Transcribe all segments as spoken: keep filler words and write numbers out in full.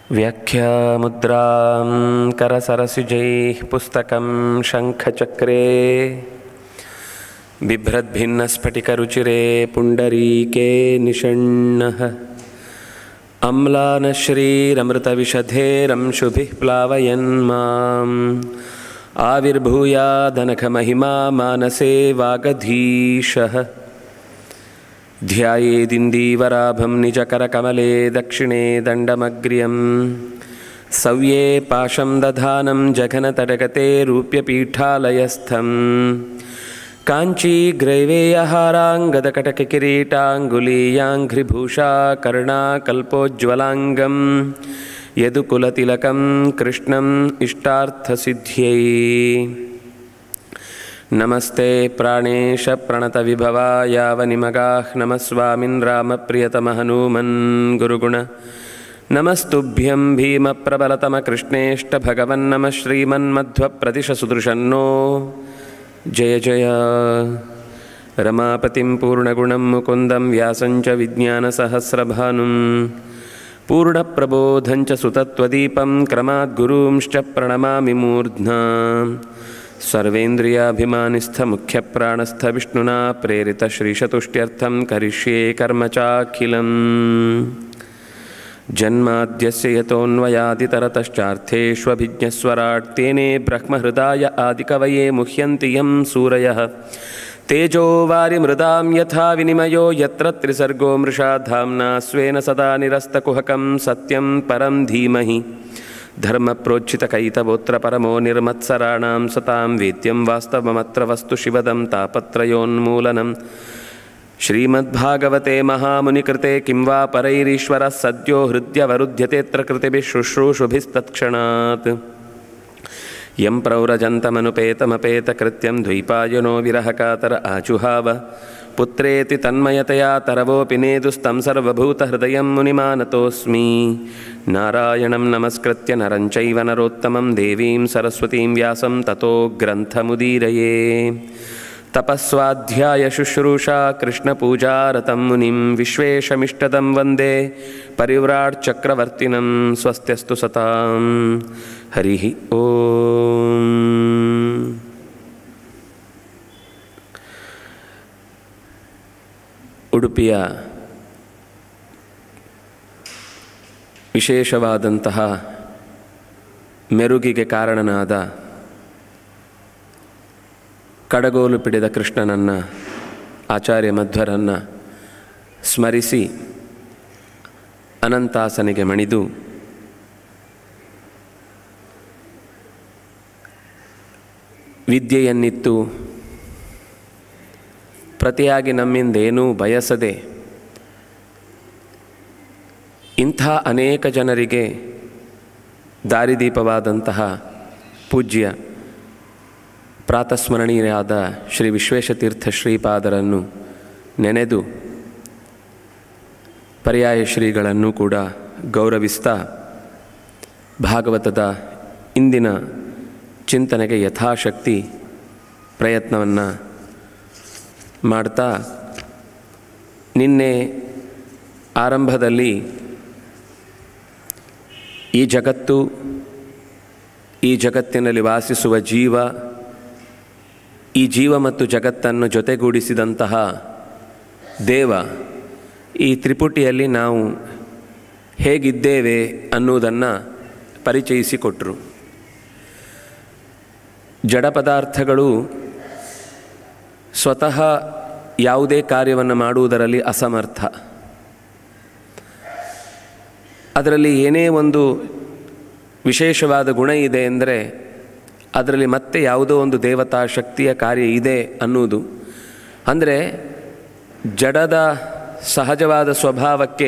व्याख्यामुद्रां करसरसिजैः पुस्तकं शङ्खचक्रे बिभ्रद्भिन्नस्फटिकरुचिरे पुण्डरीके निषण्णः अम्लानश्रीरमृतविशधेरंशुभिः प्लावयन् माम् आविर्भूयादनघमहिमा मानसे वागधीशः ध्यायेदिन्दीवराभं निजकरकमले दक्षिणे दण्डमग्र्यं सव्ये पाशं दधानं जघनतटगते रूप्यपीठालयस्थं काञ्चीग्रैवेयहाराङ्गदकटककिरीटाङ्गुलीयाङ्घ्रिभूषा कर्णाकल्पोज्ज्वलाङ्गं यदुकुलतिलकं कृष्णम् इष्टार्थसिद्ध्यै नमस्ते प्राणेश प्रणतविभवा यावनिमगाः नमः स्वामिन् रामप्रियतमहनूमन् गुरुगुण नमस्तुभ्यं भीमप्रबलतमकृष्णेष्टभगवन् नमः श्रीमन्मध्वप्रदिशसुदृशन्नो जय जय रमापतिं पूर्णगुणं मुकुन्दं व्यासं च विज्ञानसहस्रभानुं पूर्णप्रबोधं च सुतत्वदीपं क्रमाद्गुरूंश्च प्रणमामि मूर्ध्ना सर्वेन्द्रियाभिमानिस्थमुख्यप्राणस्थविष्णुना प्रेरितश्रीशतुष्ट्यर्थं करिष्ये कर्म चाखिलम् जन्माद्यस्य यतोऽन्वयादितरतश्चार्थेष्वभिज्ञस्वराट् तेने ब्रह्महृदाय आदिकवये मुह्यन्ति यं सूरयः तेजो वारिमृदां यथा विनिमयो यत्र त्रिसर्गो मृषा धाम्ना स्वेन सदा निरस्तकुहकं सत्यं परं धीमहि धर्मप्रोज्झितकैतवोऽत्र परमो निर्मत्सराणां सतां वेद्यं वास्तवमत्र वस्तु शिवदं तापत्रयोन्मूलनं श्रीमद्भागवते महामुनिकृते किं वा परैरीश्वरः सद्यो हृद्यवरुध्यतेऽत्र कृतिभिः शुश्रूषुभिस्तत्क्षणात् यं प्रव्रजन्तमनुपेतमपेतकृत्यं द्वैपायनो विरहकातर आजुहाव पुत्रेति तन्मयतया तरवोऽपि नेदुस्तं सर्वभूतहृदयं मुनिमानतोऽस्मि नारायणं नमस्कृत्य नरं चैव नरोत्तमं देवीं सरस्वतीं व्यासं ततो ग्रन्थमुदीरये तपस्वाध्यायशुश्रूषा कृष्णपूजारतं मुनिं विश्वेशमिष्टदं वन्दे परिव्राट्चक्रवर्तिनं स्वस्त्यस्तु सतां हरिः ओम्। ಉಡುಪಿಯ ವಿಶೇಷವಾದಂತಹ ಮೆರುಗಿಗೆ ಕಾರಣನಾದ ಕಡಗೋಲು ಪಿಡಿದ ಕೃಷ್ಣನನ್ನು ಆಚಾರ್ಯ ಮಧ್ವರನ್ನು ಸ್ಮರಿಸಿ ಅನಂತಾಸನಿಗೆ ಮಣಿದು ವಿದ್ಯೆಯನ್ನಿತ್ತು ಪ್ರತಿಯಾಗಿ ನಮ್ಮಿಂದೇನೂ ಬಯಸದೆ ಇಂಥ ಅನೇಕ ಜನರಿಗೆ ದಾರಿದೀಪವಾದಂತಹ ಪೂಜ್ಯ ಪ್ರಾತಸ್ಮರಣೀಯರಾದ ಶ್ರೀ ವಿಶ್ವೇಶತೀರ್ಥ ಶ್ರೀಪಾದರನ್ನು ನೆನೆದು ಪರ್ಯಾಯ ಶ್ರೀಗಳನ್ನು ಕೂಡ ಗೌರವಿಸ್ತಾ ಭಾಗವತದ ಇಂದಿನ ಚಿಂತನೆಗೆ ಯಥಾಶಕ್ತಿ ಪ್ರಯತ್ನವನ್ನು ಮಾಡ್ತಾ ನಿನ್ನೆ ಆರಂಭದಲ್ಲಿ ಈ ಜಗತ್ತು ಈ ಜಗತ್ತಿನಲ್ಲಿ ವಾಸಿಸುವ ಜೀವ ಈ ಜೀವ ಮತ್ತು ಜಗತ್ತನ್ನು ಜೊತೆಗೂಡಿಸಿದಂತಹ ದೇವ ಈ ತ್ರಿಪುಟಿಯಲ್ಲಿ ನಾವು ಹೇಗಿದ್ದೇವೆ ಅನ್ನುವುದನ್ನು ಪರಿಚಯಿಸಿಕೊಟ್ಟರು. ಜಡ ಪದಾರ್ಥಗಳು ಸ್ವತಃ ಯಾವುದೇ ಕಾರ್ಯವನ್ನು ಮಾಡುವುದರಲ್ಲಿ ಅಸಮರ್ಥ. ಅದರಲ್ಲಿ ಏನೇ ಒಂದು ವಿಶೇಷವಾದ ಗುಣ ಇದೆ ಎಂದರೆ ಅದರಲ್ಲಿ ಮತ್ತೆ ಯಾವುದೋ ಒಂದು ದೇವತಾ ಶಕ್ತಿಯ ಕಾರ್ಯ ಇದೆ ಅನ್ನುವುದು. ಅಂದರೆ ಜಡದ ಸಹಜವಾದ ಸ್ವಭಾವಕ್ಕೆ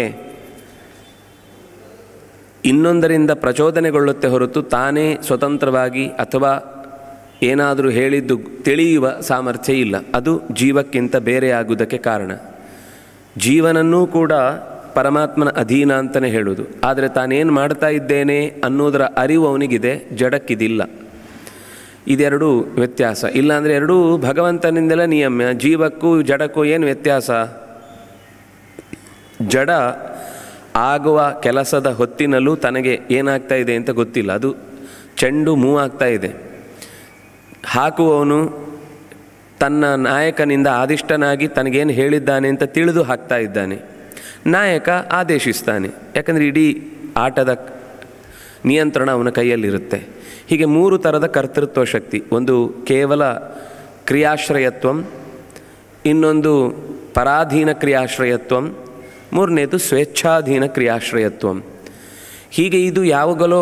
ಇನ್ನೊಂದರಿಂದ ಪ್ರಚೋದನೆಗೊಳ್ಳುತ್ತೆ ಹೊರತು ತಾನೇ ಸ್ವತಂತ್ರವಾಗಿ ಅಥವಾ ಏನಾದರೂ ಹೇಳಿದ್ದು ತಿಳಿಯುವ ಸಾಮರ್ಥ್ಯ ಇಲ್ಲ. ಅದು ಜೀವಕ್ಕಿಂತ ಬೇರೆಯಾಗುವುದಕ್ಕೆ ಕಾರಣ. ಜೀವನನ್ನೂ ಕೂಡ ಪರಮಾತ್ಮನ ಅಧೀನ ಅಂತಲೇ ಹೇಳೋದು. ಆದರೆ ತಾನೇನು ಮಾಡ್ತಾ ಇದ್ದೇನೆ ಅನ್ನೋದರ ಅರಿವು ಅವನಿಗಿದೆ, ಜಡಕ್ಕಿದಿಲ್ಲ. ಇದೆರಡೂ ವ್ಯತ್ಯಾಸ. ಇಲ್ಲಾಂದರೆ ಎರಡೂ ಭಗವಂತನಿಂದಲೇ ನಿಯಮ್ಯ. ಜೀವಕ್ಕೂ ಜಡಕ್ಕೂ ಏನು ವ್ಯತ್ಯಾಸ? ಜಡ ಆಗುವ ಕೆಲಸದ ಹೊತ್ತಿನಲ್ಲೂ ತನಗೆ ಏನಾಗ್ತಾ ಇದೆ ಅಂತ ಗೊತ್ತಿಲ್ಲ. ಅದು ಚೆಂಡು ಮೂವ್ ಆಗ್ತಾ ಇದೆ. ಹಾಕುವವನು ತನ್ನ ನಾಯಕನಿಂದ ಆದಿಷ್ಟನಾಗಿ ತನಗೇನು ಹೇಳಿದ್ದಾನೆ ಅಂತ ತಿಳಿದು ಹಾಕ್ತಾ ಇದ್ದಾನೆ. ನಾಯಕ ಆದೇಶಿಸ್ತಾನೆ, ಯಾಕಂದರೆ ಇಡೀ ಆಟದ ನಿಯಂತ್ರಣ ಅವನ ಕೈಯಲ್ಲಿರುತ್ತೆ. ಹೀಗೆ ಮೂರು ಥರದ ಕರ್ತೃತ್ವ ಶಕ್ತಿ. ಒಂದು ಕೇವಲ ಕ್ರಿಯಾಶ್ರಯತ್ವಂ, ಇನ್ನೊಂದು ಪರಾಧೀನ ಕ್ರಿಯಾಶ್ರಯತ್ವಂ, ಮೂರನೇದು ಸ್ವೇಚ್ಛಾಧೀನ ಕ್ರಿಯಾಶ್ರಯತ್ವಂ. ಹೀಗೆ ಇದು ಯಾವಾಗಲೋ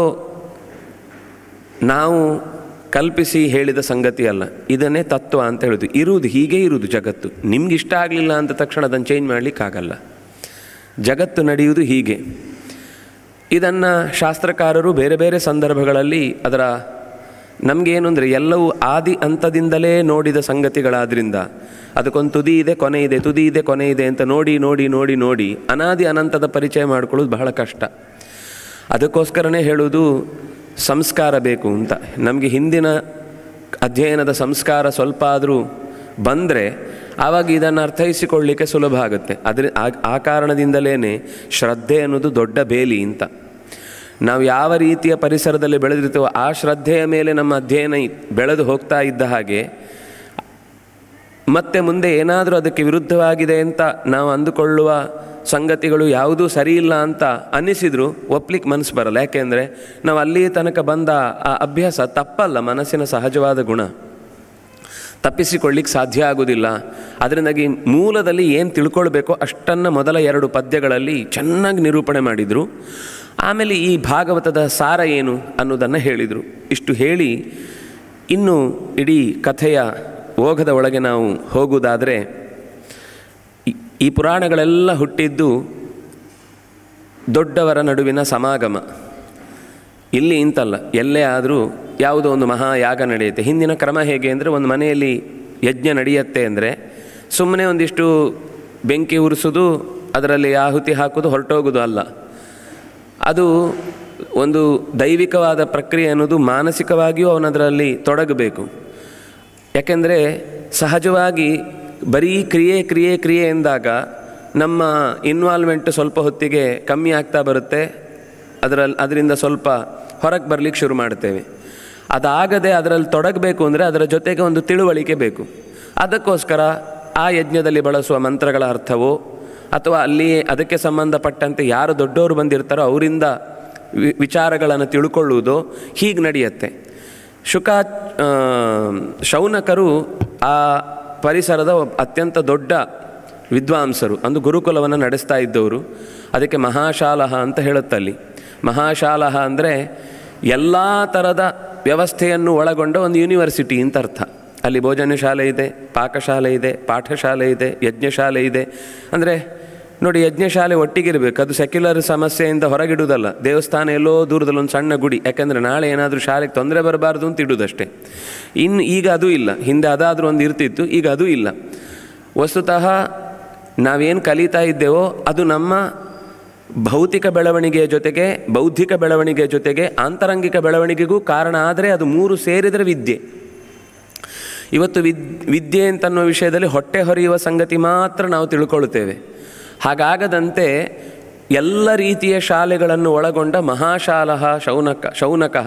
ನಾವು ಕಲ್ಪಿಸಿ ಹೇಳಿದ ಸಂಗತಿ ಅಲ್ಲ, ಇದನ್ನೇ ತತ್ವ ಅಂತ ಹೇಳೋದು. ಇರುವುದು ಹೀಗೆ ಇರುವುದು ಜಗತ್ತು. ನಿಮ್ಗೆ ಇಷ್ಟ ಆಗಲಿಲ್ಲ ಅಂತ ತಕ್ಷಣ ಅದನ್ನು ಚೇಂಜ್ ಮಾಡಲಿಕ್ಕಾಗಲ್ಲ. ಜಗತ್ತು ನಡೆಯುವುದು ಹೀಗೆ. ಇದನ್ನು ಶಾಸ್ತ್ರಕಾರರು ಬೇರೆ ಬೇರೆ ಸಂದರ್ಭಗಳಲ್ಲಿ ಅದರ ನಮಗೇನು ಅಂದರೆ ಎಲ್ಲವೂ ಆದಿ ಅಂತದಿಂದಲೇ ನೋಡಿದ ಸಂಗತಿಗಳಾದ್ದರಿಂದ ಅದಕ್ಕೊಂದು ತುದಿ ಇದೆ, ಕೊನೆ ಇದೆ, ತುದಿ ಇದೆ, ಕೊನೆ ಇದೆ ಅಂತ ನೋಡಿ ನೋಡಿ ನೋಡಿ ನೋಡಿ ಅನಾದಿ ಅನಂತದ ಪರಿಚಯ ಮಾಡ್ಕೊಳ್ಳೋದು ಬಹಳ ಕಷ್ಟ. ಅದಕ್ಕೋಸ್ಕರನೇ ಹೇಳುವುದು ಸಂಸ್ಕಾರ ಬೇಕು ಅಂತ. ನಮಗೆ ಹಿಂದಿನ ಅಧ್ಯಯನದ ಸಂಸ್ಕಾರ ಸ್ವಲ್ಪ ಆದರೂ ಬಂದರೆ ಆವಾಗ ಇದನ್ನು ಅರ್ಥೈಸಿಕೊಳ್ಳಲಿಕ್ಕೆ ಸುಲಭ ಆಗುತ್ತೆ. ಅದ್ರ ಆ ಕಾರಣದಿಂದಲೇ ಶ್ರದ್ಧೆ ಅನ್ನೋದು ದೊಡ್ಡ ಬೇಲಿ ಅಂತ. ನಾವು ಯಾವ ರೀತಿಯ ಪರಿಸರದಲ್ಲಿ ಬೆಳೆದಿರ್ತೇವೋ ಆ ಶ್ರದ್ಧೆಯ ಮೇಲೆ ನಮ್ಮ ಅಧ್ಯಯನ ಬೆಳೆದು ಹೋಗ್ತಾ ಇದ್ದ ಹಾಗೆ ಮತ್ತೆ ಮುಂದೆ ಏನಾದರೂ ಅದಕ್ಕೆ ವಿರುದ್ಧವಾಗಿದೆ ಅಂತ ನಾವು ಅಂದುಕೊಳ್ಳುವ ಸಂಗತಿಗಳು ಯಾವುದೂ ಸರಿಯಿಲ್ಲ ಅಂತ ಅನ್ನಿಸಿದರೂ ಒಪ್ಲಿಕ್ಕೆ ಮನಸ್ಸು ಬರಲ್ಲ. ಯಾಕೆಂದರೆ ನಾವು ಅಲ್ಲಿಯ ತನಕ ಬಂದ ಆ ಅಭ್ಯಾಸ ತಪ್ಪಲ್ಲ, ಮನಸ್ಸಿನ ಸಹಜವಾದ ಗುಣ, ತಪ್ಪಿಸಿಕೊಳ್ಳಿಕ್ಕೆ ಸಾಧ್ಯ ಆಗೋದಿಲ್ಲ. ಅದರಿಂದಾಗಿ ಮೂಲದಲ್ಲಿ ಏನು ತಿಳ್ಕೊಳ್ಬೇಕೋ ಅಷ್ಟನ್ನು ಮೊದಲ ಎರಡು ಪದ್ಯಗಳಲ್ಲಿ ಚೆನ್ನಾಗಿ ನಿರೂಪಣೆ ಮಾಡಿದರು. ಆಮೇಲೆ ಈ ಭಾಗವತದ ಸಾರ ಏನು ಅನ್ನೋದನ್ನು ಹೇಳಿದರು. ಇಷ್ಟು ಹೇಳಿ ಇನ್ನು ಇಡೀ ಕಥೆಯ ಓಘದ ಒಳಗೆ ನಾವು ಹೋಗುವುದಾದರೆ, ಈ ಪುರಾಣಗಳೆಲ್ಲ ಹುಟ್ಟಿದ್ದು ದೊಡ್ಡವರ ನಡುವಿನ ಸಮಾಗಮ. ಇಲ್ಲಿ ಇಂತಲ್ಲ, ಎಲ್ಲೇ ಆದರೂ ಯಾವುದೋ ಒಂದು ಮಹಾಯಾಗ ನಡೆಯುತ್ತೆ. ಹಿಂದಿನ ಕ್ರಮ ಹೇಗೆ ಅಂದರೆ, ಒಂದು ಮನೆಯಲ್ಲಿ ಯಜ್ಞ ನಡೆಯುತ್ತೆ ಅಂದರೆ ಸುಮ್ಮನೆ ಒಂದಿಷ್ಟು ಬೆಂಕಿ ಉರಿಸೋದು, ಅದರಲ್ಲಿ ಆಹುತಿ ಹಾಕೋದು, ಹೊರಟೋಗೋದು ಅಲ್ಲ. ಅದು ಒಂದು ದೈವಿಕವಾದ ಪ್ರಕ್ರಿಯೆ ಅನ್ನೋದು ಮಾನಸಿಕವಾಗಿಯೂ ಅವನದರಲ್ಲಿ ತೊಡಗಬೇಕು. ಯಾಕೆಂದರೆ ಸಹಜವಾಗಿ ಬರೀ ಕ್ರಿಯೆ ಕ್ರಿಯೆ ಕ್ರಿಯೆ ಎಂದಾಗ ನಮ್ಮ ಇನ್ವಾಲ್ವ್ಮೆಂಟ್ ಸ್ವಲ್ಪ ಹೊತ್ತಿಗೆ ಕಮ್ಮಿ ಆಗ್ತಾ ಬರುತ್ತೆ. ಅದರಲ್ಲಿ ಅದರಿಂದ ಸ್ವಲ್ಪ ಹೊರಗೆ ಬರಲಿಕ್ಕೆ ಶುರು ಮಾಡ್ತೇವೆ. ಅದಾಗದೆ ಅದರಲ್ಲಿ ತೊಡಗಬೇಕು ಅಂದರೆ ಅದರ ಜೊತೆಗೆ ಒಂದು ತಿಳುವಳಿಕೆ ಬೇಕು. ಅದಕ್ಕೋಸ್ಕರ ಆ ಯಜ್ಞದಲ್ಲಿ ಬಳಸುವ ಮಂತ್ರಗಳ ಅರ್ಥವೋ ಅಥವಾ ಅಲ್ಲಿಯೇ ಅದಕ್ಕೆ ಸಂಬಂಧಪಟ್ಟಂತೆ ಯಾರು ದೊಡ್ಡವರು ಬಂದಿರ್ತಾರೋ ಅವರಿಂದ ವಿ ವಿಚಾರಗಳನ್ನು ತಿಳ್ಕೊಳ್ಳುವುದೋ ಹೀಗೆ ನಡೆಯುತ್ತೆ. ಶುಕ ಶೌನಕರು ಆ ಪರಿಸರದ ಅತ್ಯಂತ ದೊಡ್ಡ ವಿದ್ವಾಂಸರು, ಅಂದು ಗುರುಕುಲವನ್ನು ನಡೆಸ್ತಾ ಇದ್ದವರು. ಅದಕ್ಕೆ ಮಹಾಶಾಲಹ ಅಂತ ಹೇಳುತ್ತಲ್ಲಿ. ಮಹಾಶಾಲಹ ಅಂದರೆ ಎಲ್ಲ ಥರದ ವ್ಯವಸ್ಥೆಯನ್ನು ಒಳಗೊಂಡ ಒಂದು ಯೂನಿವರ್ಸಿಟಿ ಅಂತ ಅರ್ಥ. ಅಲ್ಲಿ ಭೋಜನ ಶಾಲೆ ಇದೆ, ಪಾಕಶಾಲೆ ಇದೆ, ಪಾಠಶಾಲೆ ಇದೆ, ಯಜ್ಞಶಾಲೆ ಇದೆ. ಅಂದರೆ ನೋಡಿ, ಯಜ್ಞಶಾಲೆ ಒಟ್ಟಿಗಿರಬೇಕು. ಅದು ಸೆಕ್ಯುಲರ್ ಸಮಸ್ಯೆಯಿಂದ ಹೊರಗಿಡುವುದಲ್ಲ. ದೇವಸ್ಥಾನ ಎಲ್ಲೋ ದೂರದಲ್ಲಿ ಒಂದು ಸಣ್ಣ ಗುಡಿ, ಯಾಕೆಂದರೆ ನಾಳೆ ಏನಾದರೂ ಶಾಲೆಗೆ ತೊಂದರೆ ಬರಬಾರ್ದು ಅಂತ ಇಡುವುದಷ್ಟೇ. ಇನ್ನು ಈಗ ಅದು ಇಲ್ಲ. ಹಿಂದೆ ಅದಾದರೂ ಒಂದು ಇರ್ತಿತ್ತು, ಈಗ ಅದು ಇಲ್ಲ. ವಸ್ತುತಃ ನಾವೇನು ಕಲಿತಾ ಇದ್ದೇವೋ ಅದು ನಮ್ಮ ಭೌತಿಕ ಬೆಳವಣಿಗೆಯ ಜೊತೆಗೆ ಬೌದ್ಧಿಕ ಬೆಳವಣಿಗೆಯ ಜೊತೆಗೆ ಆಂತರಂಗಿಕ ಬೆಳವಣಿಗೆಗೂ ಕಾರಣ. ಆದರೆ ಅದು ಮೂರು ಸೇರಿದರೆ ವಿದ್ಯೆ. ಇವತ್ತು ವಿದ್ ವಿದ್ಯೆ ಅಂತನ್ನೋ ವಿಷಯದಲ್ಲಿ ಹೊಟ್ಟೆ ಹೊರೆಯುವ ಸಂಗತಿ ಮಾತ್ರ ನಾವು ತಿಳ್ಕೊಳ್ತೇವೆ. ಹಾಗಾಗದಂತೆ ಎಲ್ಲ ರೀತಿಯ ಶಾಲೆಗಳನ್ನು ಒಳಗೊಂಡ ಮಹಾಶಾಲಹ ಶೌನಕ ಶೌನಕಃ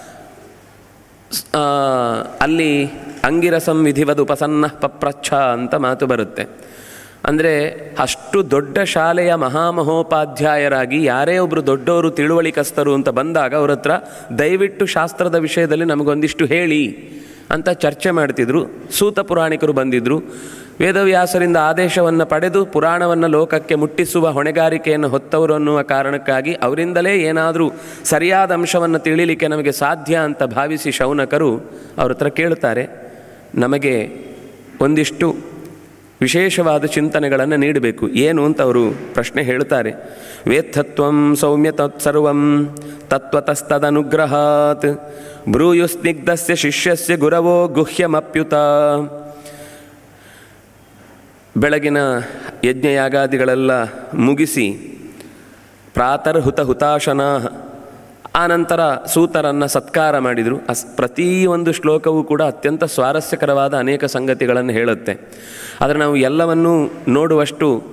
ಅಲ್ಲಿ ಅಂಗಿರಸಂ ವಿಧಿವದ್ ಉಪಸನ್ನಃ ಪಪ್ರಚ್ಛ ಅಂತ ಮಾತು ಬರುತ್ತೆ. ಅಂದರೆ ಅಷ್ಟು ದೊಡ್ಡ ಶಾಲೆಯ ಮಹಾಮಹೋಪಾಧ್ಯಾಯರಾಗಿ ಯಾರೇ ಒಬ್ಬರು ದೊಡ್ಡವರು ತಿಳುವಳಿಕಸ್ತರು ಅಂತ ಬಂದಾಗ ಅವ್ರ ಹತ್ರ ದಯವಿಟ್ಟು ಶಾಸ್ತ್ರದ ವಿಷಯದಲ್ಲಿ ನಮಗೊಂದಿಷ್ಟು ಹೇಳಿ ಅಂತ ಚರ್ಚೆ ಮಾಡ್ತಿದ್ರು. ಸೂತ ಪುರಾಣಿಕರು ಬಂದಿದ್ದರು. ವೇದವ್ಯಾಸರಿಂದ ಆದೇಶವನ್ನು ಪಡೆದು ಪುರಾಣವನ್ನು ಲೋಕಕ್ಕೆ ಮುಟ್ಟಿಸುವ ಹೊಣೆಗಾರಿಕೆಯನ್ನು ಹೊತ್ತವರು ಅನ್ನುವ ಕಾರಣಕ್ಕಾಗಿ ಅವರಿಂದಲೇ ಏನಾದರೂ ಸರಿಯಾದ ಅಂಶವನ್ನು ತಿಳಿಲಿಕ್ಕೆ ನಮಗೆ ಸಾಧ್ಯ ಅಂತ ಭಾವಿಸಿ ಶೌನಕರು ಅವ್ರ ಹತ್ರ ಕೇಳ್ತಾರೆ, ನಮಗೆ ಒಂದಿಷ್ಟು ವಿಶೇಷವಾದ ಚಿಂತನೆಗಳನ್ನು ನೀಡಬೇಕು. ಏನು ಅಂತ ಅವರು ಪ್ರಶ್ನೆ ಹೇಳ್ತಾರೆ. ವೇತ್ತತ್ವಂ ಸೌಮ್ಯ ತತ್ಸರ್ವಂ ತತ್ವತಸ್ತದನುಗ್ರಹಾತ್ ಬ್ರೂಯುಸ್ನಿಗ್ಧಸ್ಯ ಶಿಷ್ಯಸ್ಯ ಗುರವೋ ಗುಹ್ಯಮಪ್ಯುತ. ಬೆಳಗಿನ ಯಜ್ಞಯಾಗಾದಿಗಳೆಲ್ಲ ಮುಗಿಸಿ ಪ್ರಾತರ್ಹುತ ಹುತಾಶನಾ ಆನಂತರ ಸೂತರನ್ನು ಸತ್ಕಾರ ಮಾಡಿದರು. ಅಸ್ ಪ್ರತಿಯೊಂದು ಶ್ಲೋಕವೂ ಕೂಡ ಅತ್ಯಂತ ಸ್ವಾರಸ್ಯಕರವಾದ ಅನೇಕ ಸಂಗತಿಗಳನ್ನು ಹೇಳುತ್ತೆ. ಆದರೆ ನಾವು ಎಲ್ಲವನ್ನೂ ನೋಡುವಷ್ಟು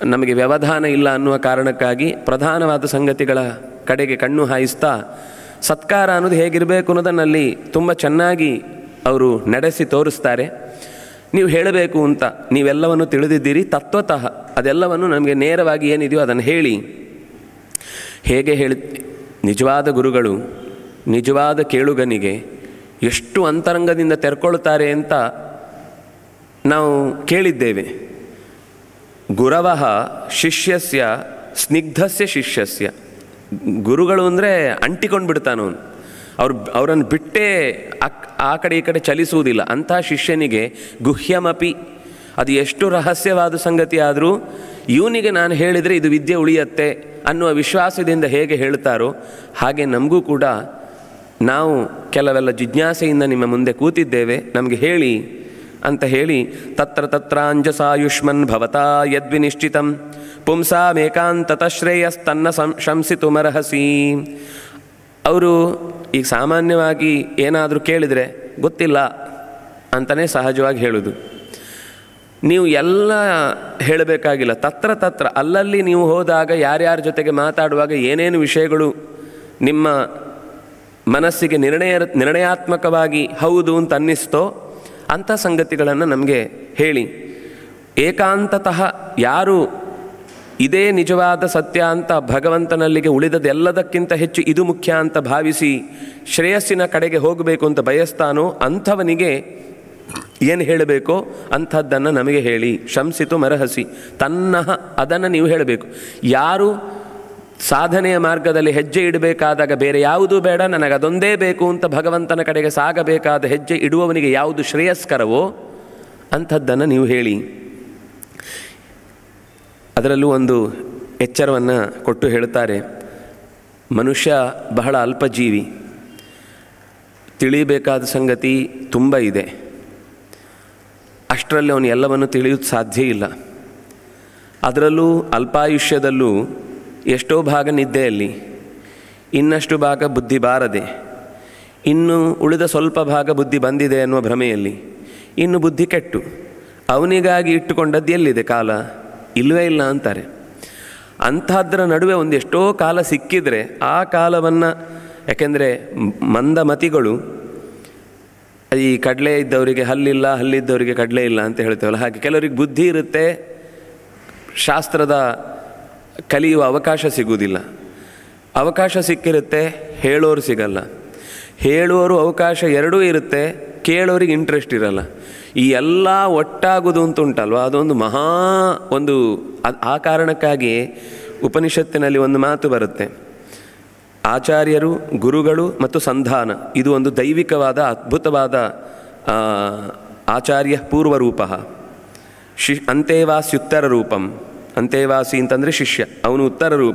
ನಮಗೆ ವ್ಯವಧಾನ ಇಲ್ಲ ಅನ್ನುವ ಕಾರಣಕ್ಕಾಗಿ ಪ್ರಧಾನವಾದ ಸಂಗತಿಗಳ ಕಡೆಗೆ ಕಣ್ಣು ಹಾಯಿಸ್ತಾ ಸತ್ಕಾರ ಅನ್ನೋದು ಹೇಗಿರಬೇಕು ಅನ್ನೋದನ್ನಲ್ಲಿ ತುಂಬ ಚೆನ್ನಾಗಿ ಅವರು ನಡೆಸಿ ತೋರಿಸ್ತಾರೆ. ನೀವು ಹೇಳಬೇಕು ಅಂತ ನೀವೆಲ್ಲವನ್ನು ತಿಳಿದಿದ್ದೀರಿ ತತ್ವತಃ, ಅದೆಲ್ಲವನ್ನು ನಮಗೆ ನೇರವಾಗಿ ಏನಿದೆಯೋ ಅದನ್ನು ಹೇಳಿ. ಹೇಗೆ ಹೇಳಿ ನಿಜವಾದ ಗುರುಗಳು ನಿಜವಾದ ಕೇಳುಗನಿಗೆ ಎಷ್ಟು ಅಂತರಂಗದಿಂದ ತೆರ್ಕೊಳ್ತಾರೆ ಅಂತ ನಾವು ಕೇಳಿದ್ದೇವೆ. ಗುರವಃ ಶಿಷ್ಯಸ್ಯ ಸ್ನಿಗ್ಧಸ್ಯ ಶಿಷ್ಯಸ್ಯ. ಗುರುಗಳು ಅಂದರೆ ಅಂಟಿಕೊಂಡು ಬಿಡ್ತಾನವನು, ಅವ್ರು ಅವರನ್ನು ಬಿಟ್ಟೇ ಅಕ್ ಆ ಕಡೆ ಈ ಕಡೆ ಚಲಿಸುವುದಿಲ್ಲ. ಅಂಥ ಶಿಷ್ಯನಿಗೆ ಗುಹ್ಯಮಪಿ, ಅದು ಎಷ್ಟು ರಹಸ್ಯವಾದ ಸಂಗತಿ ಆದರೂ ಇವನಿಗೆ ನಾನು ಹೇಳಿದರೆ ಇದು ವಿದ್ಯೆ ಉಳಿಯತ್ತೆ ಅನ್ನುವ ವಿಶ್ವಾಸದಿಂದ ಹೇಗೆ ಹೇಳ್ತಾರೋ ಹಾಗೆ ನಮಗೂ ಕೂಡ ನಾವು ಕೆಲವೆಲ್ಲ ಜಿಜ್ಞಾಸೆಯಿಂದ ನಿಮ್ಮ ಮುಂದೆ ಕೂತಿದ್ದೇವೆ, ನಮಗೆ ಹೇಳಿ ಅಂತ ಹೇಳಿ ತತ್ರ ತತ್ರಾಂಜಸಾಯುಷ್ಮನ್ ಭವತಾ ಯದ್ವಿನಿಶ್ಚಿತಂ ಪುಂಸಾಮೇಕಾಂತತ ಶ್ರೇಯಸ್ತನ್ನ ಸಂ ಶಂಸಿತುಮರ್ಹಸಿ. ಅವರು ಈಗ ಸಾಮಾನ್ಯವಾಗಿ ಏನಾದರೂ ಕೇಳಿದರೆ ಗೊತ್ತಿಲ್ಲ ಅಂತಲೇ ಸಹಜವಾಗಿ ಹೇಳೋದು. ನೀವು ಎಲ್ಲ ಹೇಳಬೇಕಾಗಿಲ್ಲ, ತತ್ರ ತತ್ರ ಅಲ್ಲಲ್ಲಿ ನೀವು ಹೋದಾಗ ಯಾರ್ಯಾರ ಜೊತೆಗೆ ಮಾತಾಡುವಾಗ ಏನೇನು ವಿಷಯಗಳು ನಿಮ್ಮ ಮನಸ್ಸಿಗೆ ನಿರ್ಣಯ ನಿರ್ಣಯಾತ್ಮಕವಾಗಿ ಹೌದು ಅಂತ ಅನ್ನಿಸ್ತೋ ಅಂಥ ಸಂಗತಿಗಳನ್ನು ನಮಗೆ ಹೇಳಿ. ಏಕಾಂತತಃ ಯಾರು ಇದೇ ನಿಜವಾದ ಸತ್ಯ ಅಂತ ಭಗವಂತನಲ್ಲಿಗೆ ಉಳಿದದೆಲ್ಲದಕ್ಕಿಂತ ಹೆಚ್ಚು ಇದು ಮುಖ್ಯ ಅಂತ ಭಾವಿಸಿ ಶ್ರೇಯಸ್ಸಿನ ಕಡೆಗೆ ಹೋಗಬೇಕು ಅಂತ ಬಯಸ್ತಾನೋ ಅಂಥವನಿಗೆ ಏನು ಹೇಳಬೇಕೋ ಅಂಥದ್ದನ್ನು ನಮಗೆ ಹೇಳಿ. ಶಂಸಿತು ಮರಹಸಿ ತನ್ನಹ ಅದನ್ನು ನೀವು ಹೇಳಬೇಕು. ಯಾರು ಸಾಧನೆಯ ಮಾರ್ಗದಲ್ಲಿ ಹೆಜ್ಜೆ ಇಡಬೇಕಾದಾಗ ಬೇರೆ ಯಾವುದೂ ಬೇಡ, ನನಗೆ ಅದೊಂದೇ ಬೇಕು ಅಂತ ಭಗವಂತನ ಕಡೆಗೆ ಸಾಗಬೇಕಾದ ಹೆಜ್ಜೆ ಇಡುವವನಿಗೆ ಯಾವುದು ಶ್ರೇಯಸ್ಕರವೋ ಅಂಥದ್ದನ್ನು ನೀವು ಹೇಳಿ. ಅದರಲ್ಲೂ ಒಂದು ಎಚ್ಚರವನ್ನು ಕೊಟ್ಟು ಹೇಳ್ತಾರೆ, ಮನುಷ್ಯ ಬಹಳ ಅಲ್ಪಜೀವಿ, ತಿಳಿಯಬೇಕಾದ ಸಂಗತಿ ತುಂಬ ಇದೆ, ಅಷ್ಟರಲ್ಲಿ ಅವನು ಎಲ್ಲವನ್ನು ತಿಳಿಯೋದು ಸಾಧ್ಯ ಇಲ್ಲ. ಅದರಲ್ಲೂ ಅಲ್ಪಾಯುಷ್ಯದಲ್ಲೂ ಎಷ್ಟೋ ಭಾಗ ನಿದ್ದೆಯಲ್ಲಿ, ಇನ್ನಷ್ಟು ಭಾಗ ಬುದ್ಧಿ ಬಾರದೆ, ಇನ್ನು ಉಳಿದ ಸ್ವಲ್ಪ ಭಾಗ ಬುದ್ಧಿ ಬಂದಿದೆ ಅನ್ನುವ ಭ್ರಮೆಯಲ್ಲಿ, ಇನ್ನು ಬುದ್ಧಿ ಕೆಟ್ಟು ಅವನಿಗಾಗಿ ಇಟ್ಟುಕೊಂಡದ್ದು ಎಲ್ಲಿದೆ ಕಾಲ? ಇಲ್ಲವೇ ಇಲ್ಲ ಅಂತಾರೆ. ಅಂಥದ್ರ ನಡುವೆ ಒಂದು ಎಷ್ಟೋ ಕಾಲ ಸಿಕ್ಕಿದರೆ ಆ ಕಾಲವನ್ನು, ಯಾಕೆಂದರೆ ಮಂದಮತಿಗಳು ಈ ಕಡಲೆ ಇದ್ದವರಿಗೆ ಹಲ್ಲಿಲ್ಲ, ಹಲ್ಲಿದ್ದವರಿಗೆ ಕಡಲೆ ಇಲ್ಲ ಅಂತ ಹೇಳ್ತೇವಲ್ಲ, ಹಾಗೆ ಕೆಲವರಿಗೆ ಬುದ್ಧಿ ಇರುತ್ತೆ, ಶಾಸ್ತ್ರದ ಕಲಿಯುವ ಅವಕಾಶ ಸಿಗುವುದಿಲ್ಲ. ಅವಕಾಶ ಸಿಕ್ಕಿರುತ್ತೆ, ಹೇಳೋರು ಸಿಗಲ್ಲ. ಹೇಳುವವರು ಅವಕಾಶ ಎರಡೂ ಇರುತ್ತೆ, ಕೇಳೋರಿಗೆ ಇಂಟ್ರೆಸ್ಟ್ ಇರಲ್ಲ. ಈ ಎಲ್ಲ ಒಟ್ಟಾಗೋದು ಅಂತ ಉಂಟಲ್ವ, ಅದೊಂದು ಮಹಾ ಒಂದು ಆ ಕಾರಣಕ್ಕಾಗಿ ಉಪನಿಷತ್ತಿನಲ್ಲಿ ಒಂದು ಮಾತು ಬರುತ್ತೆ, ಆಚಾರ್ಯರು, ಗುರುಗಳು ಮತ್ತು ಸಂಧಾನ, ಇದು ಒಂದು ದೈವಿಕವಾದ ಅದ್ಭುತವಾದ ಆಚಾರ್ಯ ಪೂರ್ವರೂಪ, ಶಿ ಅಂತೇವಾಸ್ಯುತ್ತರ ರೂಪಂ. ಅಂತೇವಾಸಿ ಅಂತಂದರೆ ಶಿಷ್ಯ, ಅವನು ಉತ್ತರ ರೂಪ.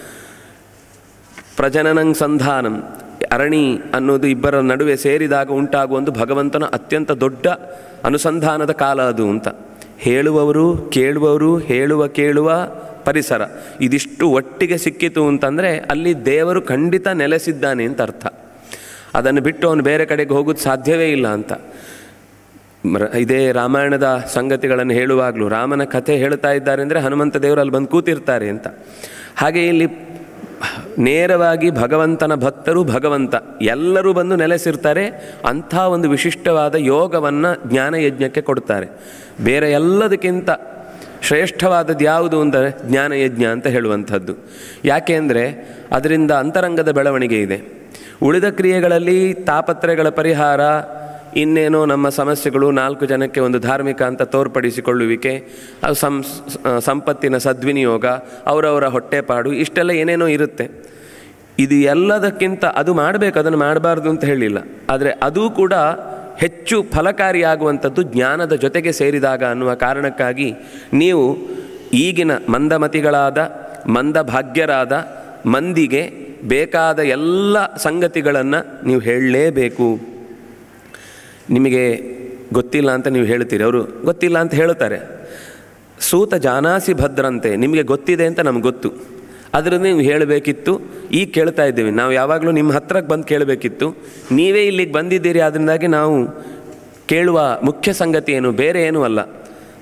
ಪ್ರಜನನಂ ಸಂಧಾನಂ, ಅರಣಿ ಅನ್ನೋದು ಇಬ್ಬರ ನಡುವೆ ಸೇರಿದಾಗ ಉಂಟಾಗುವ ಒಂದು ಭಗವಂತನ ಅತ್ಯಂತ ದೊಡ್ಡ ಅನುಸಂಧಾನದ ಕಾಲ ಅದು ಅಂತ. ಹೇಳುವವರು, ಕೇಳುವವರು, ಹೇಳುವ ಕೇಳುವ ಪರಿಸರ ಇದಿಷ್ಟು ಒಟ್ಟಿಗೆ ಸಿಕ್ಕಿತು ಅಂತಂದರೆ ಅಲ್ಲಿ ದೇವರು ಖಂಡಿತ ನೆಲೆಸಿದ್ದಾನೆ ಅಂತ ಅರ್ಥ. ಅದನ್ನು ಬಿಟ್ಟು ಅವನು ಬೇರೆ ಕಡೆಗೆ ಹೋಗೋದು ಸಾಧ್ಯವೇ ಇಲ್ಲ ಅಂತ. ಇದೇ ರಾಮಾಯಣದ ಸಂಗತಿಗಳನ್ನು ಹೇಳುವಾಗಲೂ ರಾಮನ ಕಥೆ ಹೇಳ್ತಾ ಇದ್ದಾರೆ ಅಂದರೆ ಹನುಮಂತ ದೇವರು ಅಲ್ಲಿ ಬಂದು ಕೂತಿರ್ತಾರೆ ಅಂತ. ಹಾಗೆ ಇಲ್ಲಿ ನೇರವಾಗಿ ಭಗವಂತನ ಭಕ್ತರು, ಭಗವಂತ ಎಲ್ಲರೂ ಬಂದು ನೆಲೆಸಿರ್ತಾರೆ. ಅಂಥ ಒಂದು ವಿಶಿಷ್ಟವಾದ ಯೋಗವನ್ನು ಜ್ಞಾನಯಜ್ಞಕ್ಕೆ ಕೊಡ್ತಾರೆ. ಬೇರೆ ಎಲ್ಲದಕ್ಕಿಂತ ಶ್ರೇಷ್ಠವಾದದ್ದು ಯಾವುದು ಅಂದರೆ ಜ್ಞಾನಯಜ್ಞ ಅಂತ ಹೇಳುವಂಥದ್ದು. ಯಾಕೆ ಅಂದರೆ ಅದರಿಂದ ಅಂತರಂಗದ ಬೆಳವಣಿಗೆ ಇದೆ. ಉಳಿದ ಕ್ರಿಯೆಗಳಲ್ಲಿ ತಾಪತ್ರಯಗಳ ಪರಿಹಾರ, ಇನ್ನೇನೋ ನಮ್ಮ ಸಮಸ್ಯೆಗಳು, ನಾಲ್ಕು ಜನಕ್ಕೆ ಒಂದು ಧಾರ್ಮಿಕ ಅಂತ ತೋರ್ಪಡಿಸಿಕೊಳ್ಳುವಿಕೆ, ಅದು ಸಂ ಸಂಪತ್ತಿನ ಸದ್ವಿನಿಯೋಗ, ಅವರವರ ಹೊಟ್ಟೆಪಾಡು, ಇಷ್ಟೆಲ್ಲ ಏನೇನೋ ಇರುತ್ತೆ. ಇದು ಎಲ್ಲದಕ್ಕಿಂತ ಅದು ಮಾಡಬೇಕು, ಅದನ್ನು ಮಾಡಬಾರ್ದು ಅಂತ ಹೇಳಿಲ್ಲ. ಆದರೆ ಅದೂ ಕೂಡ ಹೆಚ್ಚು ಫಲಕಾರಿಯಾಗುವಂಥದ್ದು ಜ್ಞಾನದ ಜೊತೆಗೆ ಸೇರಿದಾಗ ಅನ್ನುವ ಕಾರಣಕ್ಕಾಗಿ ನೀವು ಈಗಿನ ಮಂದಮತಿಗಳಾದ, ಮಂದಭಾಗ್ಯರಾದ ಮಂದಿಗೆ ಬೇಕಾದ ಎಲ್ಲ ಸಂಗತಿಗಳನ್ನು ನೀವು ಹೇಳಲೇಬೇಕು. ನಿಮಗೆ ಗೊತ್ತಿಲ್ಲ ಅಂತ ನೀವು ಹೇಳ್ತೀರಿ, ಅವರು ಗೊತ್ತಿಲ್ಲ ಅಂತ ಹೇಳ್ತಾರೆ. ಸೂತ ಜಾನಾಸಿ ಭದ್ರಂತೆ, ನಿಮಗೆ ಗೊತ್ತಿದೆ ಅಂತ ನಮ್ಗೆ ಗೊತ್ತು, ಅದರಿಂದ ನೀವು ಹೇಳಬೇಕಿತ್ತು. ಈಗ ಕೇಳ್ತಾ ಇದ್ದೀವಿ, ನಾವು ಯಾವಾಗಲೂ ನಿಮ್ಮ ಹತ್ರಕ್ಕೆ ಬಂದು ಕೇಳಬೇಕಿತ್ತು, ನೀವೇ ಇಲ್ಲಿಗೆ ಬಂದಿದ್ದೀರಿ. ಅದರಿಂದಾಗಿ ನಾವು ಕೇಳುವ ಮುಖ್ಯ ಸಂಗತಿ ಏನು, ಬೇರೆ ಏನೂ ಅಲ್ಲ.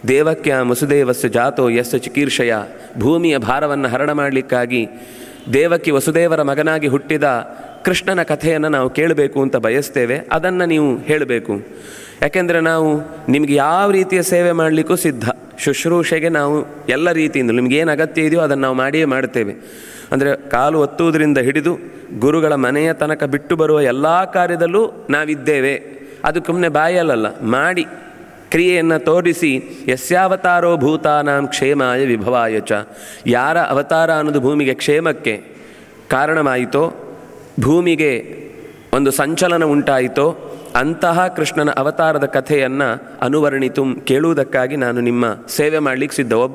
ದೇವಕ್ಯಾಂ ವಸುದೇವಸ್ಯ ಜಾತೋ ಯಸ್ಯ ಚಿಕೀರ್ಷಯ, ಭೂಮಿಯ ಭಾರವನ್ನು ಹರಣ ಮಾಡಲಿಕ್ಕಾಗಿ ದೇವಕಿ ವಸುದೇವರ ಮಗನಾಗಿ ಹುಟ್ಟಿದ ಕೃಷ್ಣನ ಕಥೆಯನ್ನು ನಾವು ಕೇಳಬೇಕು ಅಂತ ಬಯಸ್ತೇವೆ. ಅದನ್ನು ನೀವು ಹೇಳಬೇಕು. ಯಾಕೆಂದರೆ ನಾವು ನಿಮಗೆ ಯಾವ ರೀತಿಯ ಸೇವೆ ಮಾಡಲಿಕ್ಕೂ ಸಿದ್ಧ. ಶುಶ್ರೂಷೆಗೆ ನಾವು ಎಲ್ಲ ರೀತಿಯಿಂದ ನಿಮಗೇನು ಅಗತ್ಯ ಇದೆಯೋ ಅದನ್ನು ನಾವು ಮಾಡಿಯೇ ಮಾಡ್ತೇವೆ. ಅಂದರೆ ಕಾಲು ಒತ್ತುವುದರಿಂದ ಹಿಡಿದು ಗುರುಗಳ ಮನೆಯ ತನಕ ಬಿಟ್ಟು ಬರುವ ಎಲ್ಲ ಕಾರ್ಯದಲ್ಲೂ ನಾವಿದ್ದೇವೆ. ಅದು ಸುಮ್ಮನೆ ಬಾಯಲ್ಲಲ್ಲ, ಮಾಡಿ ಕ್ರಿಯೆಯನ್ನು ತೋರಿಸಿ ಯಸ್ಯಾವತಾರೋ ಭೂತಾನಾಂ ಕ್ಷೇಮಾಯ ವಿಭವಾಯ ಚ, ಯಾರ ಅವತಾರ ಅನ್ನೋದು ಭೂಮಿಗೆ ಕ್ಷೇಮಕ್ಕೆ ಕಾರಣವಾಯಿತೋ, ಭೂಮಿಗೆ ಒಂದು ಸಂಚಲನ ಉಂಟಾಯಿತೋ ಅಂತಹ ಕೃಷ್ಣನ ಅವತಾರದ ಕಥೆಯನ್ನು ಅನುವರ್ಣಿತು ಕೇಳುವುದಕ್ಕಾಗಿ ನಾನು ನಿಮ್ಮ ಸೇವೆ ಮಾಡಲಿಕ್ಕೆ ಸಿದ್ಧ. ಒಬ್ಬ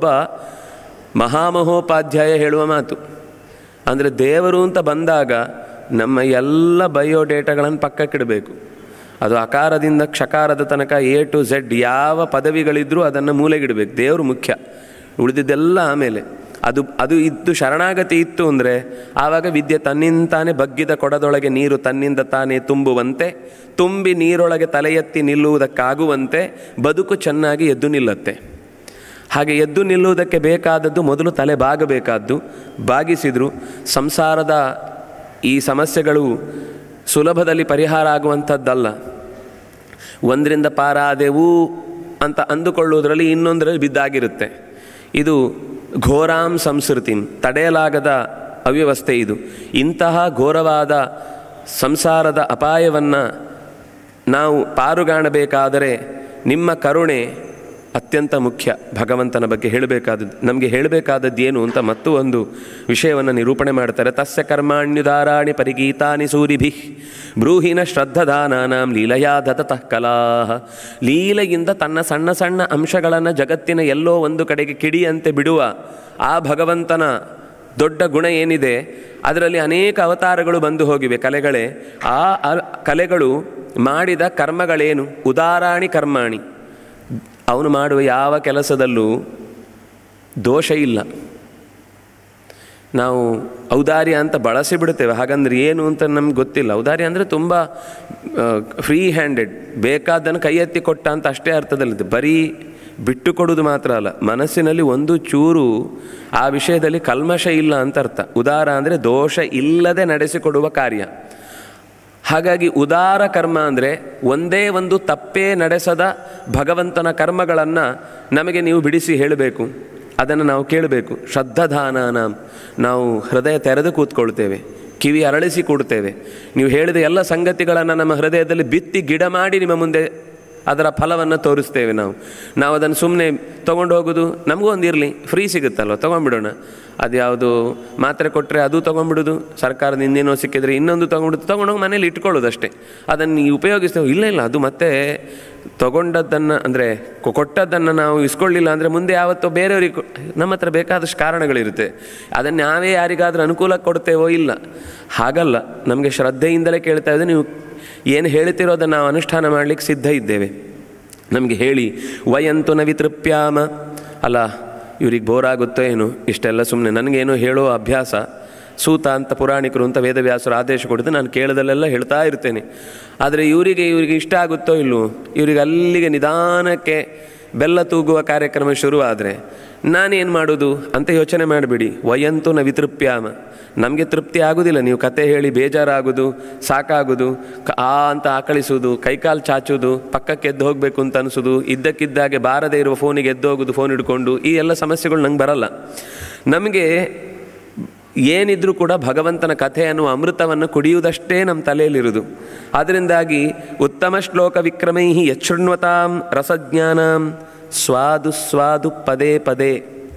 ಮಹಾಮಹೋಪಾಧ್ಯಾಯ ಹೇಳುವ ಮಾತು ಅಂದರೆ, ದೇವರು ಅಂತ ಬಂದಾಗ ನಮ್ಮ ಎಲ್ಲ ಬಯೋಡೇಟಾಗಳನ್ನು ಪಕ್ಕಕ್ಕಿಡಬೇಕು. ಅದು ಅಕಾರದಿಂದ ಕ್ಷಕಾರದ ತನಕ ಎ ಟು ಝೆಡ್ ಯಾವ ಪದವಿಗಳಿದ್ರೂ ಅದನ್ನು ಮೂಲೆಗಿಡಬೇಕು. ದೇವರು ಮುಖ್ಯ, ಉಳಿದಿದ್ದೆಲ್ಲ ಆಮೇಲೆ. ಅದು ಅದು ಇದ್ದು ಶರಣಾಗತಿ ಇತ್ತು ಅಂದರೆ ಆವಾಗ ವಿದ್ಯೆ ತನ್ನಿಂತಾನೇ ಬಗ್ಗಿದ ಕೊಡದೊಳಗೆ ನೀರು ತನ್ನಿಂದ ತಾನೇ ತುಂಬುವಂತೆ, ತುಂಬಿ ನೀರೊಳಗೆ ತಲೆ ಎತ್ತಿ ನಿಲ್ಲುವುದಕ್ಕಾಗುವಂತೆ ಬದುಕು ಚೆನ್ನಾಗಿ ಎದ್ದು ನಿಲ್ಲುತ್ತೆ. ಹಾಗೆ ಎದ್ದು ನಿಲ್ಲುವುದಕ್ಕೆ ಬೇಕಾದದ್ದು ಮೊದಲು ತಲೆ ಬಾಗಬೇಕಾದ್ದು. ಬಾಗಿಸಿದ್ರು ಸಂಸಾರದ ಈ ಸಮಸ್ಯೆಗಳು ಸುಲಭದಲ್ಲಿ ಪರಿಹಾರ ಆಗುವಂಥದ್ದಲ್ಲ. ಒಂದರಿಂದ ಪಾರಾದೆವು ಅಂತ ಅಂದುಕೊಳ್ಳುವುದರಲ್ಲಿ ಇನ್ನೊಂದರಲ್ಲಿ ಬಿದ್ದಾಗಿರುತ್ತೆ. ಇದು ಘೋರಾಂ ಸಂಸ್ಕೃತಿಂ, ತಡೆಯಲಾಗದ ಅವ್ಯವಸ್ಥೆ ಇದು. ಇಂತಹ ಘೋರವಾದ ಸಂಸಾರದ ಅಪಾಯವನ್ನು ನಾವು ಪಾರುಗಾಣಬೇಕಾದರೆ ನಿಮ್ಮ ಕರುಣೆ ಅತ್ಯಂತ ಮುಖ್ಯ. ಭಗವಂತನ ಬಗ್ಗೆ ಹೇಳಬೇಕಾದದ್ದು, ನಮಗೆ ಹೇಳಬೇಕಾದದ್ದು ಏನು ಅಂತ ಮತ್ತು ಒಂದು ವಿಷಯವನ್ನು ನಿರೂಪಣೆ ಮಾಡ್ತಾರೆ. ತಸ್ಯ ಕರ್ಮಾಣ್ಯುದಾರಾಣಿ ಪರಿಗೀತಾನಿ ಸೂರಿಭಿ ಬ್ರೂಹಿನ ಶ್ರದ್ಧದಾನಾನಾಂ ಲೀಲಯಾ ದತತಃ ಕಲಾಹ. ಲೀಲೆಯಿಂದ ತನ್ನ ಸಣ್ಣ ಸಣ್ಣ ಅಂಶಗಳನ್ನು ಜಗತ್ತಿನ ಎಲ್ಲೋ ಒಂದು ಕಡೆಗೆ ಕಿಡಿಯಂತೆ ಬಿಡುವ ಆ ಭಗವಂತನ ದೊಡ್ಡ ಗುಣ ಏನಿದೆ, ಅದರಲ್ಲಿ ಅನೇಕ ಅವತಾರಗಳು ಬಂದು ಹೋಗಿವೆ, ಕಲೆಗಳೇ. ಆ ಕಲೆಗಳು ಮಾಡಿದ ಕರ್ಮಗಳೇನು? ಉದಾರಾಣಿ ಕರ್ಮಾಣಿ. ಅವನು ಮಾಡುವ ಯಾವ ಕೆಲಸದಲ್ಲೂ ದೋಷ ಇಲ್ಲ. ನಾವು ಔದಾರ್ಯ ಅಂತ ಬಳಸಿಬಿಡ್ತೇವೆ, ಹಾಗಂದ್ರೆ ಏನು ಅಂತ ನಮ್ಗೆ ಗೊತ್ತಿಲ್ಲ. ಔದಾರ್ಯ ಅಂದರೆ ತುಂಬ ಫ್ರೀ ಹ್ಯಾಂಡೆಡ್, ಬೇಕಾದ್ದನ್ನು ಕೈ ಎತ್ತಿ ಕೊಟ್ಟ ಅಂತ ಅಷ್ಟೇ ಅರ್ಥದಲ್ಲಿದೆ. ಬರೀ ಬಿಟ್ಟು ಕೊಡೋದು ಮಾತ್ರ ಅಲ್ಲ, ಮನಸ್ಸಿನಲ್ಲಿ ಒಂದು ಚೂರು ಆ ವಿಷಯದಲ್ಲಿ ಕಲ್ಮಶ ಇಲ್ಲ ಅಂತ ಅರ್ಥ. ಉದಾರ ಅಂದರೆ ದೋಷ ಇಲ್ಲದೆ ನಡೆಸಿಕೊಡುವ ಕಾರ್ಯ. ಹಾಗಾಗಿ ಉದಾರ ಕರ್ಮ ಅಂದರೆ ಒಂದೇ ಒಂದು ತಪ್ಪೇ ನಡೆಸದ ಭಗವಂತನ ಕರ್ಮಗಳನ್ನು ನಮಗೆ ನೀವು ಬಿಡಿಸಿ ಹೇಳಬೇಕು, ಅದನ್ನು ನಾವು ಕೇಳಬೇಕು. ಶ್ರದ್ಧಾಧಾನ, ನಾವು ಹೃದಯ ತೆರೆದು ಕೂತ್ಕೊಳ್ತೇವೆ, ಕಿವಿ ಅರಳಿಸಿ ಕೊಡ್ತೇವೆ. ನೀವು ಹೇಳಿದ ಎಲ್ಲ ಸಂಗತಿಗಳನ್ನು ನಮ್ಮ ಹೃದಯದಲ್ಲಿ ಬಿತ್ತಿ ಗಿಡ ಮಾಡಿ ನಿಮ್ಮ ಮುಂದೆ ಅದರ ಫಲವನ್ನು ತೋರಿಸ್ತೇವೆ. ನಾವು ನಾವು ಅದನ್ನು ಸುಮ್ಮನೆ ತೊಗೊಂಡು ಹೋಗೋದು, ನಮಗೂ ಒಂದು ಇರಲಿ, ಫ್ರೀ ಸಿಗುತ್ತಲ್ವ, ತೊಗೊಂಡ್ಬಿಡೋಣ. ಅದು ಯಾವುದು ಮಾತ್ರೆ ಕೊಟ್ಟರೆ ಅದು ತೊಗೊಂಡ್ಬಿಡೋದು, ಸರ್ಕಾರದ ಇನ್ನೇನೋ ಸಿಕ್ಕಿದ್ರೆ ಇನ್ನೊಂದು ತೊಗೊಂಡು ತೊಗೊಂಡೋಗಿ ಮನೇಲಿ ಇಟ್ಕೊಳ್ಳೋದು ಅಷ್ಟೇ. ಅದನ್ನು ಉಪಯೋಗಿಸ್ತೇವೆ. ಇಲ್ಲ ಇಲ್ಲ ಅದು ಮತ್ತೆ ತೊಗೊಂಡದ್ದನ್ನು ಅಂದರೆ ಕೊಟ್ಟದ್ದನ್ನು ನಾವು ಇಸ್ಕೊಳ್ಳಿಲ್ಲ ಅಂದರೆ ಮುಂದೆ ಯಾವತ್ತೋ ಬೇರೆಯವ್ರಿಗೆ ನಮ್ಮ ಹತ್ರ ಬೇಕಾದಷ್ಟು ಕಾರಣಗಳಿರುತ್ತೆ. ಅದನ್ನು ನಾವೇ ಯಾರಿಗಾದರೂ ಅನುಕೂಲ ಕೊಡ್ತೇವೋ ಇಲ್ಲ, ಹಾಗಲ್ಲ. ನಮಗೆ ಶ್ರದ್ಧೆಯಿಂದಲೇ ಕೇಳ್ತಾ ಇದ್ದೆ, ನೀವು ಏನು ಹೇಳ್ತಿರೋದನ್ನು ನಾವು ಅನುಷ್ಠಾನ ಮಾಡಲಿಕ್ಕೆ ಸಿದ್ಧ ಇದ್ದೇವೆ. ನಮಗೆ ಹೇಳಿ ವಯಂತು ನ ವಿತೃಪ್ಯಾಮ. ಅಲ್ಲ, ಇವ್ರಿಗೆ ಬೋರ್ ಆಗುತ್ತೋ ಏನು, ಇಷ್ಟೆಲ್ಲ ಸುಮ್ಮನೆ ನನಗೇನೋ ಹೇಳೋ ಅಭ್ಯಾಸ. ಸೂತ ಅಂತ ಪುರಾಣಿಕರು ಅಂತ ವೇದವ್ಯಾಸರು ಆದೇಶ ಕೊಡಿದ್ದು ನಾನು ಕೇಳದಲ್ಲೆಲ್ಲ ಹೇಳ್ತಾ ಇರ್ತೇನೆ. ಆದರೆ ಇವರಿಗೆ ಇವರಿಗೆ ಇಷ್ಟ ಆಗುತ್ತೋ ಇಲ್ಲವೋ, ಇವರಿಗೆ ಅಲ್ಲಿಗೆ ನಿಧಾನಕ್ಕೆ ಬೆಲ್ಲ ತೂಗುವ ಕಾರ್ಯಕ್ರಮ ಶುರುವಾದರೆ ನಾನೇನು ಮಾಡೋದು ಅಂತ ಯೋಚನೆ ಮಾಡಿಬಿಡಿ. ವಯಂತು ನ ವಿತೃಪ್ಯಾಮ. ನಮಗೆ ತೃಪ್ತಿ ಆಗೋದಿಲ್ಲ. ನೀವು ಕತೆ ಹೇಳಿ ಬೇಜಾರಾಗೋದು, ಸಾಕಾಗೋದು, ಆ ಅಂತ ಆಕಳಿಸೋದು, ಕೈಕಾಲು ಚಾಚೋದು, ಪಕ್ಕಕ್ಕೆ ಎದ್ದು ಹೋಗಬೇಕು ಅಂತ ಅನಿಸೋದು, ಇದ್ದಕ್ಕಿದ್ದಾಗೆ ಬಾರದೇ ಇರುವ ಫೋನಿಗೆ ಎದ್ದು ಹೋಗೋದು, ಫೋನ್ ಹಿಡ್ಕೊಂಡು, ಈ ಎಲ್ಲ ಸಮಸ್ಯೆಗಳು ನಂಗೆ ಬರಲ್ಲ. ನಮಗೆ ಏನಿದ್ರೂ ಕೂಡ ಭಗವಂತನ ಕಥೆ ಅನ್ನುವ ಅಮೃತವನ್ನು ಕುಡಿಯುವುದಷ್ಟೇ ನಮ್ಮ ತಲೆಯಲ್ಲಿರೋದು. ಅದರಿಂದಾಗಿ ಉತ್ತಮ ಶ್ಲೋಕ ವಿಕ್ರಮೈ ಯಚ್ಛೃಣ್ವತಾಂ ರಸಜ್ಞಾನಂ ಸ್ವಾದು ಸ್ವಾದು ಪದೇ ಪದೇ.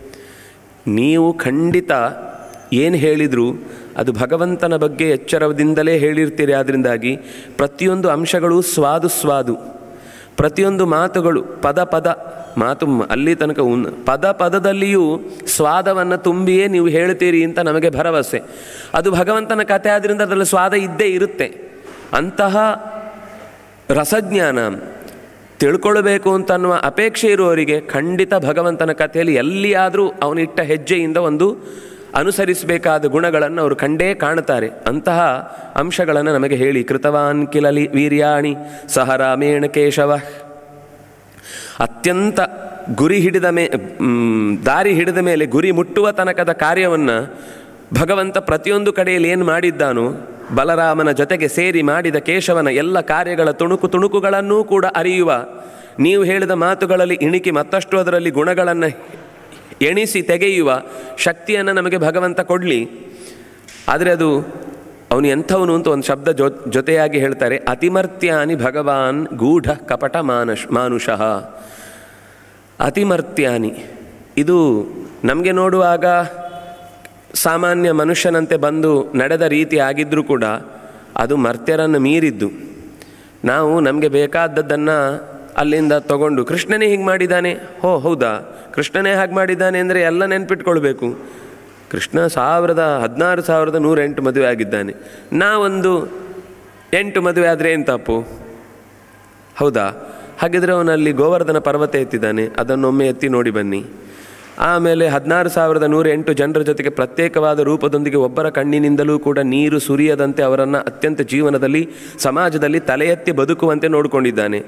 ನೀವು ಖಂಡಿತ ಏನು ಹೇಳಿದರೂ ಅದು ಭಗವಂತನ ಬಗ್ಗೆ ಎಚ್ಚರದಿಂದಲೇ ಹೇಳಿರ್ತೀರಿ. ಅದರಿಂದಾಗಿ ಪ್ರತಿಯೊಂದು ಅಂಶಗಳು ಸ್ವಾದು ಸ್ವಾದು, ಪ್ರತಿಯೊಂದು ಮಾತುಗಳು ಪದ ಪದ ಮಾತು ಅಲ್ಲಿ ತನಕ ಉನ್ ಪದ ಪದದಲ್ಲಿಯೂ ಸ್ವಾದವನ್ನು ತುಂಬಿಯೇ ನೀವು ಹೇಳ್ತೀರಿ ಅಂತ ನಮಗೆ ಭರವಸೆ. ಅದು ಭಗವಂತನ ಕಥೆ ಆದ್ದರಿಂದ ಅದರಲ್ಲಿ ಸ್ವಾದ ಇದ್ದೇ ಇರುತ್ತೆ. ಅಂತಹ ರಸಜ್ಞಾನ ತಿಳ್ಕೊಳ್ಬೇಕು ಅಂತನ್ನುವ ಅಪೇಕ್ಷೆ ಇರುವವರಿಗೆ ಖಂಡಿತ ಭಗವಂತನ ಕಥೆಯಲ್ಲಿ ಎಲ್ಲಿಯಾದರೂ ಅವನಿಟ್ಟ ಹೆಜ್ಜೆಯಿಂದ ಒಂದು ಅನುಸರಿಸಬೇಕಾದ ಗುಣಗಳನ್ನು ಅವರು ಕಂಡೇ ಕಾಣುತ್ತಾರೆ. ಅಂತಹ ಅಂಶಗಳನ್ನು ನಮಗೆ ಹೇಳಿ. ಕೃತವಾನ್ ಕಿಲಲಿ ವೀರ್ಯಾಣಿ ಸಹ ರಾಮೇಣ ಕೇಶವ. ಅತ್ಯಂತ ಗುರಿ ಹಿಡಿದ ಮೇ ದಾರಿ ಹಿಡಿದ ಮೇಲೆ ಗುರಿ ಮುಟ್ಟುವ ತನಕದ ಕಾರ್ಯವನ್ನು ಭಗವಂತ ಪ್ರತಿಯೊಂದು ಕಡೆಯಲ್ಲಿ ಏನು ಮಾಡಿದ್ದಾನೋ, ಬಲರಾಮನ ಜೊತೆಗೆ ಸೇರಿ ಮಾಡಿದ ಕೇಶವನ ಎಲ್ಲ ಕಾರ್ಯಗಳ ತುಣುಕು ತುಣುಕುಗಳನ್ನೂ ಕೂಡ ಅರಿಯುವ, ನೀವು ಹೇಳಿದ ಮಾತುಗಳಲ್ಲಿ ಇಣಿಕಿ ಮತ್ತಷ್ಟು ಅದರಲ್ಲಿ ಗುಣಗಳನ್ನು ಎಣಿಸಿ ತೆಗೆಯುವ ಶಕ್ತಿಯನ್ನು ನಮಗೆ ಭಗವಂತ ಕೊಡಲಿ. ಆದರೆ ಅದು ಅವನು ಎಂಥವನು ಅಂತ ಒಂದು ಶಬ್ದ ಜೊ ಜೊತೆಯಾಗಿ ಹೇಳ್ತಾರೆ, ಅತಿಮರ್ತ್ಯಾನಿ ಭಗವಾನ್ ಗೂಢ ಕಪಟ ಮಾನಶ್ ಮಾನುಷಃ. ಅತಿಮರ್ತ್ಯಾನಿ, ಇದು ನಮಗೆ ನೋಡುವಾಗ ಸಾಮಾನ್ಯ ಮನುಷ್ಯನಂತೆ ಬಂದು ನಡೆದ ರೀತಿ ಆಗಿದ್ದರೂ ಕೂಡ ಅದು ಮರ್ತ್ಯರನ್ನು ಮೀರಿದ್ದು. ನಾವು ನಮಗೆ ಬೇಕಾದದ್ದನ್ನು ಅಲ್ಲಿಂದ ತಗೊಂಡು ಕೃಷ್ಣನೇ ಹೀಗೆ ಮಾಡಿದ್ದಾನೆ, ಹೋ ಹೌದಾ ಕೃಷ್ಣನೇ ಹಾಗೆ ಮಾಡಿದ್ದಾನೆ ಅಂದರೆ ಎಲ್ಲ ನೆನ್ಪಿಟ್ಕೊಳ್ಬೇಕು. ಕೃಷ್ಣ ಸಾವಿರದ ಹದಿನಾರು ಸಾವಿರದ ನೂರ ಎಂಟು ಮದುವೆ ಆಗಿದ್ದಾನೆ, ನಾವೊಂದು ಎಂಟು ಮದುವೆ ಆದರೆ ಏನು ತಪ್ಪು? ಹೌದಾ? ಹಾಗಿದ್ರೆ ಅವನಲ್ಲಿ ಗೋವರ್ಧನ ಪರ್ವತ ಎತ್ತಿದ್ದಾನೆ, ಅದನ್ನೊಮ್ಮೆ ಎತ್ತಿ ನೋಡಿ ಬನ್ನಿ. ಆಮೇಲೆ ಹದಿನಾರು ಸಾವಿರದ ನೂರ ಎಂಟು ಜನರ ಜೊತೆಗೆ ಪ್ರತ್ಯೇಕವಾದ ರೂಪದೊಂದಿಗೆ ಒಬ್ಬರ ಕಣ್ಣಿನಿಂದಲೂ ಕೂಡ ನೀರು ಸುರಿಯದಂತೆ ಅವರನ್ನು ಅತ್ಯಂತ ಜೀವನದಲ್ಲಿ ಸಮಾಜದಲ್ಲಿ ತಲೆ ಎತ್ತಿ ಬದುಕುವಂತೆ ನೋಡಿಕೊಂಡಿದ್ದಾನೆ.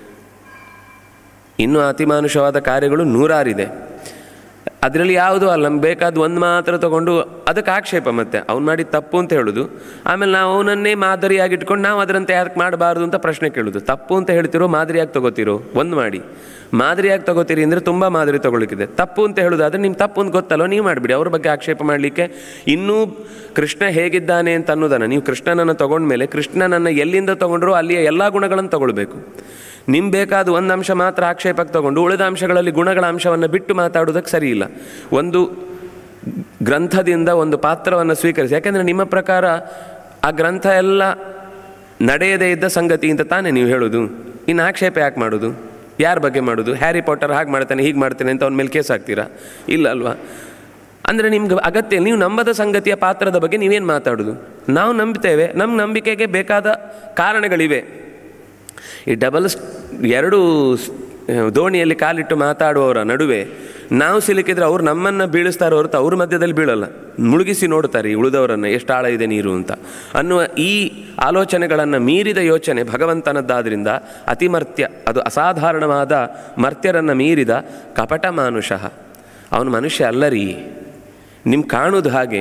ಇನ್ನೂ ಅತಿಮಾನುಷವಾದ ಕಾರ್ಯಗಳು ನೂರಾರಿದೆ. ಅದರಲ್ಲಿ ಯಾವುದೂ ಅಲ್ಲ, ನಮ್ಗೆ ಬೇಕಾದ ಒಂದು ಮಾತ್ರ ತೊಗೊಂಡು ಅದಕ್ಕೆ ಆಕ್ಷೇಪ, ಮತ್ತೆ ಅವ್ನು ಮಾಡಿದ ತಪ್ಪು ಅಂತ ಹೇಳೋದು. ಆಮೇಲೆ ನಾವು ಅವನನ್ನೇ ಮಾದರಿಯಾಗಿಟ್ಕೊಂಡು ನಾವು ಅದರಂತೆ ಯಾಕೆ ಮಾಡಬಾರ್ದು ಅಂತ ಪ್ರಶ್ನೆ ಕೇಳೋದು. ತಪ್ಪು ಅಂತ ಹೇಳ್ತಿರೋ ಮಾದರಿಯಾಗಿ ತೊಗೋತಿರೋ? ಒಂದು ಮಾಡಿ ಮಾದರಿಯಾಗಿ ತೊಗೋತೀರಿ ಅಂದರೆ ತುಂಬ ಮಾದರಿ ತೊಗೊಳಿಕ್ಕಿದೆ. ತಪ್ಪು ಅಂತ ಹೇಳೋದಾದರೆ ನಿಮ್ಮ ತಪ್ಪು ಅಂತ ಗೊತ್ತಲ್ಲೋ, ನೀವು ಮಾಡಿಬಿಡಿ. ಅವ್ರ ಬಗ್ಗೆ ಆಕ್ಷೇಪ ಮಾಡಲಿಕ್ಕೆ ಇನ್ನೂ ಕೃಷ್ಣ ಹೇಗಿದ್ದಾನೆ ಅಂತ ಅನ್ನೋದನ್ನು ನೀವು ಕೃಷ್ಣನನ್ನು ತೊಗೊಂಡ್ಮೇಲೆ ಕೃಷ್ಣನನ್ನು ಎಲ್ಲಿಂದ ತೊಗೊಂಡ್ರೂ ಅಲ್ಲಿಯ ಎಲ್ಲ ಗುಣಗಳನ್ನು ತೊಗೊಳ್ಬೇಕು. ನಿಮ್ಗೆ ಬೇಕಾದ ಒಂದು ಅಂಶ ಮಾತ್ರ ಆಕ್ಷೇಪಕ್ಕೆ ತೊಗೊಂಡು ಉಳಿದ ಅಂಶಗಳಲ್ಲಿ ಗುಣಗಳ ಅಂಶವನ್ನು ಬಿಟ್ಟು ಮಾತಾಡೋದಕ್ಕೆ ಸರಿಯಿಲ್ಲ. ಒಂದು ಗ್ರಂಥದಿಂದ ಒಂದು ಪಾತ್ರವನ್ನು ಸ್ವೀಕರಿಸಿ, ಯಾಕೆಂದರೆ ನಿಮ್ಮ ಪ್ರಕಾರ ಆ ಗ್ರಂಥ ಎಲ್ಲ ನಡೆಯದೇ ಇದ್ದ ಸಂಗತಿ ಅಂತ ತಾನೇ ನೀವು ಹೇಳೋದು. ಇನ್ನು ಆಕ್ಷೇಪ ಯಾಕೆ ಮಾಡೋದು? ಯಾರ ಬಗ್ಗೆ ಮಾಡೋದು? ಹ್ಯಾರಿ ಪಾಟರ್ ಹಾಗೆ ಮಾಡ್ತಾನೆ ಹೀಗೆ ಮಾಡ್ತಾನೆ ಅಂತ ಅವ್ನ ಮೇಲೆ ಕೇಸ್ ಹಾಕ್ತೀರಾ? ಇಲ್ಲ ಅಲ್ವಾ? ಅಂದರೆ ನಿಮ್ಗೆ ಅಗತ್ಯ, ನೀವು ನಂಬದ ಸಂಗತಿಯ ಪಾತ್ರದ ಬಗ್ಗೆ ನೀವೇನು ಮಾತಾಡೋದು? ನಾವು ನಂಬ್ತೇವೆ, ನಮ್ಮ ನಂಬಿಕೆಗೆ ಬೇಕಾದ ಕಾರಣಗಳಿವೆ. ಈ ಡಬಲ್ ಎರಡು ದೋಣಿಯಲ್ಲಿ ಕಾಲಿಟ್ಟು ಮಾತಾಡುವವರ ನಡುವೆ ನಾವು ಸಿಲುಕಿದ್ರೆ ಅವ್ರು ನಮ್ಮನ್ನು ಬೀಳಿಸ್ತಾರೆ ಹೊರತು ಅವ್ರ ಮಧ್ಯದಲ್ಲಿ ಬೀಳಲ್ಲ, ಮುಳುಗಿಸಿ ನೋಡ್ತಾರೆ ಈ ಉಳಿದವರನ್ನು ಎಷ್ಟು ಆಳ ಇದೆ ನೀರು ಅಂತ ಅನ್ನುವ ಈ ಆಲೋಚನೆಗಳನ್ನು ಮೀರಿದ ಯೋಚನೆ ಭಗವಂತನದ್ದಾದ್ದರಿಂದ ಅತಿಮರ್ತ್ಯ, ಅದು ಅಸಾಧಾರಣವಾದ ಮರ್ತ್ಯರನ್ನು ಮೀರಿದ ಕಪಟ ಮಾನುಷಃ. ಅವನು ಮನುಷ್ಯ ಅಲ್ಲರೀ, ನಿಮ್ಗೆ ಕಾಣುವುದು ಹಾಗೆ.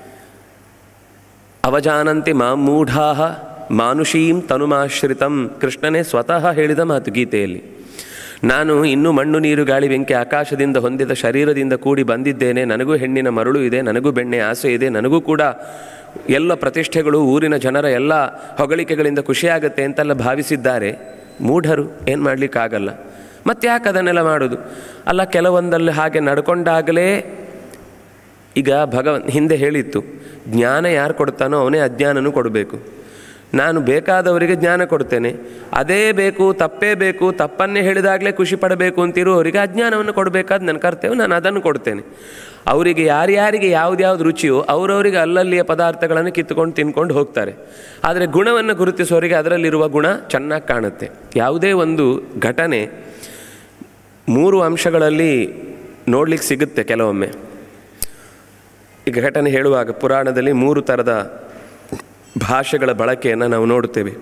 ಅವಜಾನಂತಿ ಮಾಮೂಢಾಃ ಮಾನುಷೀಂ ತನುಮಾಶ್ರಿತಂ, ಕೃಷ್ಣನೇ ಸ್ವತಃ ಹೇಳಿದ ಮಾತು ಗೀತೆಯಲ್ಲಿ. ನಾನು ಇನ್ನೂ ಮಣ್ಣು ನೀರು ಗಾಳಿ ಬೆಂಕಿ ಆಕಾಶದಿಂದ ಹೊಂದಿದ ಶರೀರದಿಂದ ಕೂಡಿ ಬಂದಿದ್ದೇನೆ, ನನಗೂ ಹೆಣ್ಣಿನ ಮರಳು ಇದೆ, ನನಗೂ ಬೆಣ್ಣೆ ಆಸೆ ಇದೆ, ನನಗೂ ಕೂಡ ಎಲ್ಲ ಪ್ರತಿಷ್ಠೆಗಳು ಊರಿನ ಜನರ ಎಲ್ಲ ಹೊಗಳಿಕೆಗಳಿಂದ ಖುಷಿಯಾಗತ್ತೆ ಅಂತೆಲ್ಲ ಭಾವಿಸಿದ್ದಾರೆ. ಮೂಢರು, ಏನು ಮಾಡಲಿಕ್ಕಾಗಲ್ಲ. ಮತ್ತು ಯಾಕೆ ಅದನ್ನೆಲ್ಲ ಮಾಡೋದು? ಅಲ್ಲ, ಕೆಲವೊಂದಲ್ಲಿ ಹಾಗೆ ನಡ್ಕೊಂಡಾಗಲೇ, ಈಗ ಭಗವಂತ ಹಿಂದೆ ಹೇಳಿತ್ತು, ಜ್ಞಾನ ಯಾರು ಕೊಡ್ತಾನೋ ಅವನೇ ಅಜ್ಞಾನನೂ ಕೊಡಬೇಕು. ನಾನು ಬೇಕಾದವರಿಗೆ ಜ್ಞಾನ ಕೊಡ್ತೇನೆ, ಅದೇ ಬೇಕು, ತಪ್ಪೇ ಬೇಕು, ತಪ್ಪನ್ನೇ ಹೇಳಿದಾಗಲೇ ಖುಷಿ ಪಡಬೇಕು ಅಂತಿರುವವರಿಗೆ ಅಜ್ಞಾನವನ್ನು ಕೊಡಬೇಕಾದ ನನ್ನ ಕರ್ತವ್ಯ, ನಾನು ಅದನ್ನು ಕೊಡ್ತೇನೆ. ಅವರಿಗೆ ಯಾರ್ಯಾರಿಗೆ ಯಾವುದ್ಯಾವ್ದು ರುಚಿಯೋ ಅವರವರಿಗೆ ಅಲ್ಲಲ್ಲಿಯ ಪದಾರ್ಥಗಳನ್ನು ಕಿತ್ತುಕೊಂಡು ತಿನ್ಕೊಂಡು ಹೋಗ್ತಾರೆ. ಆದರೆ ಗುಣವನ್ನು ಗುರುತಿಸೋರಿಗೆ ಅದರಲ್ಲಿರುವ ಗುಣ ಚೆನ್ನಾಗಿ ಕಾಣುತ್ತೆ. ಯಾವುದೇ ಒಂದು ಘಟನೆ ಮೂರು ಅಂಶಗಳಲ್ಲಿ ನೋಡ್ಲಿಕ್ಕೆ ಸಿಗುತ್ತೆ ಕೆಲವೊಮ್ಮೆ. ಈಗ ಘಟನೆ ಹೇಳುವಾಗ ಪುರಾಣದಲ್ಲಿ ಮೂರು ಥರದ ಭಾಷೆಗಳ ಬಳಕೆಯನ್ನು ನಾವು ನೋಡುತ್ತೇವೆ.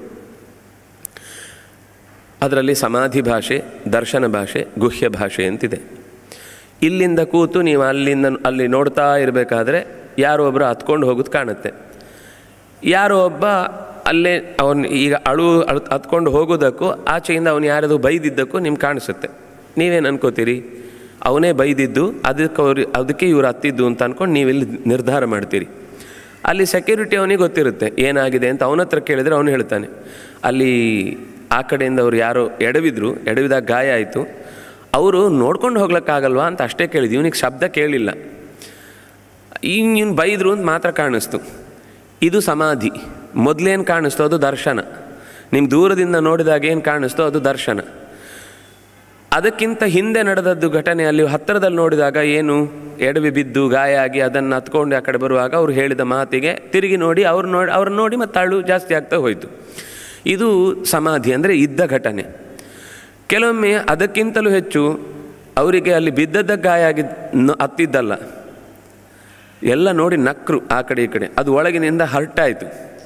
ಅದರಲ್ಲಿ ಸಮಾಧಿ ಭಾಷೆ, ದರ್ಶನ ಭಾಷೆ, ಗುಹ್ಯ ಭಾಷೆ ಅಂತಿದೆ. ಇಲ್ಲಿಂದ ಕೂತು ನೀವು ಅಲ್ಲಿಂದ ಅಲ್ಲಿ ನೋಡ್ತಾ ಇರಬೇಕಾದ್ರೆ ಯಾರೋ ಒಬ್ಬರು ಹತ್ಕೊಂಡು ಹೋಗೋದು ಕಾಣುತ್ತೆ. ಯಾರೋ ಒಬ್ಬ ಅಲ್ಲೇ ಅವನು ಈಗ ಅಳು ಅಳು ಹತ್ಕೊಂಡು ಹೋಗೋದಕ್ಕೂ ಆಚೆಯಿಂದ ಅವನು ಯಾರದು ಬೈದಿದ್ದಕ್ಕೂ ನಿಮ್ಗೆ ಕಾಣಿಸುತ್ತೆ. ನೀವೇನು ಅನ್ಕೋತೀರಿ? ಅವನೇ ಬೈದಿದ್ದು, ಅದಕ್ಕೆ ಅವ್ರು ಅದಕ್ಕೆ ಇವ್ರು ಹತ್ತಿದ್ದು ಅಂತ ಅಂದ್ಕೊಂಡು ನೀವಿಲ್ಲಿ ನಿರ್ಧಾರ ಮಾಡ್ತೀರಿ. ಅಲ್ಲಿ ಸೆಕ್ಯೂರಿಟಿ ಅವನಿಗೆ ಗೊತ್ತಿರುತ್ತೆ ಏನಾಗಿದೆ ಅಂತ. ಅವನ ಹತ್ರ ಕೇಳಿದರೆ ಅವನು ಹೇಳ್ತಾನೆ, ಅಲ್ಲಿ ಆ ಕಡೆಯಿಂದ ಅವರು ಯಾರೋ ಎಡವಿದ್ರು, ಎಡವಿದಾಗ ಗಾಯ ಆಯಿತು, ಅವರು ನೋಡ್ಕೊಂಡು ಹೋಗ್ಲಿಕ್ಕಾಗಲ್ವಾ ಅಂತ ಅಷ್ಟೇ ಕೇಳಿದ್ವಿ. ಇವನಿಗೆ ಶಬ್ದ ಕೇಳಿಲ್ಲ, ಈಗ ಇವ್ನು ಬೈದರು ಅಂತ ಮಾತ್ರ ಕಾಣಿಸ್ತು. ಇದು ಸಮಾಧಿ. ಮೊದಲೇನು ಕಾಣಿಸ್ತೋ ಅದು ದರ್ಶನ. ನಿಮ್ಮ ದೂರದಿಂದ ನೋಡಿದಾಗ ಏನು ಕಾಣಿಸ್ತೋ ಅದು ದರ್ಶನ. ಅದಕ್ಕಿಂತ ಹಿಂದೆ ನಡೆದದ್ದು ಘಟನೆ, ಅಲ್ಲಿ ಹತ್ತಿರದಲ್ಲಿ ನೋಡಿದಾಗ ಏನು ಎಡವಿ ಬಿದ್ದು ಗಾಯ ಆಗಿ ಅದನ್ನು ಹತ್ಕೊಂಡು ಆ ಕಡೆ ಬರುವಾಗ ಅವ್ರು ಹೇಳಿದ ಮಾತಿಗೆ ತಿರುಗಿ ನೋಡಿ ಅವ್ರು ನೋಡಿ ಅವ್ರನ್ನ ನೋಡಿ ಮತ್ತು ಅಳು ಜಾಸ್ತಿ ಆಗ್ತಾ ಹೋಯಿತು. ಇದು ಸಮಾಧಿ ಅಂದರೆ ಇದ್ದ ಘಟನೆ. ಕೆಲವೊಮ್ಮೆ ಅದಕ್ಕಿಂತಲೂ ಹೆಚ್ಚು ಅವರಿಗೆ ಅಲ್ಲಿ ಬಿದ್ದದ್ದ ಗಾಯ ಆಗಿ ಹತ್ತಿದ್ದಲ್ಲ, ಎಲ್ಲ ನೋಡಿ ನಕ್ರು ಆ ಕಡೆ ಈ ಕಡೆ, ಅದು ಒಳಗಿನಿಂದ ಹರ್ಟಾಯಿತು.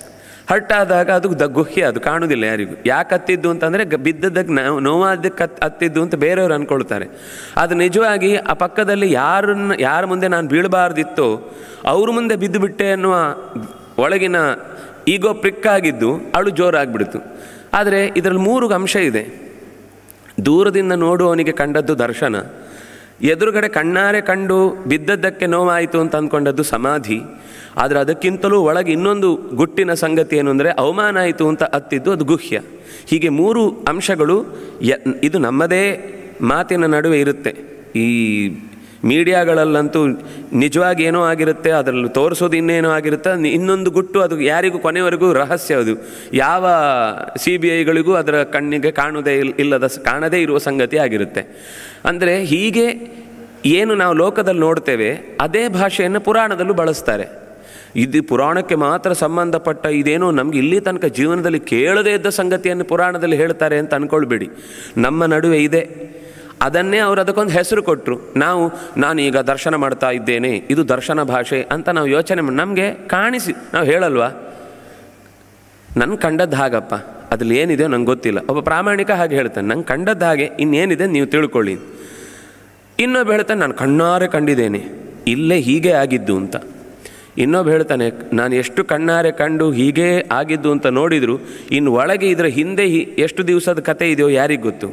ಹರ್ಟ್ ಆದಾಗ ಅದು ದ ಗುಹ್ಯ, ಅದು ಕಾಣುವುದಿಲ್ಲ ಯಾರಿಗೂ. ಯಾಕೆ ಹತ್ತಿದ್ದು ಅಂತಂದರೆ ಬಿದ್ದದ್ದಕ್ಕೆ ನಾವು ನೋವಾದಕ್ಕೆ ಹತ್ ಹತ್ತಿದ್ದು ಅಂತ ಬೇರೆಯವರು ಅಂದ್ಕೊಳ್ತಾರೆ. ಅದು ನಿಜವಾಗಿ ಆ ಪಕ್ಕದಲ್ಲಿ ಯಾರನ್ನ ಯಾರ ಮುಂದೆ ನಾನು ಬೀಳಬಾರ್ದಿತ್ತೋ ಅವ್ರ ಮುಂದೆ ಬಿದ್ದು ಬಿಟ್ಟೆ ಅನ್ನುವ ಒಳಗಿನ ಈಗೋ ಪ್ರಿಕ್ಕಾಗಿದ್ದು ಅವಳು ಜೋರಾಗಿಬಿಡ್ತು. ಆದರೆ ಇದರಲ್ಲಿ ಮೂರು ಅಂಶ ಇದೆ. ದೂರದಿಂದ ನೋಡುವವನಿಗೆ ಕಂಡದ್ದು ದರ್ಶನ, ಎದುರುಗಡೆ ಕಣ್ಣಾರೆ ಕಂಡು ಬಿದ್ದದ್ದಕ್ಕೆ ನೋವಾಯಿತು ಅಂತ ಅಂದ್ಕೊಂಡದ್ದು ಸಮಾಧಿ. ಆದರೆ ಅದಕ್ಕಿಂತಲೂ ಒಳಗೆ ಇನ್ನೊಂದು ಗುಟ್ಟಿನ ಸಂಗತಿ ಏನು ಅಂದರೆ ಅವಮಾನ ಆಯಿತು ಅಂತ ಹತ್ತಿದ್ದು ಅದು ಗುಹ್ಯ. ಹೀಗೆ ಮೂರು ಅಂಶಗಳು ಯ ಇದು ನಮ್ಮದೇ ಮಾತಿನ ನಡುವೆ ಇರುತ್ತೆ. ಈ ಮೀಡಿಯಾಗಳಲ್ಲಂತೂ ನಿಜವಾಗಿ ಏನೋ ಆಗಿರುತ್ತೆ, ಅದರಲ್ಲಿ ತೋರಿಸೋದು ಇನ್ನೇನೋ ಆಗಿರುತ್ತೆ, ಇನ್ನೊಂದು ಗುಟ್ಟು ಅದು ಯಾರಿಗೂ ಕೊನೆವರೆಗೂ ರಹಸ್ಯ. ಅದು ಯಾವ ಸಿ ಬಿ ಐಗಳಿಗೂ ಅದರ ಕಣ್ಣಿಗೆ ಕಾಣುವುದೇ ಇಲ್ಲದ ಕಾಣದೇ ಇರುವ ಸಂಗತಿ ಆಗಿರುತ್ತೆ. ಅಂದರೆ ಹೀಗೆ ಏನು ನಾವು ಲೋಕದಲ್ಲಿ ನೋಡ್ತೇವೆ ಅದೇ ಭಾಷೆಯನ್ನು ಪುರಾಣದಲ್ಲೂ ಬಳಸ್ತಾರೆ. ಇದು ಪುರಾಣಕ್ಕೆ ಮಾತ್ರ ಸಂಬಂಧಪಟ್ಟ ಇದೇನೋ ನಮಗೆ ಇಲ್ಲಿ ತನಕ ಜೀವನದಲ್ಲಿ ಕೇಳದೇ ಇದ್ದ ಸಂಗತಿಯನ್ನು ಪುರಾಣದಲ್ಲಿ ಹೇಳ್ತಾರೆ ಅಂತ ಅಂದ್ಕೊಳ್ಬೇಡಿ. ನಮ್ಮ ನಡುವೆ ಇದೆ. ಅದನ್ನೇ ಅವರು ಅದಕ್ಕೊಂದು ಹೆಸರು ಕೊಟ್ಟರು. ನಾವು ನಾನೀಗ ದರ್ಶನ ಮಾಡ್ತಾ ಇದ್ದೇನೆ, ಇದು ದರ್ಶನ ಭಾಷೆ ಅಂತ ನಾವು ಯೋಚನೆ ಮಾಡಿ ನಮಗೆ ಕಾಣಿಸಿ ನಾವು ಹೇಳಲ್ವಾ, ನನ್ನ ಕಂಡದ್ದು ಹಾಗಪ್ಪ, ಅದ್ರಲ್ಲಿ ಏನಿದೆ ನಂಗೆ ಗೊತ್ತಿಲ್ಲ. ಒಬ್ಬ ಪ್ರಾಮಾಣಿಕ ಹಾಗೆ ಹೇಳ್ತಾನೆ, ನಂಗೆ ಕಂಡದ್ದು ಹಾಗೆ, ಇನ್ನೇನಿದೆ ನೀವು ತಿಳ್ಕೊಳ್ಳಿ. ಇನ್ನೊಬ್ಬ ಹೇಳ್ತಾನೆ, ನಾನು ಕಣ್ಣಾರೆ ಕಂಡಿದ್ದೇನೆ, ಇಲ್ಲೇ ಹೀಗೆ ಆಗಿದ್ದು ಅಂತ. ಇನ್ನೊಬ್ಬ ಹೇಳ್ತಾನೆ, ನಾನು ಎಷ್ಟು ಕಣ್ಣಾರೆ ಕಂಡು ಹೀಗೇ ಆಗಿದ್ದು ಅಂತ ನೋಡಿದ್ರು ಇನ್ನು ಒಳಗೆ ಇದರ ಹಿಂದೆ ಎಷ್ಟು ದಿವಸದ ಕತೆ ಇದೆಯೋ ಯಾರಿಗೆ ಗೊತ್ತು.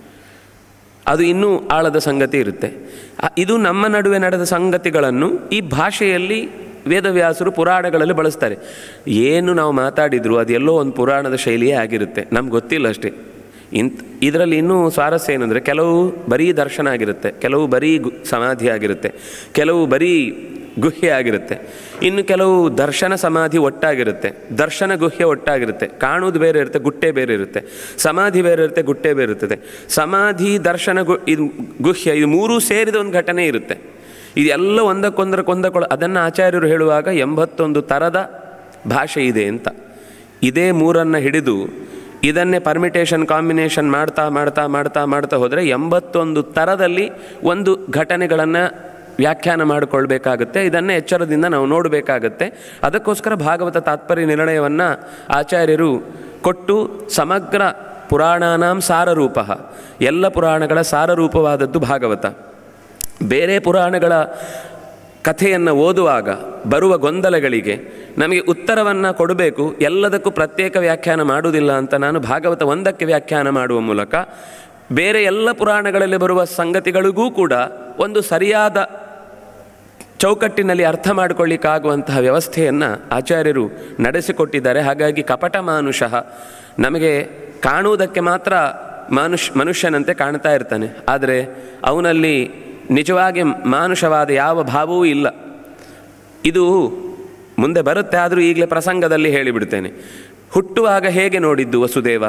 ಅದು ಇನ್ನೂ ಆಳದ ಸಂಗತಿ ಇರುತ್ತೆ. ಇದು ನಮ್ಮ ನಡುವೆ ನಡೆದ ಸಂಗತಿಗಳನ್ನು ಈ ಭಾಷೆಯಲ್ಲಿ ವೇದವ್ಯಾಸರು ಪುರಾಣಗಳಲ್ಲಿ ಬಳಸ್ತಾರೆ. ಏನು ನಾವು ಮಾತಾಡಿದ್ರು ಅದೆಲ್ಲೋ ಒಂದು ಪುರಾಣದ ಶೈಲಿಯೇ ಆಗಿರುತ್ತೆ, ನಮ್ಗೆ ಗೊತ್ತಿಲ್ಲ ಅಷ್ಟೇ. ಇಂಥ ಇದರಲ್ಲಿ ಇನ್ನೂ ಸ್ವಾರಸ್ಯ ಏನಂದರೆ ಕೆಲವು ಬರೀ ದರ್ಶನ ಆಗಿರುತ್ತೆ, ಕೆಲವು ಬರೀ ಗು ಸಮಾಧಿ ಆಗಿರುತ್ತೆ, ಕೆಲವು ಬರೀ ಗುಹ್ಯ ಆಗಿರುತ್ತೆ, ಇನ್ನು ಕೆಲವು ದರ್ಶನ ಸಮಾಧಿ ಒಟ್ಟಾಗಿರುತ್ತೆ, ದರ್ಶನ ಗುಹ್ಯ ಒಟ್ಟಾಗಿರುತ್ತೆ. ಕಾಣುವುದು ಬೇರೆ ಇರುತ್ತೆ, ಗುಟ್ಟೆ ಬೇರೆ ಇರುತ್ತೆ. ಸಮಾಧಿ ಬೇರೆ ಇರುತ್ತೆ, ಗುಟ್ಟೆ ಬೇರೆ ಇರ್ತದೆ. ಸಮಾಧಿ, ದರ್ಶನ, ಗು ಇದು ಗುಹ್ಯ, ಇದು ಮೂರೂ ಸೇರಿದ ಒಂದು ಘಟನೆ ಇರುತ್ತೆ. ಇದೆಲ್ಲ ಒಂದಕ್ಕೊಂದರಕ್ಕೊಂದಕ್ಕೊಳ್ಳ ಅದನ್ನು ಆಚಾರ್ಯರು ಹೇಳುವಾಗ ಎಂಬತ್ತೊಂದು ಥರದ ಭಾಷೆ ಇದೆ ಅಂತ. ಇದೇ ಮೂರನ್ನು ಹಿಡಿದು ಇದನ್ನೇ ಪರ್ಮಿಟೇಷನ್ ಕಾಂಬಿನೇಷನ್ ಮಾಡ್ತಾ ಮಾಡ್ತಾ ಮಾಡ್ತಾ ಮಾಡ್ತಾ ಹೋದರೆ ಎಂಬತ್ತೊಂದು ಥರದಲ್ಲಿ ಒಂದು ಘಟನೆಗಳನ್ನು ವ್ಯಾಖ್ಯಾನ ಮಾಡಿಕೊಳ್ಬೇಕಾಗುತ್ತೆ. ಇದನ್ನೇ ಎಚ್ಚರದಿಂದ ನಾವು ನೋಡಬೇಕಾಗತ್ತೆ. ಅದಕ್ಕೋಸ್ಕರ ಭಾಗವತ ತಾತ್ಪರ್ಯ ನಿರ್ಣಯವನ್ನು ಆಚಾರ್ಯರು ಕೊಟ್ಟು ಸಮಗ್ರ ಪುರಾಣಾನಾಂ ಸಾರರೂಪ, ಎಲ್ಲ ಪುರಾಣಗಳ ಸಾರರೂಪವಾದದ್ದು ಭಾಗವತ. ಬೇರೆ ಪುರಾಣಗಳ ಕಥೆಯನ್ನು ಓದುವಾಗ ಬರುವ ಗೊಂದಲಗಳಿಗೆ ನಮಗೆ ಉತ್ತರವನ್ನು ಕೊಡಬೇಕು, ಎಲ್ಲದಕ್ಕೂ ಪ್ರತ್ಯೇಕ ವ್ಯಾಖ್ಯಾನ ಮಾಡುವುದಿಲ್ಲ ಅಂತ ನಾನು ಭಾಗವತ ಒಂದಕ್ಕೆ ವ್ಯಾಖ್ಯಾನ ಮಾಡುವ ಮೂಲಕ ಬೇರೆ ಎಲ್ಲ ಪುರಾಣಗಳಲ್ಲಿ ಬರುವ ಸಂಗತಿಗಳಿಗೂ ಕೂಡ ಒಂದು ಸರಿಯಾದ ಚೌಕಟ್ಟಿನಲ್ಲಿ ಅರ್ಥ ಮಾಡಿಕೊಳ್ಳಿಕ್ಕಾಗುವಂತಹ ವ್ಯವಸ್ಥೆಯನ್ನು ಆಚಾರ್ಯರು ನಡೆಸಿಕೊಟ್ಟಿದ್ದಾರೆ. ಹಾಗಾಗಿ ಕಪಟ ಮಾನುಷಃ, ನಮಗೆ ಕಾಣುವುದಕ್ಕೆ ಮಾತ್ರ ಮನುಷ್ಯ ಮನುಷ್ಯನಂತೆ ಕಾಣ್ತಾ ಇರ್ತಾನೆ, ಆದರೆ ಅವನಲ್ಲಿ ನಿಜವಾಗಿ ಮಾನುಷವಾದ ಯಾವ ಭಾವವೂ ಇಲ್ಲ. ಇದು ಮುಂದೆ ಬರುತ್ತೆ, ಆದರೂ ಈಗಲೇ ಪ್ರಸಂಗದಲ್ಲಿ ಹೇಳಿಬಿಡ್ತೇನೆ. ಹುಟ್ಟುವಾಗ ಹೇಗೆ ನೋಡಿದ್ದು ವಸುದೇವ?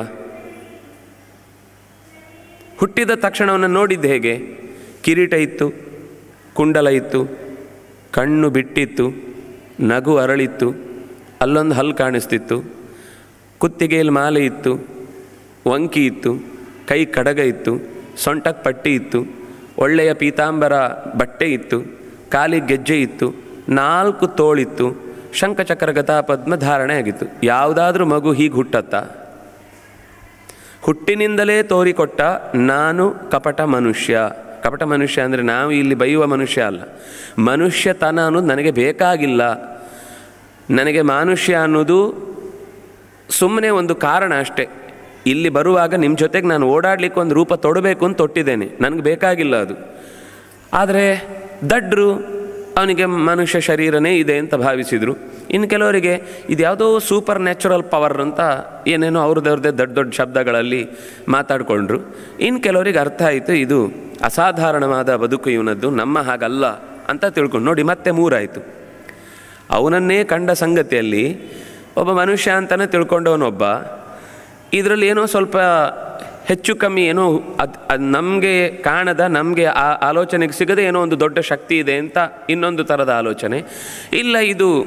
ಹುಟ್ಟಿದ ತಕ್ಷಣವನ್ನು ನೋಡಿದ್ದು ಹೇಗೆ? ಕಿರೀಟ ಇತ್ತು, ಕುಂಡಲ ಇತ್ತು, ಕಣ್ಣು ಬಿಟ್ಟಿತ್ತು, ನಗು ಅರಳಿತ್ತು, ಅಲ್ಲೊಂದು ಹಲ್ಲು ಕಾಣಿಸ್ತಿತ್ತು, ಕುತ್ತಿಗೆಯಲ್ಲಿ ಮಾಲೆ ಇತ್ತು, ವಂಕಿ ಇತ್ತು, ಕೈ ಕಡಗ ಇತ್ತು, ಸೊಂಟಕ್ಕೆ ಪಟ್ಟಿ ಇತ್ತು, ಒಳ್ಳೆಯ ಪೀತಾಂಬರ ಬಟ್ಟೆ ಇತ್ತು, ಕಾಲಿಗೆ ಗೆಜ್ಜೆ ಇತ್ತು, ನಾಲ್ಕು ತೋಳಿತ್ತು, ಶಂಖಚಕ್ರ ಗದಾ ಪದ್ಮ ಧಾರಣೆ ಆಗಿತ್ತು. ಯಾವುದಾದ್ರೂ ಮಗು ಹೀಗೆ ಹುಟ್ಟತ್ತಾ? ಹುಟ್ಟಿನಿಂದಲೇ ತೋರಿಕೊಟ್ಟ ನಾನು ಕಪಟ ಮನುಷ್ಯ. ಕಪಟ ಮನುಷ್ಯ ಅಂದರೆ ನಾವು ಇಲ್ಲಿ ಬೈಯುವ ಮನುಷ್ಯ ಅಲ್ಲ. ಮನುಷ್ಯತನ ಅನ್ನೋದು ನನಗೆ ಬೇಕಾಗಿಲ್ಲ. ನನಗೆ ಮನುಷ್ಯ ಅನ್ನೋದು ಸುಮ್ಮನೆ ಒಂದು ಕಾರಣ ಅಷ್ಟೇ. ಇಲ್ಲಿ ಬರುವಾಗ ನಿಮ್ಮ ಜೊತೆಗೆ ನಾನು ಓಡಾಡಲಿಕ್ಕೆ ಒಂದು ರೂಪ ತೊಡಬೇಕು ಅಂತ ತೊಟ್ಟಿದ್ದೇನೆ, ನನಗೆ ಬೇಕಾಗಿಲ್ಲ ಅದು. ಆದರೆ ದಡ್ರು ಅವನಿಗೆ ಮನುಷ್ಯ ಶರೀರನೇ ಇದೆ ಅಂತ ಭಾವಿಸಿದರು. ಇನ್ನು ಕೆಲವರಿಗೆ ಇದು ಯಾವುದೋ ಸೂಪರ್ ನ್ಯಾಚುರಲ್ ಪವರ್ ಅಂತ ಏನೇನೋ ಅವ್ರದ್ದವ್ರದ್ದೇ ದೊಡ್ಡ ದೊಡ್ಡ ಶಬ್ದಗಳಲ್ಲಿ ಮಾತಾಡಿಕೊಂಡ್ರು. ಇನ್ನು ಕೆಲವರಿಗೆ ಅರ್ಥ ಆಯಿತು ಇದು ಅಸಾಧಾರಣವಾದ ಬದುಕು ಇವನದ್ದು, ನಮ್ಮ ಹಾಗಲ್ಲ ಅಂತ ತಿಳ್ಕೊಂಡು ನೋಡಿ ಮತ್ತೆ ಮೂರಾಯಿತು. ಅವನನ್ನೇ ಕಂಡ ಸಂಗತಿಯಲ್ಲಿ ಒಬ್ಬ ಮನುಷ್ಯ ಅಂತಲೇ ತಿಳ್ಕೊಂಡವನೊಬ್ಬ ಇದರಲ್ಲಿ ಏನೋ ಸ್ವಲ್ಪ ಹೆಚ್ಚು ಕಮ್ಮಿ ಏನೋ ಅದು ಅದು ನಮಗೆ ಕಾಣದ, ನಮಗೆ ಆ ಆಲೋಚನೆಗೆ ಸಿಗದೆ ಏನೋ ಒಂದು ದೊಡ್ಡ ಶಕ್ತಿ ಇದೆ ಅಂತ ಇನ್ನೊಂದು ಥರದ ಆಲೋಚನೆ. ಇಲ್ಲ, ಇದು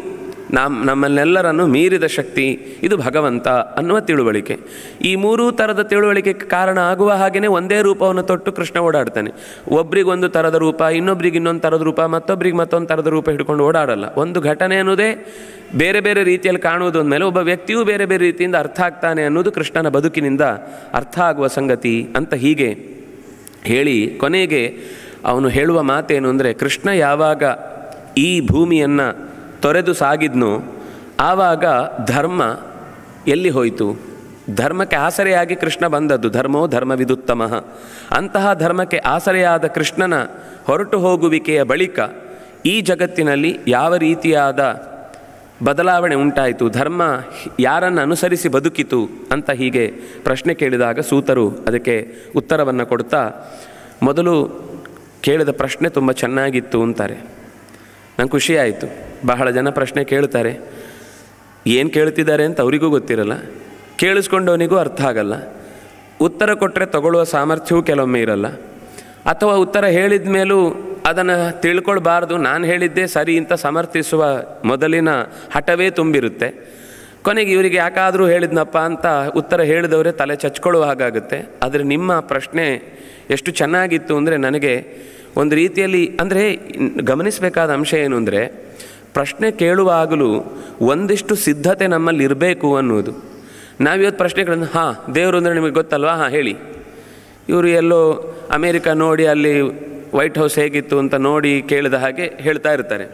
ನಮ್ಮ ನಮ್ಮನ್ನೆಲ್ಲರನ್ನು ಮೀರಿದ ಶಕ್ತಿ ಇದು ಭಗವಂತ ಅನ್ನುವ ತಿಳುವಳಿಕೆ. ಈ ಮೂರೂ ಥರದ ತಿಳುವಳಿಕೆಗೆ ಕಾರಣ ಆಗುವ ಹಾಗೆಯೇ ಒಂದೇ ರೂಪವನ್ನು ತೊಟ್ಟು ಕೃಷ್ಣ ಓಡಾಡ್ತಾನೆ. ಒಬ್ರಿಗೊಂದು ಥರದ ರೂಪ, ಇನ್ನೊಬ್ರಿಗೆ ಇನ್ನೊಂದು ಥರದ ರೂಪ, ಮತ್ತೊಬ್ರಿಗೆ ಮತ್ತೊಂದು ಥರದ ರೂಪ ಹಿಡ್ಕೊಂಡು ಓಡಾಡಲ್ಲ. ಒಂದು ಘಟನೆ ಅನ್ನೋದೇ ಬೇರೆ ಬೇರೆ ರೀತಿಯಲ್ಲಿ ಕಾಣುವುದು ಅಂದಮೇಲೆ ಒಬ್ಬ ವ್ಯಕ್ತಿಯೂ ಬೇರೆ ಬೇರೆ ರೀತಿಯಿಂದ ಅರ್ಥ ಆಗ್ತಾನೆ ಅನ್ನೋದು ಕೃಷ್ಣನ ಬದುಕಿನಿಂದ ಅರ್ಥ ಆಗುವ ಸಂಗತಿ ಅಂತ ಹೀಗೆ ಹೇಳಿ ಕೊನೆಗೆ ಅವನು ಹೇಳುವ ಮಾತೇನು ಅಂದರೆ, ಕೃಷ್ಣ ಯಾವಾಗ ಈ ಭೂಮಿಯನ್ನು ತೊರೆದು ಸಾಗಿದ್ನೋ ಆವಾಗ ಧರ್ಮ ಎಲ್ಲಿ ಹೋಯಿತು? ಧರ್ಮಕ್ಕೆ ಆಸರೆಯಾಗಿ ಕೃಷ್ಣ ಬಂದದ್ದು. ಧರ್ಮೋ ಧರ್ಮವಿದುತ್ತಮಃ. ಅಂತಹ ಧರ್ಮಕ್ಕೆ ಆಸರೆಯಾದ ಕೃಷ್ಣನ ಹೊರಟು ಹೋಗುವಿಕೆಯ ಬಳಿಕ ಈ ಜಗತ್ತಿನಲ್ಲಿ ಯಾವ ರೀತಿಯಾದ ಬದಲಾವಣೆ ಉಂಟಾಯಿತು, ಧರ್ಮ ಯಾರನ್ನು ಅನುಸರಿಸಿ ಬದುಕಿತು ಅಂತ ಹೀಗೆ ಪ್ರಶ್ನೆ ಕೇಳಿದಾಗ ಸೂತರು ಅದಕ್ಕೆ ಉತ್ತರವನ್ನು ಕೊಡ್ತಾ, ಮೊದಲು ಕೇಳಿದ ಪ್ರಶ್ನೆ ತುಂಬ ಚೆನ್ನಾಗಿತ್ತು ಅಂತಾರೆ. ನಂಗೆ ಖುಷಿಯಾಯಿತು. ಬಹಳ ಜನ ಪ್ರಶ್ನೆ ಕೇಳ್ತಾರೆ, ಏನು ಕೇಳ್ತಿದ್ದಾರೆ ಅಂತ ಅವರಿಗೂ ಗೊತ್ತಿರಲ್ಲ, ಕೇಳಿಸ್ಕೊಂಡವನಿಗೂ ಅರ್ಥ ಆಗಲ್ಲ, ಉತ್ತರ ಕೊಟ್ಟರೆ ತಗೊಳ್ಳುವ ಸಾಮರ್ಥ್ಯವೂ ಕೆಲವೊಮ್ಮೆ ಇರಲ್ಲ, ಅಥವಾ ಉತ್ತರ ಹೇಳಿದ ಮೇಲೂ ಅದನ್ನು ತಿಳ್ಕೊಳ್ಬಾರ್ದು, ನಾನು ಹೇಳಿದ್ದೇ ಸರಿ ಅಂತ ಸಮರ್ಥಿಸುವ ಮೊದಲಿನ ಹಠವೇ ತುಂಬಿರುತ್ತೆ. ಕೊನೆಗೆ ಇವರಿಗೆ ಯಾಕಾದರೂ ಹೇಳಿದ್ನಪ್ಪ ಅಂತ ಉತ್ತರ ಹೇಳಿದವರೇ ತಲೆ ಚಚ್ಕೊಳ್ಳುವ ಹಾಗಾಗುತ್ತೆ. ಆದರೆ ನಿಮ್ಮ ಪ್ರಶ್ನೆ ಎಷ್ಟು ಚೆನ್ನಾಗಿತ್ತು ಅಂದರೆ ನನಗೆ ಒಂದು ರೀತಿಯಲ್ಲಿ ಅಂದರೆ ಗಮನಿಸಬೇಕಾದ ಅಂಶ ಏನು ಅಂದರೆ, ಪ್ರಶ್ನೆ ಕೇಳುವಾಗಲೂ ಒಂದಿಷ್ಟು ಸಿದ್ಧತೆ ನಮ್ಮಲ್ಲಿ ಇರಬೇಕು ಅನ್ನೋದು. ನಾವಿವತ್ತು ಪ್ರಶ್ನೆಗಳನ್ನು ಹಾಂ ದೇವರು ಅಂದರೆ ನಿಮಗೆ ಗೊತ್ತಲ್ವಾ, ಹಾಂ ಹೇಳಿ. ಇವರು ಎಲ್ಲೋ ಅಮೇರಿಕಾ ನೋಡಿ ಅಲ್ಲಿ ವೈಟ್ ಹೌಸ್ ಹೇಗಿತ್ತು ಅಂತ ನೋಡಿ ಕೇಳಿದ ಹಾಗೆ ಹೇಳ್ತಾ ಇರ್ತಾರೆ.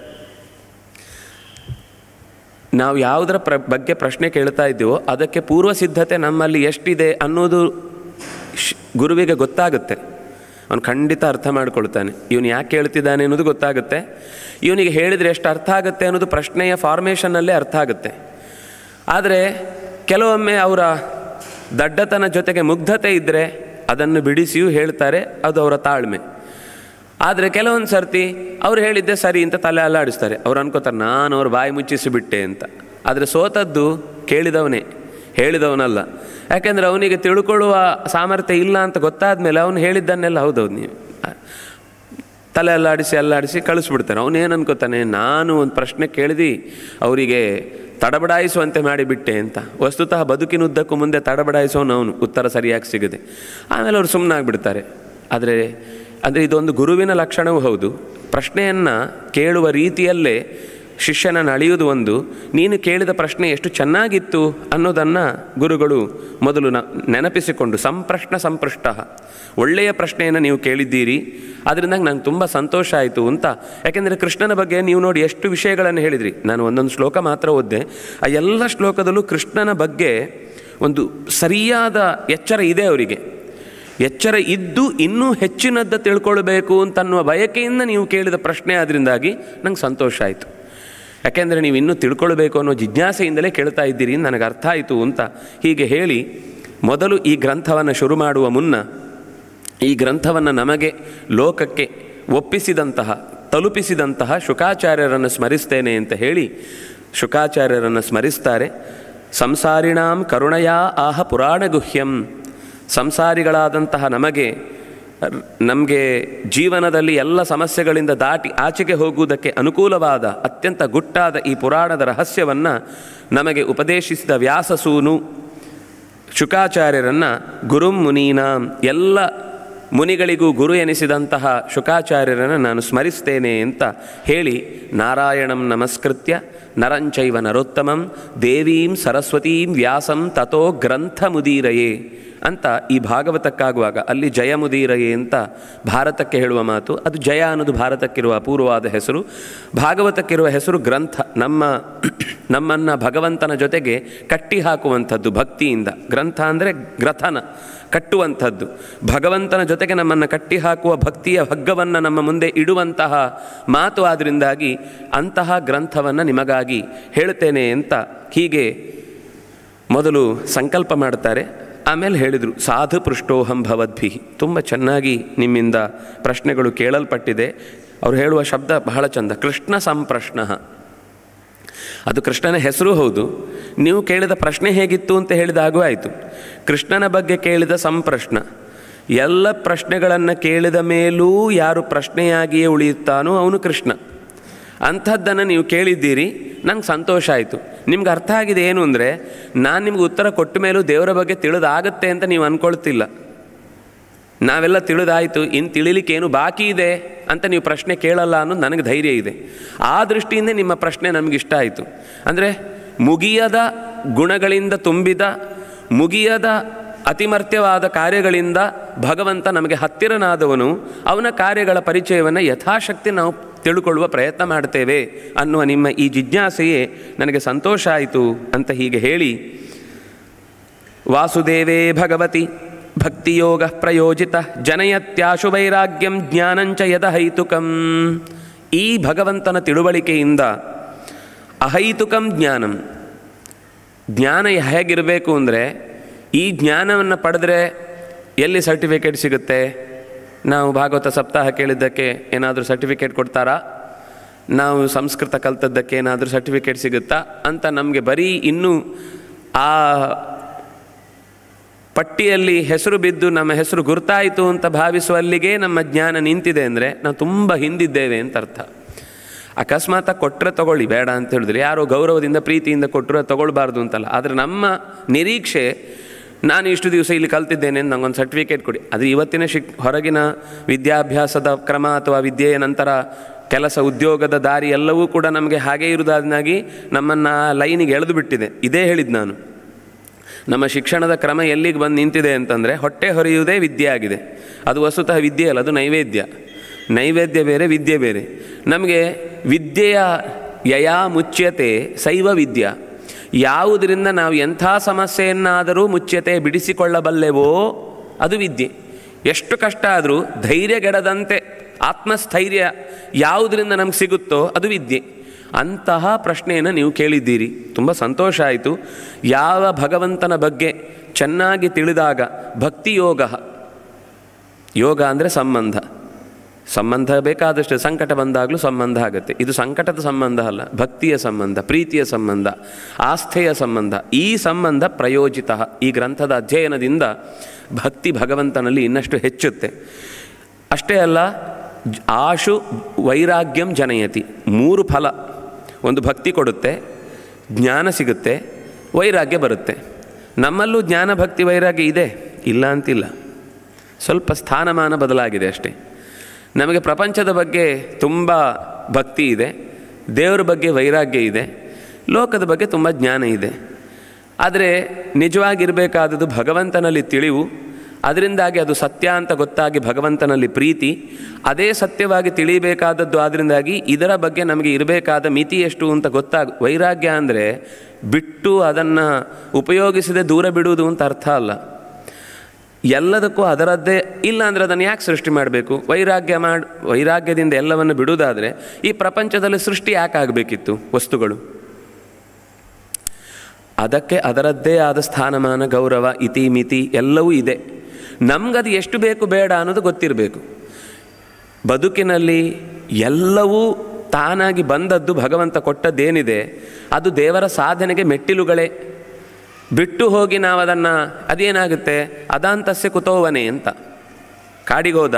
ನಾವು ಯಾವುದರ ಪ್ರ ಬಗ್ಗೆ ಪ್ರಶ್ನೆ ಕೇಳ್ತಾ ಇದ್ದೀವೋ ಅದಕ್ಕೆ ಪೂರ್ವ ಸಿದ್ಧತೆ ನಮ್ಮಲ್ಲಿ ಎಷ್ಟಿದೆ ಅನ್ನೋದು ಗುರುವಿಗೆ ಗೊತ್ತಾಗುತ್ತೆ. ಅವನು ಖಂಡಿತ ಅರ್ಥ ಮಾಡ್ಕೊಳ್ತಾನೆ. ಇವನು ಯಾಕೆ ಕೇಳ್ತಿದ್ದಾನೆ ಅನ್ನೋದು ಗೊತ್ತಾಗುತ್ತೆ. ಇವನಿಗೆ ಹೇಳಿದರೆ ಎಷ್ಟು ಅರ್ಥ ಆಗುತ್ತೆ ಅನ್ನೋದು ಪ್ರಶ್ನೆಯ ಫಾರ್ಮೇಷನ್ನಲ್ಲೇ ಅರ್ಥ ಆಗುತ್ತೆ. ಆದರೆ ಕೆಲವೊಮ್ಮೆ ಅವರ ದಡ್ಡತನ ಜೊತೆಗೆ ಮುಗ್ಧತೆ ಇದ್ದರೆ ಅದನ್ನು ಬಿಡಿಸಿಯೂ ಹೇಳ್ತಾರೆ, ಅದು ಅವರ ತಾಳ್ಮೆ. ಆದರೆ ಕೆಲವೊಂದು ಸರ್ತಿ ಅವ್ರು ಹೇಳಿದ್ದೆ ಸರಿ ಅಂತ ತಲೆ ಅಲ್ಲಾಡಿಸ್ತಾರೆ. ಅವ್ರು ಅನ್ಕೋತಾರೆ ನಾನು ಅವ್ರ ಬಾಯಿ ಮುಚ್ಚಿಸಿಬಿಟ್ಟೆ ಅಂತ. ಆದರೆ ಸೋತದ್ದು ಕೇಳಿದವನೇ, ಹೇಳಿದವನಲ್ಲ. ಯಾಕೆಂದರೆ ಅವನಿಗೆ ತಿಳ್ಕೊಳ್ಳುವ ಸಾಮರ್ಥ್ಯ ಇಲ್ಲ ಅಂತ ಗೊತ್ತಾದ ಮೇಲೆ ಅವನು ಹೇಳಿದ್ದನ್ನೆಲ್ಲ ಹೌದೌದು ನೀವು ತಲೆ ಅಲ್ಲಾಡಿಸಿ ಅಲ್ಲಾಡಿಸಿ ಕಳಿಸ್ಬಿಡ್ತಾನೆ. ಅವನೇನು ಅನ್ಕೋತಾನೆ, ನಾನು ಒಂದು ಪ್ರಶ್ನೆ ಕೇಳಿದು ಅವರಿಗೆ ತಡಬಡಾಯಿಸುವಂತೆ ಮಾಡಿಬಿಟ್ಟೆ ಅಂತ. ವಸ್ತುತಃ ಬದುಕಿನುದ್ದಕ್ಕೂ ಮುಂದೆ ತಡಬಡಾಯಿಸೋನು ಅವನು, ಉತ್ತರ ಸರಿಯಾಗಿ ಸಿಗದೆ. ಆಮೇಲೆ ಅವರು ಸುಮ್ಮನಾಗ್ಬಿಡ್ತಾರೆ. ಆದರೆ ಅಂದರೆ ಇದೊಂದು ಗುರುವಿನ ಲಕ್ಷಣವೂ ಹೌದು. ಪ್ರಶ್ನೆಯನ್ನು ಕೇಳುವ ರೀತಿಯಲ್ಲೇ ಶಿಷ್ಯನನ್ನು ಅಳೆಯುವುದು ಒಂದು, ನೀನು ಕೇಳಿದ ಪ್ರಶ್ನೆ ಎಷ್ಟು ಚೆನ್ನಾಗಿತ್ತು ಅನ್ನೋದನ್ನು ಗುರುಗಳು ಮೊದಲು ನ ನೆನಪಿಸಿಕೊಂಡು ಸಂಪ್ರಶ್ನ ಸಂಪೃಷ್ಟ, ಒಳ್ಳೆಯ ಪ್ರಶ್ನೆಯನ್ನು ನೀವು ಕೇಳಿದ್ದೀರಿ, ಅದರಿಂದ ನಂಗೆ ತುಂಬ ಸಂತೋಷ ಆಯಿತು ಅಂತ. ಯಾಕೆಂದರೆ ಕೃಷ್ಣನ ಬಗ್ಗೆ ನೀವು ನೋಡಿ ಎಷ್ಟು ವಿಷಯಗಳನ್ನು ಹೇಳಿದ್ರಿ. ನಾನು ಒಂದೊಂದು ಶ್ಲೋಕ ಮಾತ್ರ ಓದಿದೆ. ಆ ಎಲ್ಲ ಶ್ಲೋಕದಲ್ಲೂ ಕೃಷ್ಣನ ಬಗ್ಗೆ ಒಂದು ಸರಿಯಾದ ಎಚ್ಚರ ಇದೆ ಅವರಿಗೆ. ಎಚ್ಚರ ಇದ್ದು ಇನ್ನೂ ಹೆಚ್ಚಿನದ್ದು ತಿಳ್ಕೊಳ್ಬೇಕು ಅಂತನ್ನುವ ಬಯಕೆಯಿಂದ ನೀವು ಕೇಳಿದ ಪ್ರಶ್ನೆ, ಅದರಿಂದಾಗಿ ನಂಗೆ ಸಂತೋಷ ಆಯಿತು. ಯಾಕೆಂದರೆ ನೀವು ಇನ್ನೂ ತಿಳ್ಕೊಳ್ಬೇಕು ಅನ್ನೋ ಜಿಜ್ಞಾಸೆಯಿಂದಲೇ ಕೇಳ್ತಾ ಇದ್ದೀರಿ, ನನಗೆ ಅರ್ಥ ಆಯಿತು ಅಂತ ಹೀಗೆ ಹೇಳಿ, ಮೊದಲು ಈ ಗ್ರಂಥವನ್ನು ಶುರು ಮಾಡುವ ಮುನ್ನ ಈ ಗ್ರಂಥವನ್ನು ನಮಗೆ ಲೋಕಕ್ಕೆ ಒಪ್ಪಿಸಿದಂತಹ ತಲುಪಿಸಿದಂತಹ ಶುಕಾಚಾರ್ಯರನ್ನು ಸ್ಮರಿಸ್ತೇನೆ ಅಂತ ಹೇಳಿ ಶುಕಾಚಾರ್ಯರನ್ನು ಸ್ಮರಿಸ್ತಾರೆ. ಸಂಸಾರಿಣಾಂ ಕರುಣಯಾ ಆಹ ಪುರಾಣ ಗುಹ್ಯಂ. ಸಂಸಾರಿಗಳಾದಂತಹ ನಮಗೆ ನಮಗೆ ಜೀವನದಲ್ಲಿ ಎಲ್ಲ ಸಮಸ್ಯೆಗಳಿಂದ ದಾಟಿ ಆಚೆಗೆ ಹೋಗುವುದಕ್ಕೆ ಅನುಕೂಲವಾದ ಅತ್ಯಂತ ಗುಟ್ಟಾದ ಈ ಪುರಾಣದ ರಹಸ್ಯವನ್ನು ನಮಗೆ ಉಪದೇಶಿಸಿದ ವ್ಯಾಸಸೂನು ಶುಕಾಚಾರ್ಯರನ್ನು ಗುರುಂ ಮುನೀನಾಂ, ಎಲ್ಲ ಮುನಿಗಳಿಗೂ ಗುರು ಎನಿಸಿದಂತಹ ಶುಕಾಚಾರ್ಯರನ್ನು ನಾನು ಸ್ಮರಿಸ್ತೇನೆ ಅಂತ ಹೇಳಿ, ನಾರಾಯಣಂ ನಮಸ್ಕೃತ್ಯ ನರಂಚೈವ ನರೋತ್ತಮಂ ದೇವೀಂ ಸರಸ್ವತೀಂ ವ್ಯಾಸಂ ತಥೋ ಗ್ರಂಥ ಮುದೀರಯೇ ಅಂತ ಈ ಭಾಗವತಕ್ಕಾಗುವಾಗ ಅಲ್ಲಿ ಜಯ ಮುದೀರಯೇ ಅಂತ ಭಾರತಕ್ಕೆ ಹೇಳುವ ಮಾತು. ಅದು ಜಯ ಅನ್ನೋದು ಭಾರತಕ್ಕಿರುವ ಅಪೂರ್ವವಾದ ಹೆಸರು. ಭಾಗವತಕ್ಕಿರುವ ಹೆಸರು ಗ್ರಂಥ. ನಮ್ಮ ನಮ್ಮನ್ನು ಭಗವಂತನ ಜೊತೆಗೆ ಕಟ್ಟಿ ಹಾಕುವಂಥದ್ದು ಭಕ್ತಿಯಿಂದ. ಗ್ರಂಥ ಅಂದರೆ ಗ್ರಥನ, ಕಟ್ಟುವಂಥದ್ದು. ಭಗವಂತನ ಜೊತೆಗೆ ನಮ್ಮನ್ನು ಕಟ್ಟಿ ಹಾಕುವ ಭಕ್ತಿಯ ಹಗ್ಗವನ್ನು ನಮ್ಮ ಮುಂದೆ ಇಡುವಂತಹ ಮಾತು. ಆದ್ದರಿಂದಾಗಿ ಅಂತಹ ಗ್ರಂಥವನ್ನು ನಿಮಗಾಗಿ ಹೇಳ್ತೇನೆ ಅಂತ ಹೀಗೆ ಮೊದಲು ಸಂಕಲ್ಪ ಮಾಡ್ತಾರೆ. ಆಮೇಲೆ ಹೇಳಿದರು, ಸಾಧು ಪೃಷ್ಟೋಹಂ ಭವದ್ಭಿ. ತುಂಬ ಚೆನ್ನಾಗಿ ನಿಮ್ಮಿಂದ ಪ್ರಶ್ನೆಗಳು ಕೇಳಲ್ಪಟ್ಟಿದೆ. ಅವರು ಹೇಳುವ ಶಬ್ದ ಬಹಳ ಚಂದ, ಕೃಷ್ಣ ಸಂಪ್ರಶ್ನ. ಅದು ಕೃಷ್ಣನ ಹೆಸರು ಹೌದು. ನೀವು ಕೇಳಿದ ಪ್ರಶ್ನೆ ಹೇಗಿತ್ತು ಅಂತ ಹೇಳಿದಾಗೂ ಆಯಿತು. ಕೃಷ್ಣನ ಬಗ್ಗೆ ಕೇಳಿದ ಸಂಪ್ರಶ್ನ. ಎಲ್ಲ ಪ್ರಶ್ನೆಗಳನ್ನು ಕೇಳಿದ ಮೇಲೂ ಯಾರು ಪ್ರಶ್ನೆಯಾಗಿಯೇ ಉಳಿಯುತ್ತಾನೋ ಅವನು ಕೃಷ್ಣ. ಅಂಥದ್ದನ್ನು ನೀವು ಕೇಳಿದ್ದೀರಿ. ನಂಗೆ ಸಂತೋಷ ಆಯಿತು. ನಿಮ್ಗೆ ಅರ್ಥ ಆಗಿದೆ ಏನು ಅಂದರೆ, ನಾನು ನಿಮ್ಗೆ ಉತ್ತರ ಕೊಟ್ಟ ಮೇಲೂ ದೇವರ ಬಗ್ಗೆ ತಿಳಿದಾಗತ್ತೆ ಅಂತ ನೀವು ಅಂದ್ಕೊಳ್ತಿಲ್ಲ. ನಾವೆಲ್ಲ ತಿಳಿದಾಯಿತು, ಇನ್ನು ತಿಳಿಲಿಕ್ಕೇನು ಬಾಕಿ ಇದೆ ಅಂತ ನೀವು ಪ್ರಶ್ನೆ ಕೇಳಲ್ಲ ಅನ್ನೋದು ನನಗೆ ಧೈರ್ಯ ಇದೆ. ಆ ದೃಷ್ಟಿಯಿಂದ ನಿಮ್ಮ ಪ್ರಶ್ನೆ ನಮಗಿಷ್ಟ ಆಯಿತು. ಅಂದರೆ ಮುಗಿಯದ ಗುಣಗಳಿಂದ ತುಂಬಿದ, ಮುಗಿಯದ ಅತಿಮರ್ತ್ಯವಾದ ಕಾರ್ಯಗಳಿಂದ ಭಗವಂತ ನಮಗೆ ಹತ್ತಿರನಾದವನು. ಅವನ ಕಾರ್ಯಗಳ ಪರಿಚಯವನ್ನು ಯಥಾಶಕ್ತಿ ನಾವು ತಿಳ್ಕೊಳ್ಳುವ ಪ್ರಯತ್ನ ಮಾಡ್ತೇವೆ ಅನ್ನುವ ನಿಮ್ಮ ಈ ಜಿಜ್ಞಾಸೆಯೇ ನನಗೆ ಸಂತೋಷ ಆಯಿತು ಅಂತ ಹೀಗೆ ಹೇಳಿ, ವಾಸುದೇವೇ ಭಗವತಿ ಭಕ್ತಿಯೋಗ ಪ್ರಯೋಜಿತ ಜನಯತ್ಯಾಶು ವೈರಾಗ್ಯಂ ಜ್ಞಾನಂಚ ಯದಹೈತುಕಂ. ಈ ಭಗವಂತನ ತಿಳುವಳಿಕೆಯಿಂದ ಅಹೈತುಕಂ ಜ್ಞಾನಂ, ಜ್ಞಾನ ಹೇಗಿರಬೇಕು ಅಂದರೆ, ಈ ಜ್ಞಾನವನ್ನು ಪಡೆದ್ರೆ ಎಲ್ಲಿ ಸರ್ಟಿಫಿಕೇಟ್ ಸಿಗುತ್ತೆ? ನಾವು ಭಾಗವತ ಸಪ್ತಾಹ ಕೇಳಿದ್ದಕ್ಕೆ ಏನಾದರೂ ಸರ್ಟಿಫಿಕೇಟ್ ಕೊಡ್ತಾರಾ? ನಾವು ಸಂಸ್ಕೃತ ಕಲ್ತದ್ದಕ್ಕೆ ಏನಾದರೂ ಸರ್ಟಿಫಿಕೇಟ್ ಸಿಗುತ್ತಾ ಅಂತ ನಮಗೆ ಬರೀ ಇನ್ನೂ ಆ ಪಟ್ಟಿಯಲ್ಲಿ ಹೆಸರು ಬಿದ್ದು ನಮ್ಮ ಹೆಸರು ಗುರ್ತಾಯಿತು ಅಂತ ಭಾವಿಸುವಲ್ಲಿಗೆ ನಮ್ಮ ಜ್ಞಾನ ನಿಂತಿದೆ ಅಂದರೆ ನಾವು ತುಂಬ ಹಿಂದಿದ್ದೇವೆ ಅಂತ ಅರ್ಥ. ಅಕಸ್ಮಾತ್ ಕೊಟ್ಟರೆ ತಗೊಳ್ಳಿ, ಬೇಡ ಅಂತ ಹೇಳಿದ್ರೆ ಯಾರೋ ಗೌರವದಿಂದ ಪ್ರೀತಿಯಿಂದ ಕೊಟ್ಟರೆ ತಗೊಳ್ಬಾರ್ದು ಅಂತಲ್ಲ. ಆದರೆ ನಮ್ಮ ನಿರೀಕ್ಷೆ, ನಾನು ಇಷ್ಟು ದಿವಸ ಇಲ್ಲಿ ಕಲ್ತಿದ್ದೇನೆ ಅಂತ ನಂಗೊಂದು ಸರ್ಟಿಫಿಕೇಟ್ ಕೊಡಿ. ಅದು ಇವತ್ತಿನ ಶಿಕ್ ಹೊರಗಿನ ವಿದ್ಯಾಭ್ಯಾಸದ ಕ್ರಮ ಅಥವಾ ವಿದ್ಯೆಯ ನಂತರ ಕೆಲಸ ಉದ್ಯೋಗದ ದಾರಿ ಎಲ್ಲವೂ ಕೂಡ ನಮಗೆ ಹಾಗೇ ಇರುವುದಾಗಿ ನಮ್ಮನ್ನು ಲೈನಿಗೆ ಎಳೆದು ಬಿಟ್ಟಿದೆ. ಇದೇ ಹೇಳಿದ್ದು ನಾನು, ನಮ್ಮ ಶಿಕ್ಷಣದ ಕ್ರಮ ಎಲ್ಲಿಗೆ ಬಂದು ನಿಂತಿದೆ ಅಂತಂದರೆ, ಹೊಟ್ಟೆ ಹೊರೆಯುವುದೇ ವಿದ್ಯೆ ಆಗಿದೆ. ಅದು ವಸ್ತುತಃ ವಿದ್ಯೆ ಅಲ್ಲ, ಅದು ನೈವೇದ್ಯ. ನೈವೇದ್ಯ ಬೇರೆ, ವಿದ್ಯೆ ಬೇರೆ. ನಮಗೆ ವಿದ್ಯೆಯ ಯಯಾ ಮುಚ್ಯತೆ ಸೈವ ವಿದ್ಯಾ, ಯಾವುದರಿಂದ ನಾವು ಎಂಥ ಸಮಸ್ಯೆಯನ್ನಾದರೂ ಮುಚ್ಯತೆ ಬಿಡಿಸಿಕೊಳ್ಳಬಲ್ಲೆವೋ ಅದು ವಿದ್ಯೆ. ಎಷ್ಟು ಕಷ್ಟ ಆದರೂ ಧೈರ್ಯಗೆಡದಂತೆ ಆತ್ಮಸ್ಥೈರ್ಯ ಯಾವುದರಿಂದ ನಮ್ಗೆ ಸಿಗುತ್ತೋ ಅದು ವಿದ್ಯೆ. ಅಂತಹ ಪ್ರಶ್ನೆಯನ್ನು ನೀವು ಕೇಳಿದ್ದೀರಿ, ತುಂಬ ಸಂತೋಷ ಆಯಿತು. ಯಾವ ಭಗವಂತನ ಬಗ್ಗೆ ಚೆನ್ನಾಗಿ ತಿಳಿದಾಗ ಭಕ್ತಿಯೋಗ, ಯೋಗ ಅಂದರೆ ಸಂಬಂಧ, ಸಂಬಂಧ ಬೇಕಾದಷ್ಟು ಸಂಕಟ ಬಂದಾಗಲೂ ಸಂಬಂಧ ಆಗುತ್ತೆ. ಇದು ಸಂಕಟದ ಸಂಬಂಧ ಅಲ್ಲ, ಭಕ್ತಿಯ ಸಂಬಂಧ, ಪ್ರೀತಿಯ ಸಂಬಂಧ, ಆಸ್ಥೆಯ ಸಂಬಂಧ. ಈ ಸಂಬಂಧ ಪ್ರಯೋಜಿತ. ಈ ಗ್ರಂಥದ ಅಧ್ಯಯನದಿಂದ ಭಕ್ತಿ ಭಗವಂತನಲ್ಲಿ ಇನ್ನಷ್ಟು ಹೆಚ್ಚುತ್ತೆ. ಅಷ್ಟೇ ಅಲ್ಲ, ಆಶು ವೈರಾಗ್ಯಂ ಜನಯತಿ. ಮೂರು ಫಲ. ಒಂದು ಭಕ್ತಿ ಕೊಡುತ್ತೆ, ಜ್ಞಾನ ಸಿಗುತ್ತೆ, ವೈರಾಗ್ಯ ಬರುತ್ತೆ. ನಮ್ಮಲ್ಲೂ ಜ್ಞಾನ ಭಕ್ತಿ ವೈರಾಗ್ಯ ಇದೆ, ಇಲ್ಲ ಅಂತಿಲ್ಲ. ಸ್ವಲ್ಪ ಸ್ಥಾನಮಾನ ಬದಲಾಗಿದೆ ಅಷ್ಟೇ. ನಮಗೆ ಪ್ರಪಂಚದ ಬಗ್ಗೆ ತುಂಬ ಭಕ್ತಿ ಇದೆ, ದೇವರ ಬಗ್ಗೆ ವೈರಾಗ್ಯ ಇದೆ, ಲೋಕದ ಬಗ್ಗೆ ತುಂಬ ಜ್ಞಾನ ಇದೆ. ಆದರೆ ನಿಜವಾಗಿರಬೇಕಾದದ್ದು ಭಗವಂತನಲ್ಲಿ ತಿಳಿವು. ಅದರಿಂದಾಗಿ ಅದು ಸತ್ಯ ಅಂತ ಗೊತ್ತಾಗಿ ಭಗವಂತನಲ್ಲಿ ಪ್ರೀತಿ. ಅದೇ ಸತ್ಯವಾಗಿ ತಿಳಿಯಬೇಕಾದದ್ದು. ಅದರಿಂದಾಗಿ ಇದರ ಬಗ್ಗೆ ನಮಗೆ ಇರಬೇಕಾದ ಮಿತಿ ಎಷ್ಟು ಅಂತ ಗೊತ್ತಾಗ. ವೈರಾಗ್ಯ ಅಂದರೆ ಬಿಟ್ಟು ಅದನ್ನು ಉಪಯೋಗಿಸದೆ ದೂರ ಬಿಡುವುದು ಅಂತ ಅರ್ಥ ಅಲ್ಲ. ಎಲ್ಲದಕ್ಕೂ ಅದರದ್ದೇ ಇಲ್ಲ ಅಂದರೆ ಅದನ್ನು ಯಾಕೆ ಸೃಷ್ಟಿ ಮಾಡಬೇಕು? ವೈರಾಗ್ಯ ಮಾಡಿ ವೈರಾಗ್ಯದಿಂದ ಎಲ್ಲವನ್ನು ಬಿಡುವುದಾದರೆ ಈ ಪ್ರಪಂಚದಲ್ಲಿ ಸೃಷ್ಟಿ ಯಾಕೆ ಆಗಬೇಕಿತ್ತು ವಸ್ತುಗಳು? ಅದಕ್ಕೆ ಅದರದ್ದೇ ಆದ ಸ್ಥಾನಮಾನ, ಗೌರವ, ಇತಿ ಮಿತಿ ಎಲ್ಲವೂ ಇದೆ. ನಮಗದು ಎಷ್ಟು ಬೇಕು ಬೇಡ ಅನ್ನೋದು ಗೊತ್ತಿರಬೇಕು. ಬದುಕಿನಲ್ಲಿ ಎಲ್ಲವೂ ತಾನಾಗಿ ಬಂದದ್ದು, ಭಗವಂತ ಕೊಟ್ಟದ್ದೇನಿದೆ ಅದು ದೇವರ ಸಾಧನೆಗೆ ಮೆಟ್ಟಿಲುಗಳೇ. ಬಿಟ್ಟು ಹೋಗಿ ನಾವು ಅದನ್ನು, ಅದೇನಾಗುತ್ತೆ, ಅದಾಂತಸ್ಯ ಕುತೋವನೆ ಅಂತ. ಕಾಡಿಗೋದ,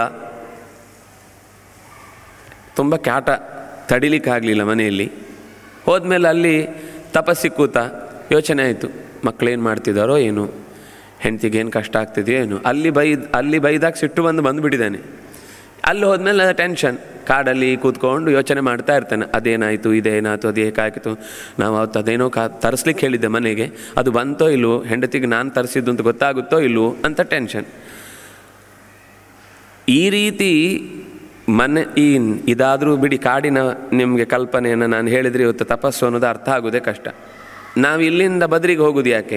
ತುಂಬ ಕಾಟ, ತಡಿಲಿಕ್ಕಾಗಲಿಲ್ಲ ಮನೆಯಲ್ಲಿ. ಹೋದ್ಮೇಲೆ ಅಲ್ಲಿ ತಪಸ್ಸಿ ಕೂತ, ಯೋಚನೆ ಆಯಿತು, ಮಕ್ಕಳೇನು ಮಾಡ್ತಿದ್ದಾರೋ ಏನು, ಹೆಂಡ್ತಿಗೆ ಏನು ಕಷ್ಟ ಆಗ್ತಿದೆಯೋ ಏನು. ಅಲ್ಲಿ ಬೈದು ಅಲ್ಲಿ ಬೈದಾಗ ಸಿಟ್ಟು ಬಂದು ಬಂದುಬಿಟ್ಟಿದ್ದಾನೆ. ಅಲ್ಲಿ ಹೋದ್ಮೇಲೆ ಟೆನ್ಷನ್, ಕಾಡಲ್ಲಿ ಕೂತ್ಕೊಂಡು ಯೋಚನೆ ಮಾಡ್ತಾ ಇರ್ತಾನೆ, ಅದೇನಾಯಿತು, ಇದೇನಾಯಿತು, ಅದು ಏಕಾಯಿತು, ನಾವು ಅವತ್ತು ಅದೇನೋ ಕಾ ತರಿಸ್ಲಿಕ್ಕೆ ಹೇಳಿದ್ದೆ ಮನೆಗೆ, ಅದು ಬಂತೋ ಇಲ್ವೋ, ಹೆಂಡತಿಗೆ ನಾನು ತರಿಸಿದ್ದು ಅಂತ ಗೊತ್ತಾಗುತ್ತೋ ಇಲ್ವೋ ಅಂತ ಟೆನ್ಷನ್. ಈ ರೀತಿ ಮನೆ ಈ ಇದಾದರೂ ಬಿಡಿ, ಕಾಡಿನ ನಿಮಗೆ ಕಲ್ಪನೆಯನ್ನು ನಾನು ಹೇಳಿದರೆ ಇವತ್ತು ತಪಸ್ಸು ಅನ್ನೋದು ಅರ್ಥ ಆಗೋದೇ ಕಷ್ಟ. ನಾವು ಇಲ್ಲಿಂದ ಬದ್ರಿಗೆ ಹೋಗೋದು ಯಾಕೆ?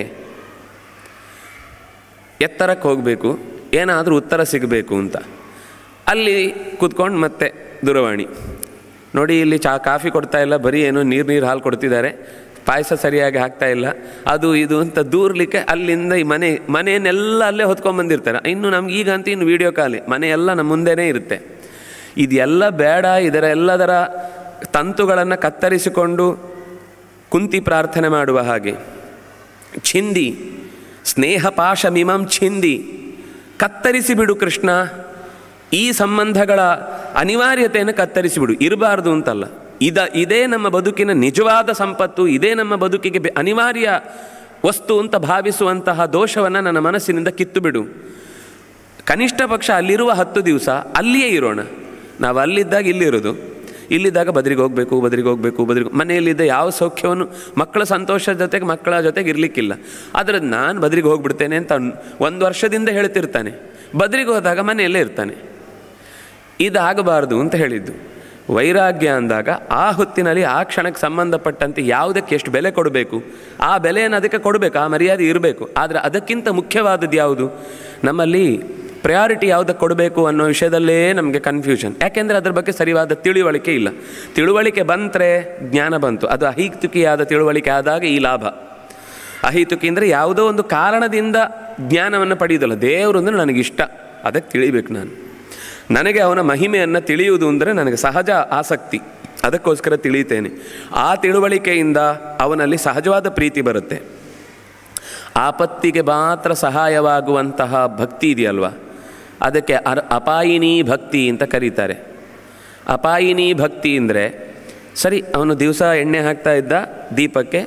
ಎತ್ತರಕ್ಕೆ ಹೋಗಬೇಕು, ಏನಾದರೂ ಉತ್ತರ ಸಿಗಬೇಕು ಅಂತ. ಅಲ್ಲಿ ಕೂತ್ಕೊಂಡು ಮತ್ತೆ ದೂರವಾಣಿ ನೋಡಿ, ಇಲ್ಲಿ ಚಾ ಕಾಫಿ ಕೊಡ್ತಾ ಇಲ್ಲ, ಬರೀ ಏನೋ ನೀರು ನೀರು ಹಾಲು ಕೊಡ್ತಿದ್ದಾರೆ, ಪಾಯಸ ಸರಿಯಾಗಿ ಹಾಕ್ತಾ ಇಲ್ಲ, ಅದು ಇದು ಅಂತ ದೂರಲಿಕ್ಕೆ ಅಲ್ಲಿಂದ ಈ ಮನೆ ಮನೆಯನ್ನೆಲ್ಲ ಅಲ್ಲೇ ಹೊತ್ಕೊಂಡ್ಬಂದಿರ್ತಾರೆ. ಇನ್ನು ನಮ್ಗೆ ಈಗ ಅಂತ ಇನ್ನು ವೀಡಿಯೋ ಕಾಲಿ ಮನೆಯೆಲ್ಲ ನಮ್ಮ ಮುಂದೆನೇ ಇರುತ್ತೆ. ಇದೆಲ್ಲ ಬೇಡ. ಇದರ ಎಲ್ಲದರ ತಂತುಗಳನ್ನು ಕತ್ತರಿಸಿಕೊಂಡು ಕುಂತಿ ಪ್ರಾರ್ಥನೆ ಮಾಡುವ ಹಾಗೆ ಛಿಂದಿ ಸ್ನೇಹ ಪಾಶ ಮಿಮಂ ಛಿಂದಿ, ಕತ್ತರಿಸಿಬಿಡು ಕೃಷ್ಣ, ಈ ಸಂಬಂಧಗಳ ಅನಿವಾರ್ಯತೆಯನ್ನು ಕತ್ತರಿಸಿಬಿಡು. ಇರಬಾರ್ದು ಅಂತಲ್ಲ, ಇದ ಇದೇ ನಮ್ಮ ಬದುಕಿನ ನಿಜವಾದ ಸಂಪತ್ತು, ಇದೇ ನಮ್ಮ ಬದುಕಿಗೆ ಅನಿವಾರ್ಯ ವಸ್ತು ಅಂತ ಭಾವಿಸುವಂತಹ ದೋಷವನ್ನು ನನ್ನ ಮನಸ್ಸಿನಿಂದ ಕಿತ್ತು ಬಿಡು. ಕನಿಷ್ಠ ಪಕ್ಷ ಅಲ್ಲಿರುವ ಹತ್ತು ದಿವಸ ಅಲ್ಲಿಯೇ ಇರೋಣ. ನಾವು ಅಲ್ಲಿದ್ದಾಗ ಇಲ್ಲಿರೋದು, ಇಲ್ಲಿದ್ದಾಗ ಬದ್ರಿಗೆ ಹೋಗಬೇಕು ಬದ್ರಿಗೆ ಹೋಗಬೇಕು ಬದ್ರಿಗೆ ಮನೆಯಲ್ಲಿದ್ದ ಯಾವ ಸೌಖ್ಯವನ್ನು ಮಕ್ಕಳ ಸಂತೋಷದ ಜೊತೆಗೆ ಮಕ್ಕಳ ಜೊತೆಗೆ ಇರಲಿಕ್ಕಿಲ್ಲ. ಆದರೆ ನಾನು ಬದ್ರಿಗೆ ಹೋಗ್ಬಿಡ್ತೇನೆ ಅಂತ ಒಂದು ವರ್ಷದಿಂದ ಹೇಳ್ತಿರ್ತಾನೆ, ಬದ್ರಿಗೆ ಹೋದಾಗ ಮನೆಯಲ್ಲೇ ಇರ್ತಾನೆ. ಇದಾಗಬಾರ್ದು ಅಂತ ಹೇಳಿದ್ದು. ವೈರಾಗ್ಯ ಅಂದಾಗ ಆ ಹೊತ್ತಿನಲ್ಲಿ ಆ ಕ್ಷಣಕ್ಕೆ ಸಂಬಂಧಪಟ್ಟಂತೆ ಯಾವುದಕ್ಕೆ ಎಷ್ಟು ಬೆಲೆ ಕೊಡಬೇಕು ಆ ಬೆಲೆಯನ್ನು ಅದಕ್ಕೆ ಕೊಡಬೇಕು, ಆ ಮರ್ಯಾದೆ ಇರಬೇಕು. ಆದರೆ ಅದಕ್ಕಿಂತ ಮುಖ್ಯವಾದದ್ದು ಯಾವುದು? ನಮ್ಮಲ್ಲಿ ಪ್ರಯಾರಿಟಿ ಯಾವುದಕ್ಕೆ ಕೊಡಬೇಕು ಅನ್ನೋ ವಿಷಯದಲ್ಲೇ ನಮಗೆ ಕನ್ಫ್ಯೂಷನ್. ಯಾಕೆಂದರೆ ಅದರ ಬಗ್ಗೆ ಸರಿಯಾದ ತಿಳಿವಳಿಕೆ ಇಲ್ಲ. ತಿಳುವಳಿಕೆ ಬಂದರೆ ಜ್ಞಾನ ಬಂತು. ಅದು ಅಹೈತುಕಿಯಾದ ತಿಳುವಳಿಕೆ ಆದಾಗ ಈ ಲಾಭ. ಅಹೈತುಕಿ ಅಂದರೆ ಯಾವುದೋ ಒಂದು ಕಾರಣದಿಂದ ಜ್ಞಾನವನ್ನು ಪಡೆಯೋದಲ್ಲ. ದೇವರು ಅಂದರೆ ನನಗಿಷ್ಟ, ಅದಕ್ಕೆ ತಿಳಿಬೇಕು. ನಾನು ನನಗೆ ಅವನ ಮಹಿಮೆಯನ್ನು ತಿಳಿಯುವುದು ಅಂದರೆ ನನಗೆ ಸಹಜ ಆಸಕ್ತಿ, ಅದಕ್ಕೋಸ್ಕರ ತಿಳಿಯುತ್ತೇನೆ. ಆ ತಿಳುವಳಿಕೆಯಿಂದ ಅವನಲ್ಲಿ ಸಹಜವಾದ ಪ್ರೀತಿ ಬರುತ್ತೆ. ಆಪತ್ತಿಗೆ ಮಾತ್ರ ಸಹಾಯವಾಗುವಂತಹ ಭಕ್ತಿ ಇದೆಯಲ್ವ, ಅದಕ್ಕೆ ಅರ್ ಅಪಾಯಿನಿ ಭಕ್ತಿ ಅಂತ ಕರೀತಾರೆ. ಅಪಾಯಿನಿ ಭಕ್ತಿ ಅಂದರೆ ಸರಿ, ಅವನು ದಿವಸ ಎಣ್ಣೆ ಹಾಕ್ತಾ ಇದ್ದ ದೀಪಕ್ಕೆ,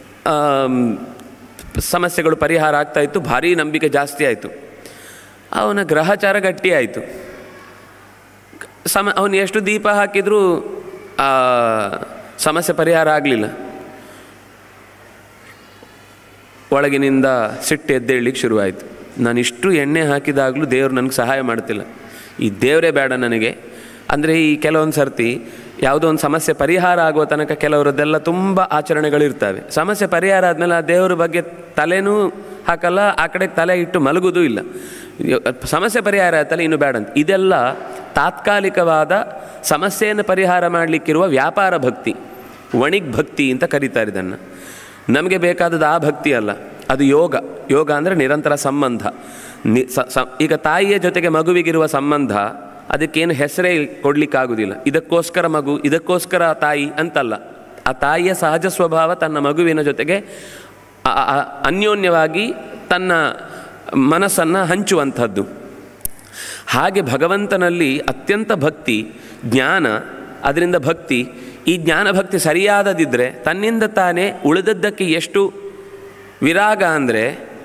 ಸಮಸ್ಯೆಗಳು ಪರಿಹಾರ ಆಗ್ತಾಯಿತ್ತು, ಭಾರೀ ನಂಬಿಕೆ ಜಾಸ್ತಿ ಆಯಿತು, ಅವನ ಗ್ರಹಚಾರ ಗಟ್ಟಿ ಆಯಿತು. ಸಮ ಅವನು ಎಷ್ಟು ದೀಪ ಹಾಕಿದರೂ ಸಮಸ್ಯೆ ಪರಿಹಾರ ಆಗಲಿಲ್ಲ. ಒಳಗಿನಿಂದ ಸಿಟ್ಟು ಎದ್ದೇಳಲಿಕ್ಕೆ ಶುರುವಾಯಿತು. ನಾನು ಇಷ್ಟು ಎಣ್ಣೆ ಹಾಕಿದಾಗಲೂ ದೇವರು ನನಗೆ ಸಹಾಯ ಮಾಡ್ತಿಲ್ಲ, ಈ ದೇವರೇ ಬೇಡ ನನಗೆ. ಅಂದರೆ ಈ ಕೆಲವೊಂದು ಸರ್ತಿ ಯಾವುದೋ ಒಂದು ಸಮಸ್ಯೆ ಪರಿಹಾರ ಆಗುವ ತನಕ ಕೆಲವರದ್ದೆಲ್ಲ ತುಂಬ ಆಚರಣೆಗಳಿರ್ತವೆ. ಸಮಸ್ಯೆ ಪರಿಹಾರ ಆದಮೇಲೆ ಆ ದೇವರ ಬಗ್ಗೆ ತಲೆನೂ ಹಾಕಲ್ಲ, ಆ ಕಡೆಗೆ ತಲೆ ಇಟ್ಟು ಮಲಗೋದೂ ಇಲ್ಲ. ಸಮಸ್ಯೆ ಪರಿಹಾರ ಆಯ್ತಲ್ಲ, ಇನ್ನು ಬೇಡ ಅಂತ. ಇದೆಲ್ಲ ತಾತ್ಕಾಲಿಕವಾದ ಸಮಸ್ಯೆಯನ್ನು ಪರಿಹಾರ ಮಾಡಲಿಕ್ಕಿರುವ ವ್ಯಾಪಾರ ಭಕ್ತಿ, ವಣಿಗ್ ಭಕ್ತಿ ಅಂತ ಕರೀತಾರೆ ಇದನ್ನು. ನಮಗೆ ಬೇಕಾದದ್ದು ಆ ಭಕ್ತಿ ಅಲ್ಲ, ಅದು ಯೋಗ. ಯೋಗ ಅಂದರೆ ನಿರಂತರ ಸಂಬಂಧ. ನಿ ಸ ಈಗ ತಾಯಿಯ ಜೊತೆಗೆ ಮಗುವಿಗಿರುವ ಸಂಬಂಧ, ಅದಕ್ಕೇನು ಹೆಸರೇ ಕೊಡಲಿಕ್ಕಾಗೋದಿಲ್ಲ. ಇದಕ್ಕೋಸ್ಕರ ಮಗು, ಇದಕ್ಕೋಸ್ಕರ ತಾಯಿ ಅಂತಲ್ಲ. ಆ ತಾಯಿಯ ಸಹಜ ಸ್ವಭಾವ ತನ್ನ ಮಗುವಿನ ಜೊತೆಗೆ ಅನ್ಯೋನ್ಯವಾಗಿ ತನ್ನ ಮನಸ್ಸನ್ನು ಹಂಚುವಂಥದ್ದು. ಹಾಗೆ ಭಗವಂತನಲ್ಲಿ ಅತ್ಯಂತ ಭಕ್ತಿ, ಜ್ಞಾನ, ಅದರಿಂದ ಭಕ್ತಿ. ಈ ಜ್ಞಾನ ಭಕ್ತಿ ಸರಿಯಾದದಿದ್ದರೆ ತನ್ನಿಂದ ತಾನೇ ಉಳಿದದ್ದಕ್ಕೆ ಎಷ್ಟು ವಿರಾಗ ಅಂದರೆ,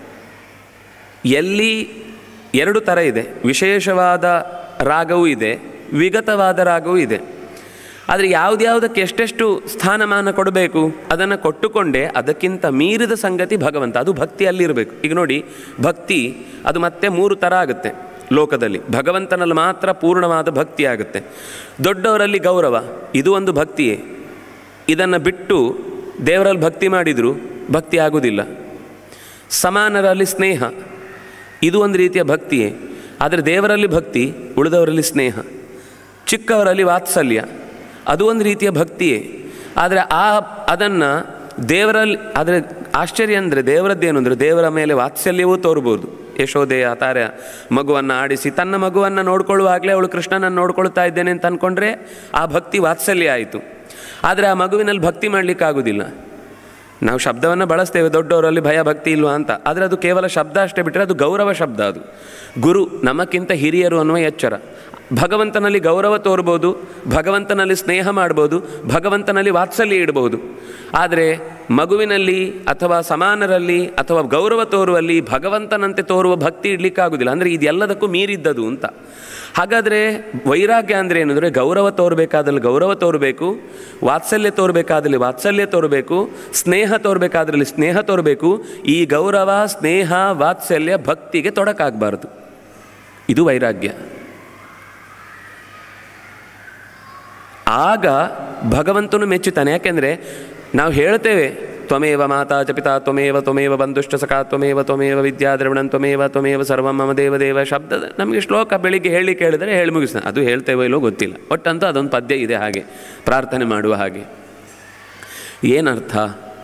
ಎಲ್ಲಿ ಎರಡು ಥರ ಇದೆ. ವಿಶೇಷವಾದ ರಾಗವೂ ಇದೆ, ವಿಗತವಾದ ರಾಗವೂ ಇದೆ. ಆದರೆ ಯಾವುದ್ಯಾವುದಕ್ಕೆ ಎಷ್ಟೆಷ್ಟು ಸ್ಥಾನಮಾನ ಕೊಡಬೇಕು ಅದನ್ನು ಕೊಟ್ಟುಕೊಂಡೇ ಅದಕ್ಕಿಂತ ಮೀರಿದ ಸಂಗತಿ ಭಗವಂತ. ಅದು ಭಕ್ತಿ ಅಲ್ಲಿರಬೇಕು. ಈಗ ನೋಡಿ, ಭಕ್ತಿ ಅದು ಮತ್ತೆ ಮೂರು ಥರ ಆಗುತ್ತೆ ಲೋಕದಲ್ಲಿ. ಭಗವಂತನಲ್ಲಿ ಮಾತ್ರ ಪೂರ್ಣವಾದ ಭಕ್ತಿ ಆಗುತ್ತೆ. ದೊಡ್ಡವರಲ್ಲಿ ಗೌರವ, ಇದು ಒಂದು ಭಕ್ತಿಯೇ. ಇದನ್ನು ಬಿಟ್ಟು ದೇವರಲ್ಲಿ ಭಕ್ತಿ ಮಾಡಿದರೂ ಭಕ್ತಿ ಆಗುವುದಿಲ್ಲ. ಸಮಾನರಲ್ಲಿ ಸ್ನೇಹ, ಇದು ಒಂದು ರೀತಿಯ ಭಕ್ತಿಯೇ. ಆದರೆ ದೇವರಲ್ಲಿ ಭಕ್ತಿ, ಉಳಿದವರಲ್ಲಿ ಸ್ನೇಹ. ಚಿಕ್ಕವರಲ್ಲಿ ವಾತ್ಸಲ್ಯ, ಅದು ಒಂದು ರೀತಿಯ ಭಕ್ತಿಯೇ. ಆದರೆ ಆ ಅದನ್ನು ದೇವರಲ್ಲಿ, ಆದರೆ ಆಶ್ಚರ್ಯ ಅಂದರೆ ದೇವರದ್ದೇನು ಅಂದರೆ ದೇವರ ಮೇಲೆ ವಾತ್ಸಲ್ಯವೂ ತೋರ್ಬೋದು. ಯಶೋದೆಯ ತಾರೆ ಮಗುವನ್ನು ಆಡಿಸಿ ತನ್ನ ಮಗುವನ್ನು ನೋಡ್ಕೊಳ್ಳುವಾಗಲೇ ಅವಳು ಕೃಷ್ಣನನ್ನು ನೋಡ್ಕೊಳ್ತಾ ಇದ್ದೇನೆ ಅಂತ ಅಂದ್ಕೊಂಡ್ರೆ ಆ ಭಕ್ತಿ ವಾತ್ಸಲ್ಯ ಆಯಿತು. ಆದರೆ ಆ ಮಗುವಿನಲ್ಲಿ ಭಕ್ತಿ ಮಾಡಲಿಕ್ಕಾಗೋದಿಲ್ಲ. ನಾವು ಶಬ್ದವನ್ನು ಬಳಸ್ತೇವೆ, ದೊಡ್ಡವರಲ್ಲಿ ಭಯ ಭಕ್ತಿ ಇಲ್ವಾ ಅಂತ. ಆದರೆ ಅದು ಕೇವಲ ಶಬ್ದ ಅಷ್ಟೇ ಬಿಟ್ಟರೆ ಅದು ಗೌರವ ಶಬ್ದ. ಅದು ಗುರು, ನಮಕ್ಕಿಂತ ಹಿರಿಯರು ಅನ್ನುವ ಎಚ್ಚರ. ಭಗವಂತನಲ್ಲಿ ಗೌರವ ತೋರ್ಬೋದು, ಭಗವಂತನಲ್ಲಿ ಸ್ನೇಹ ಮಾಡ್ಬೋದು, ಭಗವಂತನಲ್ಲಿ ವಾತ್ಸಲ್ಯ ಇಡ್ಬೋದು. ಆದರೆ ಮಗುವಿನಲ್ಲಿ ಅಥವಾ ಸಮಾನರಲ್ಲಿ ಅಥವಾ ಗೌರವ ತೋರುವಲ್ಲಿ ಭಗವಂತನಂತೆ ತೋರುವ ಭಕ್ತಿ ಇಡಲಿಕ್ಕಾಗೋದಿಲ್ಲ. ಅಂದರೆ ಇದೆಲ್ಲದಕ್ಕೂ ಮೀರಿದ್ದದು ಅಂತ. ಹಾಗಾದರೆ ವೈರಾಗ್ಯ ಅಂದರೆ ಏನಂದರೆ, ಗೌರವ ತೋರಬೇಕಾದಲ್ಲಿ ಗೌರವ ತೋರಬೇಕು, ವಾತ್ಸಲ್ಯ ತೋರಬೇಕಾದಲ್ಲಿ ವಾತ್ಸಲ್ಯ ತೋರಬೇಕು, ಸ್ನೇಹ ತೋರಬೇಕಾದ್ರಲ್ಲಿ ಸ್ನೇಹ ತೋರಬೇಕು. ಈ ಗೌರವ, ಸ್ನೇಹ, ವಾತ್ಸಲ್ಯ ಭಕ್ತಿಗೆ ತೊಡಕಾಗಬಾರ್ದು. ಇದು ವೈರಾಗ್ಯ. ಆಗ ಭಗವಂತನು ಮೆಚ್ಚುತ್ತಾನೆ. ಯಾಕೆಂದರೆ ನಾವು ಹೇಳ್ತೇವೆ, ತ್ವಮೇವ ಮಾತಾ ಚ ಪಿತಾ ತ್ವಮೇವ ತ್ವಮೇವ ಬಂಧುಶ್ಚ ಸಖಾ ತ್ವಮೇವ ತ್ವಮೇವ ವಿದ್ಯಾ ದ್ರವಿಣಂ ತ್ವಮೇವ ತ್ವಮೇವ ಸರ್ವಂ ಮಮ ದೇವ ದೇವ. ಶಬ್ದ ನಮಗೆ ಶ್ಲೋಕ ಬೆಳಿಗ್ಗೆ ಹೇಳಿ ಕೇಳಿದರೆ ಹೇಳಿ ಮುಗಿಸ್ತಾನೆ. ಅದು ಹೇಳ್ತೇವೋ ಇಲ್ಲೋ ಗೊತ್ತಿಲ್ಲ, ಒಟ್ಟಂತೂ ಅದೊಂದು ಪದ್ಯ ಇದೆ ಹಾಗೆ, ಪ್ರಾರ್ಥನೆ ಮಾಡುವ ಹಾಗೆ. ಏನರ್ಥ?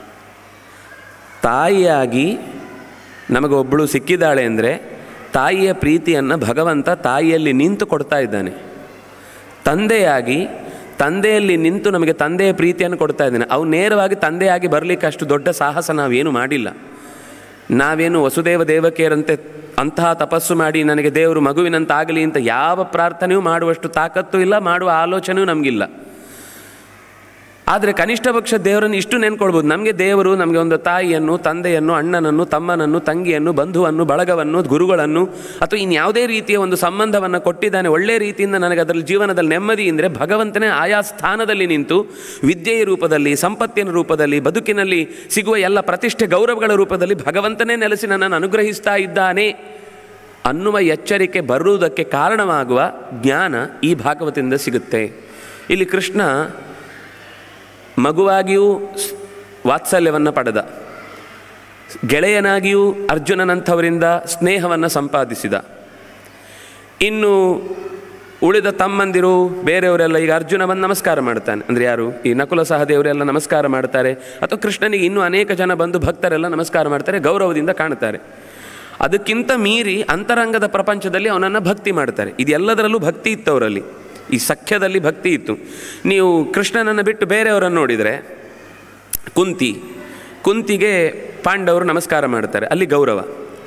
ತಾಯಿಯಾಗಿ ನಮಗೊಬ್ಬಳು ಸಿಕ್ಕಿದ್ದಾಳೆ ಅಂದರೆ ತಾಯಿಯ ಪ್ರೀತಿಯನ್ನು ಭಗವಂತ ತಾಯಿಯಲ್ಲಿ ನಿಂತು ಕೊಡ್ತಾ ಇದ್ದಾನೆ. ತಂದೆಯಾಗಿ ತಂದೆಯಲ್ಲಿ ನಿಂತು ನಮಗೆ ತಂದೆಯ ಪ್ರೀತಿಯನ್ನು ಕೊಡ್ತಾ ಇದ್ದಾನೆ. ಅವು ನೇರವಾಗಿ ತಂದೆಯಾಗಿ ಬರಲಿಕ್ಕೆ ಅಷ್ಟು ದೊಡ್ಡ ಸಾಹಸ ನಾವೇನು ಮಾಡಿಲ್ಲ. ನಾವೇನು ವಸುದೇವ ದೇವಕಿಯರಂತೆ ಅಂತಹ ತಪಸ್ಸು ಮಾಡಿ ನನಗೆ ದೇವರು ಮಗುವಿನಂತಾಗಲಿ ಅಂತ ಯಾವ ಪ್ರಾರ್ಥನೆಯೂ ಮಾಡುವಷ್ಟು ತಾಕತ್ತು ಇಲ್ಲ, ಮಾಡುವ ಆಲೋಚನೆಯೂ ನಮಗಿಲ್ಲ. ಆದರೆ ಕನಿಷ್ಠ ಪಕ್ಷ ದೇವರನ್ನು ಇಷ್ಟು ನೆನ್ಕೊಳ್ಬೋದು, ನಮಗೆ ದೇವರು ನಮಗೆ ಒಂದು ತಾಯಿಯನ್ನು, ತಂದೆಯನ್ನು, ಅಣ್ಣನನ್ನು, ತಮ್ಮನನ್ನು, ತಂಗಿಯನ್ನು, ಬಂಧುವನ್ನು, ಬಳಗವನ್ನು, ಗುರುಗಳನ್ನು ಅಥವಾ ಇನ್ಯಾವುದೇ ರೀತಿಯ ಒಂದು ಸಂಬಂಧವನ್ನು ಕೊಟ್ಟಿದ್ದಾನೆ. ಒಳ್ಳೆಯ ರೀತಿಯಿಂದ ನನಗೆ ಅದರಲ್ಲಿ ಜೀವನದಲ್ಲಿ ನೆಮ್ಮದಿ ಅಂದರೆ ಭಗವಂತನೇ ಆಯಾ ಸ್ಥಾನದಲ್ಲಿ ನಿಂತು ವಿದ್ಯೆಯ ರೂಪದಲ್ಲಿ, ಸಂಪತ್ತಿನ ರೂಪದಲ್ಲಿ, ಬದುಕಿನಲ್ಲಿ ಸಿಗುವ ಎಲ್ಲ ಪ್ರತಿಷ್ಠೆ ಗೌರವಗಳ ರೂಪದಲ್ಲಿ ಭಗವಂತನೇ ನೆಲೆಸಿ ನನ್ನನ್ನು ಅನುಗ್ರಹಿಸ್ತಾ ಇದ್ದಾನೆ ಅನ್ನುವ ಎಚ್ಚರಿಕೆ ಬರುವುದಕ್ಕೆ ಕಾರಣವಾಗುವ ಜ್ಞಾನ ಈ ಭಾಗವತದಿಂದ ಸಿಗುತ್ತೆ. ಇಲ್ಲಿ ಕೃಷ್ಣ ಮಗುವಾಗಿಯೂ ವಾತ್ಸಲ್ಯವನ್ನು ಪಡೆದ, ಗೆಳೆಯನಾಗಿಯೂ ಅರ್ಜುನನಂಥವರಿಂದ ಸ್ನೇಹವನ್ನು ಸಂಪಾದಿಸಿದ. ಇನ್ನು ಉಳಿದ ತಮ್ಮಂದಿರು ಬೇರೆಯವರೆಲ್ಲ ಈಗ ಅರ್ಜುನ ಬಂದು ನಮಸ್ಕಾರ ಮಾಡ್ತಾನೆ ಅಂದರೆ ಯಾರು, ಈ ನಕುಲ ಸಹದೇವರೆಲ್ಲ ನಮಸ್ಕಾರ ಮಾಡ್ತಾರೆ, ಅಥವಾ ಕೃಷ್ಣನಿಗೆ ಇನ್ನೂ ಅನೇಕ ಜನ ಬಂದು ಭಕ್ತರೆಲ್ಲ ನಮಸ್ಕಾರ ಮಾಡ್ತಾರೆ, ಗೌರವದಿಂದ ಕಾಣ್ತಾರೆ. ಅದಕ್ಕಿಂತ ಮೀರಿ ಅಂತರಂಗದ ಪ್ರಪಂಚದಲ್ಲಿ ಅವನನ್ನು ಭಕ್ತಿ ಮಾಡ್ತಾರೆ. ಇದೆಲ್ಲದರಲ್ಲೂ ಭಕ್ತಿ ಇತ್ತು ಅವರಲ್ಲಿ, ಈ ಸಖ್ಯದಲ್ಲಿ ಭಕ್ತಿ ಇತ್ತು. ನೀವು ಕೃಷ್ಣನನ್ನು ಬಿಟ್ಟು ಬೇರೆಯವರನ್ನು ನೋಡಿದರೆ, ಕುಂತಿ ಕುಂತಿಗೆ ಪಾಂಡವರು ನಮಸ್ಕಾರ ಮಾಡ್ತಾರೆ, ಅಲ್ಲಿ ಗೌರವ.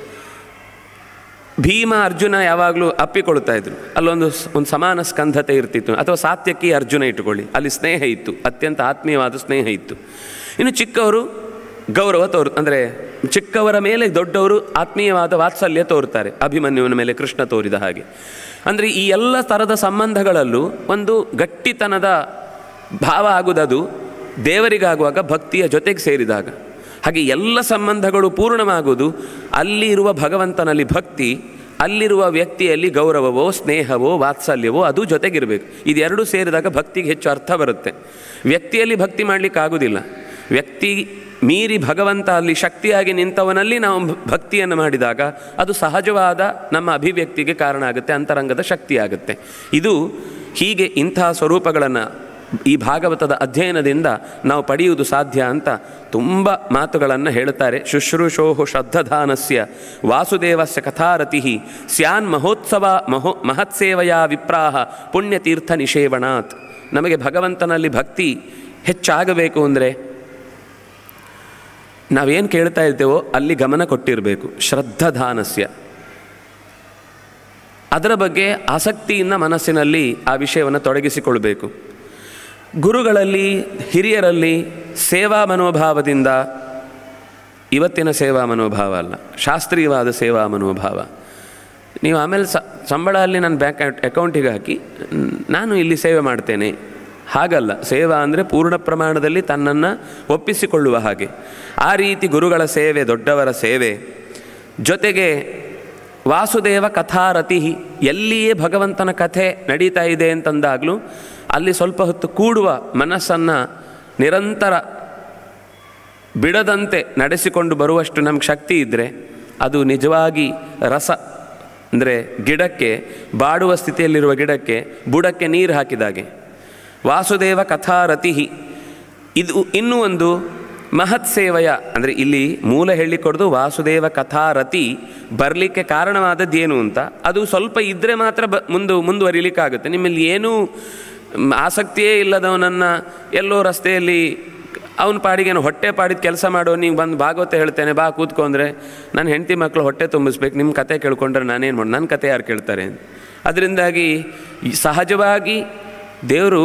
ಭೀಮ ಅರ್ಜುನ ಯಾವಾಗಲೂ ಅಪ್ಪಿಕೊಳ್ತಾ ಇದ್ರು, ಅಲ್ಲೊಂದು ಒಂದು ಸಮಾನ ಸ್ಕಂಧತೆ ಇರ್ತಿತ್ತು. ಅಥವಾ ಸಾತ್ಯಕಿ ಅರ್ಜುನ ಇಟ್ಟುಕೊಳ್ಳಿ, ಅಲ್ಲಿ ಸ್ನೇಹ ಇತ್ತು, ಅತ್ಯಂತ ಆತ್ಮೀಯವಾದ ಸ್ನೇಹ ಇತ್ತು. ಇನ್ನು ಚಿಕ್ಕವರು ಗೌರವ ತೋರು ಅಂದರೆ ಚಿಕ್ಕವರ ಮೇಲೆ ದೊಡ್ಡವರು ಆತ್ಮೀಯವಾದ ವಾತ್ಸಲ್ಯ ತೋರ್ತಾರೆ, ಅಭಿಮನ್ಯುವಿನ ಮೇಲೆ ಕೃಷ್ಣ ತೋರಿದ ಹಾಗೆ. ಅಂದರೆ ಈ ಎಲ್ಲ ಥರದ ಸಂಬಂಧಗಳಲ್ಲೂ ಒಂದು ಗಟ್ಟಿತನದ ಭಾವ ಆಗುವುದದು ದೇವರಿಗಾಗುವಾಗ ಭಕ್ತಿಯ ಜೊತೆಗೆ ಸೇರಿದಾಗ. ಹಾಗೆ ಎಲ್ಲ ಸಂಬಂಧಗಳು ಪೂರ್ಣವಾಗುವುದು ಅಲ್ಲಿ ಇರುವ ಭಗವಂತನಲ್ಲಿ ಭಕ್ತಿ, ಅಲ್ಲಿರುವ ವ್ಯಕ್ತಿಯಲ್ಲಿ ಗೌರವವೋ, ಸ್ನೇಹವೋ, ವಾತ್ಸಲ್ಯವೋ ಅದು ಜೊತೆಗಿರಬೇಕು. ಇದೆರಡೂ ಸೇರಿದಾಗ ಭಕ್ತಿಗೆ ಹೆಚ್ಚು ಅರ್ಥ ಬರುತ್ತೆ. ವ್ಯಕ್ತಿಯಲ್ಲಿ ಭಕ್ತಿ ಮಾಡಲಿಕ್ಕಾಗೋದಿಲ್ಲ. ವ್ಯಕ್ತಿ ಮೀರಿ ಭಗವಂತ ಅಲ್ಲಿ ಶಕ್ತಿಯಾಗಿ ನಿಂತವನಲ್ಲಿ ನಾವು ಭಕ್ತಿಯನ್ನು ಮಾಡಿದಾಗ ಅದು ಸಹಜವಾದ ನಮ್ಮ ಅಭಿವ್ಯಕ್ತಿಗೆ ಕಾರಣ ಆಗುತ್ತೆ, ಅಂತರಂಗದ ಶಕ್ತಿ ಆಗುತ್ತೆ. ಇದು ಹೀಗೆ ಇಂತಹ ಸ್ವರೂಪಗಳನ್ನು ಈ ಭಾಗವತದ ಅಧ್ಯಯನದಿಂದ ನಾವು ಪಡೆಯುವುದು ಸಾಧ್ಯ ಅಂತ ತುಂಬ ಮಾತುಗಳನ್ನು ಹೇಳುತ್ತಾರೆ. ಶುಶ್ರೂಷೋಹು ಶ್ರದ್ಧಧಾನಸ್ಯ ವಾಸುದೇವಸ್ಯ ಕಥಾರತಿ ಸ್ಯಾನ್ ಮಹೋತ್ಸವ ಮಹೋ ಮಹತ್ಸೇವೆಯ ವಿಪ್ರಾಹ ಪುಣ್ಯತೀರ್ಥ ನಿಷೇವಣಾತ್. ನಮಗೆ ಭಗವಂತನಲ್ಲಿ ಭಕ್ತಿ ಹೆಚ್ಚಾಗಬೇಕು ಅಂದರೆ ನಾವೇನು ಕೇಳ್ತಾ ಇರ್ತೇವೋ ಅಲ್ಲಿ ಗಮನ ಕೊಟ್ಟಿರಬೇಕು. ಶ್ರದ್ಧಧಾನಸ್ಯ, ಅದರ ಬಗ್ಗೆ ಆಸಕ್ತಿಯಿಂದ ಮನಸ್ಸಿನಲ್ಲಿ ಆ ವಿಷಯವನ್ನು ತೊಡಗಿಸಿಕೊಳ್ಬೇಕು. ಗುರುಗಳಲ್ಲಿ, ಹಿರಿಯರಲ್ಲಿ ಸೇವಾ ಮನೋಭಾವದಿಂದ, ಇವತ್ತಿನ ಸೇವಾ ಮನೋಭಾವ ಅಲ್ಲ, ಶಾಸ್ತ್ರೀಯವಾದ ಸೇವಾ ಮನೋಭಾವ. ನೀವು ಆಮೇಲೆ ಸ ಸಂಬಳ ಅಲ್ಲಿ ನನ್ನ ಬ್ಯಾಂಕ್ ಅಕೌಂಟಿಗೆ ಹಾಕಿ ನಾನು ಇಲ್ಲಿ ಸೇವೆ ಮಾಡ್ತೇನೆ, ಹಾಗಲ್ಲ. ಸೇವಾ ಅಂದರೆ ಪೂರ್ಣ ಪ್ರಮಾಣದಲ್ಲಿ ತನ್ನನ್ನು ಒಪ್ಪಿಸಿಕೊಳ್ಳುವ ಹಾಗೆ. ಆ ರೀತಿ ಗುರುಗಳ ಸೇವೆ, ದೊಡ್ಡವರ ಸೇವೆ, ಜೊತೆಗೆ ವಾಸುದೇವ ಕಥಾರತಿ, ಎಲ್ಲಿಯೇ ಭಗವಂತನ ಕಥೆ ನಡೀತಾ ಇದೆ ಅಂತಂದಾಗಲೂ ಅಲ್ಲಿ ಸ್ವಲ್ಪ ಹೊತ್ತು ಕೂಡುವ ಮನಸ್ಸನ್ನು ನಿರಂತರ ಬಿಡದಂತೆ ನಡೆಸಿಕೊಂಡು ಬರುವಷ್ಟು ನಮ್ಗೆ ಶಕ್ತಿ ಇದ್ದರೆ ಅದು ನಿಜವಾಗಿ ರಸ ಅಂದರೆ ಗಿಡಕ್ಕೆ, ಬಾಡುವ ಸ್ಥಿತಿಯಲ್ಲಿರುವ ಗಿಡಕ್ಕೆ ಬುಡಕ್ಕೆ ನೀರು ಹಾಕಿದಾಗೆ. ವಾಸುದೇವ ಕಥಾರತಿ, ಇದು ಇನ್ನೂ ಒಂದು ಮಹತ್ ಸೇವೆಯ ಅಂದರೆ ಇಲ್ಲಿ ಮೂಲ ಹೇಳಿಕೊಡ್ದು ವಾಸುದೇವ ಕಥಾರತಿ ಬರಲಿಕ್ಕೆ ಕಾರಣವಾದದ್ದೇನು ಅಂತ. ಅದು ಸ್ವಲ್ಪ ಇದ್ದರೆ ಮಾತ್ರ ಬ ಮುಂದು ಮುಂದುವರಿಲಿಕ್ಕಾಗುತ್ತೆ. ನಿಮ್ಮಲ್ಲಿ ಏನೂ ಆಸಕ್ತಿಯೇ ಇಲ್ಲದವನನ್ನು ಎಲ್ಲೋ ರಸ್ತೆಯಲ್ಲಿ ಅವನ ಪಾಡಿಗೇನು ಹೊಟ್ಟೆ ಪಾಡಿದ ಕೆಲಸ ಮಾಡೋ ನೀವು ಬಂದು ಭಾಗವತ ಹೇಳ್ತೇನೆ ಬಾ ಕೂತ್ಕೊಂಡ್ರೆ ನನ್ನ ಹೆಂಡತಿ ಮಕ್ಕಳು ಹೊಟ್ಟೆ ತುಂಬಿಸ್ಬೇಕು, ನಿಮ್ಮ ಕತೆ ಕೇಳ್ಕೊಂಡ್ರೆ ನಾನೇನು ಮಾಡಿ, ನನ್ನ ಕತೆ ಯಾರು ಕೇಳ್ತಾರೆ? ಅದರಿಂದಾಗಿ ಸಹಜವಾಗಿ ದೇವರು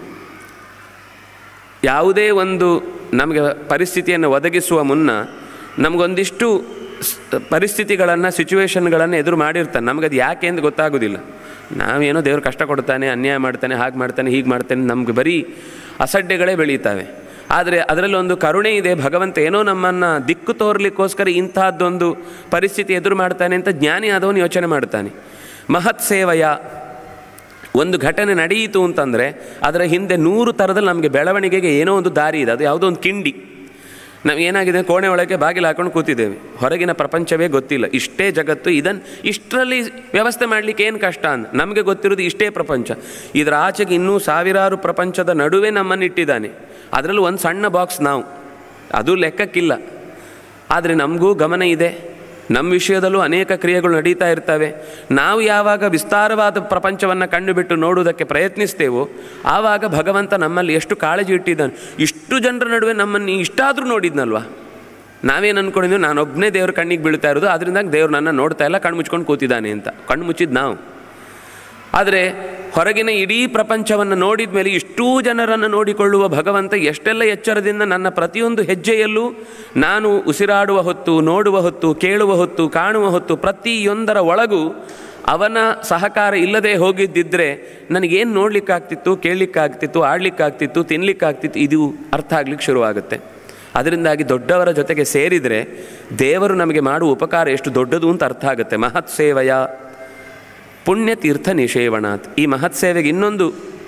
ಯಾವುದೇ ಒಂದು ನಮಗೆ ಪರಿಸ್ಥಿತಿಯನ್ನು ಒದಗಿಸುವ ಮುನ್ನ ನಮಗೊಂದಿಷ್ಟು ಪರಿಸ್ಥಿತಿಗಳನ್ನು, ಸಿಚುವೇಶನ್ಗಳನ್ನು ಎದುರು ಮಾಡಿರ್ತಾನೆ. ನಮಗದು ಯಾಕೆ ಅಂತ ಗೊತ್ತಾಗೋದಿಲ್ಲ. ನಾವೇನೋ ದೇವರು ಕಷ್ಟ ಕೊಡ್ತಾನೆ, ಅನ್ಯಾಯ ಮಾಡ್ತಾನೆ, ಹಾಗೆ ಮಾಡ್ತಾನೆ, ಹೀಗೆ ಮಾಡ್ತಾನೆ, ನಮ್ಗೆ ಬರೀ ಅಸಡ್ಡೆಗಳೇ ಬೆಳೀತಾವೆ. ಆದರೆ ಅದರಲ್ಲಿ ಒಂದು ಕರುಣೆ ಇದೆ. ಭಗವಂತ ಏನೋ ನಮ್ಮನ್ನು ದಿಕ್ಕು ತೋರಲಿಕ್ಕೋಸ್ಕರ ಇಂತಹದ್ದೊಂದು ಪರಿಸ್ಥಿತಿ ಎದುರು ಮಾಡ್ತಾನೆ ಅಂತ ಜ್ಞಾನಿ ಆದವನು ಯೋಚನೆ ಮಾಡ್ತಾನೆ. ಮಹತ್ ಸೇವೆಯ ಒಂದು ಘಟನೆ ನಡೆಯಿತು ಅಂತಂದರೆ ಅದರ ಹಿಂದೆ ನೂರು ಥರದಲ್ಲಿ ನಮಗೆ ಬೆಳವಣಿಗೆಗೆ ಏನೋ ಒಂದು ದಾರಿ ಇದೆ. ಅದು ಯಾವುದೋ ಒಂದು ಕಿಂಡಿ. ನಾವು ಏನಾಗಿದೆ, ಕೋಣೆ ಒಳಗೆ ಬಾಗಿಲು ಹಾಕೊಂಡು ಕೂತಿದ್ದೇವೆ, ಹೊರಗಿನ ಪ್ರಪಂಚವೇ ಗೊತ್ತಿಲ್ಲ. ಇಷ್ಟೇ ಜಗತ್ತು, ಇದನ್ನು ಇಷ್ಟರಲ್ಲಿ ವ್ಯವಸ್ಥೆ ಮಾಡಲಿಕ್ಕೆ ಏನು ಕಷ್ಟ ಅಂತ ನಮಗೆ ಗೊತ್ತಿರೋದು ಇಷ್ಟೇ ಪ್ರಪಂಚ. ಇದರ ಆಚೆಗೆ ಇನ್ನೂ ಸಾವಿರಾರು ಪ್ರಪಂಚದ ನಡುವೆ ನಮ್ಮನ್ನು ಇಟ್ಟಿದ್ದಾನೆ. ಅದರಲ್ಲೂ ಒಂದು ಸಣ್ಣ ಬಾಕ್ಸ್ ನಾವು, ಅದು ಲೆಕ್ಕಕ್ಕಿಲ್ಲ. ಆದರೆ ನಮಗೂ ಗಮನ ಇದೆ, ನಮ್ಮ ವಿಷಯದಲ್ಲೂ ಅನೇಕ ಕ್ರಿಯೆಗಳು ನಡೀತಾ ಇರ್ತವೆ. ನಾವು ಯಾವಾಗ ವಿಸ್ತಾರವಾದ ಪ್ರಪಂಚವನ್ನು ಕಂಡುಬಿಟ್ಟು ನೋಡುವುದಕ್ಕೆ ಪ್ರಯತ್ನಿಸ್ತೇವೋ ಆವಾಗ ಭಗವಂತ ನಮ್ಮಲ್ಲಿ ಎಷ್ಟು ಕಾಳಜಿ ಇಟ್ಟಿದ್ದಾನೆ. ಇಷ್ಟು ಜನರ ನಡುವೆ ನಮ್ಮನ್ನು ಇಷ್ಟಾದರೂ ನೋಡಿದ್ನಲ್ವ. ನಾವೇನು ಅಂದ್ಕೊಂಡಿದ್ದೀವಿ, ನಾನೊಬ್ಬನೇ ದೇವ್ರ ಕಣ್ಣಿಗೆ ಬೀಳ್ತಾ ಇರೋದು, ಅದರಿಂದ ದೇವ್ರು ನನ್ನ ನೋಡ್ತಾ ಇಲ್ಲ, ಕಣ್ಣು ಮುಚ್ಕೊಂಡು ಕೂತಿದ್ದಾನೆ ಅಂತ ಕಣ್ಣು ಮುಚ್ಚಿದ್ದು ನಾವು. ಆದರೆ ಹೊರಗಿನ ಇಡೀ ಪ್ರಪಂಚವನ್ನು ನೋಡಿದ ಮೇಲೆ ಇಷ್ಟೂ ಜನರನ್ನು ನೋಡಿಕೊಳ್ಳುವ ಭಗವಂತ ಎಷ್ಟೆಲ್ಲ ಎಚ್ಚರದಿಂದ ನನ್ನ ಪ್ರತಿಯೊಂದು ಹೆಜ್ಜೆಯಲ್ಲೂ ನಾನು ಉಸಿರಾಡುವ ಹೊತ್ತು, ನೋಡುವ ಹೊತ್ತು, ಕೇಳುವ ಹೊತ್ತು, ಕಾಣುವ ಹೊತ್ತು ಪ್ರತಿಯೊಂದರ ಒಳಗೂ ಅವನ ಸಹಕಾರ ಇಲ್ಲದೆ ಹೋಗಿದ್ದಿದ್ದರೆ ನನಗೇನು ನೋಡಲಿಕ್ಕಾಗ್ತಿತ್ತು, ಕೇಳಲಿಕ್ಕಾಗ್ತಿತ್ತು, ಆಡಲಿಕ್ಕಾಗ್ತಿತ್ತು, ತಿನ್ನಲಿಕ್ಕಾಗ್ತಿತ್ತು, ಇದು ಅರ್ಥ ಆಗ್ಲಿಕ್ಕೆ ಶುರುವಾಗುತ್ತೆ. ಅದರಿಂದಾಗಿ ದೊಡ್ಡವರ ಜೊತೆಗೆ ಸೇರಿದರೆ ದೇವರು ನಮಗೆ ಮಾಡುವ ಉಪಕಾರ ಎಷ್ಟು ದೊಡ್ಡದು ಅಂತ ಅರ್ಥ ಆಗುತ್ತೆ. ಮಹತ್ ಸೇವೆಯ ಪುಣ್ಯತೀರ್ಥ ನಿಷೇವಣಾತ್. ಈ ಮಹತ್ ಸೇವೆಗೆ ಇನ್ನೊಂದು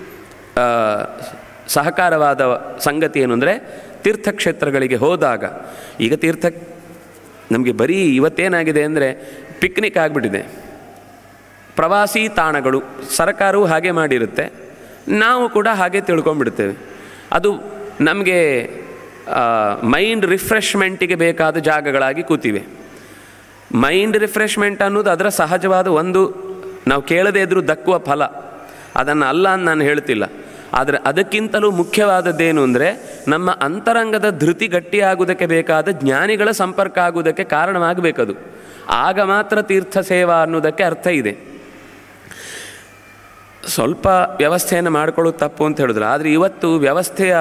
ಸಹಕಾರವಾದ ಸಂಗತಿ ಏನು ಅಂದರೆ, ತೀರ್ಥಕ್ಷೇತ್ರಗಳಿಗೆ ಹೋದಾಗ, ಈಗ ತೀರ್ಥ ನಮಗೆ ಬರೀ ಇವತ್ತೇನಾಗಿದೆ ಅಂದರೆ ಪಿಕ್ನಿಕ್ ಆಗಿಬಿಟ್ಟಿದೆ. ಪ್ರವಾಸಿ ತಾಣಗಳು ಸರ್ಕಾರವು ಹಾಗೆ ಮಾಡಿರುತ್ತೆ, ನಾವು ಕೂಡ ಹಾಗೆ ತಿಳ್ಕೊಂಡ್ಬಿಡ್ತೇವೆ. ಅದು ನಮಗೆ ಮೈಂಡ್ ರಿಫ್ರೆಶ್ಮೆಂಟಿಗೆ ಬೇಕಾದ ಜಾಗಗಳಾಗಿ ಕೂತಿವೆ. ಮೈಂಡ್ ರಿಫ್ರೆಶ್ಮೆಂಟ್ ಅನ್ನೋದು ಅದರ ಸಹಜವಾದ ಒಂದು, ನಾವು ಕೇಳದೇ ಇದ್ದರೂ ದಕ್ಕುವ ಫಲ, ಅದನ್ನು ಅಲ್ಲ ಅಂತ ನಾನು ಹೇಳ್ತಿಲ್ಲ. ಆದರೆ ಅದಕ್ಕಿಂತಲೂ ಮುಖ್ಯವಾದದ್ದೇನು ಅಂದರೆ, ನಮ್ಮ ಅಂತರಂಗದ ಧೃತಿ ಗಟ್ಟಿಯಾಗುವುದಕ್ಕೆ ಬೇಕಾದ ಜ್ಞಾನಿಗಳ ಸಂಪರ್ಕ ಆಗುವುದಕ್ಕೆ ಕಾರಣವಾಗಬೇಕದು. ಆಗ ಮಾತ್ರ ತೀರ್ಥ ಸೇವಾ ಅನ್ನೋದಕ್ಕೆ ಅರ್ಥ ಇದೆ. ಸ್ವಲ್ಪ ವ್ಯವಸ್ಥೆಯನ್ನು ಮಾಡಿಕೊಳ್ಳೋದು ತಪ್ಪು ಅಂತ ಹೇಳಿದ್ರು. ಆದರೆ ಇವತ್ತು ವ್ಯವಸ್ಥೆಯ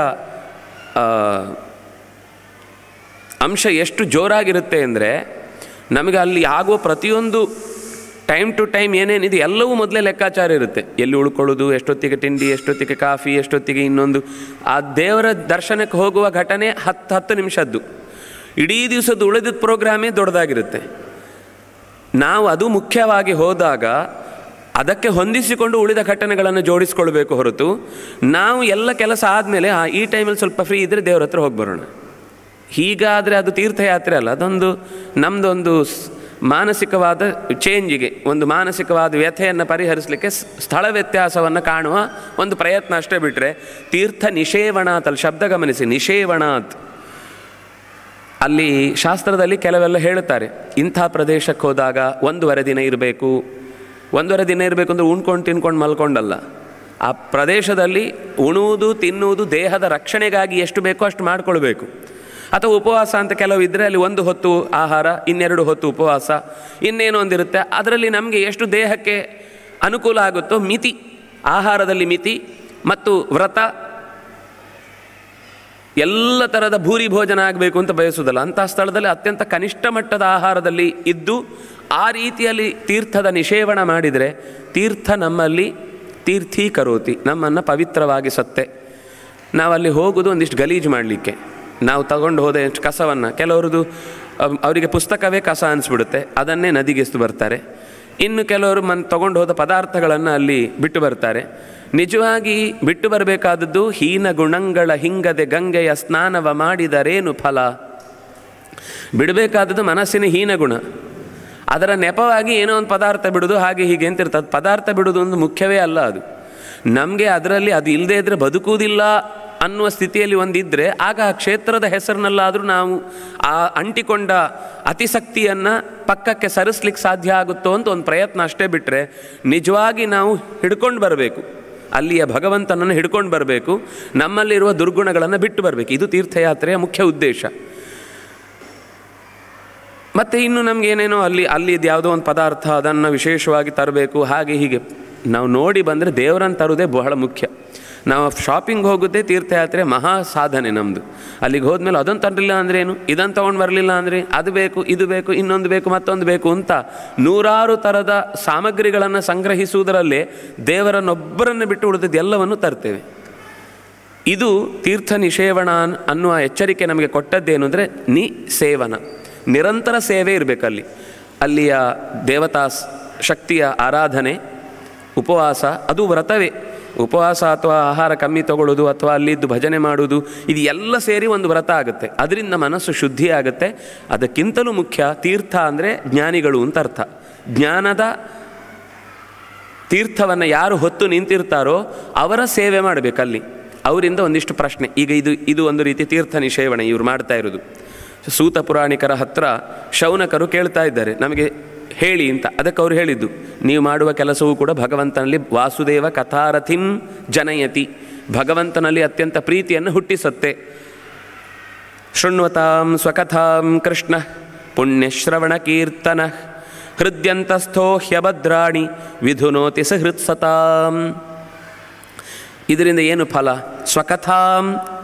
ಅಂಶ ಎಷ್ಟು ಜೋರಾಗಿರುತ್ತೆ ಅಂದರೆ, ನಮಗೆ ಅಲ್ಲಿ ಆಗುವ ಪ್ರತಿಯೊಂದು ಟೈಮ್ ಟು ಟೈಮ್ ಏನೇನಿದೆ ಎಲ್ಲವೂ ಮೊದಲೇ ಲೆಕ್ಕಾಚಾರ ಇರುತ್ತೆ. ಎಲ್ಲಿ ಉಳ್ಕೊಳ್ಳೋದು, ಎಷ್ಟೊತ್ತಿಗೆ ತಿಂಡಿ, ಎಷ್ಟೊತ್ತಿಗೆ ಕಾಫಿ, ಎಷ್ಟೊತ್ತಿಗೆ ಇನ್ನೊಂದು. ಆ ದೇವರ ದರ್ಶನಕ್ಕೆ ಹೋಗುವ ಘಟನೆ ಹತ್ತು ಹತ್ತು ನಿಮಿಷದ್ದು, ಇಡೀ ದಿವಸದ್ದು ಉಳಿದ ಪ್ರೋಗ್ರಾಮೇ ದೊಡ್ಡದಾಗಿರುತ್ತೆ. ನಾವು ಅದು ಮುಖ್ಯವಾಗಿ ಹೋದಾಗ ಅದಕ್ಕೆ ಹೊಂದಿಸಿಕೊಂಡು ಉಳಿದ ಘಟನೆಗಳನ್ನು ಜೋಡಿಸ್ಕೊಳ್ಬೇಕು ಹೊರತು, ನಾವು ಎಲ್ಲ ಕೆಲಸ ಆದಮೇಲೆ ಈ ಟೈಮಲ್ಲಿ ಸ್ವಲ್ಪ ಫ್ರೀ ಇದ್ದರೆ ದೇವ್ರ ಹತ್ರ ಹೋಗಿ ಬರೋಣ, ಹೀಗಾದರೆ ಅದು ತೀರ್ಥಯಾತ್ರೆ ಅಲ್ಲ. ಅದೊಂದು ನಮ್ಮದೊಂದು ಮಾನಸಿಕವಾದ ಚೇಂಜಿಗೆ, ಒಂದು ಮಾನಸಿಕವಾದ ವ್ಯಥೆಯನ್ನು ಪರಿಹರಿಸಲಿಕ್ಕೆ ಸ್ಥಳ ವ್ಯತ್ಯಾಸವನ್ನು ಕಾಣುವ ಒಂದು ಪ್ರಯತ್ನ ಅಷ್ಟೇ ಬಿಟ್ಟರೆ, ತೀರ್ಥ ನಿಷೇವಣಾತ್, ಅಲ್ಲಿ ಶಬ್ದ ಗಮನಿಸಿ, ನಿಷೇವಣಾತ್. ಅಲ್ಲಿ ಶಾಸ್ತ್ರದಲ್ಲಿ ಕೆಲವೆಲ್ಲ ಹೇಳುತ್ತಾರೆ, ಇಂಥ ಪ್ರದೇಶಕ್ಕೆ ಹೋದಾಗ ಒಂದೂವರೆ ದಿನ ಇರಬೇಕು. ಒಂದೂವರೆ ದಿನ ಇರಬೇಕು ಅಂದರೆ ಉಣ್ಕೊಂಡು ತಿನ್ಕೊಂಡು ಮಲ್ಕೊಂಡಲ್ಲ. ಆ ಪ್ರದೇಶದಲ್ಲಿ ಉಣುವುದು ತಿನ್ನುವುದು ದೇಹದ ರಕ್ಷಣೆಗಾಗಿ ಎಷ್ಟು ಬೇಕೋ ಅಷ್ಟು ಮಾಡಿಕೊಳ್ಬೇಕು. ಅಥವಾ ಉಪವಾಸ ಅಂತ ಕೆಲವು ಇದ್ದರೆ ಅಲ್ಲಿ ಒಂದು ಹೊತ್ತು ಆಹಾರ, ಇನ್ನೆರಡು ಹೊತ್ತು ಉಪವಾಸ, ಇನ್ನೇನು ಒಂದಿರುತ್ತೆ. ಅದರಲ್ಲಿ ನಮಗೆ ಎಷ್ಟು ದೇಹಕ್ಕೆ ಅನುಕೂಲ ಆಗುತ್ತೋ ಮಿತಿ, ಆಹಾರದಲ್ಲಿ ಮಿತಿ ಮತ್ತು ವ್ರತ, ಎಲ್ಲ ಥರದ ಭೂರಿ ಭೋಜನ ಆಗಬೇಕು ಅಂತ ಬಯಸುವುದಲ್ಲ. ಅಂಥ ಸ್ಥಳದಲ್ಲಿ ಅತ್ಯಂತ ಕನಿಷ್ಠ ಮಟ್ಟದ ಆಹಾರದಲ್ಲಿ ಇದ್ದು ಆ ರೀತಿಯಲ್ಲಿ ತೀರ್ಥದ ನಿಷೇವಣ ಮಾಡಿದರೆ ತೀರ್ಥ ನಮ್ಮಲ್ಲಿ ತೀರ್ಥೀಕರೋತಿ, ನಮ್ಮನ್ನು ಪವಿತ್ರವಾಗಿಸುತ್ತೆ. ನಾವಲ್ಲಿ ಹೋಗೋದು ಒಂದಿಷ್ಟು ಗಲೀಜು ಮಾಡಲಿಕ್ಕೆ, ನಾವು ತಗೊಂಡು ಹೋದ ಎಷ್ಟು ಕಸವನ್ನು, ಕೆಲವ್ರದ್ದು ಅವರಿಗೆ ಪುಸ್ತಕವೇ ಕಸ ಅನಿಸ್ಬಿಡುತ್ತೆ, ಅದನ್ನೇ ನದಿಗೆಸ್ತು ಬರ್ತಾರೆ. ಇನ್ನು ಕೆಲವರು ಮನ್ ತಗೊಂಡು ಹೋದ ಪದಾರ್ಥಗಳನ್ನು ಅಲ್ಲಿ ಬಿಟ್ಟು ಬರ್ತಾರೆ. ನಿಜವಾಗಿ ಬಿಟ್ಟು ಬರಬೇಕಾದದ್ದು, ಹೀನ ಗುಣಗಳ ಹಿಂಗದೆ ಗಂಗೆಯ ಸ್ನಾನವ ಮಾಡಿದರೇನು ಫಲ. ಬಿಡಬೇಕಾದದ್ದು ಮನಸ್ಸಿನ ಹೀನ ಗುಣ, ಅದರ ನೆಪವಾಗಿ ಏನೋ ಒಂದು ಪದಾರ್ಥ ಬಿಡೋದು, ಹಾಗೆ ಹೀಗೆ ಅಂತಿರ್ತದೆ. ಪದಾರ್ಥ ಬಿಡೋದು ಒಂದು ಮುಖ್ಯವೇ ಅಲ್ಲ. ಅದು ನಮಗೆ ಅದರಲ್ಲಿ ಅದು ಇಲ್ಲದೇ ಇದ್ದರೆ ಬದುಕುವುದಿಲ್ಲ ಅನ್ನುವ ಸ್ಥಿತಿಯಲ್ಲಿ ಒಂದಿದ್ದರೆ, ಆಗ ಆ ಕ್ಷೇತ್ರದ ಹೆಸರಿನಲ್ಲಾದರೂ ನಾವು ಆ ಅಂಟಿಕೊಂಡ ಅತಿಶಕ್ತಿಯನ್ನು ಪಕ್ಕಕ್ಕೆ ಸರಿಸ್ಲಿಕ್ಕೆ ಸಾಧ್ಯ ಆಗುತ್ತೋ ಅಂತ ಒಂದು ಪ್ರಯತ್ನ ಅಷ್ಟೇ ಬಿಟ್ಟರೆ, ನಿಜವಾಗಿ ನಾವು ಹಿಡ್ಕೊಂಡು ಬರಬೇಕು, ಅಲ್ಲಿಯ ಭಗವಂತನನ್ನು ಹಿಡ್ಕೊಂಡು ಬರಬೇಕು, ನಮ್ಮಲ್ಲಿರುವ ದುರ್ಗುಣಗಳನ್ನು ಬಿಟ್ಟು ಬರಬೇಕು. ಇದು ತೀರ್ಥಯಾತ್ರೆಯ ಮುಖ್ಯ ಉದ್ದೇಶ. ಮತ್ತು ಇನ್ನು ನಮಗೇನೇನೋ ಅಲ್ಲಿ ಅಲ್ಲಿದ್ದು ಯಾವುದೋ ಒಂದು ಪದಾರ್ಥ, ಅದನ್ನು ವಿಶೇಷವಾಗಿ ತರಬೇಕು, ಹಾಗೆ ಹೀಗೆ ನಾವು ನೋಡಿ ಬಂದರೆ ದೇವರನ್ನು ತರುವುದೇ ಬಹಳ ಮುಖ್ಯ. ನಾವು ಶಾಪಿಂಗ್ ಹೋಗೋದೇ ತೀರ್ಥಯಾತ್ರೆ ಮಹಾ ಸಾಧನೆ ನಮ್ಮದು. ಅಲ್ಲಿಗೆ ಹೋದ್ಮೇಲೆ ಅದನ್ನು ತರಲಿಲ್ಲ ಅಂದ್ರೇನು, ಇದನ್ನು ತೊಗೊಂಡು ಬರಲಿಲ್ಲ ಅಂದರೆ ಅದು ಬೇಕು, ಇದು ಬೇಕು, ಇನ್ನೊಂದು ಬೇಕು, ಮತ್ತೊಂದು ಬೇಕು ಅಂತ ನೂರಾರು ಥರದ ಸಾಮಗ್ರಿಗಳನ್ನು ಸಂಗ್ರಹಿಸುವುದರಲ್ಲೇ ದೇವರನ್ನೊಬ್ಬರನ್ನು ಬಿಟ್ಟು ಉಳಿದದ್ದು ಎಲ್ಲವನ್ನು ತರ್ತೇವೆ. ಇದು ತೀರ್ಥ ನಿಷೇವಣ ಅನ್ನುವ ಎಚ್ಚರಿಕೆ ನಮಗೆ ಕೊಟ್ಟದ್ದೇನು ಅಂದರೆ, ನಿ ಸೇವನ, ನಿರಂತರ ಸೇವೆ ಇರಬೇಕಲ್ಲಿ. ಅಲ್ಲಿಯ ದೇವತಾ ಶಕ್ತಿಯ ಆರಾಧನೆ, ಉಪವಾಸ, ಅದು ವ್ರತವೇ. ಉಪವಾಸ ಅಥವಾ ಆಹಾರ ಕಮ್ಮಿ ತಗೊಳ್ಳೋದು ಅಥವಾ ಅಲ್ಲಿದ್ದು ಭಜನೆ ಮಾಡೋದು, ಇದು ಎಲ್ಲ ಸೇರಿ ಒಂದು ವ್ರತ ಆಗುತ್ತೆ. ಅದರಿಂದ ಮನಸ್ಸು ಶುದ್ಧಿ ಆಗುತ್ತೆ. ಅದಕ್ಕಿಂತಲೂ ಮುಖ್ಯ, ತೀರ್ಥ ಅಂದರೆ ಜ್ಞಾನಿಗಳು ಅಂತ ಅರ್ಥ. ಜ್ಞಾನದ ತೀರ್ಥವನ್ನು ಯಾರು ಹೊತ್ತು ನಿಂತಿರ್ತಾರೋ ಅವರ ಸೇವೆ ಮಾಡಬೇಕಲ್ಲಿ. ಅವರಿಂದ ಒಂದಿಷ್ಟು ಪ್ರಶ್ನೆ. ಈಗ ಇದು ಇದು ಒಂದು ರೀತಿ ತೀರ್ಥ ನಿಷೇವಣೆ ಇವರು ಮಾಡ್ತಾ ಇರೋದು. ಸೂತ ಪುರಾಣಿಕರ ಹತ್ರ ಶೌನಕರು ಕೇಳ್ತಾ ಇದ್ದಾರೆ, ನಮಗೆ ಹೇಳಿ ಅಂತ. ಅದಕ್ಕೆ ಅವರು ಹೇಳಿದ್ದು, ನೀವು ಮಾಡುವ ಕೆಲಸವೂ ಕೂಡ ಭಗವಂತನಲ್ಲಿ ವಾಸುದೇವ ಕಥಾರಥಿಂ ಜನಯತಿ, ಭಗವಂತನಲ್ಲಿ ಅತ್ಯಂತ ಪ್ರೀತಿಯನ್ನು ಹುಟ್ಟಿಸುತ್ತೆ. ಶೃಣ್ವತಾಂ ಸ್ವಕಥಾಂ ಕೃಷ್ಣ ಪುಣ್ಯಶ್ರವಣ ಕೀರ್ತನ ಹೃದ್ಯಂತಸ್ಥೋ ಹ್ಯಭದ್ರಾಣಿ ವಿಧುನೋತಿ ಸಹೃತ್ಸತಾಂ. ಇದರಿಂದ ಏನು ಫಲ? ಸ್ವಕಥಾಂ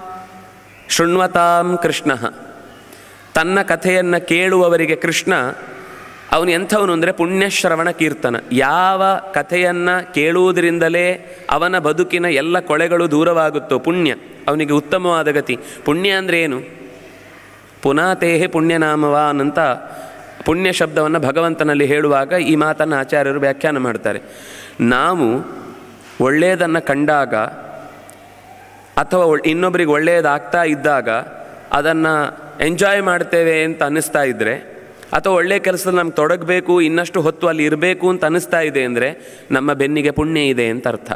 ಶೃಣ್ವತಾಂ ಕೃಷ್ಣ. ತನ್ನ ಕಥೆಯನ್ನು ಕೇಳುವವರಿಗೆ ಕೃಷ್ಣ ಅವನು ಎಂಥವನು ಅಂದರೆ ಪುಣ್ಯಶ್ರವಣ ಕೀರ್ತನ. ಯಾವ ಕಥೆಯನ್ನು ಕೇಳುವುದರಿಂದಲೇ ಅವನ ಬದುಕಿನ ಎಲ್ಲ ಕೊಳೆಗಳು ದೂರವಾಗುತ್ತೋ ಪುಣ್ಯ, ಅವನಿಗೆ ಉತ್ತಮವಾದ ಗತಿ. ಪುಣ್ಯ ಅಂದರೆ ಏನು? ಪುನಾತೇಹೆ ಪುಣ್ಯನಾಮವಾನ್ ಅಂತ ಪುಣ್ಯ ಶಬ್ದವನ್ನು ಭಗವಂತನಲ್ಲಿ ಹೇಳುವಾಗ ಈ ಮಾತನ್ನು ಆಚಾರ್ಯರು ವ್ಯಾಖ್ಯಾನ ಮಾಡ್ತಾರೆ. ನಾವು ಒಳ್ಳೆಯದನ್ನು ಕಂಡಾಗ ಅಥವಾ ಇನ್ನೊಬ್ಬರಿಗೆ ಒಳ್ಳೆಯದಾಗ್ತಾ ಇದ್ದಾಗ ಅದನ್ನು ಎಂಜಾಯ್ ಮಾಡ್ತೇವೆ ಅಂತ ಅನ್ನಿಸ್ತಾ ಇದ್ದರೆ, ಅಥವಾ ಒಳ್ಳೆಯ ಕೆಲಸದಲ್ಲಿ ನಮ್ಗೆ ತೊಡಗಬೇಕು, ಇನ್ನಷ್ಟು ಹೊತ್ತು ಅಲ್ಲಿ ಇರಬೇಕು ಅಂತ ಅನ್ನಿಸ್ತಾ ಇದೆ ಅಂದರೆ ನಮ್ಮ ಬೆನ್ನಿಗೆ ಪುಣ್ಯ ಇದೆ ಅಂತ ಅರ್ಥ.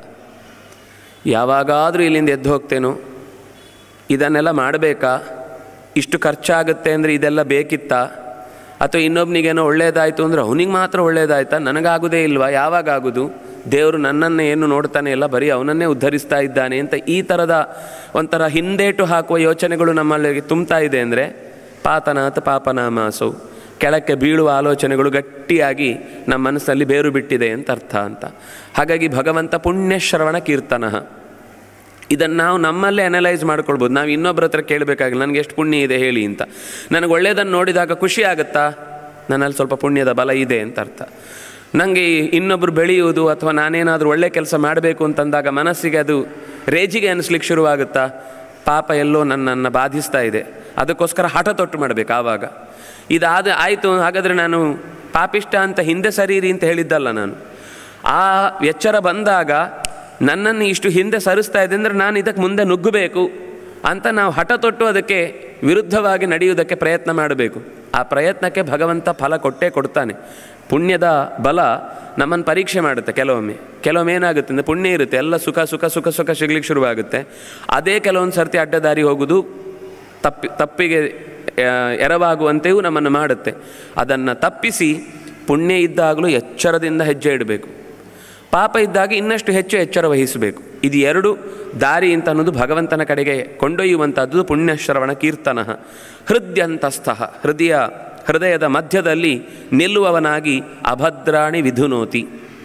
ಯಾವಾಗಾದರೂ ಇಲ್ಲಿಂದ ಎದ್ದು ಹೋಗ್ತೇನೋ, ಇದನ್ನೆಲ್ಲ ಮಾಡಬೇಕಾ, ಇಷ್ಟು ಖರ್ಚಾಗುತ್ತೆ ಅಂದರೆ ಇದೆಲ್ಲ ಬೇಕಿತ್ತಾ, ಅಥವಾ ಇನ್ನೊಬ್ಬನಿಗೇನೋ ಒಳ್ಳೇದಾಯಿತು ಅಂದರೆ ಅವನಿಗೆ ಮಾತ್ರ ಒಳ್ಳೇದಾಯ್ತಾ, ನನಗಾಗೋದೇ ಇಲ್ವಾ, ಯಾವಾಗ ಆಗೋದು? ದೇವರು ನನ್ನನ್ನು ಏನು ನೋಡ್ತಾನೆ ಇಲ್ಲ, ಬರೀ ಅವನನ್ನೇ ಉದ್ಧರಿಸ್ತಾ ಇದ್ದಾನೆ ಅಂತ ಈ ಥರದ ಒಂಥರ ಹಿಂದೇಟು ಹಾಕುವ ಯೋಚನೆಗಳು ನಮ್ಮಲ್ಲಿ ತುಂಬ್ತಾ ಇದೆ ಅಂದರೆ ಪಾತನಾಥ ಪಾಪನಾಮಾಸೌ, ಕೆಳಕ್ಕೆ ಬೀಳುವ ಆಲೋಚನೆಗಳು ಗಟ್ಟಿಯಾಗಿ ನಮ್ಮ ಮನಸ್ಸಲ್ಲಿ ಬೇರು ಬಿಟ್ಟಿದೆ ಅಂತ ಅರ್ಥ ಅಂತ. ಹಾಗಾಗಿ ಭಗವಂತ ಪುಣ್ಯಶ್ರವಣ ಕೀರ್ತನ. ಇದನ್ನು ನಾವು ನಮ್ಮಲ್ಲೇ ಅನಲೈಸ್ ಮಾಡ್ಕೊಳ್ಬೋದು. ನಾವು ಇನ್ನೊಬ್ಬರ ಹತ್ರ ಕೇಳಬೇಕಾಗಿಲ್ಲ, ನನಗೆ ಎಷ್ಟು ಪುಣ್ಯ ಇದೆ ಹೇಳಿ ಅಂತ. ನನಗೆ ಒಳ್ಳೆಯದನ್ನು ನೋಡಿದಾಗ ಖುಷಿ ಆಗುತ್ತಾ, ನನ್ನಲ್ಲಿ ಸ್ವಲ್ಪ ಪುಣ್ಯದ ಬಲ ಇದೆ ಅಂತ ಅರ್ಥ. ನನಗೆ ಇನ್ನೊಬ್ಬರು ಬೆಳೆಯುವುದು ಅಥವಾ ನಾನೇನಾದರೂ ಒಳ್ಳೆ ಕೆಲಸ ಮಾಡಬೇಕು ಅಂತಂದಾಗ ಮನಸ್ಸಿಗೆ ಅದು ರೇಜಿಗೆ ಅನ್ನಿಸ್ಲಿಕ್ಕೆ ಶುರುವಾಗುತ್ತಾ, ಪಾಪ ಎಲ್ಲೋ ನನ್ನನ್ನು ಬಾಧಿಸ್ತಾ ಇದೆ, ಅದಕ್ಕೋಸ್ಕರ ಹಠ ತೊಟ್ಟು ಮಾಡಬೇಕು. ಆವಾಗ ಇದಾದ ಆಯಿತು, ಹಾಗಾದರೆ ನಾನು ಪಾಪಿಷ್ಟ ಅಂತ ಹಿಂದೆ ಸರೀರಿ ಅಂತ ಹೇಳಿದ್ದಲ್ಲ ನಾನು. ಆ ಎಚ್ಚರ ಬಂದಾಗ ನನ್ನನ್ನು ಇಷ್ಟು ಹಿಂದೆ ಸರಿಸ್ತಾ ಇದೆ ಅಂದರೆ ನಾನು ಇದಕ್ಕೆ ಮುಂದೆ ನುಗ್ಗಬೇಕು ಅಂತ ನಾವು ಹಠ ತೊಟ್ಟು ಅದಕ್ಕೆ ವಿರುದ್ಧವಾಗಿ ನಡೆಯುವುದಕ್ಕೆ ಪ್ರಯತ್ನ ಮಾಡಬೇಕು. ಆ ಪ್ರಯತ್ನಕ್ಕೆ ಭಗವಂತ ಫಲ ಕೊಟ್ಟೇ ಕೊಡ್ತಾನೆ. ಪುಣ್ಯದ ಬಲ ನಮ್ಮನ್ನು ಪರೀಕ್ಷೆ ಮಾಡುತ್ತೆ. ಕೆಲವೊಮ್ಮೆ ಕೆಲವೊಮ್ಮೆ ಏನಾಗುತ್ತೆ ಅಂದರೆ ಪುಣ್ಯ ಇರುತ್ತೆ, ಎಲ್ಲ ಸುಖ ಸುಖ ಸುಖ ಸುಖ ಸಿಗ್ಲಿಕ್ಕೆ ಶುರುವಾಗುತ್ತೆ. ಅದೇ ಕೆಲವೊಂದು ಸರ್ತಿ ಅಡ್ಡದಾರಿ ಹೋಗೋದು ತಪ್ಪಿ ತಪ್ಪಿಗೆ ಎರವಾಗುವಂತೆಯೂ ನಮ್ಮನ್ನು ಮಾಡುತ್ತೆ. ಅದನ್ನು ತಪ್ಪಿಸಿ ಪುಣ್ಯ ಇದ್ದಾಗಲೂ ಎಚ್ಚರದಿಂದ ಹೆಜ್ಜೆ ಇಡಬೇಕು, ಪಾಪ ಇದ್ದಾಗ ಇನ್ನಷ್ಟು ಹೆಚ್ಚು ಎಚ್ಚರ ವಹಿಸಬೇಕು. ಇದು ಎರಡು ದಾರಿ ಅಂತ ಅನ್ನೋದು ಭಗವಂತನ ಕಡೆಗೆ ಕೊಂಡೊಯ್ಯುವಂಥದ್ದು ಪುಣ್ಯಶ್ರವಣ ಕೀರ್ತನ. ಹೃದಯಂತಸ್ಥ, ಹೃದಯ ಹೃದಯದ ಮಧ್ಯದಲ್ಲಿ ನಿಲ್ಲುವವನಾಗಿ ಅಭದ್ರಾಣಿ ವಿಧುನೋತಿ.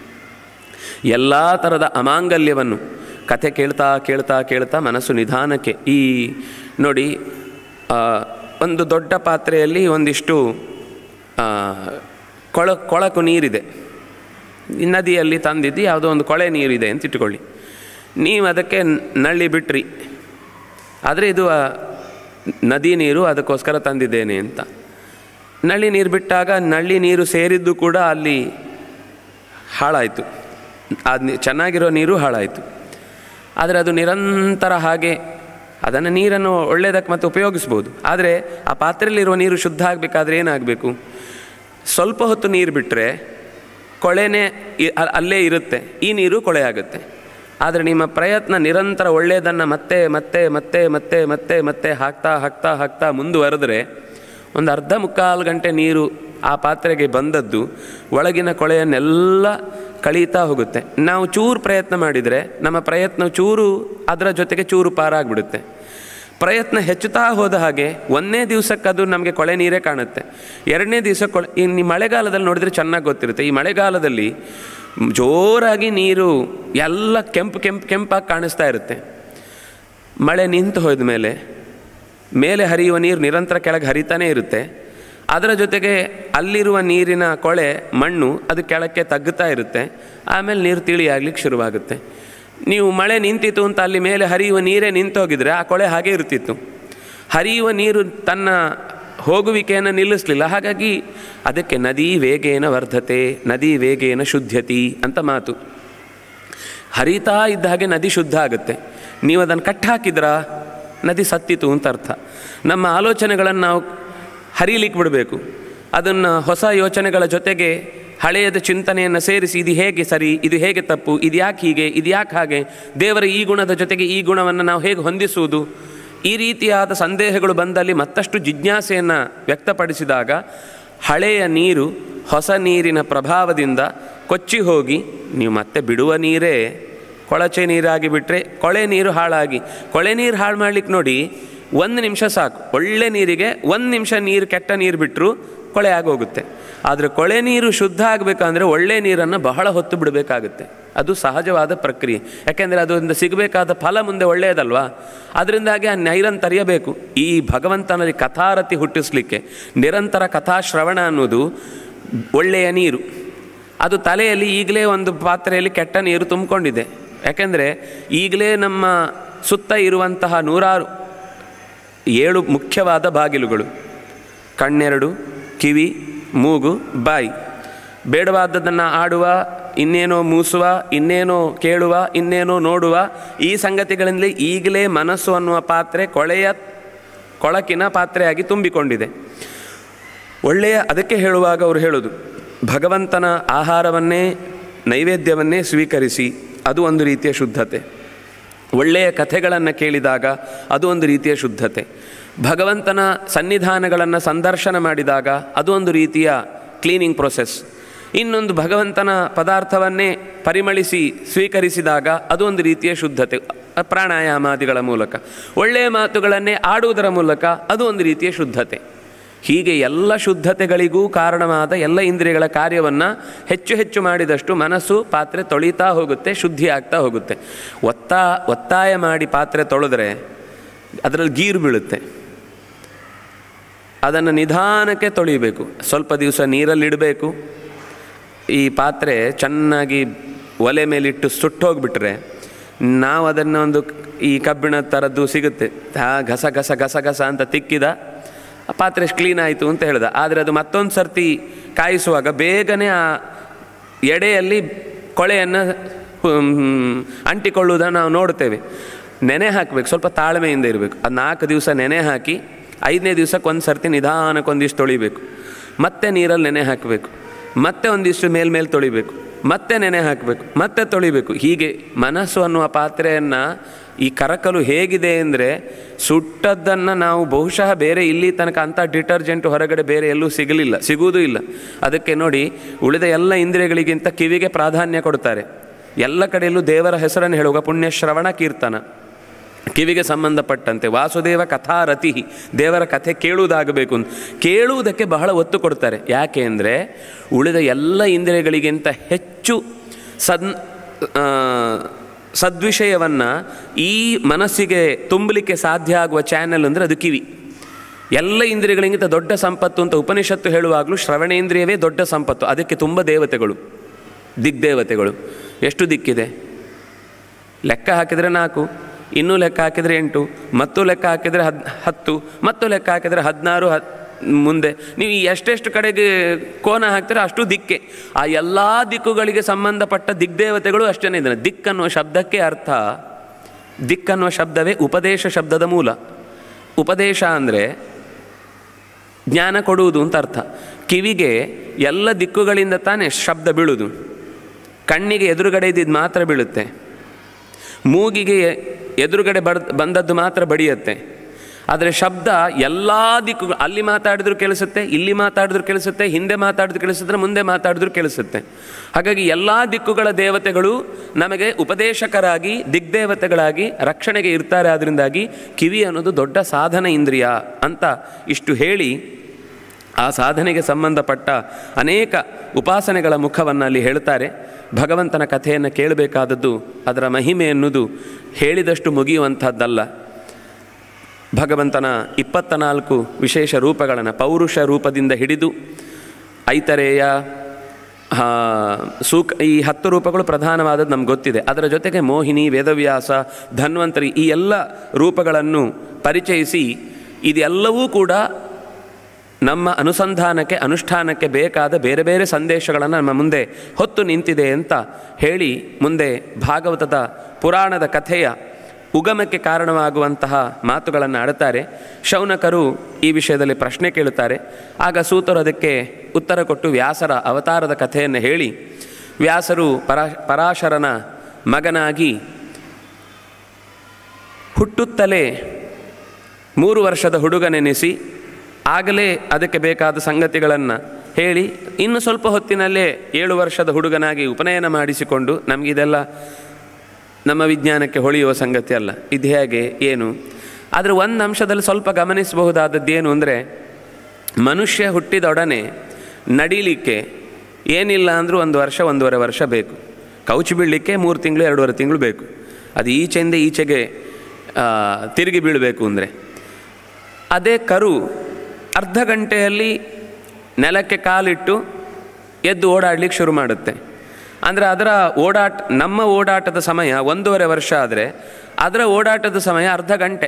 ಎಲ್ಲ ಥರದ ಅಮಾಂಗಲ್ಯವನ್ನು ಕಥೆ ಕೇಳ್ತಾ ಕೇಳ್ತಾ ಕೇಳ್ತಾ ಮನಸ್ಸು ನಿಧಾನಕ್ಕೆ. ಈ ನೋಡಿ, ಒಂದು ದೊಡ್ಡ ಪಾತ್ರೆಯಲ್ಲಿ ಒಂದಿಷ್ಟು ಕೊಳ ಕೊಳಕು ನೀರಿದೆ, ನದಿಯಲ್ಲಿ ತಂದಿದ್ದು ಯಾವುದೋ ಒಂದು ಕೊಳೆ ನೀರಿದೆ ಅಂತ ಇಟ್ಕೊಳ್ಳಿ. ನೀವು ಅದಕ್ಕೆ ನಳ್ಳಿ ಬಿಟ್ರಿ, ಆದರೆ ಇದು ನದಿ ನೀರು, ಅದಕ್ಕೋಸ್ಕರ ತಂದಿದ್ದೇನೆ ಅಂತ. ನಳ್ಳಿ ನೀರು ಬಿಟ್ಟಾಗ ನಳ್ಳಿ ನೀರು ಸೇರಿದ್ದು ಕೂಡ ಅಲ್ಲಿ ಹಾಳಾಯಿತು, ಅದು ಚೆನ್ನಾಗಿರೋ ನೀರು ಹಾಳಾಯಿತು. ಆದರೆ ಅದು ನಿರಂತರ ಹಾಗೆ ಅದನ್ನು ನೀರನ್ನು ಒಳ್ಳೆಯದಕ್ಕೆ ಮತ್ತೆ ಉಪಯೋಗಿಸ್ಬೋದು. ಆದರೆ ಆ ಪಾತ್ರೆಯಲ್ಲಿರುವ ನೀರು ಶುದ್ಧ ಆಗಬೇಕಾದ್ರೆ ಏನಾಗಬೇಕು? ಸ್ವಲ್ಪ ಹೊತ್ತು ನೀರು ಬಿಟ್ಟರೆ ಕೊಳೆನೇ ಅಲ್ಲೇ ಇರುತ್ತೆ, ಈ ನೀರು ಕೊಳೆ ಆಗುತ್ತೆ. ಆದರೆ ನಿಮ್ಮ ಪ್ರಯತ್ನ ನಿರಂತರ ಒಳ್ಳೆಯದನ್ನು ಮತ್ತೆ ಮತ್ತೆ ಮತ್ತೆ ಮತ್ತೆ ಮತ್ತೆ ಮತ್ತೆ ಹಾಕ್ತಾ ಹಾಕ್ತಾ ಹಾಕ್ತಾ ಮುಂದುವರೆದ್ರೆ ಒಂದು ಅರ್ಧ ಮುಕ್ಕಾಲು ಗಂಟೆ ನೀರು ಆ ಪಾತ್ರೆಗೆ ಬಂದದ್ದು ಒಳಗಿನ ಕೊಳೆಯನ್ನೆಲ್ಲ ಕಳೀತಾ ಹೋಗುತ್ತೆ. ನಾವು ಚೂರು ಪ್ರಯತ್ನ ಮಾಡಿದರೆ ನಮ್ಮ ಪ್ರಯತ್ನ ಚೂರು ಅದರ ಜೊತೆಗೆ ಚೂರು ಪಾರಾಗ್ಬಿಡುತ್ತೆ. ಪ್ರಯತ್ನ ಹೆಚ್ಚುತ್ತಾ ಹೋದ ಹಾಗೆ ಒಂದನೇ ದಿವಸಕ್ಕೆ ಅದು ನಮಗೆ ಕೊಳೆ ನೀರೇ ಕಾಣುತ್ತೆ, ಎರಡನೇ ದಿವಸ ಕೊಳೆ. ಈ ಮಳೆಗಾಲದಲ್ಲಿ ನೋಡಿದರೆ ಚೆನ್ನಾಗಿ ಗೊತ್ತಿರುತ್ತೆ. ಈ ಮಳೆಗಾಲದಲ್ಲಿ ಜೋರಾಗಿ ನೀರು ಎಲ್ಲ ಕೆಂಪು ಕೆಂಪು ಕೆಂಪಾಗಿ ಕಾಣಿಸ್ತಾ ಇರುತ್ತೆ. ಮಳೆ ನಿಂತು ಹೋದ ಮೇಲೆ ಮೇಲೆ ಹರಿಯುವ ನೀರು ನಿರಂತರ ಕೆಳಗೆ ಹರಿತಾನೇ ಇರುತ್ತೆ. ಅದರ ಜೊತೆಗೆ ಅಲ್ಲಿರುವ ನೀರಿನ ಕೊಳೆ ಮಣ್ಣು ಅದು ಕೆಳಕ್ಕೆ ತಗ್ಗುತ್ತಾ ಇರುತ್ತೆ. ಆಮೇಲೆ ನೀರು ತಿಳಿಯಾಗ್ಲಿಕ್ಕೆ ಶುರುವಾಗುತ್ತೆ. ನೀವು ಮಳೆ ನಿಂತಿತು ಅಂತ ಅಲ್ಲಿ ಮೇಲೆ ಹರಿಯುವ ನೀರೇ ನಿಂತೋಗಿದ್ರೆ ಆ ಕೊಳೆ ಹಾಗೆ ಇರ್ತಿತ್ತು. ಹರಿಯುವ ನೀರು ತನ್ನ ಹೋಗುವಿಕೆಯನ್ನು ನಿಲ್ಲಿಸಲಿಲ್ಲ. ಹಾಗಾಗಿ ಅದಕ್ಕೆ ನದಿ ವೇಗೇನ ವರ್ಧತೆ, ನದಿ ವೇಗೇನ ಶುದ್ಧತಿ ಅಂತ ಮಾತು. ಹರಿತಾ ಇದ್ದ ಹಾಗೆ ನದಿ ಶುದ್ಧ ಆಗುತ್ತೆ. ನೀವು ಅದನ್ನು ಕಟ್ಟಿ ಹಾಕಿದ್ರಾ ನದಿ ಸತ್ತಿತು ಅಂತ ಅರ್ಥ. ನಮ್ಮ ಆಲೋಚನೆಗಳನ್ನು ನಾವು ಹರಿಲಿಕ್ಕೆ ಬಿಡಬೇಕು. ಅದನ್ನು ಹೊಸ ಯೋಚನೆಗಳ ಜೊತೆಗೆ ಹಳೆಯದ ಚಿಂತನೆಯನ್ನು ಸೇರಿಸಿ ಇದು ಹೇಗೆ ಸರಿ, ಇದು ಹೇಗೆ ತಪ್ಪು, ಇದು ಯಾಕೆ ಹೀಗೆ, ಇದು ಯಾಕೆ ಹಾಗೆ, ದೇವರ ಈ ಗುಣದ ಜೊತೆಗೆ ಈ ಗುಣವನ್ನು ನಾವು ಹೇಗೆ ಹೊಂದಿಸುವುದು, ಈ ರೀತಿಯಾದ ಸಂದೇಹಗಳು ಬಂದಲ್ಲಿ ಮತ್ತಷ್ಟು ಜಿಜ್ಞಾಸೆಯನ್ನು ವ್ಯಕ್ತಪಡಿಸಿದಾಗ ಹಳೆಯ ನೀರು ಹೊಸ ನೀರಿನ ಪ್ರಭಾವದಿಂದ ಕೊಚ್ಚಿ ಹೋಗಿ ನೀವು ಮತ್ತೆ ಬಿಡುವ ನೀರೇ ಕೊಳಚೆ ನೀರಾಗಿ ಬಿಟ್ಟರೆ ಕೊಳೆ ನೀರು ಹಾಳಾಗಿ, ಕೊಳೆ ನೀರು ಹಾಳು ಮಾಡಲಿಕ್ಕೆ ನೋಡಿ ಒಂದು ನಿಮಿಷ ಸಾಕು. ಒಳ್ಳೆ ನೀರಿಗೆ ಒಂದು ನಿಮಿಷ ನೀರು ಕೆಟ್ಟ ನೀರು ಬಿಟ್ಟರು ಕೊಳೆ ಆಗೋಗುತ್ತೆ. ಆದರೆ ಕೊಳೆ ನೀರು ಶುದ್ಧ ಆಗಬೇಕಂದ್ರೆ ಒಳ್ಳೆ ನೀರನ್ನು ಬಹಳ ಹೊತ್ತು ಬಿಡಬೇಕಾಗುತ್ತೆ. ಅದು ಸಹಜವಾದ ಪ್ರಕ್ರಿಯೆ. ಯಾಕೆಂದರೆ ಅದರಿಂದ ಸಿಗಬೇಕಾದ ಫಲ ಮುಂದೆ ಒಳ್ಳೆಯದಲ್ವಾ. ಅದರಿಂದಾಗಿ ಆ ನೈರಂತರ್ಯ ಬೇಕು. ಈ ಭಗವಂತನಲ್ಲಿ ಕಥಾರತಿ ಹುಟ್ಟಿಸಲಿಕ್ಕೆ ನಿರಂತರ ಕಥಾಶ್ರವಣ ಅನ್ನೋದು ಒಳ್ಳೆಯ ನೀರು. ಅದು ತಲೆಯಲ್ಲಿ ಈಗಲೇ ಒಂದು ಪಾತ್ರೆಯಲ್ಲಿ ಕೆಟ್ಟ ನೀರು ತುಂಬಿಕೊಂಡಿದೆ. ಯಾಕೆಂದರೆ ಈಗಲೇ ನಮ್ಮ ಸುತ್ತ ಇರುವಂತಹ ನೂರಾರು ಏಳು ಮುಖ್ಯವಾದ ಬಾಗಿಲುಗಳು, ಕಣ್ಣೆರಡು, ಕಿವಿ, ಮೂಗು, ಬಾಯಿ. ಬೇಡವಾದದ್ದನ್ನು ಆಡುವ, ಇನ್ನೇನೋ ಮೂಸುವ, ಇನ್ನೇನೋ ಕೇಳುವ, ಇನ್ನೇನೋ ನೋಡುವ, ಈ ಸಂಗತಿಗಳಿಂದಲೇ ಈಗಲೇ ಮನಸ್ಸು ಅನ್ನುವ ಪಾತ್ರೆ ಕೊಳೆಯ ಕೊಳಕಿನ ಪಾತ್ರೆಯಾಗಿ ತುಂಬಿಕೊಂಡಿದೆ. ಒಳ್ಳೆಯ ಅದಕ್ಕೆ ಹೇಳುವಾಗ ಅವರು ಹೇಳೋದು, ಭಗವಂತನ ಆಹಾರವನ್ನೇ ನೈವೇದ್ಯವನ್ನೇ ಸ್ವೀಕರಿಸಿ, ಅದು ಒಂದು ರೀತಿಯ ಶುದ್ಧತೆ. ಒಳ್ಳೆಯ ಕಥೆಗಳನ್ನು ಕೇಳಿದಾಗ ಅದು ಒಂದು ರೀತಿಯ ಶುದ್ಧತೆ. ಭಗವಂತನ ಸನ್ನಿಧಾನಗಳನ್ನು ಸಂದರ್ಶನ ಮಾಡಿದಾಗ ಅದು ಒಂದು ರೀತಿಯ ಕ್ಲೀನಿಂಗ್ ಪ್ರೊಸೆಸ್. ಇನ್ನೊಂದು ಭಗವಂತನ ಪದಾರ್ಥವನ್ನೇ ಪರಿಮಳಿಸಿ ಸ್ವೀಕರಿಸಿದಾಗ ಅದು ಒಂದು ರೀತಿಯ ಶುದ್ಧತೆ, ಪ್ರಾಣಾಯಾಮಾದಿಗಳ ಮೂಲಕ. ಒಳ್ಳೆಯ ಮಾತುಗಳನ್ನೇ ಆಡುವುದರ ಮೂಲಕ ಅದು ಒಂದು ರೀತಿಯ ಶುದ್ಧತೆ. ಹೀಗೆ ಎಲ್ಲ ಶುದ್ಧತೆಗಳಿಗೂ ಕಾರಣವಾದ ಎಲ್ಲ ಇಂದ್ರಿಯಗಳ ಕಾರ್ಯವನ್ನು ಹೆಚ್ಚು ಹೆಚ್ಚು ಮಾಡಿದಷ್ಟು ಮನಸ್ಸು ಪಾತ್ರೆ ತೊಳಿತಾ ಹೋಗುತ್ತೆ, ಶುದ್ಧಿ ಆಗ್ತಾ ಹೋಗುತ್ತೆ. ಒತ್ತಾ ಒತ್ತಾಯ ಮಾಡಿ ಪಾತ್ರೆ ತೊಳೆದ್ರೆ ಅದರಲ್ಲಿ ಗೀರು ಬೀಳುತ್ತೆ. ಅದನ್ನು ನಿಧಾನಕ್ಕೆ ತೊಳಿಬೇಕು. ಸ್ವಲ್ಪ ದಿವಸ ನೀರಲ್ಲಿಡಬೇಕು. ಈ ಪಾತ್ರೆ ಚೆನ್ನಾಗಿ ಒಲೆ ಮೇಲಿಟ್ಟು ಸುಟ್ಟೋಗ್ಬಿಟ್ರೆ ನಾವು ಅದನ್ನು ಒಂದು ಈ ಕಬ್ಬಿಣ ಥರದ್ದು ಸಿಗುತ್ತೆ, ಆ ಘಸ ಘಸ ಘಸ ಘಸ ಅಂತ ತಿಕ್ಕಿದ ಆ ಪಾತ್ರೆ ಕ್ಲೀನ್ ಆಯಿತು ಅಂತ ಹೇಳ್ದ. ಆದರೆ ಅದು ಮತ್ತೊಂದು ಸರ್ತಿ ಕಾಯಿಸುವಾಗ ಬೇಗನೆ ಆ ಎಡೆಯಲ್ಲಿ ಕೊಳೆಯನ್ನು ಅಂಟಿಕೊಳ್ಳುವುದನ್ನು ನಾವು ನೋಡ್ತೇವೆ. ನೆನೆ ಹಾಕಬೇಕು, ಸ್ವಲ್ಪ ತಾಳ್ಮೆಯಿಂದ ಇರಬೇಕು. ಅದು ನಾಲ್ಕು ದಿವಸ ನೆನೆ ಹಾಕಿ ಐದನೇ ದಿವಸಕ್ಕೆ ಒಂದು ಸರ್ತಿ ನಿಧಾನಕ್ಕೆ ಒಂದಿಷ್ಟು ತೊಳಿಬೇಕು. ಮತ್ತೆ ನೀರಲ್ಲಿ ನೆನೆ ಹಾಕಬೇಕು, ಮತ್ತೆ ಒಂದಿಷ್ಟು ಮೇಲ್ಮೇಲೆ ತೊಳಿಬೇಕು, ಮತ್ತೆ ನೆನೆ ಹಾಕಬೇಕು, ಮತ್ತೆ ತೊಳಿಬೇಕು. ಹೀಗೆ ಮನಸ್ಸು ಅನ್ನುವ ಪಾತ್ರೆಯನ್ನು ಈ ಕರಕಲು ಹೇಗಿದೆ ಅಂದರೆ, ಸುಟ್ಟದ್ದನ್ನು ನಾವು ಬಹುಶಃ ಬೇರೆ ಇಲ್ಲಿ ತನಕ ಅಂಥ ಡಿಟರ್ಜೆಂಟ್ ಹೊರಗಡೆ ಬೇರೆ ಎಲ್ಲೂ ಸಿಗಲಿಲ್ಲ, ಸಿಗುವುದೂ ಇಲ್ಲ. ಅದಕ್ಕೆ ನೋಡಿ, ಉಳಿದ ಎಲ್ಲ ಇಂದ್ರಿಯಗಳಿಗಿಂತ ಕಿವಿಗೆ ಪ್ರಾಧಾನ್ಯ ಕೊಡ್ತಾರೆ. ಎಲ್ಲ ಕಡೆಯಲ್ಲೂ ದೇವರ ಹೆಸರನ್ನು ಹೇಳುವ ಪುಣ್ಯ ಶ್ರವಣ ಕೀರ್ತನ ಕಿವಿಗೆ ಸಂಬಂಧಪಟ್ಟಂತೆ. ವಾಸುದೇವ ಕಥಾರತಿ, ದೇವರ ಕಥೆ ಕೇಳುವುದಾಗಬೇಕು ಅಂತ ಕೇಳುವುದಕ್ಕೆ ಬಹಳ ಒತ್ತು ಕೊಡ್ತಾರೆ. ಯಾಕೆ ಅಂದರೆ ಉಳಿದ ಎಲ್ಲ ಇಂದ್ರಿಯಗಳಿಗಿಂತ ಹೆಚ್ಚು ಸದ್ ಸದ್ವಿಷಯವನ್ನು ಈ ಮನಸ್ಸಿಗೆ ತುಂಬಲಿಕ್ಕೆ ಸಾಧ್ಯ ಆಗುವ ಚಾನೆಲ್ ಅಂದರೆ ಅದು ಕಿವಿ. ಎಲ್ಲ ಇಂದ್ರಿಯಗಳಿಗಿಂತ ದೊಡ್ಡ ಸಂಪತ್ತು ಅಂತ ಉಪನಿಷತ್ತು ಹೇಳುವಾಗಲೂ ಶ್ರವಣೇಂದ್ರಿಯವೇ ದೊಡ್ಡ ಸಂಪತ್ತು. ಅದಕ್ಕೆ ತುಂಬ ದೇವತೆಗಳು, ದಿಗ್ದೇವತೆಗಳು. ಎಷ್ಟು ದಿಕ್ಕಿದೆ ಲೆಕ್ಕ ಹಾಕಿದರೆ ನಾಲ್ಕು, ಇನ್ನೂ ಲೆಕ್ಕ ಹಾಕಿದರೆ ಎಂಟು, ಮತ್ತು ಲೆಕ್ಕ ಹಾಕಿದರೆ ಹದ್ ಹತ್ತು ಮತ್ತು ಲೆಕ್ಕ ಹಾಕಿದರೆ ಹದಿನಾರು. ಹ ಮುಂದೆ ನೀವು ಎಷ್ಟೆಷ್ಟು ಕಡೆಗೆ ಕೋನ ಹಾಕ್ತೀರೋ ಅಷ್ಟು ದಿಕ್ಕೆ. ಆ ಎಲ್ಲ ದಿಕ್ಕುಗಳಿಗೆ ಸಂಬಂಧಪಟ್ಟ ದಿಗ್ದೇವತೆಗಳು ಅಷ್ಟೇ ಇದ್ದಾನೆ. ದಿಕ್ಕನ್ನುವ ಶಬ್ದಕ್ಕೆ ಅರ್ಥ, ದಿಕ್ಕನ್ನುವ ಶಬ್ದವೇ ಉಪದೇಶ ಶಬ್ದದ ಮೂಲ. ಉಪದೇಶ ಅಂದರೆ ಜ್ಞಾನ ಕೊಡುವುದು ಅಂತ ಅರ್ಥ. ಕಿವಿಗೆ ಎಲ್ಲ ದಿಕ್ಕುಗಳಿಂದ ತಾನೇ ಶಬ್ದ ಬೀಳುವುದು. ಕಣ್ಣಿಗೆ ಎದುರುಗಡೆ ಇದ್ದಿದ್ದು ಮಾತ್ರ ಬೀಳುತ್ತೆ, ಮೂಗಿಗೆ ಎದುರುಗಡೆ ಬಡ್ ಬಂದದ್ದು ಮಾತ್ರ ಬಡಿಯುತ್ತೆ. ಆದರೆ ಶಬ್ದ ಎಲ್ಲ ದಿಕ್ಕು, ಅಲ್ಲಿ ಮಾತಾಡಿದ್ರು ಕೇಳಿಸುತ್ತೆ, ಇಲ್ಲಿ ಮಾತಾಡಿದ್ರು ಕೇಳಿಸುತ್ತೆ, ಹಿಂದೆ ಮಾತಾಡಿದ್ರು ಕೇಳಿಸುತ್ತೆ, ಮುಂದೆ ಮಾತಾಡಿದ್ರು ಕೇಳಿಸುತ್ತೆ. ಹಾಗಾಗಿ ಎಲ್ಲ ದಿಕ್ಕುಗಳ ದೇವತೆಗಳು ನಮಗೆ ಉಪದೇಶಕರಾಗಿ ದಿಗ್ದೇವತೆಗಳಾಗಿ ರಕ್ಷಣೆಗೆ ಇರ್ತಾರೆ. ಅದರಿಂದಾಗಿ ಕಿವಿ ಅನ್ನೋದು ದೊಡ್ಡ ಸಾಧನ ಇಂದ್ರಿಯ ಅಂತ ಇಷ್ಟು ಹೇಳಿ, ಆ ಸಾಧನೆಗೆ ಸಂಬಂಧಪಟ್ಟ ಅನೇಕ ಉಪಾಸನೆಗಳ ಮುಖವನ್ನು ಅಲ್ಲಿ ಹೇಳ್ತಾರೆ. ಭಗವಂತನ ಕಥೆಯನ್ನು ಕೇಳಬೇಕಾದದ್ದು, ಅದರ ಮಹಿಮೆ ಎನ್ನುವುದು ಹೇಳಿದಷ್ಟು ಮುಗಿಯುವಂಥದ್ದಲ್ಲ. ಭಗವಂತನ ಇಪ್ಪತ್ತ ನಾಲ್ಕು ವಿಶೇಷ ರೂಪಗಳನ್ನು ಪೌರುಷ ರೂಪದಿಂದ ಹಿಡಿದು ಐತರೇಯ, ಸೂಕ್, ಈ ಹತ್ತು ರೂಪಗಳು ಪ್ರಧಾನವಾದದ್ದು ನಮ್ಗೆ ಗೊತ್ತಿದೆ. ಅದರ ಜೊತೆಗೆ ಮೋಹಿನಿ, ವೇದವ್ಯಾಸ, ಧನ್ವಂತರಿ, ಈ ಎಲ್ಲ ರೂಪಗಳನ್ನು ಪರಿಚಯಿಸಿ ಇದೆಲ್ಲವೂ ಕೂಡ ನಮ್ಮ ಅನುಸಂಧಾನಕ್ಕೆ ಅನುಷ್ಠಾನಕ್ಕೆ ಬೇಕಾದ ಬೇರೆ ಬೇರೆ ಸಂದೇಶಗಳನ್ನು ನಮ್ಮ ಮುಂದೆ ಹೊತ್ತು ನಿಂತಿದೆ ಅಂತ ಹೇಳಿ, ಮುಂದೆ ಭಾಗವತದ ಪುರಾಣದ ಕಥೆಯ ಉಗಮಕ್ಕೆ ಕಾರಣವಾಗುವಂತಹ ಮಾತುಗಳನ್ನು ಆಡುತ್ತಾರೆ. ಶೌನಕರು ಈ ವಿಷಯದಲ್ಲಿ ಪ್ರಶ್ನೆ ಕೇಳುತ್ತಾರೆ. ಆಗ ಸೂತರು ಅದಕ್ಕೆ ಉತ್ತರ ಕೊಟ್ಟು ವ್ಯಾಸರ ಅವತಾರದ ಕಥೆಯನ್ನು ಹೇಳಿ, ವ್ಯಾಸರು ಪರಾ ಪರಾಶರನ ಮಗನಾಗಿ ಹುಟ್ಟುತ್ತಲೇ ಮೂರು ವರ್ಷದ ಹುಡುಗನೆನಿಸಿ ಆಗಲೇ ಅದಕ್ಕೆ ಬೇಕಾದ ಸಂಗತಿಗಳನ್ನು ಹೇಳಿ, ಇನ್ನು ಸ್ವಲ್ಪ ಹೊತ್ತಿನಲ್ಲೇ ಏಳು ವರ್ಷದ ಹುಡುಗನಾಗಿ ಉಪನಯನ ಮಾಡಿಸಿಕೊಂಡು, ನಮಗಿದೆಲ್ಲ ನಮ್ಮ ವಿಜ್ಞಾನಕ್ಕೆ ಹೊಳೆಯುವ ಸಂಗತಿ ಅಲ್ಲ. ಇದು ಹೇಗೆ ಏನು? ಆದರೆ ಒಂದು ಅಂಶದಲ್ಲಿ ಸ್ವಲ್ಪ ಗಮನಿಸಬಹುದಾದದ್ದೇನು ಅಂದರೆ, ಮನುಷ್ಯ ಹುಟ್ಟಿದೊಡನೆ ನಡೀಲಿಕ್ಕೆ ಏನಿಲ್ಲ ಅಂದರೂ ಒಂದು ವರ್ಷ ಒಂದೂವರೆ ವರ್ಷ ಬೇಕು. ಕೌಚಿ ಬೀಳಲಿಕ್ಕೆ ಮೂರು ತಿಂಗಳು ಎರಡೂವರೆ ತಿಂಗಳು ಬೇಕು. ಅದು ಈಚೆಯಿಂದ ಈಚೆಗೆ ತಿರುಗಿ ಬೀಳಬೇಕು ಅಂದರೆ. ಅದೇ ಕರು ಅರ್ಧ ಗಂಟೆಯಲ್ಲಿ ನೆಲಕ್ಕೆ ಕಾಲಿಟ್ಟು ಎದ್ದು ಓಡಾಡಲಿಕ್ಕೆ ಶುರು ಮಾಡುತ್ತೆ. ಅಂದರೆ ಅದರ ಓಡಾಟ, ನಮ್ಮ ಓಡಾಟದ ಸಮಯ ಒಂದೂವರೆ ವರ್ಷ ಆದರೆ ಅದರ ಓಡಾಟದ ಸಮಯ ಅರ್ಧ ಗಂಟೆ.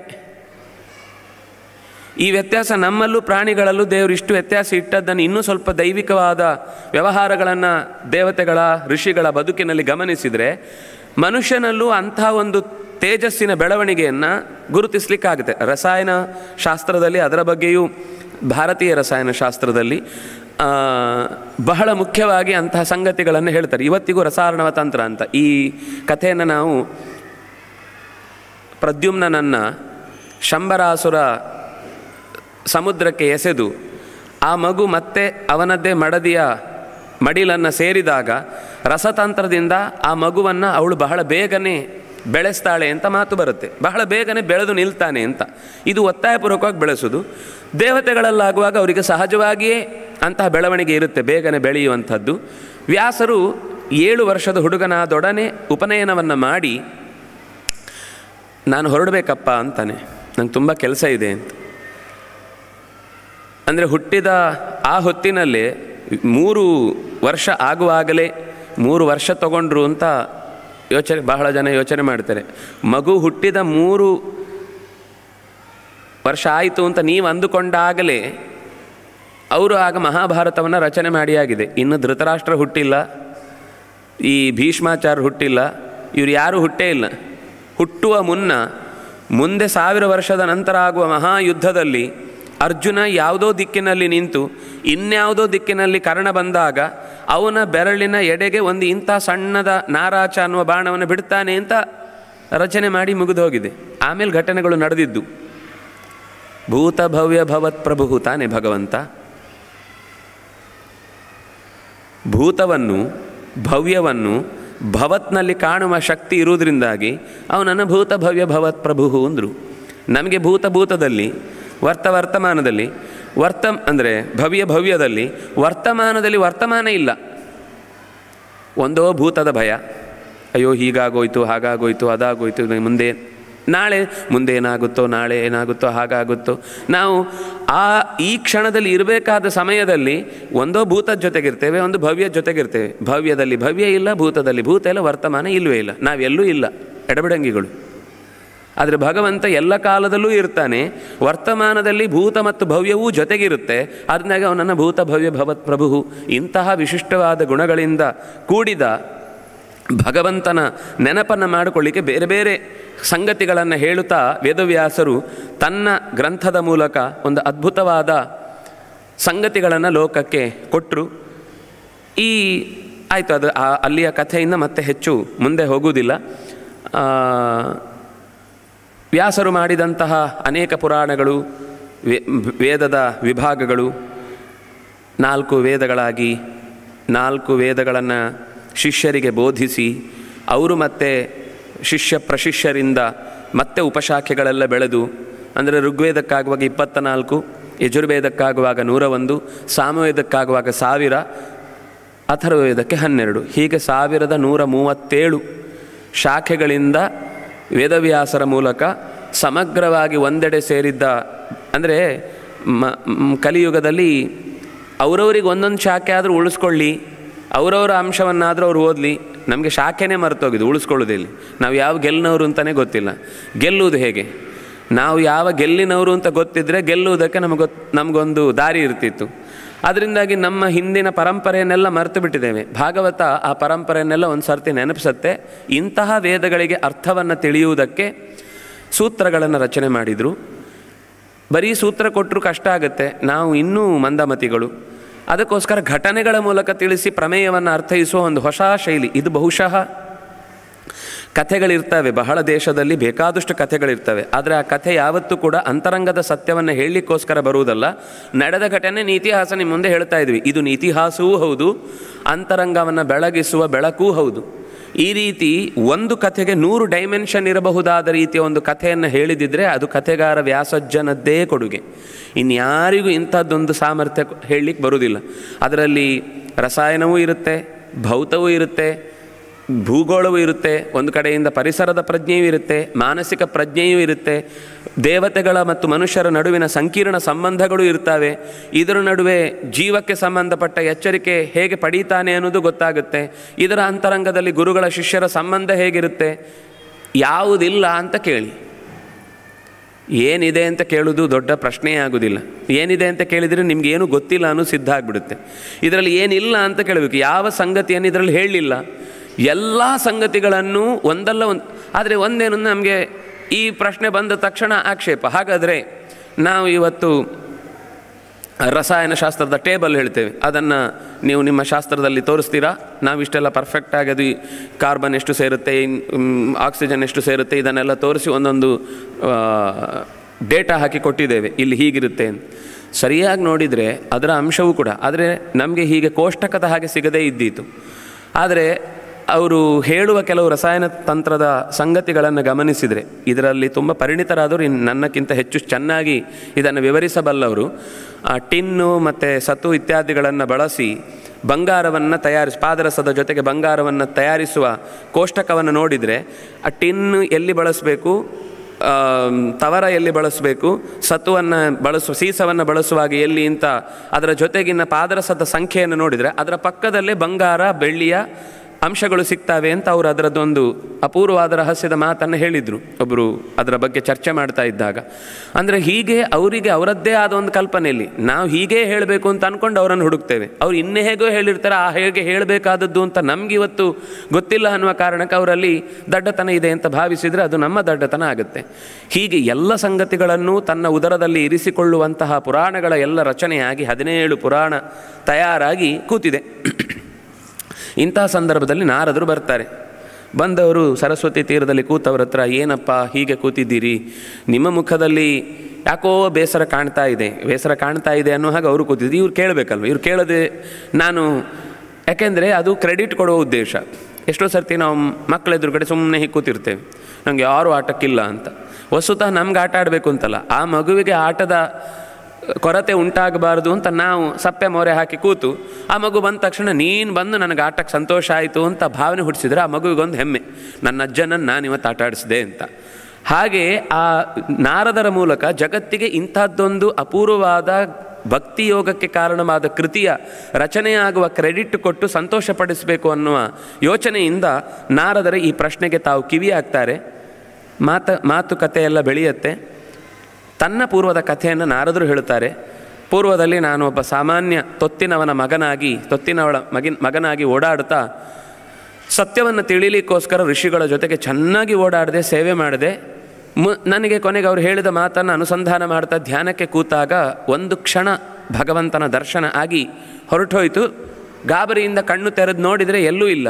ಈ ವ್ಯತ್ಯಾಸ ನಮ್ಮಲ್ಲೂ ಪ್ರಾಣಿಗಳಲ್ಲೂ ದೇವರು ಇಷ್ಟು ವ್ಯತ್ಯಾಸ ಇಟ್ಟದ್ದನ್ನು ಇನ್ನೂ ಸ್ವಲ್ಪ ದೈವಿಕವಾದ ವ್ಯವಹಾರಗಳನ್ನು ದೇವತೆಗಳ ಋಷಿಗಳ ಬದುಕಿನಲ್ಲಿ ಗಮನಿಸಿದರೆ ಮನುಷ್ಯನಲ್ಲೂ ಅಂಥ ಒಂದು ತೇಜಸ್ಸಿನ ಬೆಳವಣಿಗೆಯನ್ನು ಗುರುತಿಸಲಿಕ್ಕಾಗುತ್ತೆ. ರಸಾಯನ ಶಾಸ್ತ್ರದಲ್ಲಿ ಅದರ ಬಗ್ಗೆಯೂ ಭಾರತೀಯ ರಸಾಯನ ಶಾಸ್ತ್ರದಲ್ಲಿ ಬಹಳ ಮುಖ್ಯವಾಗಿ ಅಂತಹ ಸಂಗತಿಗಳನ್ನು ಹೇಳ್ತಾರೆ. ಇವತ್ತಿಗೂ ರಸಾರ್ಣವ ತಂತ್ರ ಅಂತ ಈ ಕಥೆಯನ್ನು ನಾವು ಪ್ರದ್ಯುಮ್ನನನ್ನು ಶಂಬರಾಸುರ ಸಮುದ್ರಕ್ಕೆ ಎಸೆದು ಆ ಮಗು ಮತ್ತೆ ಅವನದ್ದೇ ಮಡದಿಯ ಮಡಿಲನ್ನು ಸೇರಿದಾಗ ರಸತಂತ್ರದಿಂದ ಆ ಮಗುವನ್ನು ಅವಳು ಬಹಳ ಬೇಗನೆ ಬೆಳೆಸ್ತಾಳೆ ಅಂತ ಮಾತು ಬರುತ್ತೆ. ಬಹಳ ಬೇಗನೆ ಬೆಳೆದು ನಿಲ್ತಾನೆ ಅಂತ. ಇದು ಒತ್ತಾಯಪೂರ್ವಕವಾಗಿ ಬೆಳೆಸೋದು. ದೇವತೆಗಳಲ್ಲಾಗುವಾಗ ಅವರಿಗೆ ಸಹಜವಾಗಿಯೇ ಅಂತಹ ಬೆಳವಣಿಗೆ ಇರುತ್ತೆ, ಬೇಗನೆ ಬೆಳೆಯುವಂಥದ್ದು. ವ್ಯಾಸರು ಏಳು ವರ್ಷದ ಹುಡುಗನಾದೊಡನೆ ಉಪನಯನವನ್ನು ಮಾಡಿ ನಾನು ಹೊರಡಬೇಕಪ್ಪ ಅಂತಾನೆ, ನಂಗೆ ತುಂಬ ಕೆಲಸ ಇದೆ ಅಂತ. ಅಂದರೆ ಹುಟ್ಟಿದ ಆ ಹೊತ್ತಿನಲ್ಲೇ ಮೂರು ವರ್ಷ ಆಗುವಾಗಲೇ ಮೂರು ವರ್ಷ ತಗೊಂಡ್ರು ಅಂತ ಯೋಚನೆ ಬಹಳ ಜನ ಯೋಚನೆ ಮಾಡ್ತಾರೆ. ಮಗು ಹುಟ್ಟಿದ ಮೂರು ವರ್ಷ ಆಯಿತು ಅಂತ ನೀವು ಅಂದುಕೊಂಡಾಗಲೇ ಅವರು ಆಗ ಮಹಾಭಾರತವನ್ನು ರಚನೆ ಮಾಡಿಯಾಗಿದೆ. ಇನ್ನು ಧೃತರಾಷ್ಟ್ರ ಹುಟ್ಟಿಲ್ಲ, ಈ ಭೀಷ್ಮಾಚಾರ್ಯ ಹುಟ್ಟಿಲ್ಲ, ಇವರು ಯಾರೂ ಹುಟ್ಟೇ ಇಲ್ಲ. ಹುಟ್ಟುವ ಮುನ್ನ ಮುಂದೆ ಸಾವಿರ ವರ್ಷದ ನಂತರ ಆಗುವ ಮಹಾಯುದ್ಧದಲ್ಲಿ ಅರ್ಜುನ ಯಾವುದೋ ದಿಕ್ಕಿನಲ್ಲಿ ನಿಂತು ಇನ್ಯಾವುದೋ ದಿಕ್ಕಿನಲ್ಲಿ ಕರ್ಣ ಬಂದಾಗ ಅವನ ಬೆರಳಿನ ಎಡೆಗೆ ಒಂದು ಇಂಥ ಸಣ್ಣದ ನಾರಾಚ ಅನ್ನುವ ಬಾಣವನ್ನು ಬಿಡ್ತಾನೆ ಅಂತ ರಚನೆ ಮಾಡಿ ಮುಗಿದು ಹೋಗಿದೆ. ಆಮೇಲೆ ಘಟನೆಗಳು ನಡೆದಿದ್ದು. ಭೂತ ಭವ್ಯ ಭವತ್ ಪ್ರಭು ತಾನೇ ಭಗವಂತ. ಭೂತವನ್ನು ಭವ್ಯವನ್ನು ಭವತ್ನಲ್ಲಿ ಕಾಣುವ ಶಕ್ತಿ ಇರುವುದರಿಂದಾಗಿ ಅವನನ್ನು ಭೂತ ಭವ್ಯ ಭವತ್ ಪ್ರಭು ಅಂದರು. ನಮಗೆ ಭೂತ ಭೂತದಲ್ಲಿ, ವರ್ತ ವರ್ತಮಾನದಲ್ಲಿ, ವರ್ತ ಅಂದರೆ ಭವ್ಯ ಭವ್ಯದಲ್ಲಿ, ವರ್ತಮಾನದಲ್ಲಿ ವರ್ತಮಾನ ಇಲ್ಲ. ಒಂದೋ ಭೂತದ ಭಯ, ಅಯ್ಯೋ ಹೀಗಾಗೋಯ್ತು ಹಾಗಾಗೋಯ್ತು ಅದಾಗೋಯ್ತು, ಮುಂದೆ ನಾಳೆ ಮುಂದೆ ಏನಾಗುತ್ತೋ ನಾಳೆ ಏನಾಗುತ್ತೋ ಹಾಗಾಗುತ್ತೋ. ನಾವು ಆ ಈ ಕ್ಷಣದಲ್ಲಿ ಇರಬೇಕಾದ ಸಮಯದಲ್ಲಿ ಒಂದೋ ಭೂತದ ಜೊತೆಗಿರ್ತೇವೆ, ಒಂದು ಭವ್ಯದ ಜೊತೆಗಿರ್ತೇವೆ. ಭವ್ಯದಲ್ಲಿ ಭವ್ಯ ಇಲ್ಲ, ಭೂತದಲ್ಲಿ ಭೂತ ಇಲ್ಲ, ವರ್ತಮಾನ ಇಲ್ಲವೇ ಇಲ್ಲ, ನಾವೆಲ್ಲೂ ಇಲ್ಲ, ಎಡಬಿಡಂಗಿಗಳು. ಆದರೆ ಭಗವಂತ ಎಲ್ಲ ಕಾಲದಲ್ಲೂ ಇರ್ತಾನೆ. ವರ್ತಮಾನದಲ್ಲಿ ಭೂತ ಮತ್ತು ಭವ್ಯವೂ ಜೊತೆಗಿರುತ್ತೆ. ಅದನ್ನಾಗ ಅವನನ್ನು ಭೂತ ಭವ್ಯ ಭವತ್ ಪ್ರಭು. ಇಂತಹ ವಿಶಿಷ್ಟವಾದ ಗುಣಗಳಿಂದ ಕೂಡಿದ ಭಗವಂತನ ನೆನಪನ್ನು ಮಾಡಿಕೊಳ್ಳಿಕ್ಕೆ ಬೇರೆ ಬೇರೆ ಸಂಗತಿಗಳನ್ನು ಹೇಳುತ್ತಾ ವೇದವ್ಯಾಸರು ತನ್ನ ಗ್ರಂಥದ ಮೂಲಕ ಒಂದು ಅದ್ಭುತವಾದ ಸಂಗತಿಗಳನ್ನು ಲೋಕಕ್ಕೆ ಕೊಟ್ಟರು. ಈ ಆಯಿತು, ಅದು ಅಲ್ಲಿಯ ಕಥೆಯಿಂದ ಮತ್ತೆ ಹೆಚ್ಚು ಮುಂದೆ ಹೋಗುವುದಿಲ್ಲ. ವ್ಯಾಸರು ಮಾಡಿದಂತಹ ಅನೇಕ ಪುರಾಣಗಳು, ವೇದದ ವಿಭಾಗಗಳು, ನಾಲ್ಕು ವೇದಗಳಾಗಿ ನಾಲ್ಕು ವೇದಗಳನ್ನು ಶಿಷ್ಯರಿಗೆ ಬೋಧಿಸಿ ಅವರು ಮತ್ತೆ ಶಿಷ್ಯ ಪ್ರಶಿಷ್ಯರಿಂದ ಮತ್ತೆ ಉಪಶಾಖೆಗಳೆಲ್ಲ ಬೆಳೆದು, ಅಂದರೆ ಋಗ್ವೇದಕ್ಕಾಗುವಾಗ ಇಪ್ಪತ್ತ ನಾಲ್ಕು, ಯಜುರ್ವೇದಕ್ಕಾಗುವಾಗ ನೂರ ಒಂದು, ಸಾಮವೇದಕ್ಕಾಗುವಾಗ ಸಾವಿರ, ಅಥರ್ವವೇದಕ್ಕೆ ಹನ್ನೆರಡು, ಹೀಗೆ ಸಾವಿರದ ನೂರ ಮೂವತ್ತೇಳು ಶಾಖೆಗಳಿಂದ ವೇದವ್ಯಾಸರ ಮೂಲಕ ಸಮಗ್ರವಾಗಿ ಒಂದೆಡೆ ಸೇರಿದ್ದ. ಅಂದರೆ ಮ ಕಲಿಯುಗದಲ್ಲಿ ಅವರವ್ರಿಗೆ ಒಂದೊಂದು ಶಾಖೆ ಆದರೂ ಉಳಿಸ್ಕೊಳ್ಳಿ, ಅವರವರ ಅಂಶವನ್ನಾದರೂ ಅವ್ರು ಓದಲಿ. ನಮಗೆ ಶಾಖೆನೇ ಮರೆತೋಗಿದ್ದು, ಉಳಿಸ್ಕೊಳ್ಳೋದಿಲ್ಲ. ನಾವು ಯಾವ ಗೆಲ್ಲಿನವರು ಅಂತಲೇ ಗೊತ್ತಿಲ್ಲ. ಗೆಲ್ಲುವುದು ಹೇಗೆ? ನಾವು ಯಾವ ಗೆಲ್ಲಿನವರು ಅಂತ ಗೊತ್ತಿದ್ದರೆ ಗೆಲ್ಲುವುದಕ್ಕೆ ನಮಗೆ ನಮಗೊಂದು ದಾರಿ ಇರ್ತಿತ್ತು. ಅದರಿಂದಾಗಿ ನಮ್ಮ ಹಿಂದಿನ ಪರಂಪರೆಯನ್ನೆಲ್ಲ ಮರೆತು ಬಿಟ್ಟಿದ್ದೇವೆ. ಭಾಗವತ ಆ ಪರಂಪರೆಯನ್ನೆಲ್ಲ ಒಂದು ಸರ್ತಿ ನೆನಪಿಸುತ್ತೆ. ಇಂತಹ ವೇದಗಳಿಗೆ ಅರ್ಥವನ್ನು ತಿಳಿಯುವುದಕ್ಕೆ ಸೂತ್ರಗಳನ್ನು ರಚನೆ ಮಾಡಿದರು. ಬರೀ ಸೂತ್ರ ಕೊಟ್ಟರು ಕಷ್ಟ ಆಗುತ್ತೆ, ನಾವು ಇನ್ನೂ ಮಂದಮತಿಗಳು. ಅದಕ್ಕೋಸ್ಕರ ಘಟನೆಗಳ ಮೂಲಕ ತಿಳಿಸಿ ಪ್ರಮೇಯವನ್ನು ಅರ್ಥೈಸುವ ಒಂದು ಹೊಸ ಶೈಲಿ ಇದು. ಬಹುಶಃ ಕಥೆಗಳಿರ್ತವೆ, ಬಹಳ ದೇಶದಲ್ಲಿ ಬೇಕಾದಷ್ಟು ಕಥೆಗಳಿರ್ತವೆ. ಆದರೆ ಆ ಕಥೆ ಯಾವತ್ತೂ ಕೂಡ ಅಂತರಂಗದ ಸತ್ಯವನ್ನು ಹೇಳಲಿಕ್ಕೋಸ್ಕರ ಬರುವುದಲ್ಲ. ನಡೆದ ಘಟನೆ ನೀತಿಹಾಸ ನಿಮ್ಮ ಮುಂದೆ ಹೇಳ್ತಾ ಇದ್ವಿ. ಇದು ನೀತಿಹಾಸವೂ ಹೌದು, ಅಂತರಂಗವನ್ನು ಬೆಳಗಿಸುವ ಬೆಳಕೂ ಹೌದು. ಈ ರೀತಿ ಒಂದು ಕಥೆಗೆ ನೂರು ಡೈಮೆನ್ಷನ್ ಇರಬಹುದಾದ ರೀತಿಯ ಒಂದು ಕಥೆಯನ್ನು ಹೇಳಿದಿದ್ರೆ ಅದು ಕಥೆಗಾರ ವ್ಯಾಸಜ್ಜನದ್ದೇ ಕೊಡುಗೆ. ಇನ್ಯಾರಿಗೂ ಇಂಥದ್ದೊಂದು ಸಾಮರ್ಥ್ಯ ಹೇಳಲಿಕ್ಕೆ ಬರುವುದಿಲ್ಲ. ಅದರಲ್ಲಿ ರಸಾಯನವೂ ಇರುತ್ತೆ, ಭೌತವೂ ಇರುತ್ತೆ, ಭೂಗೋಳವೂ ಇರುತ್ತೆ, ಒಂದು ಕಡೆಯಿಂದ ಪರಿಸರದ ಪ್ರಜ್ಞೆಯೂ ಇರುತ್ತೆ, ಮಾನಸಿಕ ಪ್ರಜ್ಞೆಯೂ ಇರುತ್ತೆ, ದೇವತೆಗಳ ಮತ್ತು ಮನುಷ್ಯರ ನಡುವಿನ ಸಂಕೀರ್ಣ ಸಂಬಂಧಗಳು ಇರ್ತವೆ. ಇದರ ನಡುವೆ ಜೀವಕ್ಕೆ ಸಂಬಂಧಪಟ್ಟ ಎಚ್ಚರಿಕೆ ಹೇಗೆ ಪಡೀತಾನೆ ಅನ್ನೋದು ಗೊತ್ತಾಗುತ್ತೆ. ಇದರ ಅಂತರಂಗದಲ್ಲಿ ಗುರುಗಳ ಶಿಷ್ಯರ ಸಂಬಂಧ ಹೇಗಿರುತ್ತೆ, ಯಾವುದಿಲ್ಲ ಅಂತ ಕೇಳಿ. ಏನಿದೆ ಅಂತ ಕೇಳೋದು ದೊಡ್ಡ ಪ್ರಶ್ನೆಯೇ ಆಗೋದಿಲ್ಲ. ಏನಿದೆ ಅಂತ ಕೇಳಿದರೆ ನಿಮಗೇನು ಗೊತ್ತಿಲ್ಲ ಅನ್ನೋ ಸಿದ್ಧ ಆಗಿಬಿಡುತ್ತೆ. ಇದರಲ್ಲಿ ಏನಿಲ್ಲ ಅಂತ ಕೇಳಬೇಕು. ಯಾವ ಸಂಗತಿಯನ್ನು ಇದರಲ್ಲಿ ಹೇಳಲಿಲ್ಲ, ಎಲ್ಲ ಸಂಗತಿಗಳನ್ನು ಒಂದಲ್ಲ ಒಂದು. ಆದರೆ ಒಂದೇನು, ನಮಗೆ ಈ ಪ್ರಶ್ನೆ ಬಂದ ತಕ್ಷಣ ಆಕ್ಷೇಪ. ಹಾಗಾದರೆ ನಾವು ಇವತ್ತು ರಸಾಯನಶಾಸ್ತ್ರದ ಟೇಬಲ್ ಹೇಳ್ತೇವೆ, ಅದನ್ನು ನೀವು ನಿಮ್ಮ ಶಾಸ್ತ್ರದಲ್ಲಿ ತೋರಿಸ್ತೀರಾ? ನಾವು ಇಷ್ಟೆಲ್ಲ ಪರ್ಫೆಕ್ಟಾಗಿ ಅದು ಕಾರ್ಬನ್ ಎಷ್ಟು ಸೇರುತ್ತೆ, ಆಕ್ಸಿಜನ್ ಎಷ್ಟು ಸೇರುತ್ತೆ, ಇದನ್ನೆಲ್ಲ ತೋರಿಸಿ ಒಂದೊಂದು ಡೇಟಾ ಹಾಕಿ ಕೊಟ್ಟಿದ್ದೇವೆ, ಇಲ್ಲಿ ಹೀಗಿರುತ್ತೆ ಅಂತ. ಸರಿಯಾಗಿ ನೋಡಿದರೆ ಅದರ ಅಂಶವೂ ಕೂಡ, ಆದರೆ ನಮಗೆ ಹೀಗೆ ಕೋಷ್ಟಕದ ಹಾಗೆ ಸಿಗದೇ ಇದ್ದೀತು. ಆದರೆ ಅವರು ಹೇಳುವ ಕೆಲವು ರಸಾಯನ ತಂತ್ರದ ಸಂಗತಿಗಳನ್ನು ಗಮನಿಸಿದರೆ, ಇದರಲ್ಲಿ ತುಂಬ ಪರಿಣಿತರಾದವರು ಇನ್ನು ನನ್ನಕ್ಕಿಂತ ಹೆಚ್ಚು ಚೆನ್ನಾಗಿ ಇದನ್ನು ವಿವರಿಸಬಲ್ಲವರು. ಆ ಟಿನ್ನು ಮತ್ತು ಸತು ಇತ್ಯಾದಿಗಳನ್ನು ಬಳಸಿ ಬಂಗಾರವನ್ನು ತಯಾರಿಸಿ, ಪಾದರಸದ ಜೊತೆಗೆ ಬಂಗಾರವನ್ನು ತಯಾರಿಸುವ ಕೋಷ್ಟಕವನ್ನು ನೋಡಿದರೆ, ಆ ಟಿನ್ನು ಎಲ್ಲಿ ಬಳಸಬೇಕು, ತವರ ಎಲ್ಲಿ ಬಳಸಬೇಕು, ಸತುವನ್ನು ಬಳಸುವ ಸೀಸವನ್ನು ಬಳಸುವಾಗ ಎಲ್ಲಿ ಅಂತ ಅದರ ಜೊತೆಗಿನ ಪಾದರಸದ ಸಂಖ್ಯೆಯನ್ನು ನೋಡಿದರೆ ಅದರ ಪಕ್ಕದಲ್ಲೇ ಬಂಗಾರ ಬೆಳ್ಳಿಯ ಅಂಶಗಳು ಸಿಗ್ತವೆ ಅಂತ ಅವರು ಅದರದ್ದೊಂದು ಅಪೂರ್ವವಾದ ರಹಸ್ಯದ ಮಾತನ್ನು ಹೇಳಿದರು ಒಬ್ಬರು ಅದರ ಬಗ್ಗೆ ಚರ್ಚೆ ಮಾಡ್ತಾ ಇದ್ದಾಗ. ಅಂದರೆ ಹೀಗೆ ಅವರಿಗೆ ಅವರದ್ದೇ ಆದ ಒಂದು ಕಲ್ಪನೆಯಲ್ಲಿ ನಾವು ಹೀಗೇ ಹೇಳಬೇಕು ಅಂತ ಅಂದ್ಕೊಂಡು ಅವರನ್ನು ಹುಡುಕ್ತೇವೆ. ಅವ್ರು ಇನ್ನೇ ಹೇಗೋ ಹೇಳಿರ್ತಾರೆ, ಆ ಹೇಗೆ ಹೇಳಬೇಕಾದದ್ದು ಅಂತ ನಮಗಿವತ್ತು ಗೊತ್ತಿಲ್ಲ ಅನ್ನುವ ಕಾರಣಕ್ಕೆ ಅವರಲ್ಲಿ ದಡ್ಡತನ ಇದೆ ಅಂತ ಭಾವಿಸಿದರೆ ಅದು ನಮ್ಮ ದಡ್ಡತನ ಆಗುತ್ತೆ. ಹೀಗೆ ಎಲ್ಲ ಸಂಗತಿಗಳನ್ನು ತನ್ನ ಉದರದಲ್ಲಿ ಇರಿಸಿಕೊಳ್ಳುವಂತಹ ಪುರಾಣಗಳ ಎಲ್ಲ ರಚನೆಯಾಗಿ ಹದಿನೇಳು ಪುರಾಣ ತಯಾರಾಗಿ ಕೂತಿದೆ. ಇಂಥ ಸಂದರ್ಭದಲ್ಲಿ ನಾರದರು ಬರ್ತಾರೆ. ಬಂದವರು ಸರಸ್ವತಿ ತೀರದಲ್ಲಿ ಕೂತವ್ರ ಹತ್ರ, ಏನಪ್ಪ ಹೀಗೆ ಕೂತಿದ್ದೀರಿ, ನಿಮ್ಮ ಮುಖದಲ್ಲಿ ಯಾಕೋ ಬೇಸರ ಕಾಣ್ತಾ ಇದೆ ಬೇಸರ ಕಾಣ್ತಾ ಇದೆ ಅನ್ನೋ ಹಾಗೆ ಅವರು ಕೂತಿದ್ರು. ಇವ್ರು ಕೇಳಬೇಕಲ್ವ, ಇವ್ರು ಕೇಳದೆ ನಾನು, ಯಾಕೆಂದರೆ ಅದು ಕ್ರೆಡಿಟ್ ಕೊಡುವ ಉದ್ದೇಶ. ಎಷ್ಟೋ ಸರ್ತಿ ನಾವು ಮಕ್ಕಳ ಎದುರುಗಡೆ ಸುಮ್ಮನೆ ಹೀಗೆ ಕೂತಿರ್ತೇವೆ, ನನಗೆ ಯಾರೂ ಆಟಕ್ಕಿಲ್ಲ ಅಂತ. ವಸ್ತುತಃ ನಮ್ಗೆ ಆಟ ಆಡಬೇಕು ಅಂತಲ್ಲ, ಆ ಮಗುವಿಗೆ ಆಟದ ಕೊರತೆ ಉಂಟಾಗಬಾರ್ದು ಅಂತ ನಾವು ಸಪ್ಪೆ ಮೊರೆ ಹಾಕಿ ಕೂತು, ಆ ಮಗು ಬಂದ ತಕ್ಷಣ ನೀನು ಬಂದು ನನಗೆ ಆಟಕ್ಕೆ ಸಂತೋಷ ಆಯಿತು ಅಂತ ಭಾವನೆ ಹುಟ್ಟಿಸಿದ್ರೆ ಆ ಮಗುವಿಗೊಂದು ಹೆಮ್ಮೆ, ನನ್ನ ಅಜ್ಜನನ್ನು ನಾನು ಇವತ್ತು ಆಟ ಆಡಿಸಿದೆ ಅಂತ. ಹಾಗೆ ಆ ನಾರದರ ಮೂಲಕ ಜಗತ್ತಿಗೆ ಇಂಥದ್ದೊಂದು ಅಪೂರ್ವವಾದ ಭಕ್ತಿಯೋಗಕ್ಕೆ ಕಾರಣವಾದ ಕೃತಿಯ ರಚನೆಯಾಗುವ ಕ್ರೆಡಿಟ್ ಕೊಟ್ಟು ಸಂತೋಷಪಡಿಸಬೇಕು ಅನ್ನುವ ಯೋಚನೆಯಿಂದ ನಾರದರ ಈ ಪ್ರಶ್ನೆಗೆ ತಾವು ಕಿವಿ ಹಾಕ್ತಾರೆ. ಮಾತು ಮಾತುಕತೆಯೆಲ್ಲ ಬೆಳೆಯುತ್ತೆ. ತನ್ನ ಪೂರ್ವದ ಕಥೆಯನ್ನು ನಾರದರು ಹೇಳುತ್ತಾರೆ. ಪೂರ್ವದಲ್ಲಿ ನಾನು ಒಬ್ಬ ಸಾಮಾನ್ಯ ತೊತ್ತಿನವನ ಮಗನಾಗಿ ತೊತ್ತಿನವಳ ಮಗಿನ ಮಗನಾಗಿ ಓಡಾಡುತ್ತಾ ಸತ್ಯವನ್ನು ತಿಳಿಲಿಕ್ಕೋಸ್ಕರ ಋಷಿಗಳ ಜೊತೆಗೆ ಚೆನ್ನಾಗಿ ಓಡಾಡಿದೆ, ಸೇವೆ ಮಾಡಿದೆ. ಮು ನನಗೆ ಕೊನೆಗೆ ಅವರು ಹೇಳಿದ ಮಾತನ್ನು ಅನುಸಂಧಾನ ಮಾಡ್ತಾ ಧ್ಯಾನಕ್ಕೆ ಕೂತಾಗ ಒಂದು ಕ್ಷಣ ಭಗವಂತನ ದರ್ಶನ ಆಗಿ ಹೊರಟೋಯ್ತು. ಗಾಬರಿಯಿಂದ ಕಣ್ಣು ತೆರೆದು ನೋಡಿದರೆ ಎಲ್ಲೂ ಇಲ್ಲ.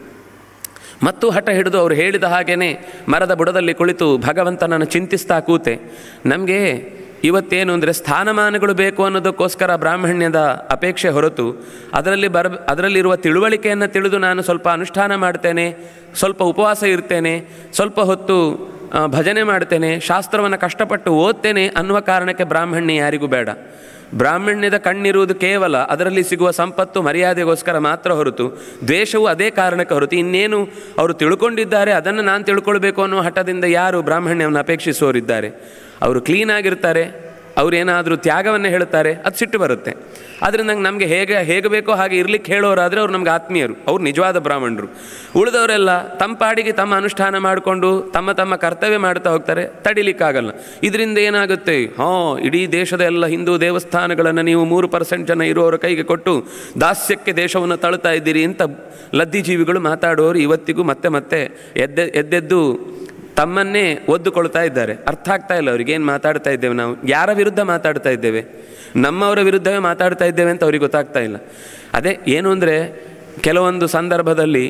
ಮತ್ತು ಹಠ ಹಿಡಿದು ಅವರು ಹೇಳಿದ ಹಾಗೇ ಮರದ ಬುಡದಲ್ಲಿ ಕುಳಿತು ಭಗವಂತನನ್ನು ಚಿಂತಿಸ್ತಾ ಕೂತೆ. ನಮಗೆ ಇವತ್ತೇನು ಅಂದರೆ ಸ್ಥಾನಮಾನಗಳು ಬೇಕು ಅನ್ನೋದಕ್ಕೋಸ್ಕರ ಬ್ರಾಹ್ಮಣ್ಯದ ಅಪೇಕ್ಷೆ ಹೊರತು ಅದರಲ್ಲಿ ಬರ ಅದರಲ್ಲಿರುವ ತಿಳುವಳಿಕೆಯನ್ನು ತಿಳಿದು ನಾನು ಸ್ವಲ್ಪ ಅನುಷ್ಠಾನ ಮಾಡ್ತೇನೆ, ಸ್ವಲ್ಪ ಉಪವಾಸ ಇರ್ತೇನೆ, ಸ್ವಲ್ಪ ಹೊತ್ತು ಭಜನೆ ಮಾಡ್ತೇನೆ, ಶಾಸ್ತ್ರವನ್ನು ಕಷ್ಟಪಟ್ಟು ಓದ್ತೇನೆ ಅನ್ನುವ ಕಾರಣಕ್ಕೆ ಬ್ರಾಹ್ಮಣ್ಯ ಯಾರಿಗೂ ಬೇಡ. ಬ್ರಾಹ್ಮಣ್ಯದ ಕಣ್ಣಿರುವುದು ಕೇವಲ ಅದರಲ್ಲಿ ಸಿಗುವ ಸಂಪತ್ತು ಮರ್ಯಾದೆಗೋಸ್ಕರ ಮಾತ್ರ ಹೊರತು ದ್ವೇಷವು ಅದೇ ಕಾರಣಕ್ಕೆ ಹೊರತು ಇನ್ನೇನು ಅವರು ತಿಳ್ಕೊಂಡಿದ್ದಾರೆ ಅದನ್ನು ನಾನು ತಿಳ್ಕೊಳ್ಬೇಕು ಅನ್ನೋ ಹಠದಿಂದ ಯಾರು ಬ್ರಾಹ್ಮಣ್ಯವನ್ನು ಅಪೇಕ್ಷಿಸುವವರಿದ್ದಾರೆ. ಅವರು ಕ್ಲೀನಾಗಿರ್ತಾರೆ, ಅವರೇನಾದರೂ ತ್ಯಾಗವನ್ನೇ ಹೇಳುತ್ತಾರೆ, ಅದು ಸಿಟ್ಟು ಬರುತ್ತೆ. ಆದ್ದರಿಂದ ನಮಗೆ ಹೇಗೆ ಹೇಗೆ ಬೇಕೋ ಹಾಗೆ ಇರಲಿಕ್ಕೆ ಹೇಳೋರಾದರೆ ಅವ್ರು ನಮ್ಗೆ ಆತ್ಮೀಯರು, ಅವ್ರು ನಿಜವಾದ ಬ್ರಾಹ್ಮಣರು. ಉಳಿದವರೆಲ್ಲ ತಮ್ಮ ಪಾಡಿಗೆ ತಮ್ಮ ಅನುಷ್ಠಾನ ಮಾಡಿಕೊಂಡು ತಮ್ಮ ತಮ್ಮ ಕರ್ತವ್ಯ ಮಾಡ್ತಾ ಹೋಗ್ತಾರೆ, ತಡಿಲಿಕ್ಕಾಗಲ್ಲ. ಇದರಿಂದ ಏನಾಗುತ್ತೆ, ಹಾಂ ಇಡೀ ದೇಶದ ಎಲ್ಲ ಹಿಂದೂ ದೇವಸ್ಥಾನಗಳನ್ನು ನೀವು ಮೂರು ಪರ್ಸೆಂಟ್ ಜನ ಇರುವವರ ಕೈಗೆ ಕೊಟ್ಟು ದಾಸ್ಯಕ್ಕೆ ದೇಶವನ್ನು ತಳ್ತಾ ಇದ್ದೀರಿ ಅಂತ ಲದ್ದಿಜೀವಿಗಳು ಮಾತಾಡುವವರು ಇವತ್ತಿಗೂ ಮತ್ತೆ ಮತ್ತೆ ಎದ್ದೆ ಎದ್ದೆದ್ದು ತಮ್ಮನ್ನೇ ಒದ್ದುಕೊಳ್ತಾ ಇದ್ದಾರೆ. ಅರ್ಥ ಆಗ್ತಾ ಇಲ್ಲ ಅವ್ರಿಗೆ, ಏನು ಮಾತಾಡ್ತಾ ಇದ್ದೇವೆ ನಾವು, ಯಾರ ವಿರುದ್ಧ ಮಾತಾಡ್ತಾ ಇದ್ದೇವೆ, ನಮ್ಮವರ ವಿರುದ್ಧವೇ ಮಾತಾಡ್ತಾ ಇದ್ದೇವೆ ಅಂತ ಅವ್ರಿಗೆ ಗೊತ್ತಾಗ್ತಾ ಇಲ್ಲ. ಅದೇ ಏನು ಅಂದರೆ ಕೆಲವೊಂದು ಸಂದರ್ಭದಲ್ಲಿ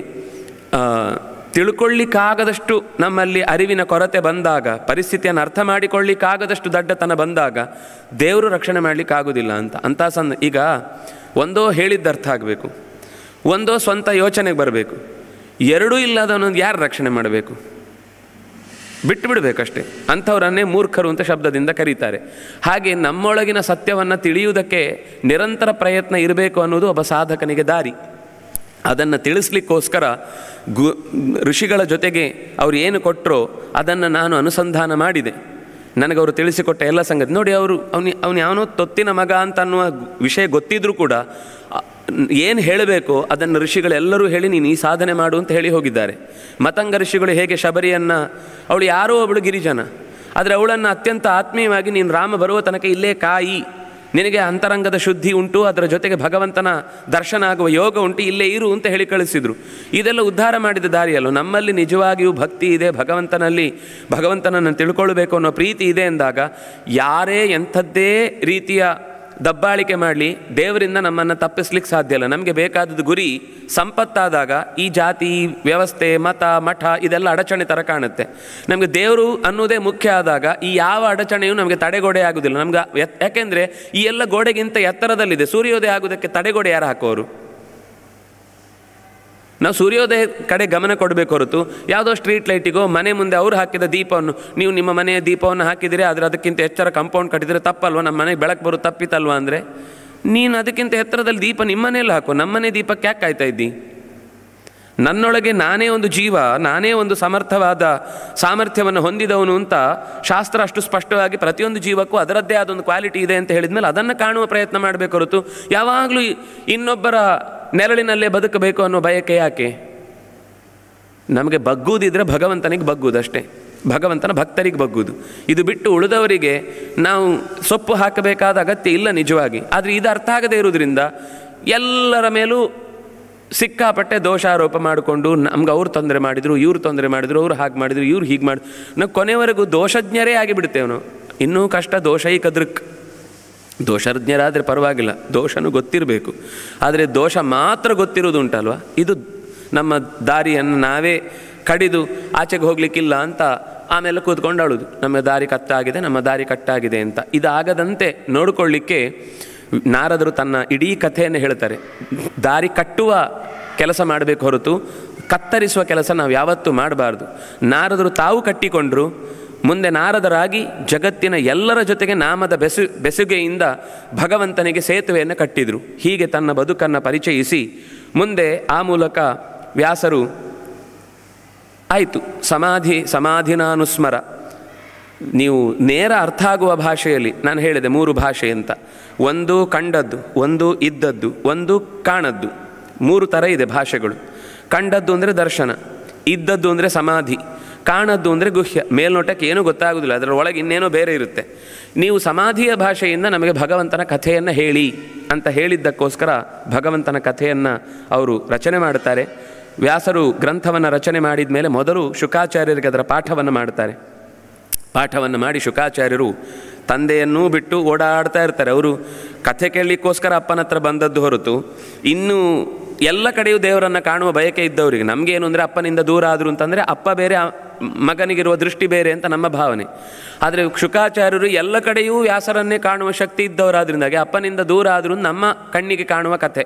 ತಿಳ್ಕೊಳ್ಳಿಕ್ಕಾಗದಷ್ಟು ನಮ್ಮಲ್ಲಿ ಅರಿವಿನ ಕೊರತೆ ಬಂದಾಗ, ಪರಿಸ್ಥಿತಿಯನ್ನು ಅರ್ಥ ಮಾಡಿಕೊಳ್ಳಿಕ್ಕಾಗದಷ್ಟು ದಡ್ಡತನ ಬಂದಾಗ ದೇವರು ರಕ್ಷಣೆ ಮಾಡಲಿಕ್ಕಾಗೋದಿಲ್ಲ ಅಂತ. ಅಂಥ ಸಂದ ಈಗ ಒಂದೋ ಹೇಳಿದ್ದು ಅರ್ಥ ಆಗಬೇಕು, ಒಂದೋ ಸ್ವಂತ ಯೋಚನೆಗೆ ಬರಬೇಕು. ಎರಡೂ ಇಲ್ಲದನ್ನೊಂದು ಯಾರು ರಕ್ಷಣೆ ಮಾಡಬೇಕು? ಬಿಟ್ಟು ಬಿಡಬೇಕಷ್ಟೆ. ಅಂಥವರನ್ನೇ ಮೂರ್ಖರು ಅಂತ ಶಬ್ದದಿಂದ ಕರೀತಾರೆ. ಹಾಗೆ ನಮ್ಮೊಳಗಿನ ಸತ್ಯವನ್ನು ತಿಳಿಯುವುದಕ್ಕೆ ನಿರಂತರ ಪ್ರಯತ್ನ ಇರಬೇಕು ಅನ್ನೋದು ಒಬ್ಬ ಸಾಧಕನಿಗೆ ದಾರಿ. ಅದನ್ನು ತಿಳಿಸ್ಲಿಕ್ಕೋಸ್ಕರ ಗು ಋಷಿಗಳ ಜೊತೆಗೆ ಅವರು ಏನು ಕೊಟ್ಟರೋ ಅದನ್ನು ನಾನು ಅನುಸಂಧಾನ ಮಾಡಿದೆ. ನನಗವರು ತಿಳಿಸಿಕೊಟ್ಟ ಎಲ್ಲ ಸಂಗತಿ ನೋಡಿ. ಅವರು ಅವನು ಅವನು ಯಾವನೋ ತೊತ್ತಿನ ಮಗ ಅಂತ ಅನ್ನುವ ವಿಷಯ ಗೊತ್ತಿದ್ರೂ ಕೂಡ ಏನು ಹೇಳಬೇಕೋ ಅದನ್ನು ಋಷಿಗಳೆಲ್ಲರೂ ಹೇಳಿ ನೀನು ಈ ಸಾಧನೆ ಮಾಡು ಅಂತ ಹೇಳಿ ಹೋಗಿದ್ದಾರೆ. ಮತಂಗ ಋಷಿಗಳು ಹೇಗೆ ಶಬರಿಯನ್ನು, ಅವಳು ಯಾರೋ ಅವಳು ಗಿರಿಜನ, ಆದರೆ ಅವಳನ್ನು ಅತ್ಯಂತ ಆತ್ಮೀಯವಾಗಿ ನೀನು ರಾಮ ಬರುವ ತನಕ ಇಲ್ಲೇ ಕಾಯಿ, ನಿನಗೆ ಅಂತರಂಗದ ಶುದ್ಧಿ ಉಂಟು, ಅದರ ಜೊತೆಗೆ ಭಗವಂತನ ದರ್ಶನ ಆಗುವ ಯೋಗ ಉಂಟು, ಇಲ್ಲೇ ಇರು ಅಂತ ಹೇಳಿ ಕಳಿಸಿದರು. ಇದೆಲ್ಲ ಉದ್ಧಾರ ಮಾಡಿದ ದಾರಿಯಲ್ಲೋ. ನಮ್ಮಲ್ಲಿ ನಿಜವಾಗಿಯೂ ಭಕ್ತಿ ಇದೆ, ಭಗವಂತನಲ್ಲಿ ಭಗವಂತನನ್ನು ತಿಳ್ಕೊಳ್ಬೇಕು ಅನ್ನೋ ಪ್ರೀತಿ ಇದೆ ಎಂದಾಗ ಯಾರೇ ಎಂಥದ್ದೇ ರೀತಿಯ ದಬ್ಬಾಳಿಕೆ ಮಾಡಲಿ ದೇವರಿಂದ ನಮ್ಮನ್ನು ತಪ್ಪಿಸ್ಲಿಕ್ಕೆ ಸಾಧ್ಯ ಇಲ್ಲ. ನಮಗೆ ಬೇಕಾದದ್ದು ಗುರಿ ಸಂಪತ್ತಾದಾಗ ಈ ಜಾತಿ, ವ್ಯವಸ್ಥೆ, ಮತ, ಮಠ ಇದೆಲ್ಲ ಅಡಚಣೆ ಥರ ಕಾಣುತ್ತೆ. ನಮಗೆ ದೇವರು ಅನ್ನೋದೇ ಮುಖ್ಯ ಆದಾಗ ಈ ಯಾವ ಅಡಚಣೆಯೂ ನಮಗೆ ತಡೆಗೋಡೆ ಆಗೋದಿಲ್ಲ. ನಮ್ಗೆ ಯಾಕೆಂದರೆ ಈ ಎಲ್ಲ ಗೋಡೆಗಿಂತ ಎತ್ತರದಲ್ಲಿದೆ. ಸೂರ್ಯೋದಯ ಆಗೋದಕ್ಕೆ ತಡೆಗೋಡೆ ಯಾರು ಹಾಕೋರು? ನಾವು ಸೂರ್ಯೋದಯ ಕಡೆ ಗಮನ ಕೊಡಬೇಕು ಹೊರತು ಯಾವುದೋ ಸ್ಟ್ರೀಟ್ ಲೈಟಿಗೋ ಮನೆ ಮುಂದೆ ಅವರು ಹಾಕಿದ ದೀಪವನ್ನು ನೀವು ನಿಮ್ಮ ಮನೆಯ ದೀಪವನ್ನು ಹಾಕಿದರೆ ಆದರೆ ಅದಕ್ಕಿಂತ ಎಚ್ಚರ ಕಾಂಪೌಂಡ್ ಕಟ್ಟಿದರೆ ತಪ್ಪಲ್ವ? ನಮ್ಮ ಮನೆಗೆ ಬೆಳಕು ಬರೋದು ತಪ್ಪಿತಲ್ವ? ಅಂದರೆ ನೀನು ಅದಕ್ಕಿಂತ ಎತ್ತರದಲ್ಲಿ ದೀಪ ನಿಮ್ಮ ಮನೆಯಲ್ಲಿ ಹಾಕು, ನಮ್ಮನೆ ದೀಪಕ್ಕೆ ಯಾಕೆ ಕಾಯ್ತಾ ಇದ್ದಿ? ನನ್ನೊಳಗೆ ನಾನೇ ಒಂದು ಜೀವ, ನಾನೇ ಒಂದು ಸಮರ್ಥವಾದ ಸಾಮರ್ಥ್ಯವನ್ನು ಹೊಂದಿದವನು ಅಂತ ಶಾಸ್ತ್ರ ಅಷ್ಟು ಸ್ಪಷ್ಟವಾಗಿ ಪ್ರತಿಯೊಂದು ಜೀವಕ್ಕೂ ಅದರದ್ದೇ ಆದೊಂದು ಕ್ವಾಲಿಟಿ ಇದೆ ಅಂತ ಹೇಳಿದ ಮೇಲೆ ಅದನ್ನು ಕಾಣುವ ಪ್ರಯತ್ನ ಮಾಡಬೇಕು ಹೊರತು ಯಾವಾಗಲೂ ಇನ್ನೊಬ್ಬರ ನೆರಳಿನಲ್ಲೇ ಬದುಕಬೇಕು ಅನ್ನೋ ಬಯಕೆ ಯಾಕೆ? ನಮಗೆ ಬಗ್ಗುವುದಿದ್ರೆ ಭಗವಂತನಿಗೆ ಬಗ್ಗುವುದಷ್ಟೇ, ಭಗವಂತನ ಭಕ್ತರಿಗೆ ಬಗ್ಗುವುದು. ಇದು ಬಿಟ್ಟು ಉಳಿದವರಿಗೆ ನಾವು ಸೊಪ್ಪು ಹಾಕಬೇಕಾದ ಅಗತ್ಯ ಇಲ್ಲ ನಿಜವಾಗಿ. ಆದರೆ ಇದು ಅರ್ಥ ಆಗದೇ ಇರುವುದರಿಂದ ಎಲ್ಲರ ಮೇಲೂ ಸಿಕ್ಕಾಪಟ್ಟೆ ದೋಷಾರೋಪ ಮಾಡಿಕೊಂಡು ನಮ್ಗೆ ಅವ್ರು ತೊಂದರೆ ಮಾಡಿದರು, ಇವ್ರು ತೊಂದರೆ ಮಾಡಿದರು, ಅವ್ರು ಹಾಗೆ ಮಾಡಿದರು, ಇವ್ರು ಹೀಗೆ ಮಾಡಿದ್ರು, ನಾವು ಕೊನೆವರೆಗೂ ದೋಷಜ್ಞರೇ ಆಗಿಬಿಡ್ತೇವೆ. ನಾವು ಇನ್ನೂ ಕಷ್ಟ ದೋಷೈಕದೃಕ್. ದೋಷಜ್ಞರಾದರೆ ಪರವಾಗಿಲ್ಲ, ದೋಷನೂ ಗೊತ್ತಿರಬೇಕು. ಆದರೆ ದೋಷ ಮಾತ್ರ ಗೊತ್ತಿರೋದು ಉಂಟಲ್ವ, ಇದು ನಮ್ಮ ದಾರಿಯನ್ನು ನಾವೇ ಕಡಿದು ಆಚೆಗೆ ಹೋಗಲಿಕ್ಕಿಲ್ಲ ಅಂತ ಆಮೇಲೆ ಕೂತ್ಕೊಂಡು ಅಳುದು, ನಮ್ಮ ದಾರಿ ಕಟ್ಟಾಗಿದೆ, ನಮ್ಮ ದಾರಿ ಕಟ್ಟಾಗಿದೆ ಅಂತ. ಇದಾಗದಂತೆ ನೋಡಿಕೊಳ್ಳಿಕ್ಕೆ ನಾರದರು ತನ್ನ ಇಡೀ ಕಥೆಯನ್ನು ಹೇಳ್ತಾರೆ. ದಾರಿ ಕಟ್ಟುವ ಕೆಲಸ ಮಾಡಬೇಕು ಹೊರತು ಕತ್ತರಿಸುವ ಕೆಲಸ ನಾವು ಯಾವತ್ತೂ ಮಾಡಬಾರ್ದು. ನಾರದರು ತಾವು ಕಟ್ಟಿಕೊಂಡರು, ಮುಂದೆ ನಾರದರಾಗಿ ಜಗತ್ತಿನ ಎಲ್ಲರ ಜೊತೆಗೆ ನಾಮದ ಬೆಸು ಬೆಸುಗೆಯಿಂದ ಭಗವಂತನಿಗೆ ಸೇತುವೆಯನ್ನು ಕಟ್ಟಿದರು. ಹೀಗೆ ತನ್ನ ಬದುಕನ್ನು ಪರಿಚಯಿಸಿ ಮುಂದೆ ಆ ಮೂಲಕ ವ್ಯಾಸರು ಆಯಿತು ಸಮಾಧಿ ಸಮಾಧಿನಾನುಸ್ಮರ. ನೀವು ನೇರ ಅರ್ಥ ಆಗುವ ಭಾಷೆಯಲ್ಲಿ ನಾನು ಹೇಳಿದೆ ಮೂರು ಭಾಷೆ ಅಂತ. ಒಂದು ಕಂಡದ್ದು, ಒಂದು ಇದ್ದದ್ದು, ಒಂದು ಕಾಣದ್ದು. ಮೂರು ಥರ ಇದೆ ಭಾಷೆಗಳು. ಕಂಡದ್ದು ಅಂದರೆ ದರ್ಶನ, ಇದ್ದದ್ದು ಅಂದರೆ ಸಮಾಧಿ, ಕಾಣದ್ದು ಅಂದರೆ ಗುಹ್ಯ. ಮೇಲ್ನೋಟಕ್ಕೆ ಏನೂ ಗೊತ್ತಾಗೋದಿಲ್ಲ, ಅದರ ಒಳಗೆ ಇನ್ನೇನೋ ಬೇರೆ ಇರುತ್ತೆ. ನೀವು ಸಮಾಧಿಯ ಭಾಷೆಯಿಂದ ನಮಗೆ ಭಗವಂತನ ಕಥೆಯನ್ನು ಹೇಳಿ ಅಂತ ಹೇಳಿದ್ದಕ್ಕೋಸ್ಕರ ಭಗವಂತನ ಕಥೆಯನ್ನು ಅವರು ರಚನೆ ಮಾಡ್ತಾರೆ. ವ್ಯಾಸರು ಗ್ರಂಥವನ್ನು ರಚನೆ ಮಾಡಿದ ಮೇಲೆ ಮೊದಲು ಶುಕಾಚಾರ್ಯರಿಗೆ ಅದರ ಪಾಠವನ್ನು ಮಾಡ್ತಾರೆ. ಪಾಠವನ್ನು ಮಾಡಿ ಶುಕಾಚಾರ್ಯರು ತಂದೆಯನ್ನೂ ಬಿಟ್ಟು ಓಡಾಡ್ತಾ ಇರ್ತಾರೆ. ಅವರು ಕಥೆ ಕೇಳಲಿಕ್ಕೋಸ್ಕರ ಅಪ್ಪನ ಹತ್ರ ಬಂದದ್ದು ಹೊರತು ಇನ್ನೂ ಎಲ್ಲ ಕಡೆಯೂ ದೇವರನ್ನು ಕಾಣುವ ಬಯಕೆ ಇದ್ದವರಿಗೆ. ನಮಗೇನು ಅಂದರೆ ಅಪ್ಪನಿಂದ ದೂರ ಆದರು ಅಂತಂದರೆ ಅಪ್ಪ ಬೇರೆ, ಮಗನಿಗಿರುವ ದೃಷ್ಟಿ ಬೇರೆ ಅಂತ ನಮ್ಮ ಭಾವನೆ. ಆದರೆ ಶುಕಾಚಾರ್ಯರು ಎಲ್ಲ ಕಡೆಯೂ ವ್ಯಾಸರನ್ನೇ ಕಾಣುವ ಶಕ್ತಿ ಇದ್ದವರಾದ್ರಿಂದಾಗಿ ಅಪ್ಪನಿಂದ ದೂರ ಆದರೂ ನಮ್ಮ ಕಣ್ಣಿಗೆ ಕಾಣುವ ಕಥೆ.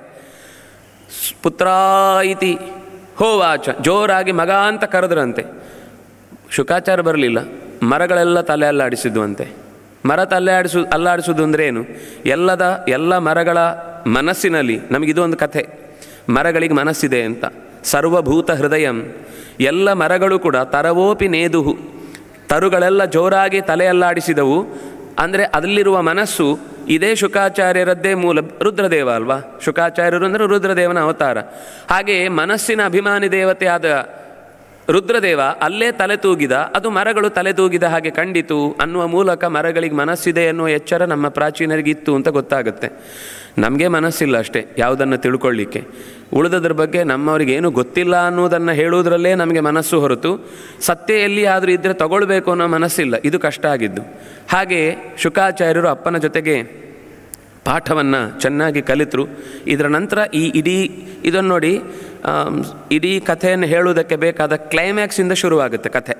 ಪುತ್ರ ಇತಿ ಹೋವಾಚ, ಜೋರಾಗಿ ಮಗ ಅಂತ ಕರೆದ್ರಂತೆ. ಶುಕಾಚಾರ್ಯ ಬರಲಿಲ್ಲ, ಮರಗಳೆಲ್ಲ ತಲೆ ಅಲ್ಲಾಡಿಸಿದ್ವಂತೆ. ಮರ ತಲೆ ಆಡಿಸು ಅಲ್ಲಾಡಿಸೋದು ಅಂದರೆ ಏನು? ಎಲ್ಲದ ಎಲ್ಲ ಮರಗಳ ಮನಸ್ಸಿನಲ್ಲಿ ನಮಗಿದು ಒಂದು ಕಥೆ. ಮರಗಳಿಗೆ ಮನಸ್ಸಿದೆ ಅಂತ. ಸರ್ವಭೂತ ಹೃದಯಂ, ಎಲ್ಲ ಮರಗಳು ಕೂಡ ತರವೋಪಿ ನೇದುಹು, ತರುಗಳೆಲ್ಲ ಜೋರಾಗಿ ತಲೆಯಲ್ಲಾಡಿಸಿದವು. ಅಂದರೆ ಅದರಲ್ಲಿರುವ ಮನಸ್ಸು ಇದೇ ಶುಕಾಚಾರ್ಯರದ್ದೇ ಮೂಲ. ರುದ್ರದೇವ ಅಲ್ವಾ ಶುಕಾಚಾರ್ಯರು ಅಂದರೆ ರುದ್ರದೇವನ ಅವತಾರ. ಹಾಗೆಯೇ ಮನಸ್ಸಿನ ಅಭಿಮಾನಿ ದೇವತೆಯಾದ ರುದ್ರದೇವ ಅಲ್ಲೇ ತಲೆ ತೂಗಿದ, ಅದು ಮರಗಳು ತಲೆ ತೂಗಿದ ಹಾಗೆ ಕಂಡಿತು ಅನ್ನುವ ಮೂಲಕ ಮರಗಳಿಗೆ ಮನಸ್ಸಿದೆ ಅನ್ನುವ ಎಚ್ಚರ ನಮ್ಮ ಪ್ರಾಚೀನರಿಗಿತ್ತು ಅಂತ ಗೊತ್ತಾಗುತ್ತೆ. ನಮಗೆ ಮನಸ್ಸಿಲ್ಲ ಅಷ್ಟೇ ಯಾವುದನ್ನು ತಿಳ್ಕೊಳ್ಳಿಕ್ಕೆ. ಉಳಿದದ್ರ ಬಗ್ಗೆ ನಮ್ಮವ್ರಿಗೇನು ಗೊತ್ತಿಲ್ಲ ಅನ್ನೋದನ್ನು ಹೇಳುವುದರಲ್ಲೇ ನಮಗೆ ಮನಸ್ಸು ಹೊರತು ಸತ್ಯ ಎಲ್ಲಿ ಆದರೂ ಇದ್ದರೆ ತಗೊಳ್ಬೇಕು ಅನ್ನೋ ಮನಸ್ಸಿಲ್ಲ. ಇದು ಕಷ್ಟ ಆಗಿದ್ದು. ಹಾಗೆಯೇ ಶುಕಾಚಾರ್ಯರು ಅಪ್ಪನ ಜೊತೆಗೆ ಪಾಠವನ್ನು ಚೆನ್ನಾಗಿ ಕಲಿತರು. ಇದರ ನಂತರ ಈ ಇಡೀ ಇದನ್ನು ನೋಡಿ, ಇಡೀ ಕಥೆಯನ್ನು ಹೇಳುವುದಕ್ಕೆ ಬೇಕಾದ ಕ್ಲೈಮ್ಯಾಕ್ಸಿಂದ ಶುರುವಾಗುತ್ತೆ ಕಥೆ.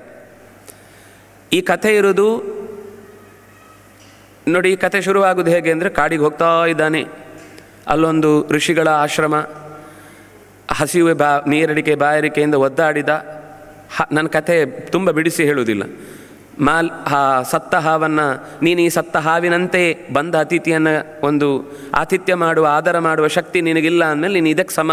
ಈ ಕಥೆ ಇರೋದು ನೋಡಿ, ಈ ಕಥೆ ಶುರುವಾಗೋದು ಹೇಗೆ ಅಂದರೆ, ಕಾಡಿಗೆ ಹೋಗ್ತಾ ಇದ್ದಾನೆ, ಅಲ್ಲೊಂದು ಋಷಿಗಳ ಆಶ್ರಮ, ಹಸಿವೆ ಬಾ ನೀರಡಿಕೆ ಬಾಯಾರಿಕೆಯಿಂದ ಒದ್ದಾಡಿದ. ಹ ನನ್ನ ಕಥೆ ತುಂಬ ಬಿಡಿಸಿ ಹೇಳುವುದಿಲ್ಲ. ಮಾಲ್ ಹಾ ಸತ್ತ ಹಾವನ್ನು ನೀನು ಈ ಸತ್ತ ಹಾವಿನಂತೆ ಬಂದ ಅತಿಥಿಯನ್ನು ಒಂದು ಆತಿಥ್ಯ ಮಾಡುವ ಆದರ ಮಾಡುವ ಶಕ್ತಿ ನಿನಗಿಲ್ಲ ಅಂದಮೇಲೆ ನೀನು ಇದಕ್ಕೆ ಸಮ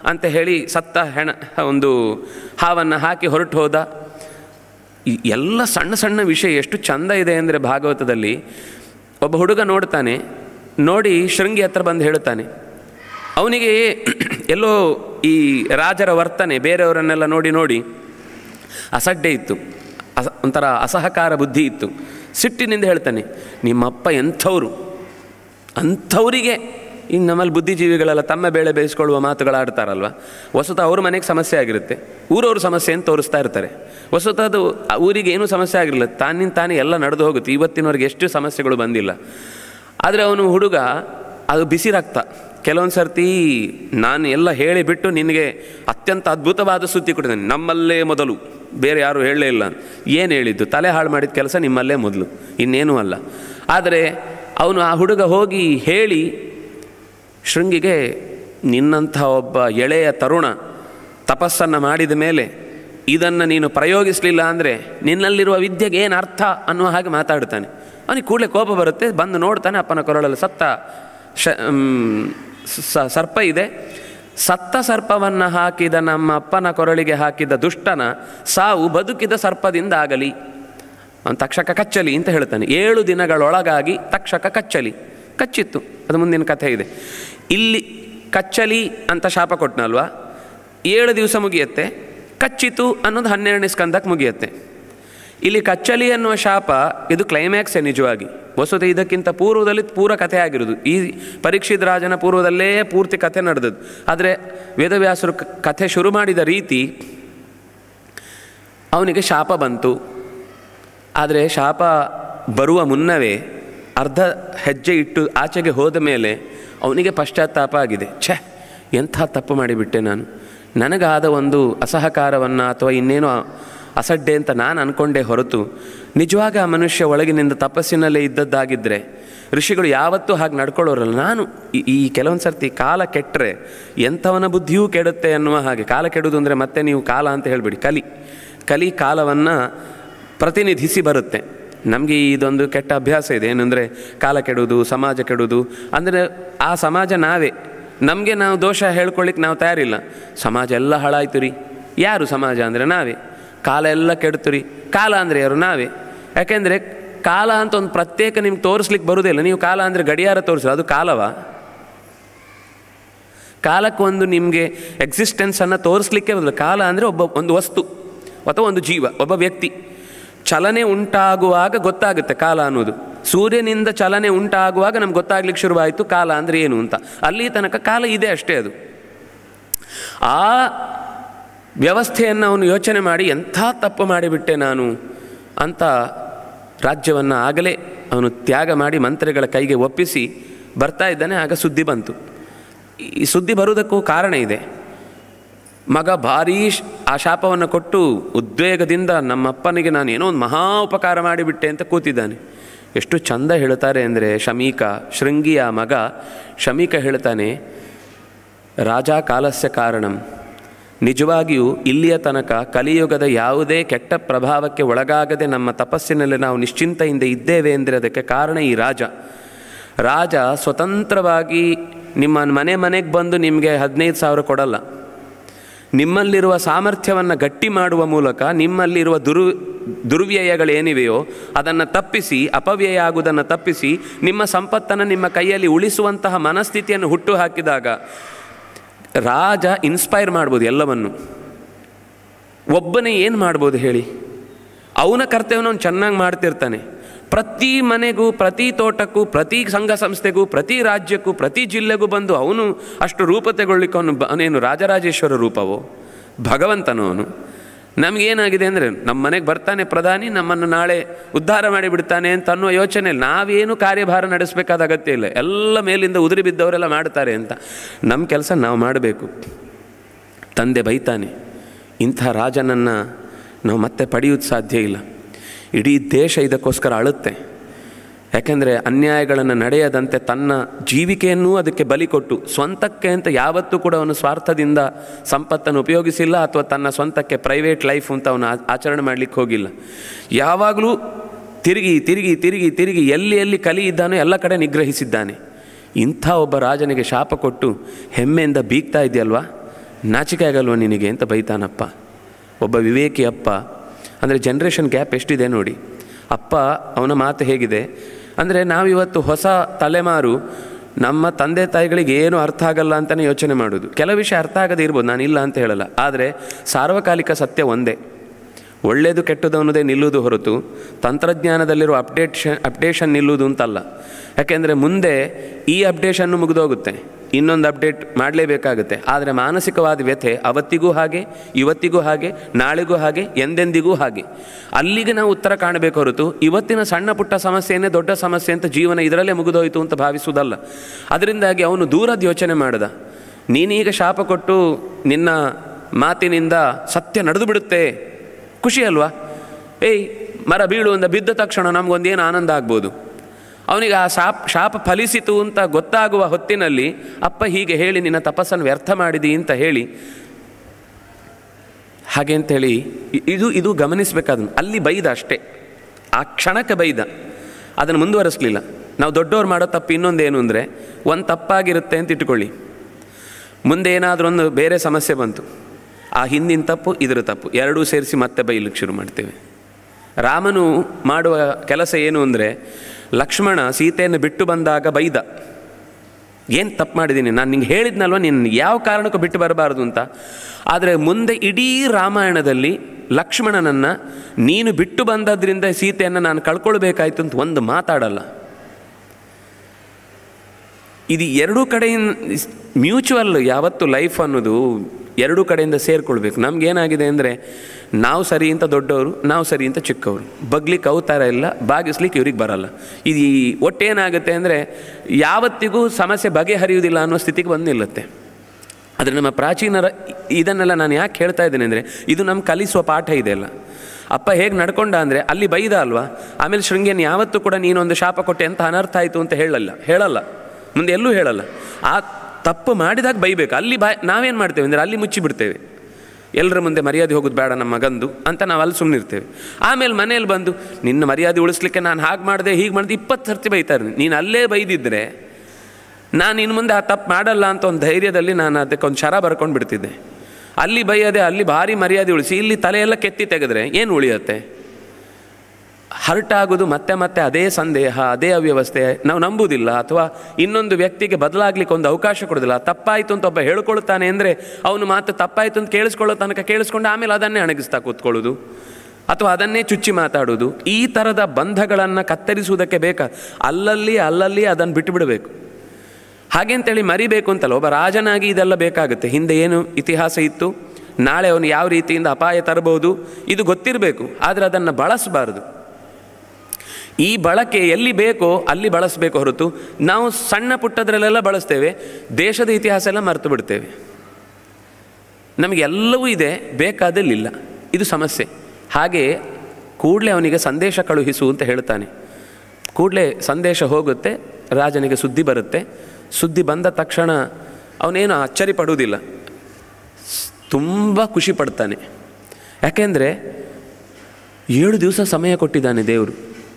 ಅಂತ ಹೇಳಿ ಸತ್ತ ಹೆಣ ಒಂದು ಹಾವನ್ನು ಹಾಕಿ ಹೊರಟು ಹೋದ. ಈ ಎಲ್ಲ ಸಣ್ಣ ಸಣ್ಣ ವಿಷಯ ಎಷ್ಟು ಚಂದ ಇದೆ ಅಂದರೆ ಭಾಗವತದಲ್ಲಿ. ಒಬ್ಬ ಹುಡುಗ ನೋಡ್ತಾನೆ, ನೋಡಿ ಶೃಂಗಿ ಹತ್ರ ಬಂದು ಹೇಳುತ್ತಾನೆ. ಅವನಿಗೆ ಎಲ್ಲೋ ಈ ರಾಜರ ವರ್ತನೆ ಬೇರೆಯವರನ್ನೆಲ್ಲ ನೋಡಿ ನೋಡಿ ಅಸಡ್ಡೆ ಇತ್ತು, ಅಸ ಒಂಥರ ಅಸಹಕಾರ ಬುದ್ಧಿ ಇತ್ತು. ಸಿಟ್ಟಿನಿಂದ ಹೇಳ್ತಾನೆ, ನಿಮ್ಮಪ್ಪ ಎಂಥವರು, ಅಂಥವರಿಗೆ ಇನ್ನು ನಮ್ಮಲ್ಲಿ ಬುದ್ಧಿಜೀವಿಗಳೆಲ್ಲ ತಮ್ಮ ಬೇಳೆ ಬೇಯಿಸ್ಕೊಳ್ಳುವ ಮಾತುಗಳಾಡ್ತಾರಲ್ವ. ವಸುತ ಅವ್ರ ಮನೆಗೆ ಸಮಸ್ಯೆ ಆಗಿರುತ್ತೆ, ಊರವ್ರ ಸಮಸ್ಯೆ ಅಂತ ತೋರಿಸ್ತಾ ಇರ್ತಾರೆ. ವಸುತ ಅದು ಊರಿಗೆ ಏನೂ ಸಮಸ್ಯೆ ಆಗಿರಲಿಲ್ಲ, ತಾನಿಂದ ತಾನೇ ಎಲ್ಲ ನಡೆದು ಹೋಗುತ್ತೆ. ಇವತ್ತಿನವರೆಗೆ ಎಷ್ಟು ಸಮಸ್ಯೆಗಳು ಬಂದಿಲ್ಲ. ಆದರೆ ಅವನು ಹುಡುಗ ಅದು ಬಿಸಿ ರಕ್ತ. ಕೆಲವೊಂದು ಸರ್ತಿ ನಾನು ಎಲ್ಲ ಹೇಳಿಬಿಟ್ಟು ನಿನಗೆ ಅತ್ಯಂತ ಅದ್ಭುತವಾದ ಸುದ್ದಿ ಕೊಟ್ಟಿದ್ದೇನೆ, ನಮ್ಮಲ್ಲೇ ಮೊದಲು, ಬೇರೆ ಯಾರೂ ಹೇಳಲೇ ಇಲ್ಲ. ಏನು ಹೇಳಿದ್ದು? ತಲೆ ಹಾಳು ಮಾಡಿದ ಕೆಲಸ ನಿಮ್ಮಲ್ಲೇ ಮೊದಲು, ಇನ್ನೇನೂ ಅಲ್ಲ. ಆದರೆ ಅವನು ಆ ಹುಡುಗ ಹೋಗಿ ಹೇಳಿ ಶೃಂಗಿಗೆ, ನಿನ್ನಂಥ ಒಬ್ಬ ಎಳೆಯ ತರುಣ ತಪಸ್ಸನ್ನು ಮಾಡಿದ ಮೇಲೆ ಇದನ್ನು ನೀನು ಪ್ರಯೋಗಿಸಲಿಲ್ಲ ಅಂದರೆ ನಿನ್ನಲ್ಲಿರುವ ವಿದ್ಯೆಗೆ ಏನು ಅರ್ಥ ಅನ್ನುವ ಹಾಗೆ ಮಾತಾಡ್ತಾನೆ. ಅವನಿಗೆ ಕೂಡಲೇ ಕೋಪ ಬರುತ್ತೆ. ಬಂದು ನೋಡ್ತಾನೆ, ಅಪ್ಪನ ಕೊರಳಲ್ಲಿ ಸತ್ತ ಶ ಸರ್ಪ ಇದೆ. ಸತ್ತ ಸರ್ಪವನ್ನು ಹಾಕಿದ ನಮ್ಮ ಅಪ್ಪನ ಕೊರಳಿಗೆ ಹಾಕಿದ ದುಷ್ಟನ ಸಾವು ಬದುಕಿದ ಸರ್ಪದಿಂದ ಆಗಲಿ. ಅವನು ತಕ್ಷಕ ಕಚ್ಚಲಿ ಅಂತ ಹೇಳ್ತಾನೆ. ಏಳು ದಿನಗಳೊಳಗಾಗಿ ತಕ್ಷಕ ಕಚ್ಚಲಿ, ಕಚ್ಚಿತ್ತು. ಅದು ಮುಂದಿನ ಕಥೆ ಇದೆ. ಇಲ್ಲಿ ಕಚ್ಚಲಿ ಅಂತ ಶಾಪ ಕೊಟ್ಟನಲ್ವ, ಏಳು ದಿವಸ ಮುಗಿಯುತ್ತೆ. ಕಚ್ಚಿತು ಅನ್ನೋದು ಹನ್ನೆರಡನೇ ಸ್ಕಂದಕ್ಕೆ ಮುಗಿಯುತ್ತೆ. ಇಲ್ಲಿ ಕಚ್ಚಲಿ ಅನ್ನುವ ಶಾಪ ಇದು ಕ್ಲೈಮ್ಯಾಕ್ಸೇ ನಿಜವಾಗಿ. ವಸುತೆ ಇದಕ್ಕಿಂತ ಪೂರ್ವದಲ್ಲಿ ಪೂರ ಕಥೆ ಆಗಿರೋದು. ಈ ಪರೀಕ್ಷಿತ್ ರಾಜನ ಪೂರ್ವದಲ್ಲೇ ಪೂರ್ತಿ ಕಥೆ ನಡೆದದ್ದು. ಆದರೆ ವೇದವ್ಯಾಸರು ಕಥೆ ಶುರು ಮಾಡಿದ ರೀತಿ, ಅವನಿಗೆ ಶಾಪ ಬಂತು. ಆದರೆ ಶಾಪ ಬರುವ ಮುನ್ನವೇ ಅರ್ಧ ಹೆಜ್ಜೆ ಇಟ್ಟು ಆಚೆಗೆ ಹೋದ ಮೇಲೆ ಅವನಿಗೆ ಪಶ್ಚಾತ್ತಾಪ ಆಗಿದೆ. ಛೆ, ಎಂಥ ತಪ್ಪು ಮಾಡಿಬಿಟ್ಟೆ ನಾನು, ನನಗಾದ ಒಂದು ಅಸಹಕಾರವನ್ನು ಅಥವಾ ಇನ್ನೇನೋ ಅಸಡ್ಡೆ ಅಂತ ನಾನು ಅಂದ್ಕೊಂಡೆ ಹೊರತು ನಿಜವಾಗ ಆ ಮನುಷ್ಯ ಒಳಗಿನಿಂದ ತಪಸ್ಸಿನಲ್ಲೇ ಇದ್ದದ್ದಾಗಿದ್ದರೆ ಋಷಿಗಳು ಯಾವತ್ತೂ ಹಾಗೆ ನಡ್ಕೊಳ್ಳೋರಲ್ಲ. ನಾನು ಈ ಕೆಲವೊಂದು ಸರ್ತಿ ಕಾಲ ಕೆಟ್ಟರೆ ಎಂಥವನ ಬುದ್ಧಿಯೂ ಕೆಡುತ್ತೆ ಅನ್ನುವ ಹಾಗೆ. ಕಾಲ ಕೆಡುವುದು ಅಂದರೆ ಮತ್ತೆ ನೀವು ಕಾಲ ಅಂತ ಹೇಳಿಬಿಡಿ, ಕಲಿ ಕಲಿ ಕಾಲವನ್ನು ಪ್ರತಿನಿಧಿಸಿ ಬರುತ್ತೆ. ನಮಗೆ ಇದೊಂದು ಕೆಟ್ಟ ಅಭ್ಯಾಸ ಇದೆ, ಏನಂದರೆ ಕಾಲ ಕೆಡುವುದು, ಸಮಾಜ ಕೆಡುವುದು. ಅಂದರೆ ಆ ಸಮಾಜ ನಾವೇ, ನಮಗೆ ನಾವು ದೋಷ ಹೇಳ್ಕೊಳ್ಳಿಕ್ಕೆ ನಾವು ತಯಾರಿಲ್ಲ. ಸಮಾಜ ಎಲ್ಲ ಹಾಳಾಯ್ತು ರೀ, ಯಾರು ಸಮಾಜ ಅಂದರೆ ನಾವೇ. ಕಾಲ ಎಲ್ಲ ಕೆಡ್ತು ರೀ, ಕಾಲ ಅಂದರೆ ಯಾರು? ನಾವೇ. ಯಾಕೆಂದರೆ ಕಾಲ ಅಂತ ಒಂದು ಪ್ರತ್ಯೇಕ ನಿಮ್ಗೆ ತೋರಿಸ್ಲಿಕ್ಕೆ ಬರುವುದಿಲ್ಲ. ನೀವು ಕಾಲ ಅಂದರೆ ಗಡಿಯಾರ ತೋರಿಸಲ್ಲ, ಅದು ಕಾಲವಾ? ಕಾಲಕ್ಕೊಂದು ನಿಮಗೆ ಎಕ್ಸಿಸ್ಟೆನ್ಸನ್ನು ತೋರಿಸ್ಲಿಕ್ಕೆ ಬರಲ್ಲ. ಕಾಲ ಅಂದರೆ ಒಬ್ಬ ಒಂದು ವಸ್ತು ಅಥವಾ ಒಂದು ಜೀವ, ಒಬ್ಬ ವ್ಯಕ್ತಿ. ಚಲನೆ ಉಂಟಾಗುವಾಗ ಗೊತ್ತಾಗುತ್ತೆ ಕಾಲ ಅನ್ನೋದು. ಸೂರ್ಯನಿಂದ ಚಲನೆ ಉಂಟಾಗುವಾಗ ನಮ್ಗೆ ಗೊತ್ತಾಗ್ಲಿಕ್ಕೆ ಶುರುವಾಯಿತು ಕಾಲ ಅಂದರೆ ಏನು ಅಂತ. ಅಲ್ಲಿ ತನಕ ಕಾಲ ಇದೆ ಅಷ್ಟೇ. ಅದು ಆ ವ್ಯವಸ್ಥೆಯನ್ನು ಅವನು ಯೋಚನೆ ಮಾಡಿ, ಎಂಥ ತಪ್ಪು ಮಾಡಿಬಿಟ್ಟೆ ನಾನು ಅಂತ ರಾಜ್ಯವನ್ನು ಆಗಲೇ ಅವನು ತ್ಯಾಗ ಮಾಡಿ ಮಂತ್ರಿಗಳ ಕೈಗೆ ಒಪ್ಪಿಸಿ ಬರ್ತಾ ಇದ್ದಾನೆ. ಆಗ ಸುದ್ದಿ ಬಂತು. ಈ ಸುದ್ದಿ ಬರುವುದಕ್ಕೂ ಕಾರಣ ಇದೆ. ಮಗ ಭಾರೀ ಆ ಶಾಪವನ್ನು ಕೊಟ್ಟು ಉದ್ವೇಗದಿಂದ ನಮ್ಮಪ್ಪನಿಗೆ ನಾನು ಏನೋ ಒಂದು ಮಹಾ ಉಪಕಾರ ಮಾಡಿಬಿಟ್ಟೆ ಅಂತ ಕೂತಿದ್ದಾನೆ. ಎಷ್ಟು ಚಂದ ಹೇಳ್ತಾರೆ ಅಂದರೆ ಶಮೀಕ, ಶೃಂಗಿಯ ಮಗ ಶಮೀಕ ಹೇಳ್ತಾನೆ, ರಾಜ ಕಾಲಸ್ಯ ಕಾರಣಂ. ನಿಜವಾಗಿಯೂ ಇಲ್ಲಿಯ ತನಕ ಕಲಿಯುಗದ ಯಾವುದೇ ಕೆಟ್ಟ ಪ್ರಭಾವಕ್ಕೆ ಒಳಗಾಗದೆ ನಮ್ಮ ತಪಸ್ಸಿನಲ್ಲಿ ನಾವು ನಿಶ್ಚಿಂತೆಯಿಂದ ಇದ್ದೇವೆ ಅಂದರೆ ಅದಕ್ಕೆ ಕಾರಣ ಈ ರಾಜ. ರಾಜ ಸ್ವತಂತ್ರವಾಗಿ ನಿಮ್ಮ ಮನೆ ಮನೆಗೆ ಬಂದು ನಿಮಗೆ ಹದಿನೈದು ಸಾವಿರ ಕೊಡಲ್ಲ. ನಿಮ್ಮಲ್ಲಿರುವ ಸಾಮರ್ಥ್ಯವನ್ನು ಗಟ್ಟಿ ಮಾಡುವ ಮೂಲಕ ನಿಮ್ಮಲ್ಲಿರುವ ದುರು ದುರ್ವ್ಯಯಗಳೇನಿವೆಯೋ ಅದನ್ನು ತಪ್ಪಿಸಿ, ಅಪವ್ಯಯ ಆಗುವುದನ್ನು ತಪ್ಪಿಸಿ ನಿಮ್ಮ ಸಂಪತ್ತನ್ನು ನಿಮ್ಮ ಕೈಯಲ್ಲಿ ಉಳಿಸುವಂತಹ ಮನಸ್ಥಿತಿಯನ್ನು ಹುಟ್ಟು ಹಾಕಿದಾಗ ರಾಜ ಇನ್ಸ್ಪೈರ್ ಮಾಡ್ಬೋದು ಎಲ್ಲವನ್ನು. ಒಬ್ಬನೇ ಏನು ಮಾಡ್ಬೋದು ಹೇಳಿ? ಅವನ ಕರ್ತವ್ಯನ ಅವನು ಚೆನ್ನಾಗಿ ಮಾಡ್ತಿರ್ತಾನೆ. ಪ್ರತಿ ಮನೆಗೂ, ಪ್ರತಿ ತೋಟಕ್ಕೂ, ಪ್ರತಿ ಸಂಘ ಸಂಸ್ಥೆಗೂ, ಪ್ರತಿ ರಾಜ್ಯಕ್ಕೂ, ಪ್ರತಿ ಜಿಲ್ಲೆಗೂ ಬಂದು ಅವನು ಅಷ್ಟು ರೂಪ ತೆಗೊಳ್ಳಿಕ್ಕೆ ಅವನು ಅವನೇನು ರಾಜರಾಜೇಶ್ವರ ರೂಪವೋ, ಭಗವಂತನೋ ಅವನು. ನಮಗೇನಾಗಿದೆ ಅಂದರೆ ನಮ್ಮ ಮನೆಗೆ ಬರ್ತಾನೆ ಪ್ರಧಾನಿ, ನಮ್ಮನ್ನು ನಾಳೆ ಉದ್ಧಾರ ಮಾಡಿಬಿಡ್ತಾನೆ ಅಂತ ಅನ್ನೋ ಯೋಚನೆ. ನಾವೇನು ಕಾರ್ಯಭಾರ ನಡೆಸಬೇಕಾದ ಅಗತ್ಯ ಇಲ್ಲ, ಎಲ್ಲ ಮೇಲಿಂದ ಉದುರಿ ಬಿದ್ದವರೆಲ್ಲ ಮಾಡ್ತಾರೆ ಅಂತ. ನಮ್ಮ ಕೆಲಸ ನಾವು ಮಾಡಬೇಕು. ತಂದೆ ಬೈತಾನೆ, ಇಂಥ ರಾಜನನ್ನು ನಾವು ಮತ್ತೆ ಪಡೆಯೋದು ಸಾಧ್ಯ ಇಲ್ಲ. ಇಡೀ ದೇಶ ಇದಕ್ಕೋಸ್ಕರ ಅಳುತ್ತೆ. ಯಾಕೆಂದರೆ ಅನ್ಯಾಯಗಳನ್ನು ನಡೆಯದಂತೆ ತನ್ನ ಜೀವಿಕೆಯನ್ನೂ ಅದಕ್ಕೆ ಬಲಿ ಕೊಟ್ಟು, ಸ್ವಂತಕ್ಕೆ ಅಂತ ಯಾವತ್ತೂ ಕೂಡ ಅವನು ಸ್ವಾರ್ಥದಿಂದ ಸಂಪತ್ತನ್ನು ಉಪಯೋಗಿಸಿಲ್ಲ ಅಥವಾ ತನ್ನ ಸ್ವಂತಕ್ಕೆ ಪ್ರೈವೇಟ್ ಲೈಫ್ ಅಂತ ಅವನು ಆಚರಣೆ ಮಾಡಲಿಕ್ಕೆ ಹೋಗಿಲ್ಲ. ಯಾವಾಗಲೂ ತಿರುಗಿ ತಿರುಗಿ ತಿರುಗಿ ತಿರುಗಿ ಎಲ್ಲಿ ಎಲ್ಲಿ ಕಲಿ ಇದ್ದಾನೋ ಎಲ್ಲ ಕಡೆ ನಿಗ್ರಹಿಸಿದ್ದಾನೆ. ಇಂಥ ಒಬ್ಬ ರಾಜನಿಗೆ ಶಾಪ ಕೊಟ್ಟು ಹೆಮ್ಮೆಯಿಂದ ಬೀಗ್ತಾ ಇದೆಯಲ್ವಾ? ನಾಚಿಕೆ ಆಗಲ್ವ ನಿನಗೆ ಅಂತ ಬೈತಾನಪ್ಪ. ಒಬ್ಬ ವಿವೇಕಿ ಅಪ್ಪ. ಅಂದರೆ ಜನ್ರೇಷನ್ ಗ್ಯಾಪ್ ಎಷ್ಟಿದೆ ನೋಡಿ. ಅಪ್ಪ ಅವನ ಮಾತು ಹೇಗಿದೆ ಅಂದರೆ, ನಾವಿವತ್ತು ಹೊಸ ತಲೆಮಾರು ನಮ್ಮ ತಂದೆ ತಾಯಿಗಳಿಗೆ ಏನು ಅರ್ಥ ಆಗಲ್ಲ ಅಂತಲೇ ಯೋಚನೆ ಮಾಡೋದು. ಕೆಲವು ವಿಷಯ ಅರ್ಥ ಆಗದೇ ಇರ್ಬೋದು, ನಾನು ಇಲ್ಲ ಅಂತ ಹೇಳಲ್ಲ. ಆದರೆ ಸಾರ್ವಕಾಲಿಕ ಸತ್ಯ ಒಂದೇ, ಒಳ್ಳೆಯದು ಕೆಟ್ಟದ್ದು ಅನ್ನೋದೇ ನಿಲ್ಲುವುದು ಹೊರತು ತಂತ್ರಜ್ಞಾನದಲ್ಲಿರೋ ಅಪ್ಡೇಷನ್ ಅಪ್ಡೇಷನ್ ನಿಲ್ಲುವುದು ಅಂತಲ್ಲ. ಯಾಕೆಂದರೆ ಮುಂದೆ ಈ ಅಪ್ಡೇಷನ್ನು ಮುಗಿದೋಗುತ್ತೆ, ಇನ್ನೊಂದು ಅಪ್ಡೇಟ್ ಮಾಡಲೇಬೇಕಾಗುತ್ತೆ. ಆದರೆ ಮಾನಸಿಕವಾದ ವ್ಯಥೆ ಅವತ್ತಿಗೂ ಹಾಗೆ, ಇವತ್ತಿಗೂ ಹಾಗೆ, ನಾಳೆಗೂ ಹಾಗೆ, ಎಂದೆಂದಿಗೂ ಹಾಗೆ. ಅಲ್ಲಿಗೆ ನಾವು ಉತ್ತರ ಕಾಣಬೇಕು ಹೊರತು ಇವತ್ತಿನ ಸಣ್ಣ ಪುಟ್ಟ ಸಮಸ್ಯೆಯೇ ದೊಡ್ಡ ಸಮಸ್ಯೆ ಅಂತ ಜೀವನ ಇದರಲ್ಲೇ ಮುಗಿದೋಯ್ತು ಅಂತ ಭಾವಿಸುವುದಲ್ಲ. ಅದರಿಂದಾಗಿ ಅವನು ದೂರದ ಯೋಚನೆ ಮಾಡ್ದ. ನೀನೀಗ ಶಾಪ ಕೊಟ್ಟು ನಿನ್ನ ಮಾತಿನಿಂದ ಸತ್ಯ ನಡೆದು ಬಿಡುತ್ತೆ, ಖುಷಿ ಅಲ್ವಾ? ಏಯ್ ಮರ ಬೀಳು ಅಂತ ಬಿದ್ದ ತಕ್ಷಣ ನಮಗೊಂದೇನು ಆನಂದ ಆಗ್ಬೋದು. ಅವನಿಗೆ ಆ ಶಾಪ ಶಾಪ ಫಲಿಸಿತು ಅಂತ ಗೊತ್ತಾಗುವ ಹೊತ್ತಿನಲ್ಲಿ ಅಪ್ಪ ಹೀಗೆ ಹೇಳಿ ನಿನ್ನ ತಪಸ್ಸನ್ನು ವ್ಯರ್ಥ ಮಾಡಿದಿ ಅಂತ ಹೇಳಿ, ಹಾಗೆ ಅಂಥೇಳಿ ಇದು ಇದು ಗಮನಿಸಬೇಕಾದ. ಅಲ್ಲಿ ಬೈದ ಅಷ್ಟೇ, ಆ ಕ್ಷಣಕ್ಕೆ ಬೈದ, ಅದನ್ನು ಮುಂದುವರಿಸಲಿಲ್ಲ. ನಾವು ದೊಡ್ಡವ್ರು ಮಾಡೋ ತಪ್ಪು ಇನ್ನೊಂದೇನು ಅಂದರೆ, ಒಂದು ತಪ್ಪಾಗಿರುತ್ತೆ ಅಂತ ಇಟ್ಕೊಳ್ಳಿ, ಮುಂದೆ ಏನಾದರೂ ಒಂದು ಬೇರೆ ಸಮಸ್ಯೆ ಬಂತು, ಆ ಹಿಂದಿನ ತಪ್ಪು ಇದರ ತಪ್ಪು ಎರಡೂ ಸೇರಿಸಿ ಮತ್ತೆ ಬೈಲಿಕ್ಕೆ ಶುರು ಮಾಡ್ತೇವೆ. ರಾಮನು ಮಾಡುವ ಕೆಲಸ ಏನು ಅಂದರೆ, ಲಕ್ಷ್ಮಣ ಸೀತೆಯನ್ನು ಬಿಟ್ಟು ಬಂದಾಗ ಬೈದ, ಏನು ತಪ್ಪು ಮಾಡಿದ್ದೀನಿ ನಾನು, ನಿಂಗೆ ಹೇಳಿದ್ನಲ್ವ ನೀನು ಯಾವ ಕಾರಣಕ್ಕೂ ಬಿಟ್ಟು ಬರಬಾರ್ದು ಅಂತ. ಆದರೆ ಮುಂದೆ ಇಡೀ ರಾಮಾಯಣದಲ್ಲಿ ಲಕ್ಷ್ಮಣನನ್ನು ನೀನು ಬಿಟ್ಟು ಬಂದದ್ರಿಂದ ಸೀತೆಯನ್ನು ನಾನು ಕಳ್ಕೊಳ್ಬೇಕಾಯ್ತು ಅಂತ ಒಂದು ಮಾತಾಡಲ್ಲ. ಇದು ಎರಡೂ ಕಡೆಯಿಂದ ಮ್ಯೂಚುವಲ್. ಯಾವತ್ತು ಲೈಫ್ ಅನ್ನೋದು ಎರಡೂ ಕಡೆಯಿಂದ ಸೇರಿಕೊಳ್ಬೇಕು. ನಮಗೇನಾಗಿದೆ ಅಂದರೆ, ನಾವು ಸರಿ ಅಂತ ದೊಡ್ಡವರು, ನಾವು ಸರಿ ಅಂತ ಚಿಕ್ಕವರು, ಬಗ್ಲಿಕ್ಕೆ ಅವತಾರ ಇಲ್ಲ, ಬಾಗಿಸ್ಲಿಕ್ಕೆ ಇವ್ರಿಗೆ ಬರಲ್ಲ. ಇದು ಒಟ್ಟೇನಾಗುತ್ತೆ ಅಂದರೆ, ಯಾವತ್ತಿಗೂ ಸಮಸ್ಯೆ ಬಗೆಹರಿಯುವುದಿಲ್ಲ ಅನ್ನೋ ಸ್ಥಿತಿಗೆ ಬಂದು ನಿಲ್ಲುತ್ತೆ. ಆದರೆ ನಮ್ಮ ಪ್ರಾಚೀನರ ಇದನ್ನೆಲ್ಲ ನಾನು ಯಾಕೆ ಹೇಳ್ತಾ ಇದ್ದೇನೆ ಅಂದರೆ, ಇದು ನಮ್ಮ ಕಲಿಸುವ ಪಾಠ ಇದೆಯಲ್ಲ. ಅಪ್ಪ ಹೇಗೆ ನಡ್ಕೊಂಡ ಅಂದರೆ, ಅಲ್ಲಿ ಬೈದ ಅಲ್ವಾ, ಆಮೇಲೆ ಶೃಂಗಿಯನ್ನು ಯಾವತ್ತೂ ಕೂಡ ನೀನೊಂದು ಶಾಪ ಕೊಟ್ಟೆ ಅಂತ ಅನರ್ಥ ಆಯಿತು ಅಂತ ಹೇಳಲ್ಲ ಹೇಳಲ್ಲ ಮುಂದೆ ಎಲ್ಲೂ ಹೇಳಲ್ಲ. ಆ ತಪ್ಪು ಮಾಡಿದಾಗ ಬೈಬೇಕು. ಅಲ್ಲಿ ಬಾಯ್ ನಾವೇನು ಮಾಡ್ತೇವೆ ಅಂದರೆ, ಅಲ್ಲಿ ಮುಚ್ಚಿಬಿಡ್ತೇವೆ, ಎಲ್ಲರ ಮುಂದೆ ಮರ್ಯಾದೆ ಹೋಗೋದು ಬೇಡ ನಮ್ಮ ಮಗಂದು ಅಂತ ನಾವು ಅಲ್ಲಿ ಸುಮ್ಮನಿರ್ತೇವೆ. ಆಮೇಲೆ ಮನೇಲಿ ಬಂದು ನಿನ್ನ ಮರ್ಯಾದೆ ಉಳಿಸ್ಲಿಕ್ಕೆ ನಾನು ಹಾಗೆ ಮಾಡಿದೆ ಹೀಗೆ ಮಾಡಿದೆ ಇಪ್ಪತ್ತು ಸರ್ತಿ ಬೈತಾರೆ. ನೀನು ಅಲ್ಲೇ ಬೈದಿದ್ದರೆ ನಾನು ಇನ್ನು ಮುಂದೆ ಆ ತಪ್ಪು ಮಾಡಲ್ಲ ಅಂತ ಒಂದು ಧೈರ್ಯದಲ್ಲಿ ನಾನು ಅದಕ್ಕೆ ಒಂದು ಶರ ಬರ್ಕೊಂಡು ಬಿಡ್ತಿದ್ದೆ. ಅಲ್ಲಿ ಬೈಯದೆ ಅಲ್ಲಿ ಭಾರಿ ಮರ್ಯಾದೆ ಉಳಿಸಿ ಇಲ್ಲಿ ತಲೆಯೆಲ್ಲ ಕೆತ್ತಿ ತೆಗೆದ್ರೆ ಏನು ಉಳಿಯುತ್ತೆ? ಹರ್ಟ್ ಆಗೋದು ಮತ್ತೆ ಮತ್ತೆ ಅದೇ ಸಂದೇಹ, ಅದೇ ಅವ್ಯವಸ್ಥೆ, ನಾವು ನಂಬುವುದಿಲ್ಲ. ಅಥವಾ ಇನ್ನೊಂದು ವ್ಯಕ್ತಿಗೆ ಬದಲಾಗ್ಲಿಕ್ಕೆ ಒಂದು ಅವಕಾಶ ಕೊಡೋದಿಲ್ಲ. ತಪ್ಪಾಯಿತು ಅಂತ ಒಬ್ಬ ಹೇಳ್ಕೊಳ್ತಾನೆ ಅಂದರೆ ಅವನು ಮಾತು ತಪ್ಪಾಯಿತು ಅಂತ ಕೇಳಿಸ್ಕೊಳ್ಳೋ ತನಕ ಕೇಳಿಸ್ಕೊಂಡು ಆಮೇಲೆ ಅದನ್ನೇ ಅಣಗಿಸ್ತಾ ಕೂತ್ಕೊಳ್ಳೋದು ಅಥವಾ ಅದನ್ನೇ ಚುಚ್ಚಿ ಮಾತಾಡೋದು. ಈ ಥರದ ಬಂಧಗಳನ್ನು ಕತ್ತರಿಸುವುದಕ್ಕೆ ಬೇಕಾ ಅಲ್ಲಲ್ಲಿ ಅಲ್ಲಲ್ಲಿ ಅದನ್ನು ಬಿಟ್ಟು ಬಿಡಬೇಕು. ಹಾಗೆ ಅಂತೇಳಿ ಮರಿಬೇಕು ಅಂತಲ್ಲ, ಒಬ್ಬ ರಾಜನಾಗಿ ಇದೆಲ್ಲ ಬೇಕಾಗುತ್ತೆ. ಹಿಂದೆ ಏನು ಇತಿಹಾಸ ಇತ್ತು, ನಾಳೆ ಅವನು ಯಾವ ರೀತಿಯಿಂದ ಅಪಾಯ ತರಬಹುದು ಇದು ಗೊತ್ತಿರಬೇಕು. ಆದರೆ ಅದನ್ನು ಬಳಸಬಾರ್ದು. ಈ ಬಳಕೆ ಎಲ್ಲಿ ಬೇಕೋ ಅಲ್ಲಿ ಬಳಸಬೇಕು ಹೊರತು ನಾವು ಸಣ್ಣ ಪುಟ್ಟದ್ರಲ್ಲೆಲ್ಲ ಬಳಸ್ತೇವೆ, ದೇಶದ ಇತಿಹಾಸ ಎಲ್ಲ ಮರೆತು ಬಿಡ್ತೇವೆ. ನಮಗೆಲ್ಲವೂ ಇದೆ, ಬೇಕಾದಲ್ಲಿಲ್ಲ, ಇದು ಸಮಸ್ಯೆ. ಹಾಗೆ ಕೂಡಲೇ ಅವನಿಗೆ ಸಂದೇಶ ಕಳುಹಿಸು ಅಂತ ಹೇಳ್ತಾನೆ. ಕೂಡಲೇ ಸಂದೇಶ ಹೋಗುತ್ತೆ, ರಾಜನಿಗೆ ಸುದ್ದಿ ಬರುತ್ತೆ. ಸುದ್ದಿ ಬಂದ ತಕ್ಷಣ ಅವನೇನು ಅಚ್ಚರಿ ಪಡುವುದಿಲ್ಲ, ತುಂಬ ಖುಷಿ ಪಡ್ತಾನೆ. ಯಾಕೆಂದರೆ ಏಳು ದಿವಸ ಸಮಯ ಕೊಟ್ಟಿದ್ದಾನೆ ದೇವರು.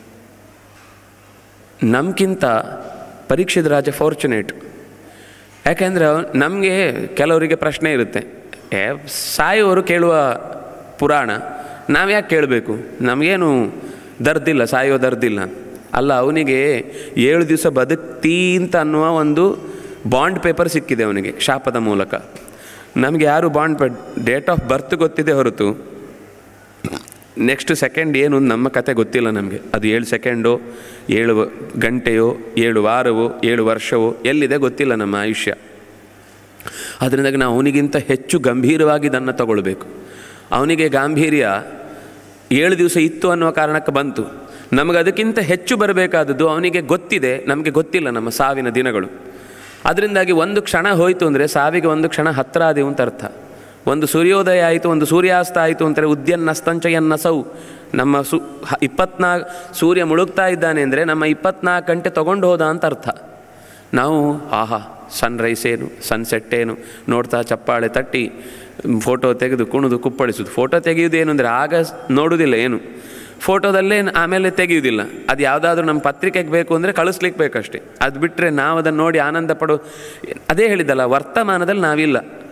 ನಮಗಿಂತ ಪರೀಕ್ಷಿತ ರಾಜ ಫಾರ್ಚುನೇಟ್. ಯಾಕೆಂದರೆ ನಮಗೆ ಕೆಲವರಿಗೆ ಪ್ರಶ್ನೆ ಇರುತ್ತೆ, ಏ ಸಾಯೋರು ಕೇಳುವ ಪುರಾಣ ನಾವು ಯಾಕೆ ಕೇಳಬೇಕು, ನಮಗೇನು ದರ್ದಿಲ್ಲ, ಸಾಯೋ ದರ್ದಿಲ್ಲ. ಅಲ್ಲ, ಅವನಿಗೆ ಏಳು ದಿವಸ ಬದುಕ್ತೀ ಅಂತ ಅನ್ನುವ ಒಂದು ಬಾಂಡ್ ಪೇಪರ್ ಸಿಕ್ಕಿದೆ ಅವನಿಗೆ ಶಾಪದ ಮೂಲಕ. ನಮಗೆ ಯಾರು ಬಾಂಡ್ ಪೇ ಡೇಟ್ ಆಫ್ ಬರ್ತ್ ಗೊತ್ತಿದೆ ಹೊರತು ನೆಕ್ಸ್ಟ್ ಸೆಕೆಂಡ್ ಏನು ನಮ್ಮ ಕತೆ ಗೊತ್ತಿಲ್ಲ ನಮಗೆ. ಅದು ಏಳು ಸೆಕೆಂಡೋ, ಏಳು ಗಂಟೆಯೋ, ಏಳು ವಾರವೋ, ಏಳು ವರ್ಷವೋ ಎಲ್ಲಿದೆ ಗೊತ್ತಿಲ್ಲ ನಮ್ಮ ಆಯುಷ್ಯ. ಅದರಿಂದಾಗಿ ನಾವು ಅವನಿಗಿಂತ ಹೆಚ್ಚು ಗಂಭೀರವಾಗಿ ಇದನ್ನು ತಗೊಳ್ಬೇಕು. ಅವನಿಗೆ ಗಾಂಭೀರ್ಯ ಏಳು ದಿವಸ ಇತ್ತು ಅನ್ನುವ ಕಾರಣಕ್ಕೆ ಬಂತು. ನಮಗೆ ಅದಕ್ಕಿಂತ ಹೆಚ್ಚು ಬರಬೇಕಾದದ್ದು ಅವನಿಗೆ ಗೊತ್ತಿದೆ, ನಮಗೆ ಗೊತ್ತಿಲ್ಲ ನಮ್ಮ ಸಾವಿನ ದಿನಗಳು. ಅದರಿಂದಾಗಿ ಒಂದು ಕ್ಷಣ ಹೋಯಿತು ಅಂದರೆ ಸಾವಿಗೆ ಒಂದು ಕ್ಷಣ ಹತ್ತಿರ ಆದೆವು ಅಂತ ಅರ್ಥ. ಒಂದು ಸೂರ್ಯೋದಯ ಆಯಿತು, ಒಂದು ಸೂರ್ಯಾಸ್ತ ಆಯಿತು ಅಂತಾರೆ. ಉದ್ಯನ್ನಸ್ತಂಚಯನ್ನ ಸೌ, ನಮ್ಮ ಸು ಇಪ್ಪತ್ನಾಲ್ಕು ಸೂರ್ಯ ಮುಳುಗ್ತಾ ಇದ್ದಾನೆ ಅಂದರೆ ನಮ್ಮ ಇಪ್ಪತ್ನಾಲ್ಕು ಗಂಟೆ ತೊಗೊಂಡು ಹೋದ ಅಂತ ಅರ್ಥ. ನಾವು ಆಹಾ ಸನ್ರೈಸ್ ಏನು, ಸನ್ಸೆಟ್ ಏನು ನೋಡ್ತಾ ಚಪ್ಪಾಳೆ ತಟ್ಟಿ ಫೋಟೋ ತೆಗೆದು ಕುಣಿದು ಕುಪ್ಪಳಿಸೋದು. ಫೋಟೋ ತೆಗೆಯೋದೇನು ಅಂದರೆ ಆಗ ನೋಡೋದಿಲ್ಲ ಏನು, ಫೋಟೋದಲ್ಲೇ ಆಮೇಲೆ ತೆಗೆಯೋದಿಲ್ಲ. ಅದು ಯಾವುದಾದ್ರೂ ನಮ್ಮ ಪತ್ರಿಕೆಗೆ ಬೇಕು ಅಂದರೆ ಕಳಿಸ್ಲಿಕ್ಕೆ ಬೇಕಷ್ಟೇ. ಅದು ಬಿಟ್ಟರೆ ನಾವು ಅದನ್ನು ನೋಡಿ ಆನಂದ ಪಡೋ, ಅದೇ ಹೇಳಿದ್ದಲ್ಲ, ವರ್ತಮಾನದಲ್ಲಿ ನಾವಿಲ್ಲ.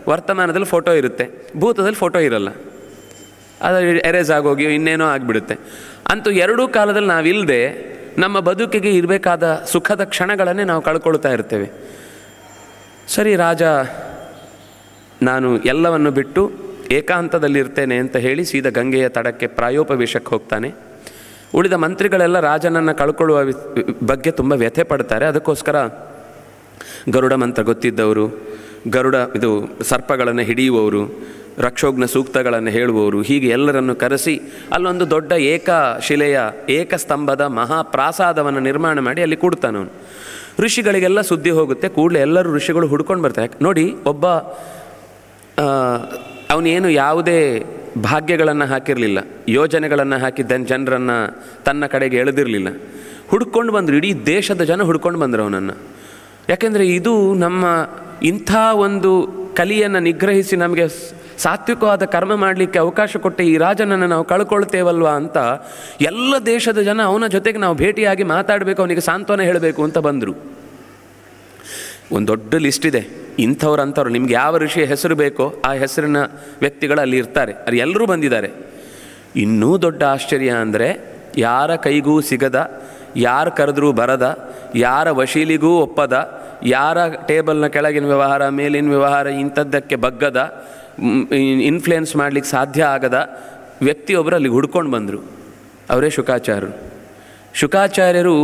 ವರ್ತಮಾನದಲ್ಲಿ ಫೋಟೋ ಇರುತ್ತೆ, ಭೂತದಲ್ಲಿ ಫೋಟೋ ಇರಲ್ಲ, ಅದು ಎರೇಸ್ ಆಗೋಗಿ ಇನ್ನೇನೋ ಆಗಿಬಿಡುತ್ತೆ. ಅಂತೂ ಎರಡೂ ಕಾಲದಲ್ಲಿ ನಾವಿಲ್ಲದೆ ನಮ್ಮ ಬದುಕಿಗೆ ಇರಬೇಕಾದ ಸುಖದ ಕ್ಷಣಗಳನ್ನೇ ನಾವು ಕಳ್ಕೊಳ್ತಾ ಇರ್ತೇವೆ. ಸರಿ, ರಾಜ ನಾನು ಎಲ್ಲವನ್ನು ಬಿಟ್ಟು ಏಕಾಂತದಲ್ಲಿರ್ತೇನೆ ಅಂತ ಹೇಳಿ ಸೀದಾ ಗಂಗೆಯ ತಡಕ್ಕೆ ಪ್ರಾಯೋಪವೇಶಕ್ಕೆ ಹೋಗ್ತಾನೆ. ಉಳಿದ ಮಂತ್ರಿಗಳೆಲ್ಲ ರಾಜನನ್ನು ಕಳ್ಕೊಳ್ಳುವ ಬಗ್ಗೆ ತುಂಬ ವ್ಯಥೆ ಪಡ್ತಾರೆ. ಅದಕ್ಕೋಸ್ಕರ ಗರುಡ ಮಂತ್ರ ಗೊತ್ತಿದ್ದವರು, ಗರುಡ ಇದು ಸರ್ಪಗಳನ್ನು ಹಿಡಿಯುವವರು, ರಕ್ಷೋಗ್ನ ಸೂಕ್ತಗಳನ್ನು ಹೇಳುವವರು, ಹೀಗೆ ಎಲ್ಲರನ್ನು ಕರೆಸಿ ಅಲ್ಲೊಂದು ದೊಡ್ಡ ಏಕಶಿಲೆಯ ಏಕಸ್ತಂಭದ ಮಹಾಪ್ರಾಸಾದವನ್ನು ನಿರ್ಮಾಣ ಮಾಡಿ ಅಲ್ಲಿ ಕೂಡ್ತಾನವನು. ಋಷಿಗಳಿಗೆಲ್ಲ ಸುದ್ದಿ ಹೋಗುತ್ತೆ. ಕೂಡಲೇ ಎಲ್ಲರೂ ಋಷಿಗಳು ಹುಡ್ಕೊಂಡು ಬರ್ತಾರೆ. ನೋಡಿ, ಒಬ್ಬ ಅವನೇನು ಯಾವುದೇ ಭಾಗ್ಯಗಳನ್ನು ಹಾಕಿರಲಿಲ್ಲ, ಯೋಜನೆಗಳನ್ನು ಹಾಕಿದ್ದ ಜನರನ್ನು ತನ್ನ ಕಡೆಗೆ ಎಳೆದಿರಲಿಲ್ಲ. ಹುಡ್ಕೊಂಡು ಬಂದರು, ಇಡೀ ದೇಶದ ಜನ ಹುಡ್ಕೊಂಡು ಬಂದರು ಅವನನ್ನು. ಯಾಕೆಂದರೆ ಇದು ನಮ್ಮ ಇಂಥ ಒಂದು ಕಲಿಯನ್ನು ನಿಗ್ರಹಿಸಿ ನಮಗೆ ಸಾತ್ವಿಕವಾದ ಕರ್ಮ ಮಾಡಲಿಕ್ಕೆ ಅವಕಾಶ ಕೊಟ್ಟ ಈ ರಾಜನನ್ನು ನಾವು ಕಳ್ಕೊಳ್ತೇವಲ್ವ ಅಂತ ಎಲ್ಲ ದೇಶದ ಜನ ಅವನ ಜೊತೆಗೆ ನಾವು ಭೇಟಿಯಾಗಿ ಮಾತಾಡಬೇಕು, ಅವನಿಗೆ ಸಾಂತ್ವನ ಹೇಳಬೇಕು ಅಂತ ಬಂದರು. ಒಂದು ದೊಡ್ಡ ಲಿಸ್ಟ್ ಇದೆ, ಇಂಥವ್ರು ಅಂಥವ್ರು, ನಿಮ್ಗೆ ಯಾವ ಋಷಿಯ ಹೆಸರು ಬೇಕೋ ಆ ಹೆಸರಿನ ವ್ಯಕ್ತಿಗಳು ಅಲ್ಲಿ ಇರ್ತಾರೆ. ಅಲ್ಲಿ ಎಲ್ಲರೂ ಬಂದಿದ್ದಾರೆ. ಇನ್ನೂ ದೊಡ್ಡ ಆಶ್ಚರ್ಯ ಅಂದರೆ, ಯಾರ ಕೈಗೂ ಸಿಗದ, ಯಾರು ಕರೆದ್ರೂ ಬರದ, ಯಾರ ವಶೀಲಿಗೂ ಒಪ್ಪದ, ಯಾರ ಟೇಬಲ್ನ ಕೆಳಗಿನ ವ್ಯವಹಾರ ಮೇಲಿನ ವ್ಯವಹಾರ ಇಂಥದ್ದಕ್ಕೆ ಬಗ್ಗದ, ಇನ್ಫ್ಲುಯೆನ್ಸ್ ಮಾಡಲಿಕ್ಕೆ ಸಾಧ್ಯ ಆಗದ ವ್ಯಕ್ತಿಯೊಬ್ಬರು ಅಲ್ಲಿಗೆ ಹುಡ್ಕೊಂಡು ಬಂದರು. ಅವರೇ ಶುಕಾಚಾರ್ಯರು. ಶುಕಾಚಾರ್ಯರು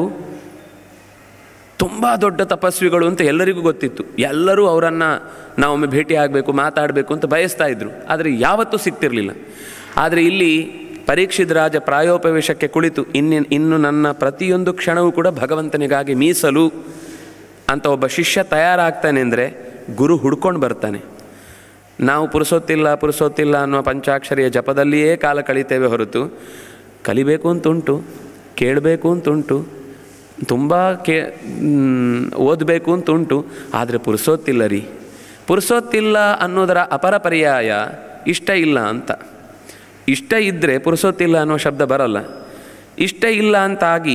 ತುಂಬ ದೊಡ್ಡ ತಪಸ್ವಿಗಳು ಅಂತ ಎಲ್ಲರಿಗೂ ಗೊತ್ತಿತ್ತು. ಎಲ್ಲರೂ ಅವರನ್ನು ನಾವೊಮ್ಮೆ ಭೇಟಿ ಆಗಬೇಕು, ಮಾತಾಡಬೇಕು ಅಂತ ಬಯಸ್ತಾ ಇದ್ದರು. ಆದರೆ ಯಾವತ್ತೂ ಸಿಗ್ತಿರಲಿಲ್ಲ. ಆದರೆ ಇಲ್ಲಿ ಪರೀಕ್ಷಿತ್ ರಾಜ ಪ್ರಾಯೋಪವೇಶಕ್ಕೆ ಕುಳಿತು ಇನ್ನು ಇನ್ನು ನನ್ನ ಪ್ರತಿಯೊಂದು ಕ್ಷಣವೂ ಕೂಡ ಭಗವಂತನಿಗಾಗಿ ಮೀಸಲು ಅಂತ ಒಬ್ಬ ಶಿಷ್ಯ ತಯಾರಾಗ್ತಾನೆ ಅಂದರೆ ಗುರು ಹುಡ್ಕೊಂಡು ಬರ್ತಾನೆ. ನಾವು ಪುರುಸೊತ್ತಿಲ್ಲ ಪುರುಸೊತ್ತಿಲ್ಲ ಅನ್ನೋ ಪಂಚಾಕ್ಷರಿಯ ಜಪದಲ್ಲಿಯೇ ಕಾಲ ಕಳೀತೇವೆ ಹೊರತು ಕಲಿಬೇಕು ಅಂತುಂಟು, ಕೇಳಬೇಕು ಅಂತುಂಟು, ತುಂಬ ಕೇ ಓದಬೇಕು ಅಂತುಂಟು, ಆದರೆ ಪುರುಸೊತ್ತಿಲ್ಲ ರೀ. ಪುರುಸೊತ್ತಿಲ್ಲ ಅನ್ನೋದರ ಅಪರ ಪರ್ಯಾಯ ಇಷ್ಟ ಇಲ್ಲ ಅಂತ. ಇಷ್ಟ ಇದ್ದರೆ ಪುರುಸೊತ್ತಿಲ್ಲ ಅನ್ನೋ ಶಬ್ದ ಬರಲ್ಲ. ಇಷ್ಟ ಇಲ್ಲ ಅಂತಾಗಿ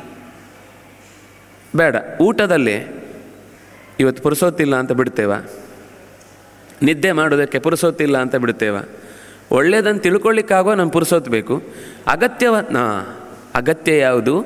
ಬೇಡ. ಊಟದಲ್ಲೇ ಇವತ್ತು ಪುರುಸೊತ್ತಿಲ್ಲ ಅಂತ ಬಿಡ್ತೇವ, ನಿದ್ದೆ ಮಾಡೋದಕ್ಕೆ ಪುರುಸೊತ್ತಿಲ್ಲ ಅಂತ ಬಿಡ್ತೇವ. ಒಳ್ಳೆಯದನ್ನು ತಿಳ್ಕೊಳ್ಳಿಕ್ಕಾಗೋ ನಮ್ಮ ಪುರುಸೊತ್ತು ಬೇಕು. ಅಗತ್ಯವ ಅಗತ್ಯ ಯಾವುದು,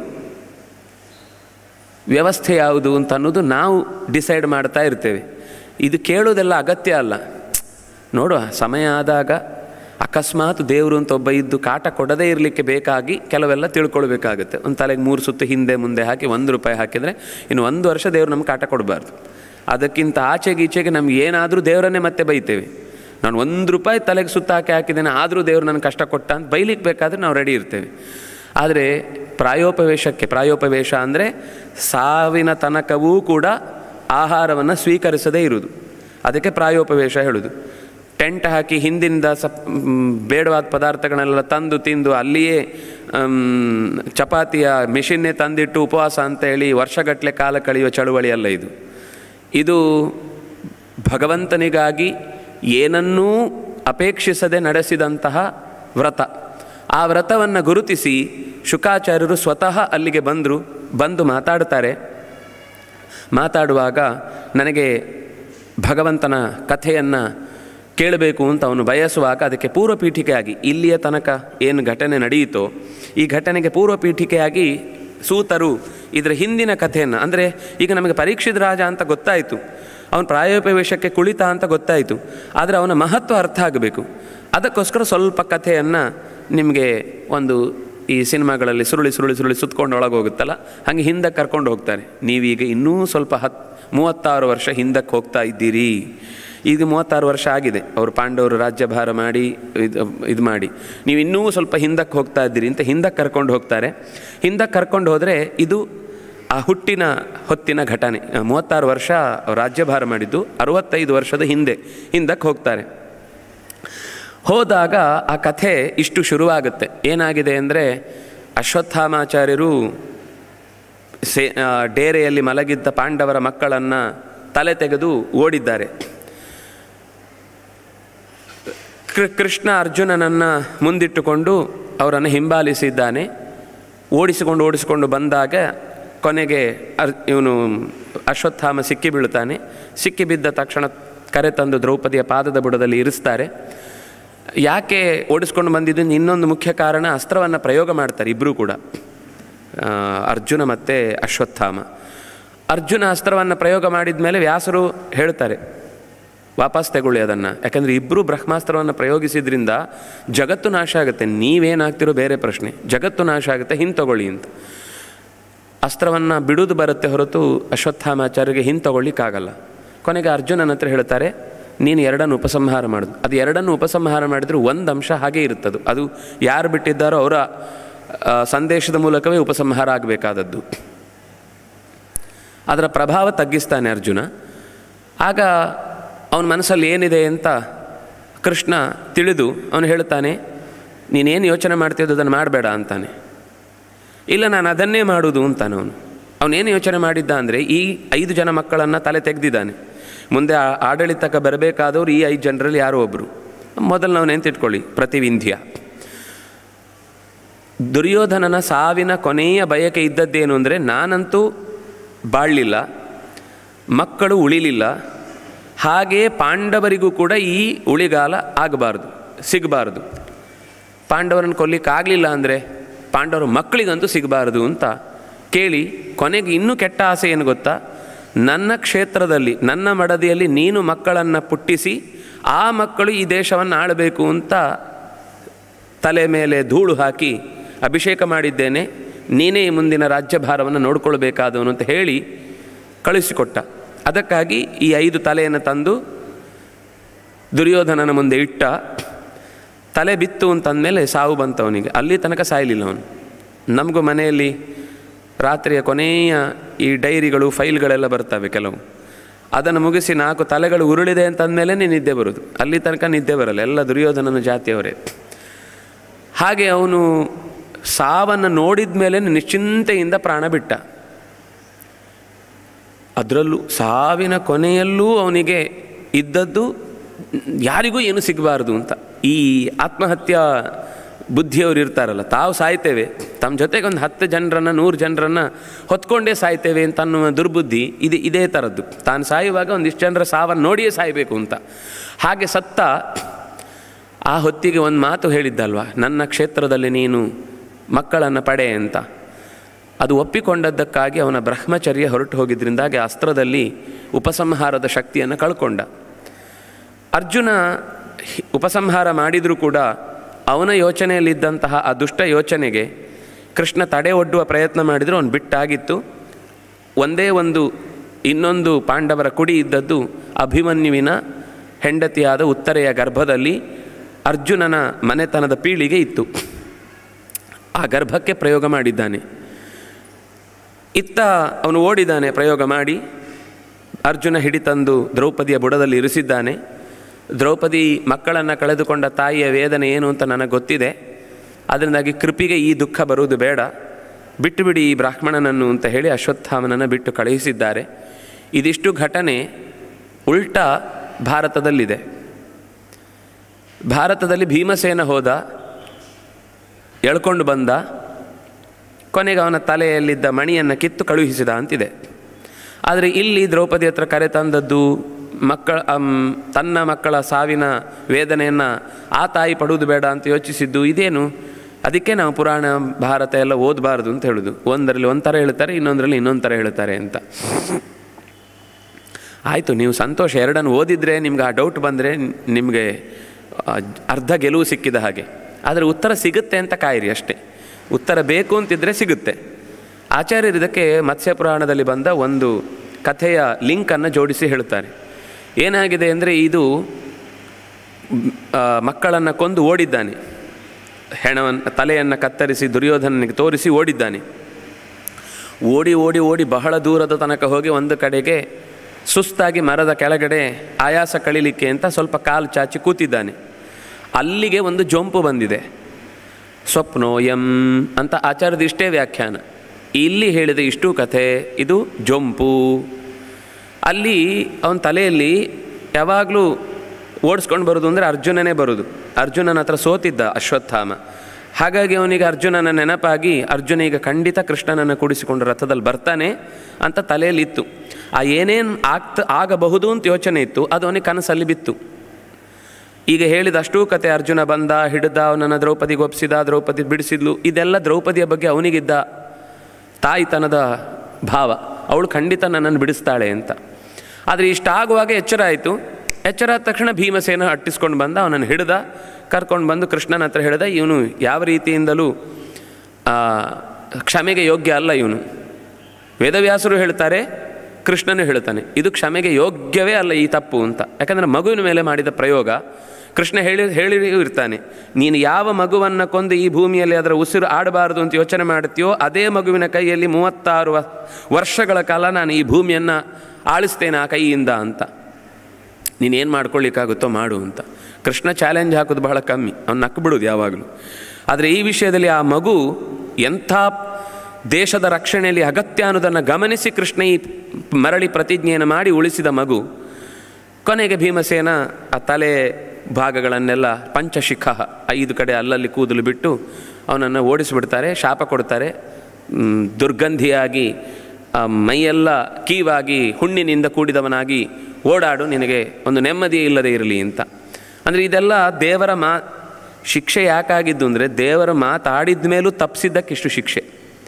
ವ್ಯವಸ್ಥೆ ಯಾವುದು ಅಂತ ಅನ್ನೋದು ನಾವು ಡಿಸೈಡ್ ಮಾಡ್ತಾ ಇರ್ತೇವೆ. ಇದು ಕೇಳೋದೆಲ್ಲ ಅಗತ್ಯ ಅಲ್ಲ. ನೋಡುವ, ಸಮಯ ಆದಾಗ ಅಕಸ್ಮಾತ್ ದೇವರು ಅಂತ ಒಬ್ಬ ಇದ್ದು ಕಾಟ ಕೊಡದೇ ಇರಲಿಕ್ಕೆ ಬೇಕಾಗಿ ಕೆಲವೆಲ್ಲ ತಿಳ್ಕೊಳ್ಬೇಕಾಗುತ್ತೆ. ಒಂದು ತಲೆಗೆ ಮೂರು ಸುತ್ತು ಹಿಂದೆ ಮುಂದೆ ಹಾಕಿ ಒಂದು ರೂಪಾಯಿ ಹಾಕಿದರೆ ಇನ್ನು ಒಂದು ವರ್ಷ ದೇವರು ನಮ್ಗೆ ಕಾಟ ಕೊಡಬಾರ್ದು. ಅದಕ್ಕಿಂತ ಆಚೆಗೆ ಈಚೆಗೆ ನಮ್ಗೆ ಏನಾದರೂ ದೇವರನ್ನೇ ಮತ್ತೆ ಬೈತೇವೆ. ನಾನು ಒಂದು ರೂಪಾಯಿ ತಲೆಗೆ ಸುತ್ತ ಹಾಕಿ ಹಾಕಿದ್ದೇನೆ ಆದರೂ ದೇವರು ನನಗೆ ಕಷ್ಟ ಕೊಟ್ಟ ಅಂತ ಬೈಲಿಕ್ಕೆ ಬೇಕಾದರೆ ನಾವು ರೆಡಿ ಇರ್ತೇವೆ. ಆದರೆ ಪ್ರಾಯೋಪವೇಶಕ್ಕೆ, ಪ್ರಾಯೋಪವೇಶ ಅಂದರೆ ಸಾವಿನ ತನಕವೂ ಕೂಡ ಆಹಾರವನ್ನು ಸ್ವೀಕರಿಸದೇ ಇರುವುದು, ಅದಕ್ಕೆ ಪ್ರಾಯೋಪವೇಶ ಹೇಳೋದು. ಟೆಂಟ್ ಹಾಕಿ ಹಿಂದಿಂದ ಸಪ್ ಬೇಡವಾದ ಪದಾರ್ಥಗಳನ್ನೆಲ್ಲ ತಂದು ತಿಂದು ಅಲ್ಲಿಯೇ ಚಪಾತಿಯ ಮಿಷಿನ್ನೇ ತಂದಿಟ್ಟು ಉಪವಾಸ ಅಂತೇಳಿ ವರ್ಷಗಟ್ಟಲೆ ಕಾಲ ಕಳೆಯುವ ಚಳುವಳಿ ಅಲ್ಲ ಇದು. ಇದು ಭಗವಂತನಿಗಾಗಿ ಏನನ್ನೂ ಅಪೇಕ್ಷಿಸದೆ ನಡೆಸಿದಂತಹ ವ್ರತ. ಆ ವ್ರತವನ್ನು ಗುರುತಿಸಿ ಶುಕಾಚಾರ್ಯರು ಸ್ವತಃ ಅಲ್ಲಿಗೆ ಬಂದರು. ಬಂದು ಮಾತಾಡ್ತಾರೆ. ಮಾತಾಡುವಾಗ ನನಗೆ ಭಗವಂತನ ಕಥೆಯನ್ನು ಕೇಳಬೇಕು ಅಂತ ಅವನು ಬಯಸುವಾಗ ಅದಕ್ಕೆ ಪೂರ್ವಪೀಠಿಕೆಯಾಗಿ ಇಲ್ಲಿಯ ತನಕ ಏನು ಘಟನೆ ನಡೆಯಿತೋ ಈ ಘಟನೆಗೆ ಪೂರ್ವಪೀಠಿಕೆಯಾಗಿ ಸೂತರು ಇದರ ಹಿಂದಿನ ಕಥೆಯನ್ನು, ಅಂದರೆ ಈಗ ನಮಗೆ ಪರೀಕ್ಷಿತ್ ರಾಜ ಅಂತ ಗೊತ್ತಾಯಿತು, ಅವನು ಪ್ರಾಯೋಪವೇಶಕ್ಕೆ ಕುಳಿತ ಅಂತ ಗೊತ್ತಾಯಿತು, ಆದರೆ ಅವನ ಮಹತ್ವ ಅರ್ಥ ಆಗಬೇಕು. ಅದಕ್ಕೋಸ್ಕರ ಸ್ವಲ್ಪ ಕಥೆಯನ್ನು ನಿಮಗೆ ಒಂದು ಈ ಸಿನಿಮಾಗಳಲ್ಲಿ ಸುರುಳಿ ಸುರುಳಿ ಸುರುಳಿ ಸುತ್ಕೊಂಡು ಒಳಗೆ ಹೋಗುತ್ತಲ್ಲ, ಹಾಗೆ ಹಿಂದಕ್ಕೆ ಕರ್ಕೊಂಡು ಹೋಗ್ತಾರೆ. ನೀವೀಗ ಇನ್ನೂ ಸ್ವಲ್ಪ ಹತ್ತು ಮೂವತ್ತಾರು ವರ್ಷ ಹಿಂದಕ್ಕೆ ಹೋಗ್ತಾ ಇದ್ದೀರಿ. ಈಗ ಮೂವತ್ತಾರು ವರ್ಷ ಆಗಿದೆ ಅವರು ಪಾಂಡವರು ರಾಜ್ಯಭಾರ ಮಾಡಿ ಇದು ಇದು ಮಾಡಿ, ನೀವು ಇನ್ನೂ ಸ್ವಲ್ಪ ಹಿಂದಕ್ಕೆ ಹೋಗ್ತಾ ಇದ್ದೀರಿ ಅಂತ ಹಿಂದಕ್ಕೆ ಕರ್ಕೊಂಡು ಹೋಗ್ತಾರೆ. ಹಿಂದಕ್ಕೆ ಕರ್ಕೊಂಡು ಹೋದರೆ ಇದು ಆ ಹುಟ್ಟಿನ ಹೊತ್ತಿನ ಘಟನೆ. ಮೂವತ್ತಾರು ವರ್ಷ ರಾಜ್ಯಭಾರ ಮಾಡಿದ್ದು ಅರುವತ್ತೈದು ವರ್ಷದ ಹಿಂದೆ ಹಿಂದಕ್ಕೆ ಹೋಗ್ತಾರೆ. ಹೋದಾಗ ಆ ಕಥೆ ಇಷ್ಟು ಶುರುವಾಗುತ್ತೆ. ಏನಾಗಿದೆ ಅಂದರೆ, ಅಶ್ವತ್ಥಾಮಾಚಾರ್ಯರು ಸೇ ಡೇರೆಯಲ್ಲಿ ಮಲಗಿದ್ದ ಪಾಂಡವರ ಮಕ್ಕಳನ್ನು ತಲೆ ತೆಗೆದು ಓಡಿದ್ದಾರೆ. ಕೃಷ್ಣ ಅರ್ಜುನನನ್ನು ಮುಂದಿಟ್ಟುಕೊಂಡು ಅವರನ್ನು ಹಿಂಬಾಲಿಸಿದ್ದಾನೆ. ಓಡಿಸಿಕೊಂಡು ಓಡಿಸಿಕೊಂಡು ಬಂದಾಗ ಕೊನೆಗೆ ಅರ್ ಇವನು ಅಶ್ವತ್ಥಾಮ ಸಿಕ್ಕಿ ಬೀಳ್ತಾನೆ. ಸಿಕ್ಕಿ ಬಿದ್ದ ತಕ್ಷಣ ಕರೆತಂದು ದ್ರೌಪದಿಯ ಪಾದದ ಬುಡದಲ್ಲಿ ಇರಿಸ್ತಾರೆ. ಯಾಕೆ ಓಡಿಸ್ಕೊಂಡು ಬಂದಿದ್ದು ಇನ್ನೊಂದು ಮುಖ್ಯ ಕಾರಣ, ಅಸ್ತ್ರವನ್ನು ಪ್ರಯೋಗ ಮಾಡ್ತಾರೆ ಇಬ್ಬರೂ ಕೂಡ, ಅರ್ಜುನ ಮತ್ತು ಅಶ್ವತ್ಥಾಮ. ಅರ್ಜುನ ಅಸ್ತ್ರವನ್ನು ಪ್ರಯೋಗ ಮಾಡಿದ ಮೇಲೆ ವ್ಯಾಸರು ಹೇಳ್ತಾರೆ ವಾಪಸ್ ತಗೊಳ್ಳಿ ಅದನ್ನು, ಯಾಕಂದರೆ ಇಬ್ಬರು ಬ್ರಹ್ಮಾಸ್ತ್ರವನ್ನು ಪ್ರಯೋಗಿಸಿದ್ರಿಂದ ಜಗತ್ತು ನಾಶ ಆಗುತ್ತೆ, ನೀವೇನಾಗ್ತಿರೋ ಬೇರೆ ಪ್ರಶ್ನೆ, ಜಗತ್ತು ನಾಶ ಆಗುತ್ತೆ, ಹಿಂತಗೊಳ್ಳಿ ಅಂತ. ಅಸ್ತ್ರವನ್ನು ಬಿಡುವುದು ಬರುತ್ತೆ ಹೊರತು ಅಶ್ವತ್ಥಾಮಾಚಾರ್ಯರಿಗೆ ಹಿಂತಗೊಳ್ಳಿಕ್ಕಾಗಲ್ಲ. ಕೊನೆಗೆ ಅರ್ಜುನನ ಹತ್ರ ಹೇಳ್ತಾರೆ, ನೀನು ಎರಡನ್ನು ಉಪಸಂಹಾರ ಮಾಡೋದು. ಅದು ಎರಡನ್ನು ಉಪಸಂಹಾರ ಮಾಡಿದರೆ ಒಂದು ಅಂಶ ಹಾಗೇ ಇರುತ್ತದು, ಅದು ಯಾರು ಬಿಟ್ಟಿದ್ದಾರೋ ಅವರ ಸಂದೇಶದ ಮೂಲಕವೇ ಉಪಸಂಹಾರ ಆಗಬೇಕಾದದ್ದು. ಅದರ ಪ್ರಭಾವ ತಗ್ಗಿಸ್ತಾನೆ ಅರ್ಜುನ. ಆಗ ಅವನ ಮನಸ್ಸಲ್ಲಿ ಏನಿದೆ ಅಂತ ಕೃಷ್ಣ ತಿಳಿದು ಅವನು ಹೇಳ್ತಾನೆ, ನೀನೇನು ಯೋಚನೆ ಮಾಡ್ತಿದ್ದು ಅದನ್ನು ಮಾಡಬೇಡ ಅಂತಾನೆ. ಇಲ್ಲ, ನಾನು ಅದನ್ನೇ ಮಾಡೋದು ಅಂತಾನೆ ಅವನು. ಅವನೇನು ಯೋಚನೆ ಮಾಡಿದ್ದ ಅಂದರೆ, ಈ ಐದು ಜನ ಮಕ್ಕಳನ್ನು ತಲೆ ತೆಗೆದಿದ್ದಾನೆ, ಮುಂದೆ ಆಡಳಿತಕ್ಕೆ ಬರಬೇಕಾದವರು ಈ ಐದು ಜನರಲ್ಲಿ ಯಾರೋ ಒಬ್ಬರು. ಮೊದಲು ನಾವು ನೆನ್ತಿಟ್ಕೊಳ್ಳಿ, ಪ್ರತಿವಿಂಧ್ಯ. ದುರ್ಯೋಧನನ ಸಾವಿನ ಕೊನೆಯ ಬಯಕೆ ಇದ್ದದ್ದೇನು ಅಂದರೆ, ನಾನಂತೂ ಬಾಳಲಿಲ್ಲ, ಮಕ್ಕಳು ಉಳಿಲಿಲ್ಲ, ಹಾಗೆಯೇ ಪಾಂಡವರಿಗೂ ಕೂಡ ಈ ಉಳಿಗಾಲ ಆಗಬಾರ್ದು, ಸಿಗಬಾರ್ದು. ಪಾಂಡವರನ್ನು ಕೊಲ್ಲಿಕ್ಕಾಗಲಿಲ್ಲ ಅಂದರೆ ಪಾಂಡವರ ಮಕ್ಕಳಿಗಂತೂ ಸಿಗಬಾರ್ದು ಅಂತ ಕೇಳಿ, ಕೊನೆಗೆ ಇನ್ನೂ ಕೆಟ್ಟ ಆಸೆ ಏನು ಗೊತ್ತಾ, ನನ್ನ ಕ್ಷೇತ್ರದಲ್ಲಿ ನನ್ನ ಮಡದಿಯಲ್ಲಿ ನೀನು ಮಕ್ಕಳನ್ನು ಪುಟ್ಟಿಸಿ ಆ ಮಕ್ಕಳು ಈ ದೇಶವನ್ನು ಆಳಬೇಕು ಅಂತ ತಲೆ ಮೇಲೆ ಧೂಳು ಹಾಕಿ ಅಭಿಷೇಕ ಮಾಡಿದ್ದೇನೆ, ನೀನೇ ಮುಂದಿನ ರಾಜ್ಯಭಾರವನ್ನು ನೋಡಿಕೊಳ್ಬೇಕಾದವನು ಅಂತ ಹೇಳಿ ಕಳಿಸಿಕೊಟ್ಟ. ಅದಕ್ಕಾಗಿ ಈ ಐದು ತಲೆಯನ್ನು ತಂದು ದುರ್ಯೋಧನನ ಮುಂದೆ ಇಟ್ಟ. ತಲೆ ಬಿತ್ತು ಅಂತಂದಮೇಲೆ ಸಾವು ಬಂತವನಿಗೆ. ಅಲ್ಲಿ ತನಕ ಸಾಯಲಿಲ್ಲ ಅವನು. ನಮಗೂ ಮನೆಯಲ್ಲಿ ರಾತ್ರಿಯ ಕೊನೆಯ ಈ ಡೈರಿಗಳು ಫೈಲ್ಗಳೆಲ್ಲ ಬರ್ತವೆ ಕೆಲವು, ಅದನ್ನು ಮುಗಿಸಿ ನಾಲ್ಕು ತಲೆಗಳು ಉರುಳಿದೆ ಅಂತಂದಮೇಲೆ ನಿದ್ದೆ ಬರೋದು, ಅಲ್ಲಿ ತನಕ ನಿದ್ದೆ ಬರಲ್ಲ, ಎಲ್ಲ ದುರ್ಯೋಧನನ ಜಾತಿಯವರೇ. ಹಾಗೆ ಅವನು ಸಾವನ್ನು ನೋಡಿದ ಮೇಲೆ ನಿಶ್ಚಿಂತೆಯಿಂದ ಪ್ರಾಣ ಬಿಟ್ಟ. ಅದರಲ್ಲೂ ಸಾವಿನ ಕೊನೆಯಲ್ಲೂ ಅವನಿಗೆ ಇದ್ದದ್ದು ಯಾರಿಗೂ ಏನು ಸಿಗಬಾರ್ದು ಅಂತ. ಈ ಆತ್ಮಹತ್ಯಾ ಬುದ್ಧಿಯವರು ಇರ್ತಾರಲ್ಲ, ತಾವು ಸಾಯ್ತೇವೆ, ತಮ್ಮ ಜೊತೆಗೆ ಒಂದು ಹತ್ತು ಜನರನ್ನು ನೂರು ಜನರನ್ನು ಹೊತ್ಕೊಂಡೇ ಸಾಯ್ತೇವೆ ಅಂತ ಅನ್ನುವ ದುರ್ಬುದ್ಧಿ ಇದು ಇದೇ ಥರದ್ದು. ತಾನು ಸಾಯುವಾಗ ಒಂದಿಷ್ಟು ಜನರ ಸಾವನ್ನು ನೋಡಿಯೇ ಸಾಯಬೇಕು ಅಂತ. ಹಾಗೆ ಸತ್ತ ಆ ಹೊತ್ತಿಗೆ ಒಂದು ಮಾತು ಹೇಳಿದ್ದಲ್ವ, ನನ್ನ ಕ್ಷೇತ್ರದಲ್ಲಿ ನೀನು ಮಕ್ಕಳನ್ನು ಪಡೆ ಅಂತ. ಅದು ಒಪ್ಪಿಕೊಂಡದ್ದಕ್ಕಾಗಿ ಅವನ ಬ್ರಹ್ಮಚರ್ಯ ಹೊರಟು ಹೋಗಿದ್ದರಿಂದಾಗಿ ಅಸ್ತ್ರದಲ್ಲಿ ಉಪಸಂಹಾರದ ಶಕ್ತಿಯನ್ನು ಕಳ್ಕೊಂಡ. ಅರ್ಜುನ ಉಪಸಂಹಾರ ಮಾಡಿದರೂ ಕೂಡ ಅವನ ಯೋಚನೆಯಲ್ಲಿದ್ದಂತಹ ಆ ದುಷ್ಟ ಯೋಚನೆಗೆ ಕೃಷ್ಣ ತಡೆ ಒಡ್ಡುವ ಪ್ರಯತ್ನ ಮಾಡಿದರೂ ಅವನು ಬಿಟ್ಟಾಗಿತ್ತು. ಒಂದೇ ಒಂದು ಇನ್ನೊಂದು ಪಾಂಡವರ ಕುಡಿ ಇದ್ದದ್ದು ಅಭಿಮನ್ಯುವಿನ ಹೆಂಡತಿಯಾದ ಉತ್ತರೆಯ ಗರ್ಭದಲ್ಲಿ ಅರ್ಜುನನ ಮನೆತನದ ಪೀಳಿಗೆ ಇತ್ತು. ಆ ಗರ್ಭಕ್ಕೆ ಪ್ರಯೋಗ ಮಾಡಿದ್ದಾನೆ. ಇತ್ತ ಅವನು ಓಡಿದ್ದಾನೆ, ಪ್ರಯೋಗ ಮಾಡಿ ಅರ್ಜುನ ಹಿಡಿತಂದು ದ್ರೌಪದಿಯ ಬುಡದಲ್ಲಿ ಇರಿಸಿದ್ದಾನೆ. ದ್ರೌಪದಿ ಮಕ್ಕಳನ್ನು ಕಳೆದುಕೊಂಡ ತಾಯಿಯ ವೇದನೆ ಏನು ಅಂತ ನನಗೆ ಗೊತ್ತಿದೆ, ಅದರಿಂದಾಗಿ ಕೃಪಿಗೆ ಈ ದುಃಖ ಬರುವುದು ಬೇಡ, ಬಿಟ್ಟು ಬಿಡಿ ಈ ಬ್ರಾಹ್ಮಣನನ್ನು ಅಂತ ಹೇಳಿ ಅಶ್ವತ್ಥಾಮನನ್ನು ಬಿಟ್ಟು ಕಳುಹಿಸಿದ್ದಾರೆ. ಇದಿಷ್ಟು ಘಟನೆ ಉಲ್ಟಾ ಭಾರತದಲ್ಲಿದೆ. ಭಾರತದಲ್ಲಿ ಭೀಮಸೇನ ಹೋದ, ಎಳ್ಕೊಂಡು ಬಂದ, ಕೊನೆಗೆ ಅವನ ತಲೆಯಲ್ಲಿದ್ದ ಮಣಿಯನ್ನು ಕಿತ್ತು ಕಳುಹಿಸಿದ ಅಂತಿದೆ. ಆದರೆ ಇಲ್ಲಿ ದ್ರೌಪದಿ ಹತ್ರ ಕರೆ ತಂದದ್ದು ಮಕ್ಕಳ ತನ್ನ ಮಕ್ಕಳ ಸಾವಿನ ವೇದನೆಯನ್ನು ಆ ತಾಯಿ ಪಡುವುದು ಬೇಡ ಅಂತ ಯೋಚಿಸಿದ್ದು ಇದೇನು? ಅದಕ್ಕೆ ನಾವು ಪುರಾಣ ಭಾರತ ಎಲ್ಲ ಓದಬಾರ್ದು ಅಂತ ಹೇಳೋದು. ಒಂದರಲ್ಲಿ ಒಂಥರ ಹೇಳ್ತಾರೆ, ಇನ್ನೊಂದರಲ್ಲಿ ಇನ್ನೊಂದು ಥರ ಹೇಳ್ತಾರೆ ಅಂತ. ಆಯಿತು, ನೀವು ಸಂತೋಷ, ಎರಡನ್ನು ಓದಿದರೆ ನಿಮ್ಗೆ ಆ ಡೌಟ್ ಬಂದರೆ ನಿಮಗೆ ಅರ್ಧ ಗೆಲುವು ಸಿಕ್ಕಿದ ಹಾಗೆ. ಆದರೆ ಉತ್ತರ ಸಿಗುತ್ತೆ ಅಂತ ಕಾಯಿರಿ ಅಷ್ಟೇ. ಉತ್ತರ ಬೇಕು ಅಂತಿದ್ದರೆ ಸಿಗುತ್ತೆ. ಆಚಾರ್ಯರು ಇದಕ್ಕೆ ಮತ್ಸ್ಯ ಪುರಾಣದಲ್ಲಿ ಬಂದ ಒಂದು ಕಥೆಯ ಲಿಂಕನ್ನು ಜೋಡಿಸಿ ಹೇಳ್ತಾರೆ. ಏನಾಗಿದೆ ಅಂದರೆ, ಇದು ಮಕ್ಕಳನ್ನು ಕೊಂದು ಓಡಿದ್ದಾನೆ, ಹೆಣವನ್ನು ತಲೆಯನ್ನು ಕತ್ತರಿಸಿ ದುರ್ಯೋಧನನಿಗೆ ತೋರಿಸಿ ಓಡಿದ್ದಾನೆ. ಓಡಿ ಓಡಿ ಓಡಿ ಬಹಳ ದೂರದ ತನಕ ಹೋಗಿ ಒಂದು ಕಡೆಗೆ ಸುಸ್ತಾಗಿ ಮರದ ಕೆಳಗಡೆ ಆಯಾಸ ಕಳೀಲಿಕ್ಕೆ ಅಂತ ಸ್ವಲ್ಪ ಕಾಲು ಚಾಚಿ ಕೂತಿದ್ದಾನೆ. ಅಲ್ಲಿಗೆ ಒಂದು ಜೊಂಪು ಬಂದಿದೆ. ಸ್ವಪ್ನೋಯಂ ಅಂತ ಆಚಾರ್ಯದ ಇಷ್ಟೇ ವ್ಯಾಖ್ಯಾನ. ಇಲ್ಲಿ ಹೇಳಿದ ಇಷ್ಟು ಕಥೆ ಇದು ಜೊಂಪು. ಅಲ್ಲಿ ಅವನ ತಲೆಯಲ್ಲಿ ಯಾವಾಗಲೂ ಓಡಿಸ್ಕೊಂಡು ಬರೋದು ಅಂದರೆ ಅರ್ಜುನನೇ ಬರೋದು. ಅರ್ಜುನನ ಹತ್ರ ಸೋತಿದ್ದ ಅಶ್ವತ್ಥಾಮ. ಹಾಗಾಗಿ ಅವನಿಗೆ ಅರ್ಜುನನ ನೆನಪಾಗಿ ಅರ್ಜುನ ಈಗ ಖಂಡಿತ ಕೃಷ್ಣನನ್ನು ಕೂಡಿಸಿಕೊಂಡು ರಥದಲ್ಲಿ ಬರ್ತಾನೆ ಅಂತ ತಲೆಯಲ್ಲಿತ್ತು. ಆ ಏನೇನು ಆಗ್ತ ಆಗಬಹುದು ಅಂತ ಯೋಚನೆ ಇತ್ತು ಅದು ಅವನಿಗೆ ಕನಸಲ್ಲಿ ಬಿತ್ತು. ಈಗ ಹೇಳಿದಷ್ಟೂ ಕತೆ, ಅರ್ಜುನ ಬಂದ, ಹಿಡಿದ, ಅವನನ್ನು ದ್ರೌಪದಿಗೆ ಒಪ್ಪಿಸಿದ, ದ್ರೌಪದಿ ಬಿಡಿಸಿದ್ಲು, ಇದೆಲ್ಲ ದ್ರೌಪದಿಯ ಬಗ್ಗೆ ಅವನಿಗಿದ್ದ ತಾಯಿತನದ ಭಾವ, ಅವಳು ಖಂಡಿತ ನನ್ನನ್ನು ಬಿಡಿಸ್ತಾಳೆ ಅಂತ. ಆದರೆ ಇಷ್ಟಾಗುವಾಗ ಎಚ್ಚರ ಆಯಿತು. ಎಚ್ಚರ ಆದ ತಕ್ಷಣ ಭೀಮಸೇನ ಅಟ್ಟಿಸ್ಕೊಂಡು ಬಂದ, ಅವನನ್ನು ಹಿಡಿದ, ಕರ್ಕೊಂಡು ಬಂದು ಕೃಷ್ಣನ ಹತ್ರ ಹಿಡಿದ. ಇವನು ಯಾವ ರೀತಿಯಿಂದಲೂ ಕ್ಷಮೆಗೆ ಯೋಗ್ಯ ಅಲ್ಲ ಇವನು. ವೇದವ್ಯಾಸರು ಹೇಳ್ತಾರೆ, ಕೃಷ್ಣನು ಹೇಳ್ತಾನೆ, ಇದು ಕ್ಷಮೆಗೆ ಯೋಗ್ಯವೇ ಅಲ್ಲ ಈ ತಪ್ಪು ಅಂತ. ಯಾಕಂದರೆ ಮಗುವಿನ ಮೇಲೆ ಮಾಡಿದ ಪ್ರಯೋಗ. ಕೃಷ್ಣ ಹೇಳಿ ಹೇಳಿ ಇರ್ತಾನೆ, ನೀನು ಯಾವ ಮಗುವನ್ನು ಕೊಂದು ಈ ಭೂಮಿಯಲ್ಲಿ ಅದರ ಉಸಿರು ಆಡಬಾರ್ದು ಅಂತ ಯೋಚನೆ ಮಾಡುತ್ತೀಯೋ ಅದೇ ಮಗುವಿನ ಕೈಯಲ್ಲಿ ಮೂವತ್ತಾರು ವರ್ಷಗಳ ಕಾಲ ನಾನು ಈ ಭೂಮಿಯನ್ನು ಆಳಿಸ್ತೇನೆ ಆ ಕೈಯಿಂದ ಅಂತ. ನೀನೇನು ಮಾಡ್ಕೊಳ್ಳಿಕ್ಕಾಗುತ್ತೋ ಮಾಡು ಅಂತ. ಕೃಷ್ಣ ಚಾಲೆಂಜ್ ಹಾಕೋದು ಬಹಳ ಕಮ್ಮಿ, ಅವ್ನು ನಕ್ಕು ಬಿಡೋದು ಯಾವಾಗಲೂ. ಆದರೆ ಈ ವಿಷಯದಲ್ಲಿ ಆ ಮಗು ಎಂಥ ದೇಶದ ರಕ್ಷಣೆಯಲ್ಲಿ ಅಗತ್ಯ ಅನ್ನೋದನ್ನು ಗಮನಿಸಿ ಕೃಷ್ಣ ಈ ಮರಳಿ ಪ್ರತಿಜ್ಞೆಯನ್ನು ಮಾಡಿ ಉಳಿಸಿದ ಮಗು. ಕೊನೆಗೆ ಭೀಮಸೇನ ಆ ತಲೆ ಭಾಗಗಳನ್ನೆಲ್ಲ ಪಂಚಶಿಖ ಐದು ಕಡೆ ಅಲ್ಲಲ್ಲಿ ಕೂದಲು ಬಿಟ್ಟು ಅವನನ್ನು ಓಡಿಸಿಬಿಡ್ತಾರೆ, ಶಾಪ ಕೊಡ್ತಾರೆ. ದುರ್ಗಂಧಿಯಾಗಿ ಮೈಯೆಲ್ಲ ಕೀವಾಗಿ ಹುಣ್ಣಿನಿಂದ ಕೂಡಿದವನಾಗಿ ಓಡಾಡು, ನಿನಗೆ ಒಂದು ನೆಮ್ಮದಿ ಇಲ್ಲದೆ ಇರಲಿ ಅಂತ. ಅಂದರೆ ಇದೆಲ್ಲ ದೇವರ ಮಾ ಶಿಕ್ಷೆ ಯಾಕಾಗಿದ್ದು ಅಂದರೆ, ದೇವರ ಮಾತಾಡಿದ ಮೇಲೂ ತಪ್ಪಿಸಿದ್ದಕ್ಕಿಷ್ಟು ಶಿಕ್ಷೆ.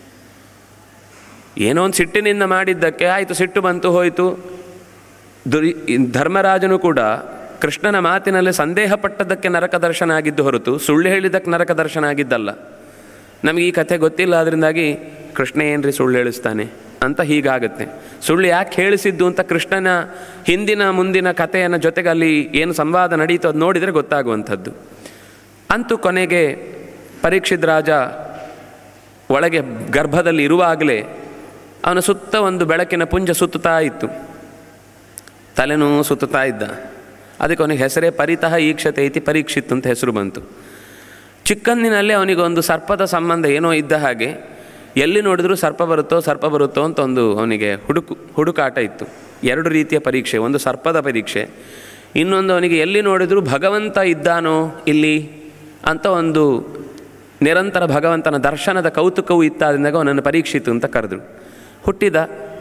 ಏನೋ ಒಂದು ಸಿಟ್ಟಿನಿಂದ ಮಾಡಿದ್ದಕ್ಕೆ ಆಯಿತು, ಸಿಟ್ಟು ಬಂತು ಹೋಯಿತು. ದುರಿ ಧರ್ಮರಾಜನು ಕೂಡ ಕೃಷ್ಣನ ಮಾತಿನಲ್ಲಿ ಸಂದೇಹ ಪಟ್ಟದ್ದಕ್ಕೆ ನರಕ ದರ್ಶನ ಆಗಿದ್ದು ಹೊರತು ಸುಳ್ಳು ಹೇಳಿದ್ದಕ್ಕೆ ನರಕ ದರ್ಶನ ಆಗಿದ್ದಲ್ಲ. ನಮಗೆ ಈ ಕಥೆ ಗೊತ್ತಿಲ್ಲ, ಅದರಿಂದಾಗಿ ಕೃಷ್ಣ ಏನ್ರಿ ಸುಳ್ಳು ಹೇಳಿಸ್ತಾನೆ ಅಂತ ಹೀಗಾಗುತ್ತೆ. ಸುಳ್ಳು ಯಾಕೆ ಹೇಳಿಸಿದ್ದು ಅಂತ ಕೃಷ್ಣನ ಹಿಂದಿನ ಮುಂದಿನ ಕಥೆಯನ್ನು ಜೊತೆಗೆ ಅಲ್ಲಿ ಏನು ಸಂವಾದ ನಡೀತು ಅದು ನೋಡಿದರೆ ಗೊತ್ತಾಗುವಂಥದ್ದು. ಅಂತೂ ಕೊನೆಗೆ ಪರೀಕ್ಷಿತ್ ರಾಜ ಒಳಗೆ ಗರ್ಭದಲ್ಲಿ ಇರುವಾಗಲೇ ಅವನ ಸುತ್ತ ಒಂದು ಬೆಳಕಿನ ಪುಂಜ ಸುತ್ತುತ್ತಾ ಇತ್ತು, ತಲೆನೂ ಸುತ್ತುತ್ತಾ ಇದ್ದ. ಅದಕ್ಕೆ ಅವನಿಗೆ ಹೆಸರೇ ಪರಿತಃ ಈಕ್ಷತೆ ಐತಿ ಪರೀಕ್ಷಿತ್ ಅಂತ ಹೆಸರು ಬಂತು. ಚಿಕ್ಕಂದಿನಲ್ಲೇ ಅವನಿಗೊಂದು ಸರ್ಪದ ಸಂಬಂಧ ಏನೋ ಇದ್ದ ಹಾಗೆ, ಎಲ್ಲಿ ನೋಡಿದ್ರೂ ಸರ್ಪ ಬರುತ್ತೋ ಸರ್ಪ ಬರುತ್ತೋ ಅಂತ ಒಂದು ಅವನಿಗೆ ಹುಡುಕು ಹುಡುಕಾಟ ಇತ್ತು. ಎರಡು ರೀತಿಯ ಪರೀಕ್ಷೆ, ಒಂದು ಸರ್ಪದ ಪರೀಕ್ಷೆ, ಇನ್ನೊಂದು ಅವನಿಗೆ ಎಲ್ಲಿ ನೋಡಿದ್ರೂ ಭಗವಂತ ಇದ್ದಾನೋ ಇಲ್ಲಿ ಅಂತ ಒಂದು ನಿರಂತರ ಭಗವಂತನ ದರ್ಶನದ ಕೌತುಕವೂ ಇತ್ತಾದ್ರಿಂದಾಗ ಅವನನ್ನು ಪರೀಕ್ಷಿತು ಅಂತ ಕರೆದ್ರು. ಹುಟ್ಟಿದ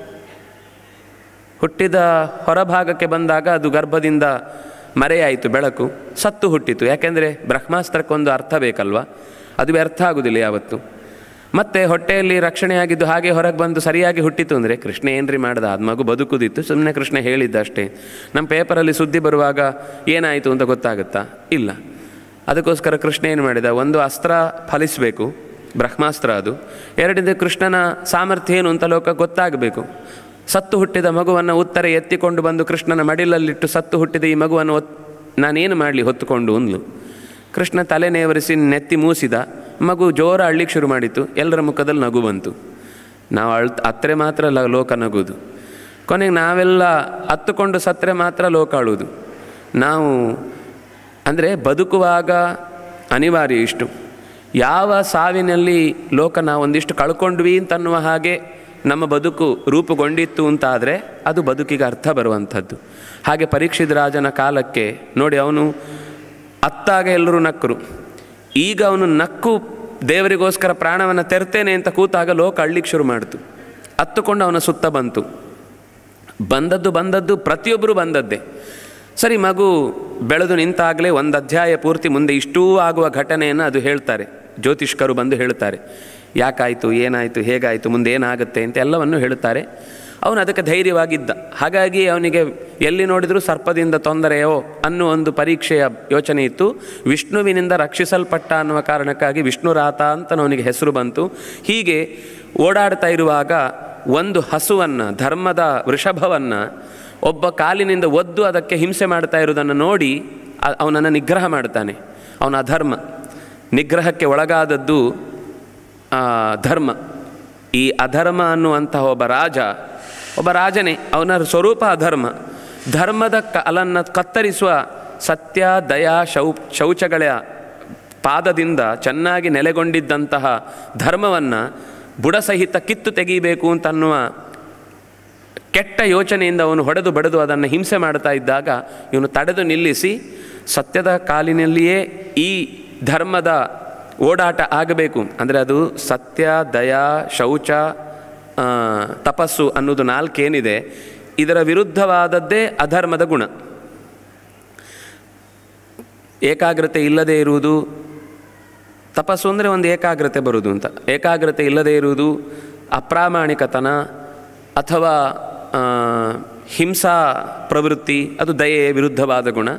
ಹುಟ್ಟಿದ ಹೊರಭಾಗಕ್ಕೆ ಬಂದಾಗ ಅದು ಗರ್ಭದಿಂದ ಮರೆಯಾಯಿತು, ಬೆಳಕು ಸತ್ತು ಹುಟ್ಟಿತು. ಯಾಕೆಂದರೆ ಬ್ರಹ್ಮಾಸ್ತ್ರಕ್ಕೊಂದು ಅರ್ಥ ಬೇಕಲ್ವ, ಅದು ವ್ಯರ್ಥ ಆಗೋದಿಲ್ಲ ಯಾವತ್ತು. ಮತ್ತು ಹೊಟ್ಟೆಯಲ್ಲಿ ರಕ್ಷಣೆಯಾಗಿದ್ದು ಹಾಗೆ ಹೊರಗೆ ಬಂದು ಸರಿಯಾಗಿ ಹುಟ್ಟಿತು ಅಂದರೆ ಕೃಷ್ಣ ಏನ್ರಿ ಮಾಡ್ದ, ಅದು ಮಗು ಬದುಕುದಿತ್ತು, ಸುಮ್ಮನೆ ಕೃಷ್ಣ ಹೇಳಿದ್ದ ಅಷ್ಟೇ. ನಮ್ಮ ಪೇಪರಲ್ಲಿ ಸುದ್ದಿ ಬರುವಾಗ ಏನಾಯಿತು ಅಂತ ಗೊತ್ತಾಗುತ್ತಾ? ಇಲ್ಲ. ಅದಕ್ಕೋಸ್ಕರ ಕೃಷ್ಣ ಏನು ಮಾಡಿದ, ಒಂದು ಅಸ್ತ್ರ ಫಲಿಸಬೇಕು, ಬ್ರಹ್ಮಾಸ್ತ್ರ ಅದು. ಎರಡನೇದು ಕೃಷ್ಣನ ಸಾಮರ್ಥ್ಯ ಏನು ಅಂತ ಲೋಕ ಗೊತ್ತಾಗಬೇಕು. ಸತ್ತು ಹುಟ್ಟಿದ ಮಗುವನ್ನು ಉತ್ತರ ಎತ್ತಿಕೊಂಡು ಬಂದು ಕೃಷ್ಣನ ಮಡಿಲಲ್ಲಿಟ್ಟು ಸತ್ತು ಹುಟ್ಟಿದ ಈ ಮಗುವನ್ನು ಒತ್ ನಾನೇನು ಮಾಡಲಿ ಹೊತ್ತುಕೊಂಡು ಅಂದ್ಲು. ಕೃಷ್ಣ ತಲೆ ನೇವರಿಸಿ ನೆತ್ತಿ ಮೂಸಿದ, ಮಗು ಜೋರ ಅಳ್ಳಿಕ್ಕೆ ಶುರು ಮಾಡಿತು. ಎಲ್ಲರ ಮುಖದಲ್ಲಿ ನಗು ಬಂತು. ನಾವು ಅಳ್ ಅತ್ತರೆ ಮಾತ್ರ ಲ ಲೋಕ ನಗುವುದು. ಕೊನೆಗೆ ನಾವೆಲ್ಲ ಹತ್ತುಕೊಂಡು ಸತ್ತರೆ ಮಾತ್ರ ಲೋಕ ಅಳುವುದು. ನಾವು ಅಂದರೆ ಬದುಕುವಾಗ ಅನಿವಾರ್ಯ ಇಷ್ಟು, ಯಾವ ಸಾವಿನಲ್ಲಿ ಲೋಕ ನಾವು ಒಂದಿಷ್ಟು ಕಳ್ಕೊಂಡ್ವಿ ಅಂತನ್ನುವ ಹಾಗೆ ನಮ್ಮ ಬದುಕು ರೂಪುಗೊಂಡಿತ್ತು ಅಂತಾದರೆ ಅದು ಬದುಕಿಗೆ ಅರ್ಥ ಬರುವಂಥದ್ದು. ಹಾಗೆ ಪರೀಕ್ಷಿತ್ ರಾಜನ ಕಾಲಕ್ಕೆ ನೋಡಿ, ಅವನು ಅತ್ತಾಗ ಎಲ್ಲರೂ ನಕ್ಕರು. ಈಗ ಅವನು ನಕ್ಕು ದೇವರಿಗೋಸ್ಕರ ಪ್ರಾಣವನ್ನು ತೆರ್ತೇನೆ ಅಂತ ಕೂತಾಗ ಲೋಕ ಅಳ್ಳಿಕ್ಕೆ ಶುರು ಮಾಡಿತು. ಹತ್ತುಕೊಂಡು ಅವನ ಸುತ್ತ ಬಂತು. ಬಂದದ್ದು ಬಂದದ್ದು ಪ್ರತಿಯೊಬ್ಬರು ಬಂದದ್ದೇ. ಸರಿ, ಮಗು ಬೆಳೆದು ನಿಂತಾಗಲೇ ಒಂದು ಅಧ್ಯಾಯ ಪೂರ್ತಿ ಮುಂದೆ ಇಷ್ಟೂ ಆಗುವ ಘಟನೆಯನ್ನು ಅದು ಹೇಳ್ತಾರೆ. ಜ್ಯೋತಿಷ್ಕರು ಬಂದು ಹೇಳ್ತಾರೆ, ಯಾಕಾಯಿತು, ಏನಾಯಿತು, ಹೇಗಾಯಿತು, ಮುಂದೆ ಏನಾಗುತ್ತೆ ಅಂತ ಎಲ್ಲವನ್ನು ಹೇಳುತ್ತಾರೆ. ಅವನು ಅದಕ್ಕೆ ಧೈರ್ಯವಾಗಿದ್ದ. ಹಾಗಾಗಿ ಅವನಿಗೆ ಎಲ್ಲಿ ನೋಡಿದರೂ ಸರ್ಪದಿಂದ ತೊಂದರೆಯೋ ಅನ್ನೋ ಒಂದು ಪರೀಕ್ಷೆಯ ಯೋಚನೆ ಇತ್ತು. ವಿಷ್ಣುವಿನಿಂದ ರಕ್ಷಿಸಲ್ಪಟ್ಟ ಅನ್ನುವ ಕಾರಣಕ್ಕಾಗಿ ವಿಷ್ಣುರಾತ ಅಂತ ಅವನಿಗೆ ಹೆಸರು ಬಂತು. ಹೀಗೆ ಓಡಾಡ್ತಾ ಇರುವಾಗ ಒಂದು ಹಸುವನ್ನು, ಧರ್ಮದ ವೃಷಭವನ್ನು ಒಬ್ಬ ಕಾಲಿನಿಂದ ಒದ್ದು ಅದಕ್ಕೆ ಹಿಂಸೆ ಮಾಡ್ತಾ ಇರೋದನ್ನು ನೋಡಿ ಅವನನ್ನು ನಿಗ್ರಹ ಮಾಡ್ತಾನೆ. ಅವನ ಅಧರ್ಮ ನಿಗ್ರಹಕ್ಕೆ ಒಳಗಾದದ್ದು ಧರ್ಮ. ಈ ಅಧರ್ಮ ಅನ್ನುವಂತಹ ಒಬ್ಬ ರಾಜ, ಒಬ್ಬ ರಾಜನೇ, ಅವನ ಸ್ವರೂಪ ಅಧರ್ಮ. ಧರ್ಮದ ಕಾಲನ್ನು ಕತ್ತರಿಸುವ ಸತ್ಯ, ದಯಾ, ಶೌ ಶೌಚಗಳ ಪಾದದಿಂದ ಚೆನ್ನಾಗಿ ನೆಲೆಗೊಂಡಿದ್ದಂತಹ ಧರ್ಮವನ್ನು ಬುಡಸಹಿತ ಕಿತ್ತು ತೆಗೀಬೇಕು ಅಂತನ್ನುವ ಕೆಟ್ಟ ಯೋಚನೆಯಿಂದ ಅವನು ಹೊಡೆದು ಬಡಿದು ಅದನ್ನು ಹಿಂಸೆ ಮಾಡ್ತಾ ಇದ್ದಾಗ ಇವನು ತಡೆದು ನಿಲ್ಲಿಸಿ, ಸತ್ಯದ ಕಾಲಿನಲ್ಲಿಯೇ ಈ ಧರ್ಮದ ಓಡಾಟ ಆಗಬೇಕು ಅಂದರೆ ಅದು ಸತ್ಯ, ದಯಾ, ಶೌಚ, ತಪಸ್ಸು ಅನ್ನೋದು ನಾಲ್ಕೇನಿದೆ. ಇದರ ವಿರುದ್ಧವಾದದ್ದೇ ಅಧರ್ಮದ ಗುಣ. ಏಕಾಗ್ರತೆ ಇಲ್ಲದೇ ಇರುವುದು, ತಪಸ್ಸು ಅಂದರೆ ಒಂದು ಏಕಾಗ್ರತೆ ಬರುವುದು ಅಂತ. ಏಕಾಗ್ರತೆ ಇಲ್ಲದೇ ಇರುವುದು, ಅಪ್ರಾಮಾಣಿಕತನ ಅಥವಾ ಹಿಂಸಾ ಪ್ರವೃತ್ತಿ, ಅದು ದಯೆಯ ವಿರುದ್ಧವಾದ ಗುಣ.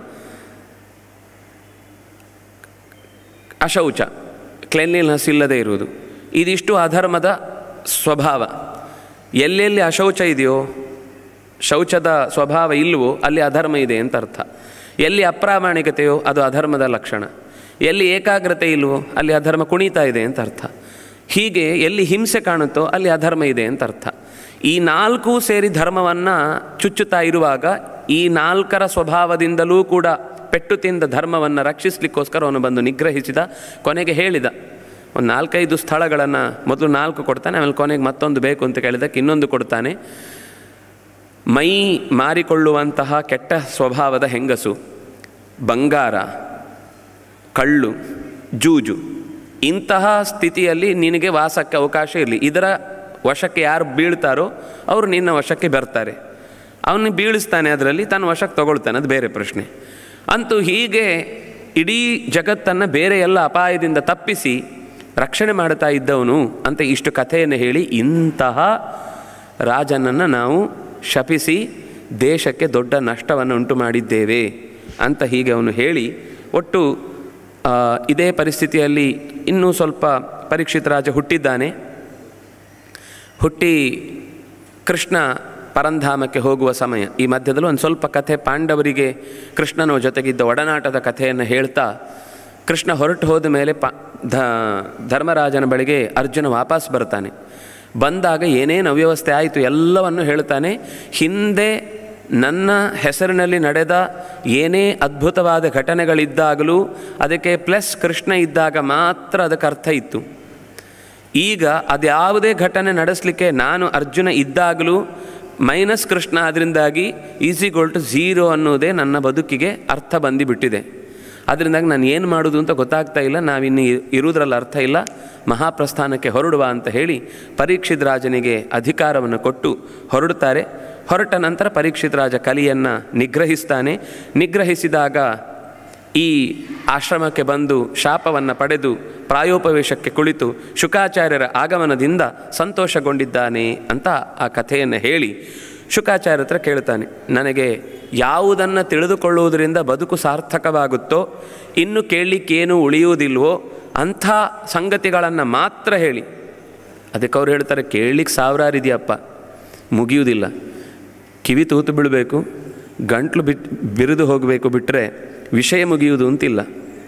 ಅಶೌಚ, ಕ್ಲೆನ್ಲಿನೆಸ್ ಇಲ್ಲದೇ ಇರುವುದು, ಇದಿಷ್ಟು ಅಧರ್ಮದ ಸ್ವಭಾವ. ಎಲ್ಲೆಲ್ಲಿ ಅಶೌಚ ಇದೆಯೋ, ಶೌಚದ ಸ್ವಭಾವ ಇಲ್ಲವೋ ಅಲ್ಲಿ ಅಧರ್ಮ ಇದೆ ಅಂತ ಅರ್ಥ. ಎಲ್ಲಿ ಅಪ್ರಾಮಾಣಿಕತೆಯೋ ಅದು ಅಧರ್ಮದ ಲಕ್ಷಣ. ಎಲ್ಲಿ ಏಕಾಗ್ರತೆ ಇಲ್ವೋ ಅಲ್ಲಿ ಅಧರ್ಮ ಕುಣಿತಾ ಇದೆ ಅಂತ ಅರ್ಥ. ಹೀಗೆ ಎಲ್ಲಿ ಹಿಂಸೆ ಕಾಣುತ್ತೋ ಅಲ್ಲಿ ಅಧರ್ಮ ಇದೆ ಅಂತ ಅರ್ಥ. ಈ ನಾಲ್ಕು ಸೇರಿ ಧರ್ಮವನ್ನು ಚುಚ್ಚುತ್ತಾ ಇರುವಾಗ ಈ ನಾಲ್ಕರ ಸ್ವಭಾವದಿಂದಲೂ ಕೂಡ ಪೆಟ್ಟು ತಿಂದ ಧರ್ಮವನ್ನು ರಕ್ಷಿಸಲಿಕ್ಕೋಸ್ಕರ ಅವನು ಬಂದು ನಿಗ್ರಹಿಸಿದ. ಕೊನೆಗೆ ಹೇಳಿದ, ಒಂದು ನಾಲ್ಕೈದು ಸ್ಥಳಗಳನ್ನು ಮೊದಲು ನಾಲ್ಕು ಕೊಡ್ತಾನೆ, ಆಮೇಲೆ ಕೊನೆಗೆ ಮತ್ತೊಂದು ಬೇಕು ಅಂತ ಕೇಳಿದಕ್ಕೆ ಇನ್ನೊಂದು ಕೊಡ್ತಾನೆ. ಮೈ ಮಾರಿಕೊಳ್ಳುವಂತಹ ಕೆಟ್ಟ ಸ್ವಭಾವದ ಹೆಂಗಸು, ಬಂಗಾರ, ಕಳ್ಳು, ಜೂಜು, ಇಂತಹ ಸ್ಥಿತಿಯಲ್ಲಿ ನಿನಗೆ ವಾಸಕ್ಕೆ ಅವಕಾಶ ಇರಲಿ. ಇದರ ವಶಕ್ಕೆ ಯಾರು ಬೀಳ್ತಾರೋ ಅವರು ನಿನ್ನ ವಶಕ್ಕೆ ಬರ್ತಾರೆ. ಅವನು ಬೀಳಿಸ್ತಾನೆ, ಅದರಲ್ಲಿ ತನ್ನ ವಶಕ್ಕೆ ತಗೊಳ್ತಾನೆ, ಅದು ಬೇರೆ ಪ್ರಶ್ನೆ. ಅಂತೂ ಹೀಗೆ ಇಡೀ ಜಗತ್ತನ್ನು ಬೇರೆ ಎಲ್ಲ ಅಪಾಯದಿಂದ ತಪ್ಪಿಸಿ ರಕ್ಷಣೆ ಮಾಡ್ತಾ ಇದ್ದವನು ಅಂತ ಇಷ್ಟು ಕಥೆಯನ್ನು ಹೇಳಿ, ಇಂತಹ ರಾಜನನ್ನು ನಾವು ಶಪಿಸಿ ದೇಶಕ್ಕೆ ದೊಡ್ಡ ನಷ್ಟವನ್ನು ಉಂಟು ಮಾಡಿದ್ದೇವೆ ಅಂತ ಹೀಗೆ ಅವನು ಹೇಳಿ, ಒಟ್ಟು ಇದೇ ಪರಿಸ್ಥಿತಿಯಲ್ಲಿ ಇನ್ನೂ ಸ್ವಲ್ಪ ಪರೀಕ್ಷಿತ ರಾಜ ಹುಟ್ಟಿದ್ದಾನೆ. ಹುಟ್ಟಿ ಕೃಷ್ಣ ಪರಂಧಾಮಕ್ಕೆ ಹೋಗುವ ಸಮಯ. ಈ ಮಧ್ಯದಲ್ಲೂ ಒಂದು ಸ್ವಲ್ಪ ಕಥೆ, ಪಾಂಡವರಿಗೆ ಕೃಷ್ಣನ ಜೊತೆಗಿದ್ದ ಒಡನಾಟದ ಕಥೆಯನ್ನು ಹೇಳ್ತಾ, ಕೃಷ್ಣ ಹೊರಟು ಹೋದ ಮೇಲೆ ಪ ಧ ಧರ್ಮರಾಜನ ಬಳಿಗೆ ಅರ್ಜುನ ವಾಪಸ್ ಬರ್ತಾನೆ. ಬಂದಾಗ ಏನೇನು ಅವ್ಯವಸ್ಥೆ ಆಯಿತು ಎಲ್ಲವನ್ನು ಹೇಳ್ತಾನೆ. ಹಿಂದೆ ನನ್ನ ಹೆಸರಿನಲ್ಲಿ ನಡೆದ ಏನೇ ಅದ್ಭುತವಾದ ಘಟನೆಗಳಿದ್ದಾಗಲೂ ಅದಕ್ಕೆ ಪ್ಲಸ್ ಕೃಷ್ಣ ಇದ್ದಾಗ ಮಾತ್ರ ಅದಕ್ಕೆ ಅರ್ಥ ಇತ್ತು. ಈಗ ಅದ್ಯಾವುದೇ ಘಟನೆ ನಡೆಸಲಿಕ್ಕೆ ನಾನು ಅರ್ಜುನ ಇದ್ದಾಗಲೂ ಮೈನಸ್ ಕೃಷ್ಣ, ಅದರಿಂದಾಗಿ ಈಸಿಗೋಲ್ ಟು ಝೀರೋ ಅನ್ನೋದೇ ನನ್ನ ಬದುಕಿಗೆ ಅರ್ಥ ಬಂದುಬಿಟ್ಟಿದೆ. ಅದರಿಂದಾಗಿ ನಾನು ಏನು ಮಾಡೋದು ಅಂತ ಗೊತ್ತಾಗ್ತಾ ಇಲ್ಲ, ನಾವಿನ್ನು ಇರುವುದರಲ್ಲಿ ಅರ್ಥ ಇಲ್ಲ, ಮಹಾಪ್ರಸ್ಥಾನಕ್ಕೆ ಹೊರಡುವ ಅಂತ ಹೇಳಿ ಪರೀಕ್ಷಿತ್ ರಾಜನಿಗೆ ಅಧಿಕಾರವನ್ನು ಕೊಟ್ಟು ಹೊರಡುತ್ತಾರೆ. ಹೊರಟ ನಂತರ ಪರೀಕ್ಷಿತ್ ರಾಜ ಕಲಿಯನ್ನು ನಿಗ್ರಹಿಸ್ತಾನೆ. ನಿಗ್ರಹಿಸಿದಾಗ ಈ ಆಶ್ರಮಕ್ಕೆ ಬಂದು ಶಾಪವನ್ನು ಪಡೆದು ಪ್ರಾಯೋಪವೇಶಕ್ಕೆ ಕುಳಿತು ಶುಕಾಚಾರ್ಯರ ಆಗಮನದಿಂದ ಸಂತೋಷಗೊಂಡಿದ್ದಾನೆ ಅಂತ ಆ ಕಥೆಯನ್ನು ಹೇಳಿ ಶುಕಾಚಾರ್ಯ ಹತ್ರ ಕೇಳ್ತಾನೆ, ನನಗೆ ಯಾವುದನ್ನು ತಿಳಿದುಕೊಳ್ಳುವುದರಿಂದ ಬದುಕು ಸಾರ್ಥಕವಾಗುತ್ತೋ, ಇನ್ನು ಕೇಳಲಿಕ್ಕೇನು ಉಳಿಯುವುದಿಲ್ವೋ ಅಂಥ ಸಂಗತಿಗಳನ್ನು ಮಾತ್ರ ಹೇಳಿ. ಅದಕ್ಕೆ ಅವ್ರು ಹೇಳ್ತಾರೆ, ಕೇಳಲಿಕ್ಕೆ ಸಾವಿರಾರು ಇದೆಯಪ್ಪ, ಮುಗಿಯುವುದಿಲ್ಲ. ಕಿವಿ ತೂತು ಬೀಳಬೇಕು, ಗಂಟ್ಲು ಬಿಟ್ಟು ಬಿರಿದು ಹೋಗಬೇಕು, ಬಿಟ್ಟರೆ ವಿಷಯ ಮುಗಿಯುವುದು ಅಂತಿಲ್ಲ.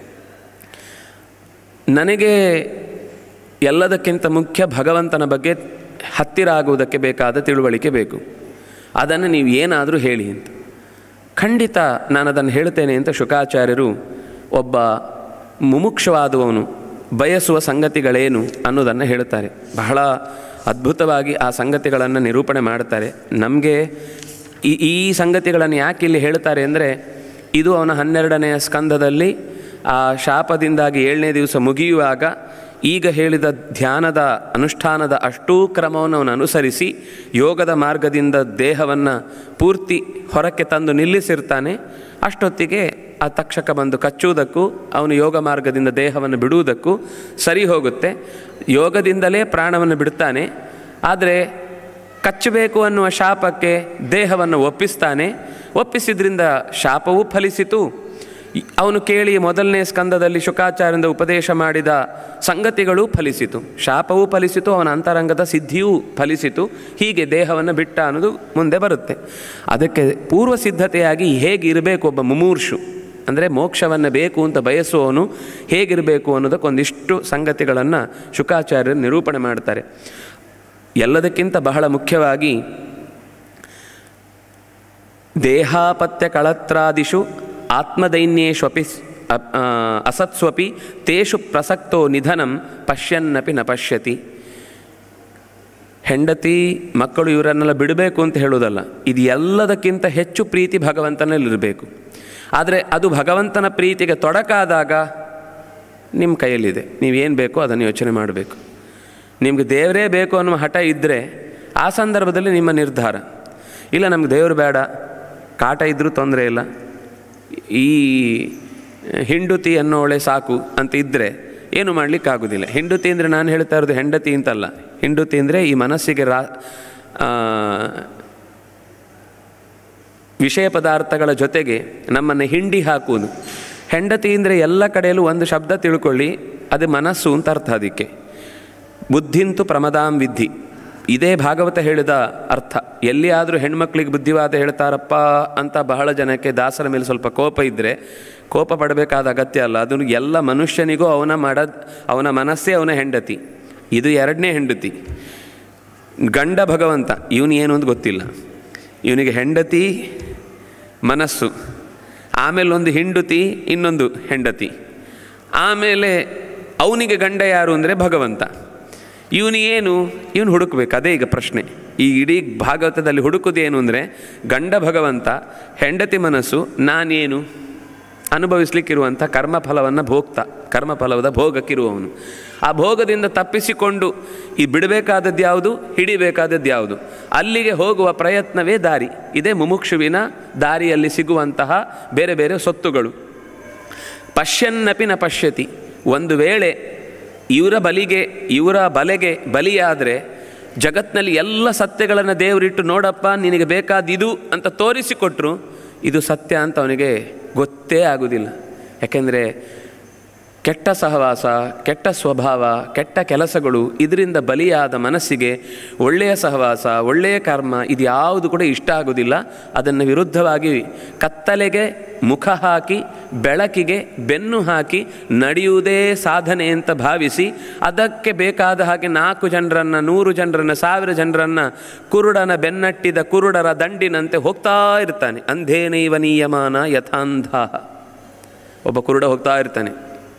ನನಗೆ ಎಲ್ಲದಕ್ಕಿಂತ ಮುಖ್ಯ ಭಗವಂತನ ಬಗ್ಗೆ ಹತ್ತಿರ ಆಗುವುದಕ್ಕೆ ಬೇಕಾದ ತಿಳುವಳಿಕೆ ಬೇಕು. ಅದನ್ನು ನೀವು ಏನಾದರೂ ಹೇಳಿ ಅಂತ. ಖಂಡಿತ ನಾನು ಅದನ್ನು ಹೇಳ್ತೇನೆ ಅಂತ ಶುಕಾಚಾರ್ಯರು ಒಬ್ಬ ಮುಮುಕ್ಷವಾದವನು ಬಯಸುವ ಸಂಗತಿಗಳೇನು ಅನ್ನೋದನ್ನು ಹೇಳ್ತಾರೆ. ಬಹಳ ಅದ್ಭುತವಾಗಿ ಆ ಸಂಗತಿಗಳನ್ನು ನಿರೂಪಣೆ ಮಾಡ್ತಾರೆ. ನಮಗೆ ಈ ಈ ಸಂಗತಿಗಳನ್ನು ಯಾಕೆ ಇಲ್ಲಿ ಹೇಳ್ತಾರೆ ಅಂದರೆ, ಇದು ಅವನ ಹನ್ನೆರಡನೆಯ ಸ್ಕಂದದಲ್ಲಿ ಆ ಶಾಪದಿಂದಾಗಿ ಏಳನೇ ದಿವಸ ಮುಗಿಯುವಾಗ ಈಗ ಹೇಳಿದ ಧ್ಯಾನದ ಅನುಷ್ಠಾನದ ಅಷ್ಟೂ ಕ್ರಮವನ್ನು ಅವನು ಅನುಸರಿಸಿ ಯೋಗದ ಮಾರ್ಗದಿಂದ ದೇಹವನ್ನು ಪೂರ್ತಿ ಹೊರಕ್ಕೆ ತಂದು ನಿಲ್ಲಿಸಿರ್ತಾನೆ. ಅಷ್ಟೊತ್ತಿಗೆ ಆ ತಕ್ಷಕ ಬಂದು ಕಚ್ಚುವುದಕ್ಕೂ ಅವನು ಯೋಗ ಮಾರ್ಗದಿಂದ ದೇಹವನ್ನು ಬಿಡುವುದಕ್ಕೂ ಸರಿ ಹೋಗುತ್ತೆ. ಯೋಗದಿಂದಲೇ ಪ್ರಾಣವನ್ನು ಬಿಡ್ತಾನೆ. ಆದರೆ ಕಚ್ಚಬೇಕು ಅನ್ನುವ ಶಾಪಕ್ಕೆ ದೇಹವನ್ನು ಒಪ್ಪಿಸ್ತಾನೆ. ಒಪ್ಪಿಸಿದ್ರಿಂದ ಶಾಪವೂ ಫಲಿಸಿತು. ಅವನು ಕೇಳಿ ಮೊದಲನೇ ಸ್ಕಂದದಲ್ಲಿ ಶುಕಾಚಾರ್ಯರಿಂದ ಉಪದೇಶ ಮಾಡಿದ ಸಂಗತಿಗಳೂ ಫಲಿಸಿತು. ಶಾಪವೂ ಫಲಿಸಿತು, ಅವನ ಅಂತರಂಗದ ಸಿದ್ಧಿಯೂ ಫಲಿಸಿತು. ಹೀಗೆ ದೇಹವನ್ನು ಬಿಟ್ಟ ಅನ್ನೋದು ಮುಂದೆ ಬರುತ್ತೆ. ಅದಕ್ಕೆ ಪೂರ್ವ ಸಿದ್ಧತೆಯಾಗಿ ಹೇಗಿರಬೇಕು ಒಬ್ಬ ಮುಮೂರ್ಷು, ಅಂದರೆ ಮೋಕ್ಷವನ್ನು ಬೇಕು ಅಂತ ಬಯಸುವವನು ಹೇಗಿರಬೇಕು ಅನ್ನೋದಕ್ಕೊಂದಿಷ್ಟು ಸಂಗತಿಗಳನ್ನು ಶುಕಾಚಾರ್ಯರು ನಿರೂಪಣೆ ಮಾಡ್ತಾರೆ. ಎಲ್ಲದಕ್ಕಿಂತ ಬಹಳ ಮುಖ್ಯವಾಗಿ ದೇಹಾಪತ್ಯ ಕಳತ್ರಾದಿಷು ಆತ್ಮದೈನ್ಯೇಷ್ವಪಿ ಅಸತ್ಸ್ವಪಿ ತೇಷು ಪ್ರಸಕ್ತೋ ನಿಧನಂ ಪಶ್ಯನ್ನಪಿ ನ ಪಶ್ಯತಿ. ಹೆಂಡತಿ ಮಕ್ಕಳು ಇವರನ್ನೆಲ್ಲ ಬಿಡಬೇಕು ಅಂತ ಹೇಳೋದಲ್ಲ, ಇದು ಎಲ್ಲದಕ್ಕಿಂತ ಹೆಚ್ಚು ಪ್ರೀತಿ ಭಗವಂತನಲ್ಲಿರಬೇಕು. ಆದರೆ ಅದು ಭಗವಂತನ ಪ್ರೀತಿಗೆ ತೊಡಕಾದಾಗ ನಿಮ್ಮ ಕೈಯಲ್ಲಿದೆ, ನೀವೇನು ಬೇಕೋ ಅದನ್ನು ಯೋಚನೆ ಮಾಡಬೇಕು. ನಿಮಗೆ ದೇವರೇ ಬೇಕು ಅನ್ನುವ ಹಠ ಇದ್ದರೆ ಆ ಸಂದರ್ಭದಲ್ಲಿ ನಿಮ್ಮ ನಿರ್ಧಾರ. ಇಲ್ಲ ನಮ್ಗೆ ದೇವರು ಬೇಡ, ಕಾಟ ಇದ್ದರೂ ತೊಂದರೆ ಇಲ್ಲ, ಈ ಹಿಂಡುತಿ ಅನ್ನೋಳೆ ಸಾಕು ಅಂತ ಇದ್ದರೆ ಏನು ಮಾಡಲಿಕ್ಕಾಗೋದಿಲ್ಲ. ಹಿಂಡುತಿ ಅಂದರೆ ನಾನು ಹೇಳ್ತಾ ಇರೋದು ಹೆಂಡತಿ ಅಂತಲ್ಲ. ಹಿಂಡುತಿ ಅಂದರೆ ಈ ಮನಸ್ಸಿಗೆ ರಾ ವಿಷಯ ಪದಾರ್ಥಗಳ ಜೊತೆಗೆ ನಮ್ಮನ್ನು ಹಿಂಡಿ ಹಾಕುವುದು. ಹೆಂಡತಿ ಅಂದರೆ ಎಲ್ಲ ಕಡೆಯಲ್ಲೂ ಒಂದು ಶಬ್ದ ತಿಳ್ಕೊಳ್ಳಿ, ಅದು ಮನಸ್ಸು ಅಂತ ಅರ್ಥ. ಅದಕ್ಕೆ ಬುದ್ಧಿಂತು ಪ್ರಮದಾಂ ವಿದ್ಧಿ, ಇದೇ ಭಾಗವತ ಹೇಳಿದ ಅರ್ಥ. ಎಲ್ಲಿಯಾದರೂ ಹೆಣ್ಮಕ್ಳಿಗೆ ಬುದ್ಧಿವಾದ ಹೇಳ್ತಾರಪ್ಪ ಅಂತ ಬಹಳ ಜನಕ್ಕೆ ದಾಸರ ಮೇಲೆ ಸ್ವಲ್ಪ ಕೋಪ ಇದ್ದರೆ ಕೋಪ ಪಡಬೇಕಾದ ಅಗತ್ಯ ಅಲ್ಲ. ಅದು ಎಲ್ಲ ಮನುಷ್ಯನಿಗೂ ಅವನ ಮಾಡೋದು, ಅವನ ಮನಸ್ಸೇ ಅವನ ಹೆಂಡತಿ. ಇದು ಎರಡನೇ ಹೆಂಡತಿ. ಗಂಡ ಭಗವಂತ, ಇವನು ಏನು ಅಂತ ಗೊತ್ತಿಲ್ಲ. ಇವನಿಗೆ ಹೆಂಡತಿ ಮನಸ್ಸು, ಆಮೇಲೆ ಒಂದು ಹಿಂಡುತಿ, ಇನ್ನೊಂದು ಹೆಂಡತಿ, ಆಮೇಲೆ ಅವನಿಗೆ ಗಂಡ ಯಾರು ಅಂದರೆ ಭಗವಂತ. ಇವನು ಏನು, ಇವನು ಹುಡುಕಬೇಕು. ಅದೇ ಈಗ ಪ್ರಶ್ನೆ. ಈ ಇಡೀ ಭಾಗವತದಲ್ಲಿ ಹುಡುಕೋದೇನು ಅಂದರೆ ಗಂಡ ಭಗವಂತ, ಹೆಂಡತಿ ಮನಸ್ಸು, ನಾನೇನು ಅನುಭವಿಸ್ಲಿಕ್ಕಿರುವಂಥ ಕರ್ಮಫಲವನ್ನು ಭೋಗ್ತಾ, ಕರ್ಮಫಲದ ಭೋಗಕ್ಕಿರುವವನು. ಆ ಭೋಗದಿಂದ ತಪ್ಪಿಸಿಕೊಂಡು ಈ ಬಿಡಬೇಕಾದದ್ದು ಯಾವುದು, ಹಿಡಿಬೇಕಾದದ್ದು ಯಾವುದು, ಅಲ್ಲಿಗೆ ಹೋಗುವ ಪ್ರಯತ್ನವೇ ದಾರಿ. ಇದೇ ಮುಮುಕ್ಷುವಿನ ದಾರಿಯಲ್ಲಿ ಸಿಗುವಂತಹ ಬೇರೆ ಬೇರೆ ಸೊತ್ತುಗಳು. ಪಶ್ಯನ್ನಪಿ ನ ಪಶ್ಯತಿ, ಒಂದು ವೇಳೆ ಇವರ ಬಲಿಗೆ ಇವರ ಬಲೆಗೆ ಬಲಿಯಾದರೆ ಜಗತ್ತಿನಲ್ಲಿ ಎಲ್ಲ ಸತ್ಯಗಳನ್ನು ದೇವರಿಟ್ಟು ನೋಡಪ್ಪ ನಿನಗೆ ಬೇಕಾದಿದು ಅಂತ ತೋರಿಸಿಕೊಟ್ರು, ಇದು ಸತ್ಯ ಅಂತ ಅವನಿಗೆ ಗೊತ್ತೇ ಆಗುವುದಿಲ್ಲ. ಯಾಕೆಂದರೆ ಕೆಟ್ಟ ಸಹವಾಸ, ಕೆಟ್ಟ ಸ್ವಭಾವ, ಕೆಟ್ಟ ಕೆಲಸಗಳು, ಇದರಿಂದ ಬಲಿಯಾದ ಮನಸ್ಸಿಗೆ ಒಳ್ಳೆಯ ಸಹವಾಸ, ಒಳ್ಳೆಯ ಕರ್ಮ ಇದು ಯಾವುದು ಕೂಡ ಇಷ್ಟ ಆಗೋದಿಲ್ಲ. ಅದನ್ನು ವಿರುದ್ಧವಾಗಿ ಕತ್ತಲೆಗೆ ಮುಖ ಹಾಕಿ ಬೆಳಕಿಗೆ ಬೆನ್ನು ಹಾಕಿ ನಡೆಯುವುದೇ ಸಾಧನೆ ಅಂತ ಭಾವಿಸಿ ಅದಕ್ಕೆ ಬೇಕಾದ ಹಾಗೆ ನಾಲ್ಕು ಜನರನ್ನು, ನೂರು ಜನರನ್ನು, ಸಾವಿರ ಜನರನ್ನು ಕುರುಡನ ಬೆನ್ನಟ್ಟಿದ ಕುರುಡರ ದಂಡಿನಂತೆ ಹೋಗ್ತಾ ಇರ್ತಾನೆ. ಅಂಧೇನೈವ ನೀಯಮಾನ ಯಥಾಂಧಾಹ. ಒಬ್ಬ ಕುರುಡ ಹೋಗ್ತಾ ಇರ್ತಾನೆ,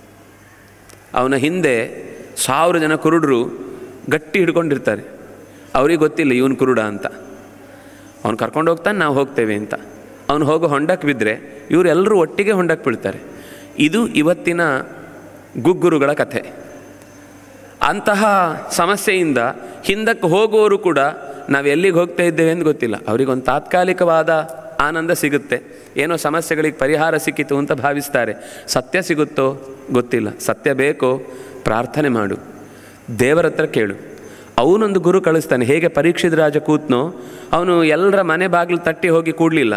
ಅವನ ಹಿಂದೆ ಸಾವಿರ ಜನ ಕುರುಡರು ಗಟ್ಟಿ ಹಿಡ್ಕೊಂಡಿರ್ತಾರೆ. ಅವ್ರಿಗೆ ಗೊತ್ತಿಲ್ಲ ಇವನು ಕುರುಡ ಅಂತ. ಅವನು ಕರ್ಕೊಂಡು ಹೋಗ್ತಾನೆ, ನಾವು ಹೋಗ್ತೇವೆ ಅಂತ. ಅವನು ಹೋಗೋ ಹೊಂಡಕ್ಕೆ ಬಿದ್ದರೆ ಇವರೆಲ್ಲರೂ ಒಟ್ಟಿಗೆ ಹೊಂಡಕ್ಕೆ ಬೀಳ್ತಾರೆ. ಇದು ಇವತ್ತಿನ ಗುಗ್ಗುರುಗಳ ಕಥೆ. ಅಂತಹ ಸಮಸ್ಯೆಯಿಂದ ಹಿಂದಕ್ಕೆ ಹೋಗುವವರು ಕೂಡ ನಾವು ಎಲ್ಲಿಗೆ ಹೋಗ್ತಾ ಇದ್ದೇವೆ ಅಂತ ಗೊತ್ತಿಲ್ಲ. ಅವರಿಗೊಂದು ತಾತ್ಕಾಲಿಕವಾದ ಆನಂದ ಸಿಗುತ್ತೆ, ಏನೋ ಸಮಸ್ಯೆಗಳಿಗೆ ಪರಿಹಾರ ಸಿಕ್ಕಿತು ಅಂತ ಭಾವಿಸ್ತಾರೆ. ಸತ್ಯ ಸಿಗುತ್ತೋ ಗೊತ್ತಿಲ್ಲ. ಸತ್ಯ ಬೇಕೋ ಪ್ರಾರ್ಥನೆ ಮಾಡು, ದೇವರ ಹತ್ರ ಕೇಳು. ಅವನೊಂದು ಗುರು ಕಳಿಸ್ತಾನೆ. ಹೇಗೆ ಪರೀಕ್ಷಿತ ರಾಜ ಕೂತ್ನೋ, ಅವನು ಎಲ್ಲರ ಮನೆ ಬಾಗಿಲು ತಟ್ಟಿ ಹೋಗಿ ಕೂಡಲಿಲ್ಲ.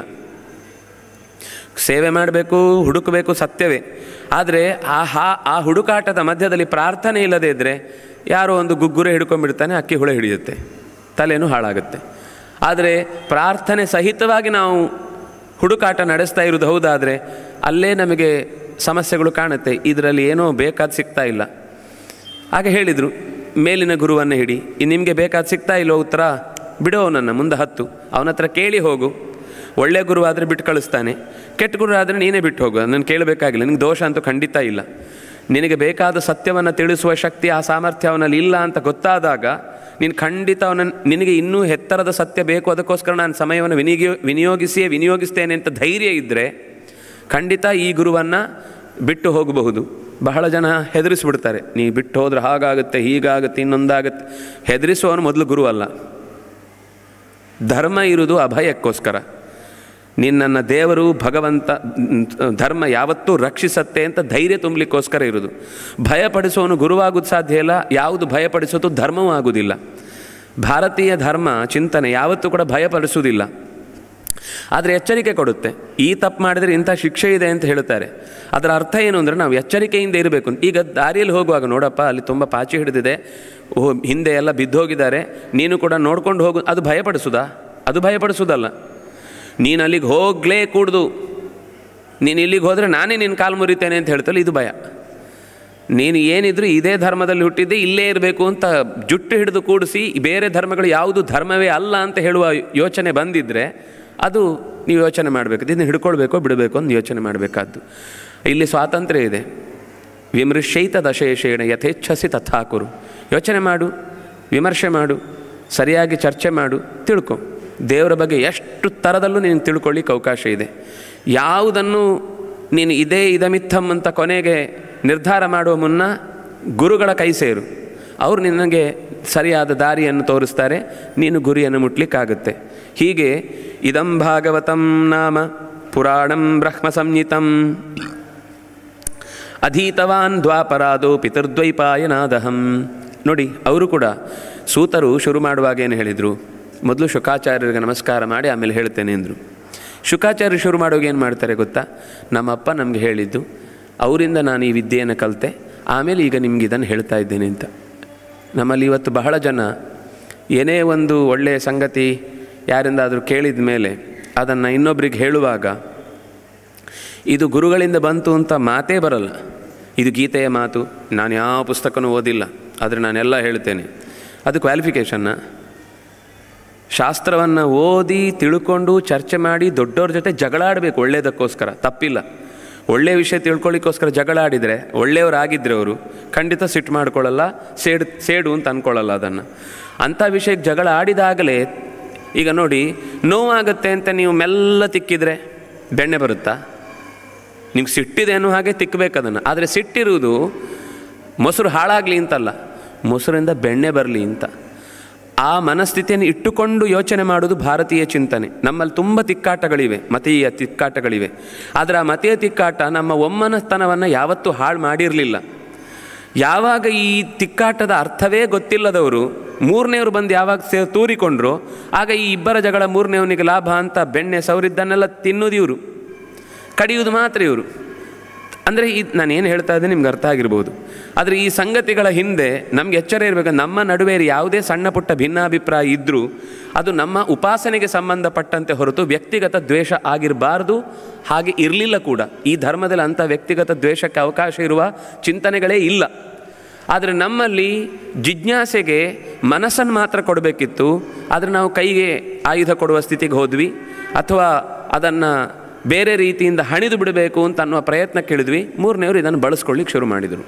ಸೇವೆ ಮಾಡಬೇಕು, ಹುಡುಕಬೇಕು, ಸತ್ಯವೇ. ಆದರೆ ಆ ಹಾ ಆ ಹುಡುಕಾಟದ ಮಧ್ಯದಲ್ಲಿ ಪ್ರಾರ್ಥನೆ ಇಲ್ಲದೇ ಇದ್ದರೆ ಯಾರೋ ಒಂದು ಗುಗ್ಗುರೆ ಹಿಡ್ಕೊಂಡ್ಬಿಡ್ತಾನೆ, ಅಕ್ಕಿ ಹುಳ ಹಿಡಿಯುತ್ತೆ, ತಲೆನೂ ಹಾಳಾಗುತ್ತೆ. ಆದರೆ ಪ್ರಾರ್ಥನೆ ಸಹಿತವಾಗಿ ನಾವು ಹುಡುಕಾಟ ನಡೆಸ್ತಾ ಇರೋದು ಹೌದಾದರೆ ಅಲ್ಲೇ ನಮಗೆ ಸಮಸ್ಯೆಗಳು ಕಾಣುತ್ತೆ. ಇದರಲ್ಲಿ ಏನೋ ಬೇಕಾದ ಸಿಗ್ತಾ ಇಲ್ಲ. ಹಾಗೆ ಹೇಳಿದರು, ಮೇಲಿನ ಗುರುವನ್ನು ಹಿಡಿ, ನಿಮಗೆ ಬೇಕಾದ ಸಿಗ್ತಾ ಇಲ್ಲೋ ಉತ್ತರ, ಬಿಡೋ ಅವನನ್ನು, ಮುಂದೆ ಹತ್ತು, ಅವನ ಹತ್ರ ಕೇಳಿ ಹೋಗು. ಒಳ್ಳೆಯ ಗುರು ಆದರೆ ಬಿಟ್ಟು ಕಳಿಸ್ತಾನೆ, ಕೆಟ್ಟ ಗುರು ಆದರೆ ನೀನೇ ಬಿಟ್ಟು ಹೋಗು, ನಾನು ಕೇಳಬೇಕಾಗಿಲ್ಲ, ನಿನಗೆ ದೋಷ ಅಂತೂ ಖಂಡಿತ ಇಲ್ಲ. ನಿನಗೆ ಬೇಕಾದ ಸತ್ಯವನ್ನು ತಿಳಿಸುವ ಶಕ್ತಿ, ಆ ಸಾಮರ್ಥ್ಯ ಅವನಲ್ಲಿ ಇಲ್ಲ ಅಂತ ಗೊತ್ತಾದಾಗ ನೀನು ಖಂಡಿತ ಅವನನ್ನು, ನಿನಗೆ ಇನ್ನೂ ಎತ್ತರದ ಸತ್ಯ ಬೇಕು, ಅದಕ್ಕೋಸ್ಕರ ನಾನು ಸಮಯವನ್ನು ವಿನಿಯೋಗಿ ವಿನಿಯೋಗಿಸಿಯೇ ವಿನಿಯೋಗಿಸ್ತೇನೆ ಅಂತ ಧೈರ್ಯ ಇದ್ದರೆ ಖಂಡಿತ ಈ ಗುರುವನ್ನು ಬಿಟ್ಟು ಹೋಗಬಹುದು. ಬಹಳ ಜನ ಹೆದರಿಸ್ಬಿಡ್ತಾರೆ, ನೀ ಬಿಟ್ಟು ಹೋದ್ರೆ ಹಾಗಾಗುತ್ತೆ, ಹೀಗಾಗುತ್ತೆ, ಇನ್ನೊಂದಾಗುತ್ತೆ. ಹೆದರಿಸುವವನು ಮೊದಲು ಗುರು ಅಲ್ಲ. ಧರ್ಮ ಇರುವುದು ಅಭಯಕ್ಕೋಸ್ಕರ. ನಿನ್ನನ್ನು ದೇವರು ಭಗವಂತ ಧರ್ಮ ಯಾವತ್ತೂ ರಕ್ಷಿಸತ್ತೆ ಅಂತ ಧೈರ್ಯ ತುಂಬಲಿಕ್ಕೋಸ್ಕರ ಇರೋದು. ಭಯಪಡಿಸೋನು ಗುರುವಾಗೋದು ಸಾಧ್ಯ ಇಲ್ಲ, ಯಾವುದು ಭಯಪಡಿಸೋದು ಧರ್ಮವೂ ಆಗೋದಿಲ್ಲ. ಭಾರತೀಯ ಧರ್ಮ ಚಿಂತನೆ ಯಾವತ್ತೂ ಕೂಡ ಭಯಪಡಿಸೋದಿಲ್ಲ, ಆದರೆ ಎಚ್ಚರಿಕೆ ಕೊಡುತ್ತೆ. ಈ ತಪ್ಪು ಮಾಡಿದರೆ ಇಂಥ ಶಿಕ್ಷೆ ಇದೆ ಅಂತ ಹೇಳ್ತಾರೆ. ಅದರ ಅರ್ಥ ಏನು ಅಂದರೆ ನಾವು ಎಚ್ಚರಿಕೆಯಿಂದ ಇರಬೇಕು. ಈಗ ದಾರಿಯಲ್ಲಿ ಹೋಗುವಾಗ ನೋಡಪ್ಪ ಅಲ್ಲಿ ತುಂಬ ಪಾಚಿ ಹಿಡಿದಿದೆ, ಓ ಹಿಂದೆ ಎಲ್ಲ ಬಿದ್ದೋಗಿದ್ದಾರೆ, ನೀನು ಕೂಡ ನೋಡ್ಕೊಂಡು ಹೋಗು, ಅದು ಭಯಪಡಿಸೋದಾ? ಅದು ಭಯಪಡಿಸೋದಲ್ಲ. ನೀನು ಅಲ್ಲಿಗೆ ಹೋಗಲೇ ಕೂಡ್ದು, ನೀನು ಇಲ್ಲಿಗೆ ಹೋದರೆ ನಾನೇ ನಿನ್ನ ಕಾಲು ಮುರಿತೇನೆ ಅಂತ ಹೇಳ್ತಲ್ಲ, ಇದು ಭಯ. ನೀನು ಏನಿದ್ರು ಇದೇ ಧರ್ಮದಲ್ಲಿ ಹುಟ್ಟಿದ್ದೆ, ಇಲ್ಲೇ ಇರಬೇಕು ಅಂತ ಜುಟ್ಟು ಹಿಡಿದು ಕೂಡಿಸಿ ಬೇರೆ ಧರ್ಮಗಳು ಯಾವುದು ಧರ್ಮವೇ ಅಲ್ಲ ಅಂತ ಹೇಳುವ ಯೋಚನೆ ಬಂದಿದ್ದರೆ ಅದು ನೀವು ಯೋಚನೆ ಮಾಡಬೇಕು. ಇದನ್ನು ಹಿಡ್ಕೊಳ್ಬೇಕೋ ಬಿಡಬೇಕು ಅಂತ ಯೋಚನೆ ಮಾಡಬೇಕಾದ್ದು. ಇಲ್ಲಿ ಸ್ವಾತಂತ್ರ್ಯ ಇದೆ. ವಿಮರ್ಶೈತ ದಶೇಷೇಣ ಯಥೇಚ್ಛಸಿ ತಥಾಕುರು. ಯೋಚನೆ ಮಾಡು, ವಿಮರ್ಶೆ ಮಾಡು, ಸರಿಯಾಗಿ ಚರ್ಚೆ ಮಾಡು, ತಿಳ್ಕೊ. ದೇವರ ಬಗ್ಗೆ ಎಷ್ಟು ಥರದಲ್ಲೂ ನೀನು ತಿಳ್ಕೊಳ್ಳಿಕ್ಕೆ ಅವಕಾಶ ಇದೆ. ಯಾವುದನ್ನು ನೀನು ಇದೇ ಇದಮಿತ್ತಮ್ ಅಂತ ಕೊನೆಗೆ ನಿರ್ಧಾರ ಮಾಡುವ ಮುನ್ನ ಗುರುಗಳ ಕೈ ಸೇರು. ಅವರು ನಿನಗೆ ಸರಿಯಾದ ದಾರಿಯನ್ನು ತೋರಿಸ್ತಾರೆ, ನೀನು ಗುರಿಯನ್ನು ಮುಟ್ಲಿಕ್ಕಾಗುತ್ತೆ. ಹೀಗೆ ಇದಂ ಭಾಗವತಂ ನಾಮ ಪುರಾಣಂ ಬ್ರಹ್ಮ ಸಂಹಿತಂ ಅಧೀತವಾನ್ ದ್ವಾಪರಾದೋ ಪಿತೃದ್ವೈಪಾಯನಾದಹಂ. ನೋಡಿ, ಅವರು ಕೂಡ ಸೂತರು ಶುರು ಮಾಡುವಾಗ ಏನು ಹೇಳಿದರು? ಮೊದಲು ಶುಕಾಚಾರ್ಯರಿಗೆ ನಮಸ್ಕಾರ ಮಾಡಿ ಆಮೇಲೆ ಹೇಳ್ತೇನೆ ಅಂದರು. ಶುಕಾಚಾರ್ಯರು ಶುರು ಮಾಡುವಾಗ ಏನು ಮಾಡ್ತಾರೆ ಗೊತ್ತಾ? ನಮ್ಮಪ್ಪ ನಮಗೆ ಹೇಳಿದ್ದು, ಅವರಿಂದ ನಾನು ಈ ವಿದ್ಯೆಯನ್ನು ಕಲಿತೆ, ಆಮೇಲೆ ಈಗ ನಿಮ್ಗೆ ಇದನ್ನು ಹೇಳ್ತಾ ಇದ್ದೇನೆ ಅಂತ. ನಮ್ಮಲ್ಲಿ ಇವತ್ತು ಬಹಳ ಜನ ಏನೇ ಒಂದು ಒಳ್ಳೆಯ ಸಂಗತಿ ಯಾರಿಂದಾದರೂ ಕೇಳಿದ ಮೇಲೆ ಅದನ್ನು ಇನ್ನೊಬ್ರಿಗೆ ಹೇಳುವಾಗ ಇದು ಗುರುಗಳಿಂದ ಬಂತು ಅಂತ ಮಾತೇ ಬರಲ್ಲ. ಇದು ಗೀತೆಯ ಮಾತು, ನಾನು ಯಾವ ಪುಸ್ತಕನೂ ಓದಿಲ್ಲ, ಆದರೆ ನಾನೆಲ್ಲ ಹೇಳ್ತೇನೆ. ಅದು ಕ್ವಾಲಿಫಿಕೇಷನ್ನ? ಶಾಸ್ತ್ರವನ್ನು ಓದಿ ತಿಳ್ಕೊಂಡು ಚರ್ಚೆ ಮಾಡಿ ದೊಡ್ಡವ್ರ ಜೊತೆ ಜಗಳಾಡಬೇಕು ಒಳ್ಳೆಯದಕ್ಕೋಸ್ಕರ, ತಪ್ಪಿಲ್ಲ. ಒಳ್ಳೆಯ ವಿಷಯ ತಿಳ್ಕೊಳ್ಳಿಕ್ಕೋಸ್ಕರ ಜಗಳ ಆಡಿದರೆ, ಒಳ್ಳೆಯವರಾಗಿದ್ದರೆ ಅವರು ಖಂಡಿತ ಸಿಟ್ಟು ಮಾಡ್ಕೊಳ್ಳಲ್ಲ, ಸೇಡು ಸೇಡು ಅಂತ ಅಂದ್ಕೊಳ್ಳಲ್ಲ ಅದನ್ನು. ಅಂಥ ವಿಷಯಕ್ಕೆ ಜಗಳ ಆಡಿದಾಗಲೇ, ಈಗ ನೋಡಿ, ನೋವಾಗುತ್ತೆ ಅಂತ ನೀವು ಮೆಲ್ಲ ತಿಕ್ಕಿದರೆ ಬೆಣ್ಣೆ ಬರುತ್ತಾ? ನಿಮ್ಗೆ ಸಿಟ್ಟಿದೇನೋ ಹಾಗೆ ತಿಕ್ಕಬೇಕು ಅದನ್ನು. ಆದರೆ ಸಿಟ್ಟಿರುವುದು ಮೊಸರು ಹಾಳಾಗಲಿ ಅಂತಲ್ಲ, ಮೊಸರಿಂದ ಬೆಣ್ಣೆ ಬರಲಿ ಅಂತ. ಆ ಮನಸ್ಥಿತಿಯನ್ನು ಇಟ್ಟುಕೊಂಡು ಯೋಚನೆ ಮಾಡೋದು ಭಾರತೀಯ ಚಿಂತನೆ. ನಮ್ಮಲ್ಲಿ ತುಂಬ ತಿಕ್ಕಾಟಗಳಿವೆ, ಮತೀಯ ತಿಕ್ಕಾಟಗಳಿವೆ. ಆದರೆ ಆ ಮತೀಯ ತಿಕ್ಕಾಟ ನಮ್ಮ ಒಮ್ಮನತನವನ್ನು ಯಾವತ್ತೂ ಹಾಳು ಮಾಡಿರಲಿಲ್ಲ. ಯಾವಾಗ ಈ ತಿಕ್ಕಾಟದ ಅರ್ಥವೇ ಗೊತ್ತಿಲ್ಲದವರು ಮೂರನೇವರು ಬಂದು ಯಾವಾಗ ಸೇ ತೂರಿಕೊಂಡ್ರು ಆಗ ಈ ಇಬ್ಬರ ಜಗಳ ಮೂರನೇವನಿಗೆ ಲಾಭ ಅಂತ ಬೆಣ್ಣೆ ಸವರಿದ್ದನ್ನೆಲ್ಲ ತಿನ್ನೋದು ಇವರು, ಕಡಿಯುವುದು ಮಾತ್ರ ಇವರು. ಅಂದರೆ ಇದು ನಾನು ಏನು ಹೇಳ್ತಾ ಇದ್ದೆ ನಿಮ್ಗೆ ಅರ್ಥ ಆಗಿರ್ಬೋದು. ಆದರೆ ಈ ಸಂಗತಿಗಳ ಹಿಂದೆ ನಮ್ಗೆ ಎಚ್ಚರ ಇರಬೇಕು. ನಮ್ಮ ನಡುವೆ ಯಾವುದೇ ಸಣ್ಣ ಪುಟ್ಟ ಭಿನ್ನಾಭಿಪ್ರಾಯ ಇದ್ದರೂ ಅದು ನಮ್ಮ ಉಪಾಸನೆಗೆ ಸಂಬಂಧಪಟ್ಟಂತೆ ಹೊರತು ವ್ಯಕ್ತಿಗತ ದ್ವೇಷ ಆಗಿರಬಾರ್ದು. ಹಾಗೆ ಇರಲಿಲ್ಲ ಕೂಡ. ಈ ಧರ್ಮದಲ್ಲಿ ಅಂಥ ವ್ಯಕ್ತಿಗತ ದ್ವೇಷಕ್ಕೆ ಅವಕಾಶ ಇರುವ ಚಿಂತನೆಗಳೇ ಇಲ್ಲ. ಆದರೆ ನಮ್ಮಲ್ಲಿ ಜಿಜ್ಞಾಸೆಗೆ ಮನಸ್ಸನ್ನು ಮಾತ್ರ ಕೊಡಬೇಕಿತ್ತು. ಆದರೆ ನಾವು ಕೈಗೆ ಆಯುಧ ಕೊಡುವ ಸ್ಥಿತಿಗೆ ಹೋದ್ವಿ, ಅಥವಾ ಅದನ್ನು ಬೇರೆ ರೀತಿಯಿಂದ ಹಣಿದು ಬಿಡಬೇಕು ಅಂತ ಅನ್ನುವ ಪ್ರಯತ್ನ ಕೇಳಿದ್ವಿ. ಮೂರನೇವರು ಇದನ್ನು ಬಳಸ್ಕೊಳ್ಳಿಕ್ಕೆ ಶುರು ಮಾಡಿದರು.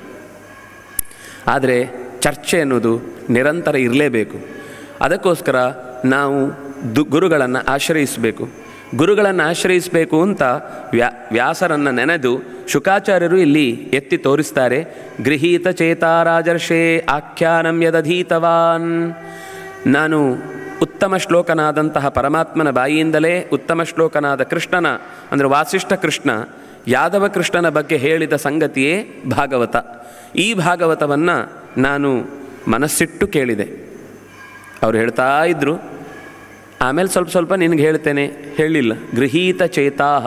ಆದರೆ ಚರ್ಚೆ ಅನ್ನೋದು ನಿರಂತರ ಇರಲೇಬೇಕು. ಅದಕ್ಕೋಸ್ಕರ ನಾವು ದು ಗುರುಗಳನ್ನು ಆಶ್ರಯಿಸಬೇಕು. ಗುರುಗಳನ್ನು ಆಶ್ರಯಿಸಬೇಕು ಅಂತ ವ್ಯಾ ವ್ಯಾಸರನ್ನು ನೆನೆದು ಶುಕಾಚಾರ್ಯರು ಇಲ್ಲಿ ಎತ್ತಿ ತೋರಿಸ್ತಾರೆ. ಗೃಹೀತ ಚೇತಾರಾಜರ್ಷೇ ಆಖ್ಯಾನಂ ಯದಧೀತವಾನ್. ನಾನು ಉತ್ತಮ ಶ್ಲೋಕನಾದಂತಹ ಪರಮಾತ್ಮನ ಬಾಯಿಯಿಂದಲೇ ಉತ್ತಮ ಶ್ಲೋಕನಾದ ಕೃಷ್ಣನ, ಅಂದರೆ ವಾಸಿಷ್ಠ ಕೃಷ್ಣ ಯಾದವ ಕೃಷ್ಣನ ಬಗ್ಗೆ ಹೇಳಿದ ಸಂಗತಿಯೇ ಭಾಗವತ. ಈ ಭಾಗವತವನ್ನು ನಾನು ಮನಸ್ಸಿಟ್ಟು ಕೇಳಿದೆ. ಅವರು ಹೇಳ್ತಾ ಇದ್ದರು, ಆಮೇಲೆ ಸ್ವಲ್ಪ ಸ್ವಲ್ಪ ನಿನಗೆ ಹೇಳ್ತೇನೆ ಹೇಳಿಲ್ಲ. ಗೃಹೀತ ಚೇತಾಹ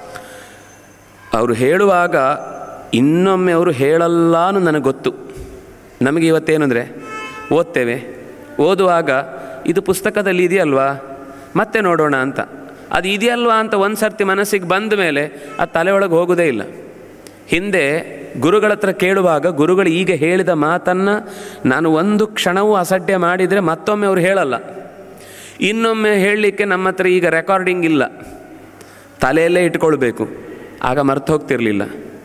ಅವರು ಹೇಳುವಾಗ ಇನ್ನೊಮ್ಮೆ ಅವರು ಹೇಳಲ್ಲ ಅನ್ನೋ ನನಗೆ ಗೊತ್ತು. ನಮಗೆ ಇವತ್ತೇನೆಂದರೆ ಓದ್ತೇವೆ, ಓದುವಾಗ ಇದು ಪುಸ್ತಕದಲ್ಲಿ ಇದೆಯಲ್ವಾ ಮತ್ತೆ ನೋಡೋಣ ಅಂತ. ಅದು ಇದೆಯಲ್ವಾ ಅಂತ ಒಂದು ಸರ್ತಿ ಮನಸ್ಸಿಗೆ ಬಂದ ಮೇಲೆ ಅದು ತಲೆಯೊಳಗೆ ಹೋಗೋದೇ ಇಲ್ಲ. ಹಿಂದೆ ಗುರುಗಳ ಹತ್ರ ಕೇಳುವಾಗ ಗುರುಗಳು ಈಗ ಹೇಳಿದ ಮಾತನ್ನು ನಾನು ಒಂದು ಕ್ಷಣವೂ ಅಸಡ್ಡೆ ಮಾಡಿದರೆ ಮತ್ತೊಮ್ಮೆ ಅವರು ಹೇಳಲ್ಲ. ಇನ್ನೊಮ್ಮೆ ಹೇಳಲಿಕ್ಕೆ ನಮ್ಮ ಹತ್ರ ಈಗ ರೆಕಾರ್ಡಿಂಗ್ ಇಲ್ಲ, ತಲೆಯಲ್ಲೇ ಇಟ್ಕೊಳ್ಬೇಕು. ಆಗ ಮರ್ತು ಹೋಗ್ತಿರಲಿಲ್ಲ.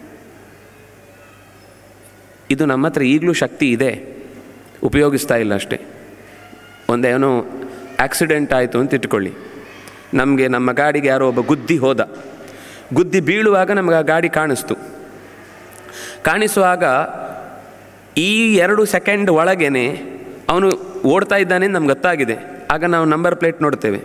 ಇದು ನಮ್ಮ ಹತ್ರ ಈಗಲೂ ಶಕ್ತಿ ಇದೆ, ಉಪಯೋಗಿಸ್ತಾ ಇಲ್ಲ ಅಷ್ಟೇ. ಒಂದೇನೋ ಆಕ್ಸಿಡೆಂಟ್ ಆಯಿತು ಅಂತ ಇಟ್ಕೊಳ್ಳಿ. ನಮಗೆ ನಮ್ಮ ಗಾಡಿಗೆ ಯಾರೋ ಒಬ್ಬ ಗುದ್ದಿ ಹೋದ. ಗುದ್ದಿ ಬೀಳುವಾಗ ನಮಗೆ ಆ ಗಾಡಿ ಕಾಣಿಸ್ತು. ಕಾಣಿಸುವಾಗ ಈ ಎರಡು ಸೆಕೆಂಡ್ ಒಳಗೇ ಅವನು ಓಡ್ತಾ ಇದ್ದಾನೆ ನಮ್ಗೆ ಗೊತ್ತಾಗಿದೆ. ಆಗ ನಾವು ನಂಬರ್ ಪ್ಲೇಟ್ ನೋಡ್ತೇವೆ.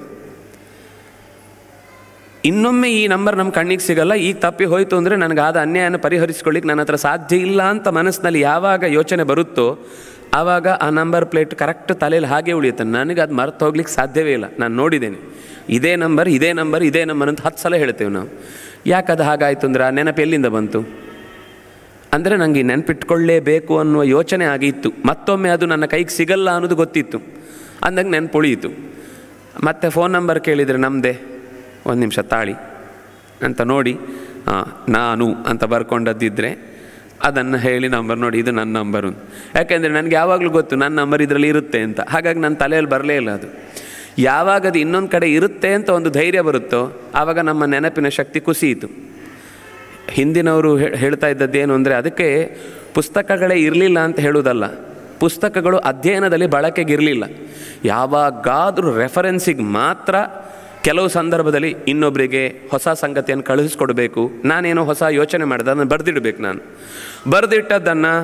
ಇನ್ನೊಮ್ಮೆ ಈ ನಂಬರ್ ನಮ್ಮ ಕಣ್ಣಿಗೆ ಸಿಗಲ್ಲ. ಈಗ ತಪ್ಪಿ ಹೋಯಿತು ಅಂದರೆ ನನಗಾದ ಅನ್ಯಾಯನ ಪರಿಹರಿಸ್ಕೊಳ್ಳಿಕ್ಕೆ ನನ್ನ ಹತ್ರ ಸಾಧ್ಯ ಇಲ್ಲ ಅಂತ ಮನಸ್ಸಿನಲ್ಲಿ ಯಾವಾಗ ಯೋಚನೆ ಬರುತ್ತೋ ಆವಾಗ ಆ ನಂಬರ್ ಪ್ಲೇಟ್ ಕರೆಕ್ಟ್ ತಲೆಯಲ್ಲಿ ಹಾಗೆ ಉಳಿಯುತ್ತೆ. ನನಗೆ ಅದು ಮರೆತು ಹೋಗ್ಲಿಕ್ಕೆ ಸಾಧ್ಯವೇ ಇಲ್ಲ. ನಾನು ನೋಡಿದ್ದೇನೆ, ಇದೇ ನಂಬರ್ ಇದೇ ನಂಬರ್ ಇದೇ ನಂಬರ್ ಅಂತ ಹತ್ತು ಸಲ ಹೇಳ್ತೇವೆ ನಾವು. ಯಾಕದು ಹಾಗಾಯಿತು ಅಂದರೆ ಆ ನೆನಪು ಎಲ್ಲಿಂದ ಬಂತು ಅಂದರೆ ನನಗೆ ನೆನಪಿಟ್ಕೊಳ್ಳೇಬೇಕು ಅನ್ನುವ ಯೋಚನೆ ಆಗಿತ್ತು. ಮತ್ತೊಮ್ಮೆ ಅದು ನನ್ನ ಕೈಗೆ ಸಿಗಲ್ಲ ಅನ್ನೋದು ಗೊತ್ತಿತ್ತು. ಅಂದಾಗ ನೆನಪು ಉಳಿಯಿತು. ಮತ್ತು ಫೋನ್ ನಂಬರ್ ಕೇಳಿದರೆ ನಮ್ಮದೇ, ಒಂದು ನಿಮಿಷ ತಾಳಿ ಅಂತ ನೋಡಿ ಹಾಂ ನಾನು ಅಂತ ಬರ್ಕೊಂಡದ್ದಿದ್ದರೆ ಅದನ್ನು ಹೇಳಿ ನಂಬರ್ ನೋಡಿ ಇದು ನನ್ನ ನಂಬರು. ಯಾಕೆಂದರೆ ನನಗೆ ಯಾವಾಗಲೂ ಗೊತ್ತು ನನ್ನ ನಂಬರ್ ಇದರಲ್ಲಿ ಇರುತ್ತೆ ಅಂತ. ಹಾಗಾಗಿ ನನ್ನ ತಲೆಯಲ್ಲಿ ಬರಲೇ ಇಲ್ಲ ಅದು. ಯಾವಾಗ ಅದು ಇನ್ನೊಂದು ಕಡೆ ಇರುತ್ತೆ ಅಂತ ಒಂದು ಧೈರ್ಯ ಬರುತ್ತೋ ಆವಾಗ ನಮ್ಮ ನೆನಪಿನ ಶಕ್ತಿ ಕುಸಿಯಿತು. ಹಿಂದಿನವರು ಹೇಳ್ತಾ ಇದ್ದದ್ದೇನು ಅಂದರೆ ಅದಕ್ಕೆ ಪುಸ್ತಕಗಳೇ ಇರಲಿಲ್ಲ ಅಂತ ಹೇಳುವುದಲ್ಲ, ಪುಸ್ತಕಗಳು ಅಧ್ಯಯನದಲ್ಲಿ ಬಳಕೆಗಿರಲಿಲ್ಲ. ಯಾವಾಗಾದರೂ ರೆಫರೆನ್ಸಿಗೆ ಮಾತ್ರ ಕೆಲವು ಸಂದರ್ಭದಲ್ಲಿ ಇನ್ನೊಬ್ಬರಿಗೆ ಹೊಸ ಸಂಗತಿಯನ್ನು ಕಳುಹಿಸ್ಕೊಡ್ಬೇಕು. ನಾನೇನೋ ಹೊಸ ಯೋಚನೆ ಮಾಡಿದೆ, ಅದನ್ನು ಬರೆದಿಡಬೇಕು. ನಾನು ಬರೆದಿಟ್ಟದ್ದನ್ನು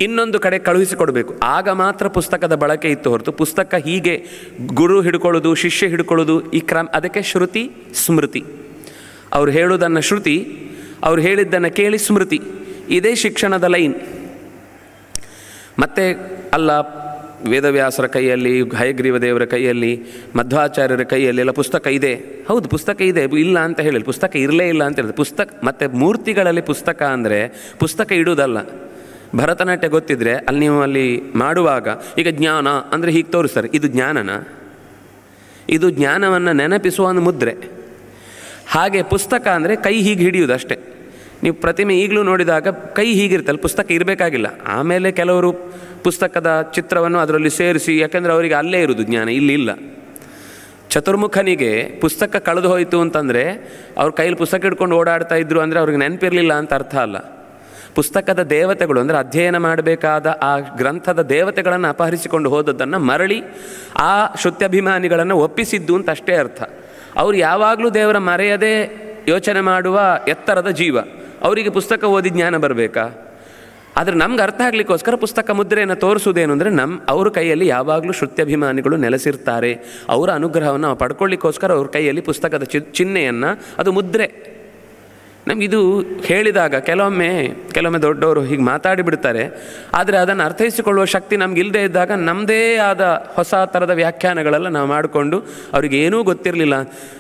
ಇನ್ನೊಂದು ಕಡೆ ಕಳುಹಿಸಿಕೊಡಬೇಕು. ಆಗ ಮಾತ್ರ ಪುಸ್ತಕದ ಬಳಕೆ ಇತ್ತು ಹೊರತು ಪುಸ್ತಕ ಹೀಗೆ ಗುರು ಹಿಡ್ಕೊಳ್ಳೋದು, ಶಿಷ್ಯ ಹಿಡ್ಕೊಳ್ಳೋದು, ಈ ಕ್ರಮ, ಅದಕ್ಕೆ ಶ್ರುತಿ ಸ್ಮೃತಿ. ಅವ್ರು ಹೇಳೋದನ್ನು ಶ್ರುತಿ, ಅವ್ರು ಹೇಳಿದ್ದನ್ನು ಕೇಳಿ ಸ್ಮೃತಿ. ಇದೇ ಶಿಕ್ಷಣದ ಲೈನ್. ಮತ್ತು ಅಲ್ಲ ವೇದವ್ಯಾಸರ ಕೈಯಲ್ಲಿ, ಹಯಗ್ರೀವ ದೇವರ ಕೈಯಲ್ಲಿ, ಮಧ್ವಾಚಾರ್ಯರ ಕೈಯಲ್ಲಿ ಎಲ್ಲ ಪುಸ್ತಕ ಇದೆ. ಹೌದು, ಪುಸ್ತಕ ಇದೆ, ಇಲ್ಲ ಅಂತ ಹೇಳಿಲ್ಲ. ಪುಸ್ತಕ ಇರಲೇ ಇಲ್ಲ ಅಂತ ಹೇಳಿದೆ. ಪುಸ್ತಕ ಮತ್ತು ಮೂರ್ತಿಗಳಲ್ಲಿ ಪುಸ್ತಕ ಅಂದರೆ ಪುಸ್ತಕ ಇಡುವುದಲ್ಲ. ಭರತನಾಟ್ಯ ಗೊತ್ತಿದ್ದರೆ ಅಲ್ಲಿ ನೀವು ಅಲ್ಲಿ ಮಾಡುವಾಗ ಈಗ ಜ್ಞಾನ ಅಂದರೆ ಹೀಗೆ ತೋರಿಸ್ತಾರೆ, ಇದು ಜ್ಞಾನನ? ಇದು ಜ್ಞಾನವನ್ನು ನೆನಪಿಸುವ ಒಂದು ಮುದ್ರೆ. ಹಾಗೆ ಪುಸ್ತಕ ಅಂದರೆ ಕೈ ಹೀಗೆ ಹಿಡಿಯುವುದು ಅಷ್ಟೇ. ನೀವು ಪ್ರತಿಮೆ ಈಗಲೂ ನೋಡಿದಾಗ ಕೈ ಹೀಗಿರ್ತಲ್ಲ, ಪುಸ್ತಕ ಇರಬೇಕಾಗಿಲ್ಲ. ಆಮೇಲೆ ಕೆಲವರು ಪುಸ್ತಕದ ಚಿತ್ರವನ್ನು ಅದರಲ್ಲಿ ಸೇರಿಸಿ, ಯಾಕೆಂದರೆ ಅವರಿಗೆ ಅಲ್ಲೇ ಇರೋದು ಜ್ಞಾನ, ಇಲ್ಲಿ ಇಲ್ಲ. ಚತುರ್ಮುಖನಿಗೆ ಪುಸ್ತಕ ಕಳೆದು ಹೋಯಿತು ಅಂತಂದರೆ ಅವ್ರ ಕೈಲಿ ಪುಸ್ತಕ ಹಿಡ್ಕೊಂಡು ಓಡಾಡ್ತಾ ಇದ್ರು ಅಂದರೆ ಅವ್ರಿಗೆ ನೆನಪಿರಲಿಲ್ಲ ಅಂತ ಅರ್ಥ ಅಲ್ಲ. ಪುಸ್ತಕದ ದೇವತೆಗಳು ಅಂದರೆ ಅಧ್ಯಯನ ಮಾಡಬೇಕಾದ ಆ ಗ್ರಂಥದ ದೇವತೆಗಳನ್ನು ಅಪಹರಿಸಿಕೊಂಡು ಹೋದದ್ದನ್ನು ಮರಳಿ ಆ ಶ್ರುತ್ಯಭಿಮಾನಿಗಳನ್ನು ಒಪ್ಪಿಸಿದ್ದು ಅಂತ ಅಷ್ಟೇ ಅರ್ಥ. ಅವರು ಯಾವಾಗಲೂ ದೇವರ ಮರೆಯದೇ ಯೋಚನೆ ಮಾಡುವ ಎತ್ತರದ ಜೀವ. ಅವರಿಗೆ ಪುಸ್ತಕ ಓದಿ ಜ್ಞಾನ ಬರಬೇಕಾ? ಆದರೆ ನಮ್ಗೆ ಅರ್ಥ ಆಗಲಿಕ್ಕೋಸ್ಕರ ಪುಸ್ತಕ ಮುದ್ರೆಯನ್ನು ತೋರಿಸುವುದೇನು ಅಂದರೆ ನಮ್ಮ ಅವ್ರ ಕೈಯಲ್ಲಿ ಯಾವಾಗಲೂ ಶ್ರುತ್ಯಭಿಮಾನಿಗಳು ನೆಲೆಸಿರ್ತಾರೆ. ಅವರ ಅನುಗ್ರಹವನ್ನು ನಾವು ಪಡ್ಕೊಳ್ಳಿಕ್ಕೋಸ್ಕರ ಅವ್ರ ಕೈಯಲ್ಲಿ ಪುಸ್ತಕದ ಚಿ ಚಿಹ್ನೆಯನ್ನು, ಅದು ಮುದ್ರೆ. ನಮಗಿದು ಹೇಳಿದಾಗ ಕೆಲವೊಮ್ಮೆ ಕೆಲವೊಮ್ಮೆ ದೊಡ್ಡವರು ಹೀಗೆ ಮಾತಾಡಿಬಿಡ್ತಾರೆ. ಆದರೆ ಅದನ್ನು ಅರ್ಥೈಸಿಕೊಳ್ಳುವ ಶಕ್ತಿ ನಮಗಿಲ್ಲದೆ ಇದ್ದಾಗ ನಮ್ಮದೇ ಆದ ಹೊಸ ಥರದ ವ್ಯಾಖ್ಯಾನಗಳೆಲ್ಲ ನಾವು ಮಾಡಿಕೊಂಡು ಅವರಿಗೇನೂ ಗೊತ್ತಿರಲಿಲ್ಲ.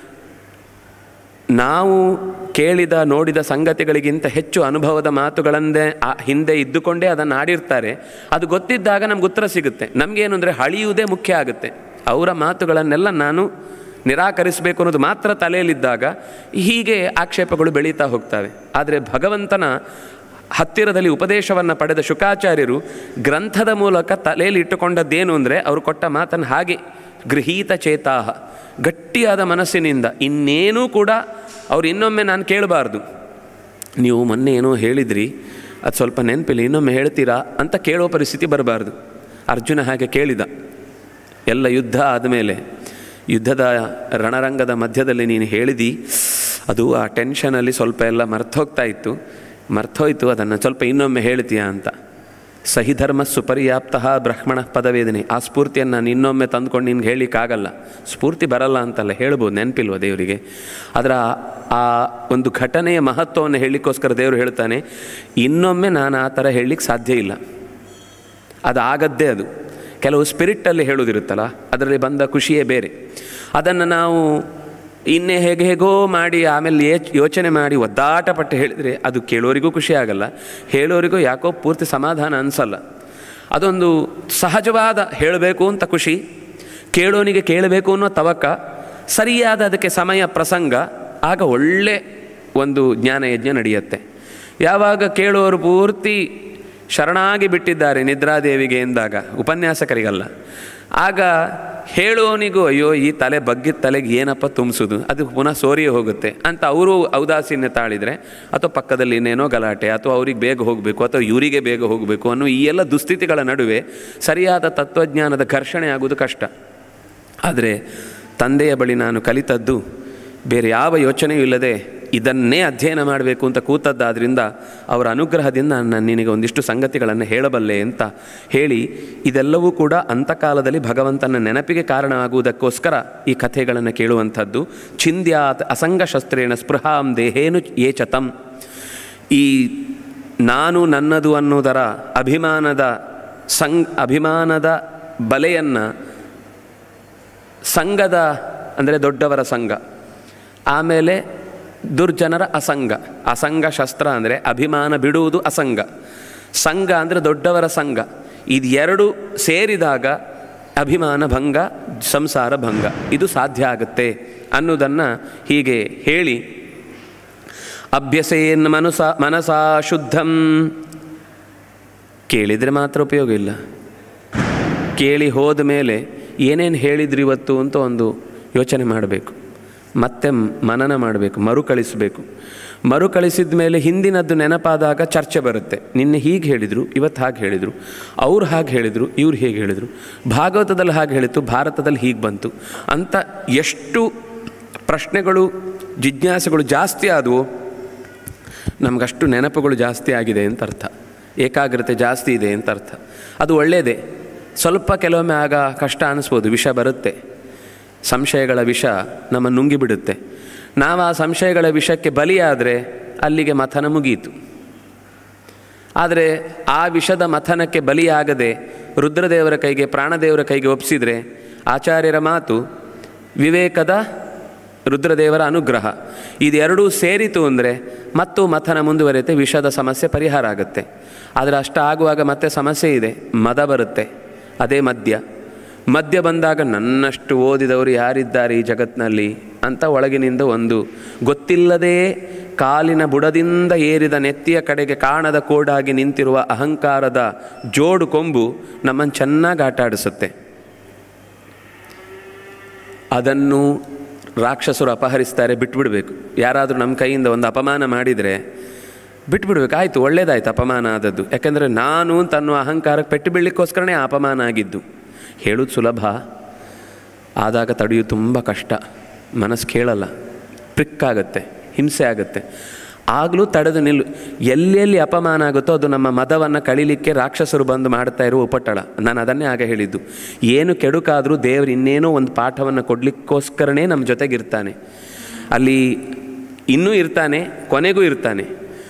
ನಾವು ಕೇಳಿದ ನೋಡಿದ ಸಂಗತಿಗಳಿಗಿಂತ ಹೆಚ್ಚು ಅನುಭವದ ಮಾತುಗಳಂದೇ ಆ ಹಿಂದೆ ಇದ್ದುಕೊಂಡೇ ಅದನ್ನು ಆಡಿರ್ತಾರೆ. ಅದು ಗೊತ್ತಿದ್ದಾಗ ನಮ್ಗೆ ಉತ್ತರ ಸಿಗುತ್ತೆ. ನಮಗೇನು ಅಂದರೆ ಹಳಿಯುವುದೇ ಮುಖ್ಯ ಆಗುತ್ತೆ. ಅವರ ಮಾತುಗಳನ್ನೆಲ್ಲ ನಾನು ನಿರಾಕರಿಸಬೇಕು ಅನ್ನೋದು ಮಾತ್ರ ತಲೆಯಲ್ಲಿದ್ದಾಗ ಹೀಗೆ ಆಕ್ಷೇಪಗಳು ಬೆಳೀತಾ ಹೋಗ್ತವೆ. ಆದರೆ ಭಗವಂತನ ಹತ್ತಿರದಲ್ಲಿ ಉಪದೇಶವನ್ನು ಪಡೆದ ಶುಕಾಚಾರ್ಯರು ಗ್ರಂಥದ ಮೂಲಕ ತಲೆಯಲ್ಲಿ ಇಟ್ಟುಕೊಂಡದ್ದೇನು ಅಂದರೆ ಅವರು ಕೊಟ್ಟ ಮಾತನ್ನು ಹಾಗೆ ಗೃಹೀತ ಚೇತಾಹ, ಗಟ್ಟಿಯಾದ ಮನಸ್ಸಿನಿಂದ ಇನ್ನೇನೂ ಕೂಡ ಅವ್ರು ಇನ್ನೊಮ್ಮೆ ನಾನು ಕೇಳಬಾರ್ದು. ನೀವು ಮೊನ್ನೆ ಏನೋ ಹೇಳಿದ್ರಿ, ಅದು ಸ್ವಲ್ಪ ನೆನಪಿಲ್ಲ, ಇನ್ನೊಮ್ಮೆ ಹೇಳ್ತೀರಾ ಅಂತ ಕೇಳೋ ಪರಿಸ್ಥಿತಿ ಬರಬಾರ್ದು. ಅರ್ಜುನ ಹಾಗೆ ಕೇಳಿದ. ಎಲ್ಲ ಯುದ್ಧ ಆದಮೇಲೆ, ಯುದ್ಧದ ರಣರಂಗದ ಮಧ್ಯದಲ್ಲಿ ನೀನು ಹೇಳಿದಿ, ಅದು ಆ ಟೆನ್ಷನಲ್ಲಿ ಸ್ವಲ್ಪ ಎಲ್ಲ ಮರ್ತೋಗ್ತಾ ಇತ್ತು, ಮರ್ತೋಯ್ತು, ಅದನ್ನು ಸ್ವಲ್ಪ ಇನ್ನೊಮ್ಮೆ ಹೇಳ್ತೀಯಾ ಅಂತ. ಸಹಿಧರ್ಮ ಸುಪರ್ಯಾಪ್ತ ಬ್ರಹ್ಮಣ ಪದವೇದನೆ. ಆ ಸ್ಫೂರ್ತಿಯನ್ನು ನಾನು ಇನ್ನೊಮ್ಮೆ ತಂದುಕೊಂಡು ನಿನ್ಗೆ ಹೇಳಲಿಕ್ಕಾಗಲ್ಲ. ಸ್ಫೂರ್ತಿ ಬರಲ್ಲ ಅಂತಲ್ಲ, ಹೇಳ್ಬೋದು, ನೆನಪಿಲ್ವ ದೇವರಿಗೆ. ಅದರ ಆ ಒಂದು ಘಟನೆಯ ಮಹತ್ವವನ್ನು ಹೇಳಲಿಕ್ಕೋಸ್ಕರ ದೇವರು ಹೇಳ್ತಾನೆ, ಇನ್ನೊಮ್ಮೆ ನಾನು ಆ ಥರ ಹೇಳಲಿಕ್ಕೆ ಸಾಧ್ಯ ಇಲ್ಲ, ಅದು ಆಗದ್ದೇ. ಅದು ಕೆಲವು ಸ್ಪಿರಿಟ್ಟಲ್ಲಿ ಹೇಳೋದಿರುತ್ತಲ್ಲ, ಅದರಲ್ಲಿ ಬಂದ ಖುಷಿಯೇ ಬೇರೆ. ಅದನ್ನು ನಾವು ಇನ್ನೇ ಹೇಗೆ ಹೇಗೋ ಮಾಡಿ ಆಮೇಲೆ ಯೋಚನೆ ಮಾಡಿ ಒದ್ದಾಟ ಪಟ್ಟು ಹೇಳಿದರೆ ಅದು ಕೇಳೋರಿಗೂ ಖುಷಿ ಆಗಲ್ಲ, ಹೇಳೋರಿಗೂ ಯಾಕೋ ಪೂರ್ತಿ ಸಮಾಧಾನ ಅನಿಸಲ್ಲ. ಅದೊಂದು ಸಹಜವಾದ ಹೇಳಬೇಕು ಅಂತ ಖುಷಿ, ಕೇಳೋನಿಗೆ ಕೇಳಬೇಕು ಅನ್ನೋ ತವಕ, ಸರಿಯಾದ ಅದಕ್ಕೆ ಸಮಯ ಪ್ರಸಂಗ, ಆಗ ಒಳ್ಳೆ ಒಂದು ಜ್ಞಾನಯಜ್ಞ ನಡೆಯುತ್ತೆ. ಯಾವಾಗ ಕೇಳೋರು ಪೂರ್ತಿ ಶರಣಾಗಿ ಬಿಟ್ಟಿದ್ದಾರೆ ನಿದ್ರಾದೇವಿಗೆ ಎಂದಾಗ, ಉಪನ್ಯಾಸಕರಿಗಲ್ಲ, ಆಗ ಹೇಳೋನಿಗೂ ಅಯ್ಯೋ ಈ ತಲೆ ಬಗ್ಗಿದ ತಲೆಗೆ ಏನಪ್ಪ ತುಂಬಿಸೋದು, ಅದು ಪುನಃ ಸೋರಿಯೇ ಹೋಗುತ್ತೆ ಅಂತ ಅವರು ಔದಾಸೀನ್ಯ ತಾಳಿದರೆ, ಅಥವಾ ಪಕ್ಕದಲ್ಲಿ ಇನ್ನೇನೋ ಗಲಾಟೆ, ಅಥವಾ ಅವ್ರಿಗೆ ಬೇಗ ಹೋಗಬೇಕು, ಅಥವಾ ಇವರಿಗೆ ಬೇಗ ಹೋಗಬೇಕು ಅನ್ನೋ ಈ ಎಲ್ಲ ದುಸ್ಥಿತಿಗಳ ನಡುವೆ ಸರಿಯಾದ ತತ್ವಜ್ಞಾನದ ಘರ್ಷಣೆ ಆಗೋದು ಕಷ್ಟ. ಆದರೆ ತಂದೆಯ ಬಳಿ ನಾನು ಕಲಿತದ್ದು ಬೇರೆ ಯಾವ ಯೋಚನೆಯೂ ಇಲ್ಲದೆ ಇದನ್ನೇ ಅಧ್ಯಯನ ಮಾಡಬೇಕು ಅಂತ ಕೂತದ್ದಾದ್ದರಿಂದ ಅವರ ಅನುಗ್ರಹದಿಂದ ನಾನು ನಿನಗೆ ಒಂದಿಷ್ಟು ಸಂಗತಿಗಳನ್ನು ಹೇಳಬಲ್ಲೆ ಅಂತ ಹೇಳಿ, ಇದೆಲ್ಲವೂ ಕೂಡ ಅಂತಕಾಲದಲ್ಲಿ ಭಗವಂತನ ನೆನಪಿಗೆ ಕಾರಣ ಆಗುವುದಕ್ಕೋಸ್ಕರ ಈ ಕಥೆಗಳನ್ನು ಕೇಳುವಂಥದ್ದು. ಛಿಂದ್ಯಾತ್ ಅಸಂಗ ಶಸ್ತ್ರೇಣ ಸ್ಪೃಹಾಂ ದೇಹೇನು ಏಚತಂ. ಈ ನಾನು ನನ್ನದು ಅನ್ನೋದರ ಅಭಿಮಾನದ ಸಂಗ್ ಅಭಿಮಾನದ ಬಲೆಯನ್ನು, ಸಂಘದ ಅಂದರೆ ದೊಡ್ಡವರ ಸಂಘ, ಆಮೇಲೆ ದುರ್ಜನರ ಅಸಂಗ. ಅಸಂಗ ಶಸ್ತ್ರ ಅಂದರೆ ಅಭಿಮಾನ ಬಿಡುವುದು ಅಸಂಗ, ಸಂಘ ಅಂದರೆ ದೊಡ್ಡವರ ಸಂಘ. ಇದು ಎರಡು ಸೇರಿದಾಗ ಅಭಿಮಾನ ಭಂಗ, ಸಂಸಾರ ಭಂಗ, ಇದು ಸಾಧ್ಯ ಆಗುತ್ತೆ ಅನ್ನೋದನ್ನು ಹೀಗೆ ಹೇಳಿ, ಅಭ್ಯಸೇನ್ ಮನಸ ಮನಸಾ ಶುದ್ಧಂ. ಕೇಳಿದರೆ ಮಾತ್ರ ಉಪಯೋಗ ಇಲ್ಲ, ಕೇಳಿ ಹೋದ ಮೇಲೆ ಏನೇನು ಹೇಳಿದ್ರು ಇವತ್ತು ಅಂತ ಒಂದು ಯೋಚನೆ ಮಾಡಬೇಕು, ಮತ್ತೆ ಮನನ ಮಾಡಬೇಕು, ಮರುಕಳಿಸಬೇಕು. ಮರುಕಳಿಸಿದ ಮೇಲೆ ಹಿಂದಿನದ್ದು ನೆನಪಾದಾಗ ಚರ್ಚೆ ಬರುತ್ತೆ. ನಿನ್ನೆ ಹೀಗೆ ಹೇಳಿದರು, ಇವತ್ತು ಹಾಗೆ ಹೇಳಿದರು, ಅವ್ರು ಹಾಗೆ ಹೇಳಿದರು, ಇವ್ರು ಹೇಗೆ ಹೇಳಿದರು, ಭಾಗವತದಲ್ಲಿ ಹಾಗೆ ಹೇಳಿತು, ಭಾರತದಲ್ಲಿ ಹೀಗೆ ಬಂತು ಅಂತ ಎಷ್ಟು ಪ್ರಶ್ನೆಗಳು ಜಿಜ್ಞಾಸೆಗಳು ಜಾಸ್ತಿ ಆದವು, ನಮಗಷ್ಟು ನೆನಪುಗಳು ಜಾಸ್ತಿ ಆಗಿದೆ ಅಂತ ಅರ್ಥ. ಏಕಾಗ್ರತೆ ಜಾಸ್ತಿ ಇದೆ ಅಂತ ಅರ್ಥ. ಅದು ಒಳ್ಳೆಯದೇ. ಸ್ವಲ್ಪ ಕೆಲವೊಮ್ಮೆ ಆಗ ಕಷ್ಟ ಅನ್ನಿಸ್ಬೋದು, ವಿಷ ಬರುತ್ತೆ, ಸಂಶಯಗಳ ವಿಷ ನಮ್ಮ ನುಂಗಿಬಿಡುತ್ತೆ. ನಾವು ಆ ಸಂಶಯಗಳ ವಿಷಕ್ಕೆ ಬಲಿಯಾದರೆ ಅಲ್ಲಿಗೆ ಮಥನ ಮುಗಿಯಿತು. ಆದರೆ ಆ ವಿಷದ ಮಥನಕ್ಕೆ ಬಲಿಯಾಗದೆ ರುದ್ರದೇವರ ಕೈಗೆ, ಪ್ರಾಣದೇವರ ಕೈಗೆ ಒಪ್ಪಿಸಿದರೆ ಆಚಾರ್ಯರ ಮಾತು, ವಿವೇಕದ ರುದ್ರದೇವರ ಅನುಗ್ರಹ, ಇದೆರಡೂ ಸೇರಿತು ಅಂದರೆ ಮತ್ತು ಮಥನ ಮುಂದುವರಿಯುತ್ತೆ, ವಿಷದ ಸಮಸ್ಯೆ ಪರಿಹಾರ ಆಗುತ್ತೆ. ಆದರೆ ಅಷ್ಟ ಆಗುವಾಗ ಮತ್ತೆ ಸಮಸ್ಯೆ ಇದೆ, ಮದ ಬರುತ್ತೆ. ಅದೇ ಮದ್ಯ. ಮದ್ಯ ಬಂದಾಗ ನನ್ನಷ್ಟು ಓದಿದವರು ಯಾರಿದ್ದಾರೆ ಈ ಜಗತ್ತಿನಲ್ಲಿ ಅಂತ ಒಳಗಿನಿಂದ ಒಂದು ಗೊತ್ತಿಲ್ಲದೇ ಕಾಲಿನ ಬುಡದಿಂದ ಏರಿದ ನೆತ್ತಿಯ ಕಡೆಗೆ ಕಾಣದ ಕೋಡಾಗಿ ನಿಂತಿರುವ ಅಹಂಕಾರದ ಜೋಡು ಕೊಂಬು ನಮ್ಮನ್ನು ಚೆನ್ನಾಗಿ ಆಟ ಆಡಿಸುತ್ತೆ. ಅದನ್ನು ರಾಕ್ಷಸರು ಅಪಹರಿಸ್ತಾರೆ, ಬಿಟ್ಬಿಡಬೇಕು. ಯಾರಾದರೂ ನಮ್ಮ ಕೈಯಿಂದ ಒಂದು ಅಪಮಾನ ಮಾಡಿದರೆ ಬಿಟ್ಬಿಡ್ಬೇಕು. ಆಯಿತು, ಒಳ್ಳೇದಾಯ್ತು ಅಪಮಾನ ಆದದ್ದು. ಯಾಕೆಂದರೆ ನಾನು ತನ್ನ ಅಹಂಕಾರಕ್ಕೆ ಪೆಟ್ಟು ಬೀಳಲಿಕ್ಕೋಸ್ಕರನೇ ಆ ಅಪಮಾನ ಆಗಿದ್ದು. ಹೇಳೋದು ಸುಲಭ, ಆದಾಗ ತಡೆಯೋದು ತುಂಬ ಕಷ್ಟ. ಮನಸ್ಸು ಕೇಳಲ್ಲ, ಪ್ರಿಕ್ಕಾಗತ್ತೆ, ಹಿಂಸೆ ಆಗುತ್ತೆ. ಆಗಲೂ ತಡೆದು ನಿಲ್ಲು. ಎಲ್ಲೆಲ್ಲಿ ಅಪಮಾನ ಆಗುತ್ತೋ ಅದು ನಮ್ಮ ಮದವನ್ನು ಕಳೀಲಿಕ್ಕೆ ರಾಕ್ಷಸರು ಬಂದು ಮಾಡ್ತಾ ಇರುವ ಉಪಟಳ. ನಾನು ಅದನ್ನೇ ಆಗ ಹೇಳಿದ್ದು. ಏನು ಕೆಡುಕಾದರೂ ದೇವರು ಇನ್ನೇನೋ ಒಂದು ಪಾಠವನ್ನು ಕೊಡಲಿಕ್ಕೋಸ್ಕರನೇ ನಮ್ಮ ಜೊತೆಗಿರ್ತಾನೆ. ಅಲ್ಲಿ ಇನ್ನೂ ಇರ್ತಾನೆ, ಕೊನೆಗೂ ಇರ್ತಾನೆ.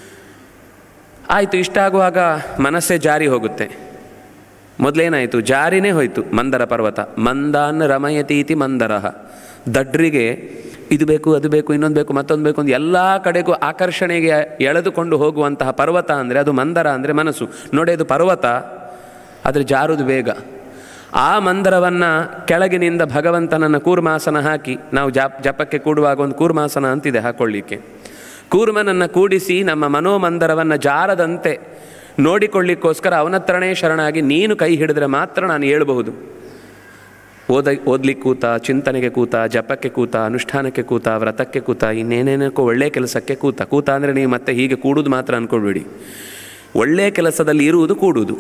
ಆಯಿತು, ಇಷ್ಟ ಆಗುವಾಗ ಮನಸ್ಸೇ ಜಾರಿ ಹೋಗುತ್ತೆ. ಮೊದಲೇನಾಯಿತು, ಜಾರಿನೇ ಹೋಯಿತು. ಮಂದರ ಪರ್ವತ ಮಂದಾನ್ ರಮಯತೀತಿ ಮಂದರಃ. ದಡ್ರಿಗೆ ಇದು ಬೇಕು, ಅದು ಬೇಕು, ಇನ್ನೊಂದು ಬೇಕು, ಮತ್ತೊಂದು ಬೇಕು ಅಂತ ಎಲ್ಲ ಕಡೆಗೂ ಆಕರ್ಷಣೆಗೆ ಎಳೆದುಕೊಂಡು ಹೋಗುವಂತಹ ಪರ್ವತ ಅಂದರೆ ಅದು ಮಂದರ, ಅಂದರೆ ಮನಸ್ಸು. ನೋಡಿ, ಅದು ಪರ್ವತ, ಆದರೆ ಜಾರುವುದು ಬೇಗ. ಆ ಮಂದರವನ್ನು ಕೆಳಗಿನಿಂದ ಭಗವಂತನನ್ನು ಕೂರ್ಮಾಸನ ಹಾಕಿ, ನಾವು ಜಾಪ್ ಜಪಕ್ಕೆ ಕೂಡುವಾಗ ಒಂದು ಕೂರ್ಮಾಸನ ಅಂತಿದೆ ಹಾಕ್ಕೊಳ್ಳಿಕ್ಕೆ. ಕೂರ್ಮನನ್ನು ಕೂಡಿಸಿ ನಮ್ಮ ಮನೋಮಂದರವನ್ನು ಜಾರದಂತೆ ನೋಡಿಕೊಳ್ಳಿಕ್ಕೋಸ್ಕರ ಅವನತ್ರನೇ ಶರಣಾಗಿ ನೀನು ಕೈ ಹಿಡಿದ್ರೆ ಮಾತ್ರ ನಾನು ಹೇಳಬಹುದು. ಓದ ಓದ್ಲಿಕ್ಕೆ ಕೂತ, ಚಿಂತನೆಗೆ ಕೂತ, ಜಪಕ್ಕೆ ಕೂತ, ಅನುಷ್ಠಾನಕ್ಕೆ ಕೂತ, ವ್ರತಕ್ಕೆ ಕೂತ, ಇನ್ನೇನೇನಕ್ಕೋ ಒಳ್ಳೆಯ ಕೆಲಸಕ್ಕೆ ಕೂತ. ಕೂತ ಅಂದರೆ ನೀವು ಮತ್ತೆ ಹೀಗೆ ಕೂಡುವುದು ಮಾತ್ರ ಅಂದ್ಕೊಳ್ಬೇಡಿ. ಒಳ್ಳೆಯ ಕೆಲಸದಲ್ಲಿ ಇರುವುದು ಕೂಡುವುದು.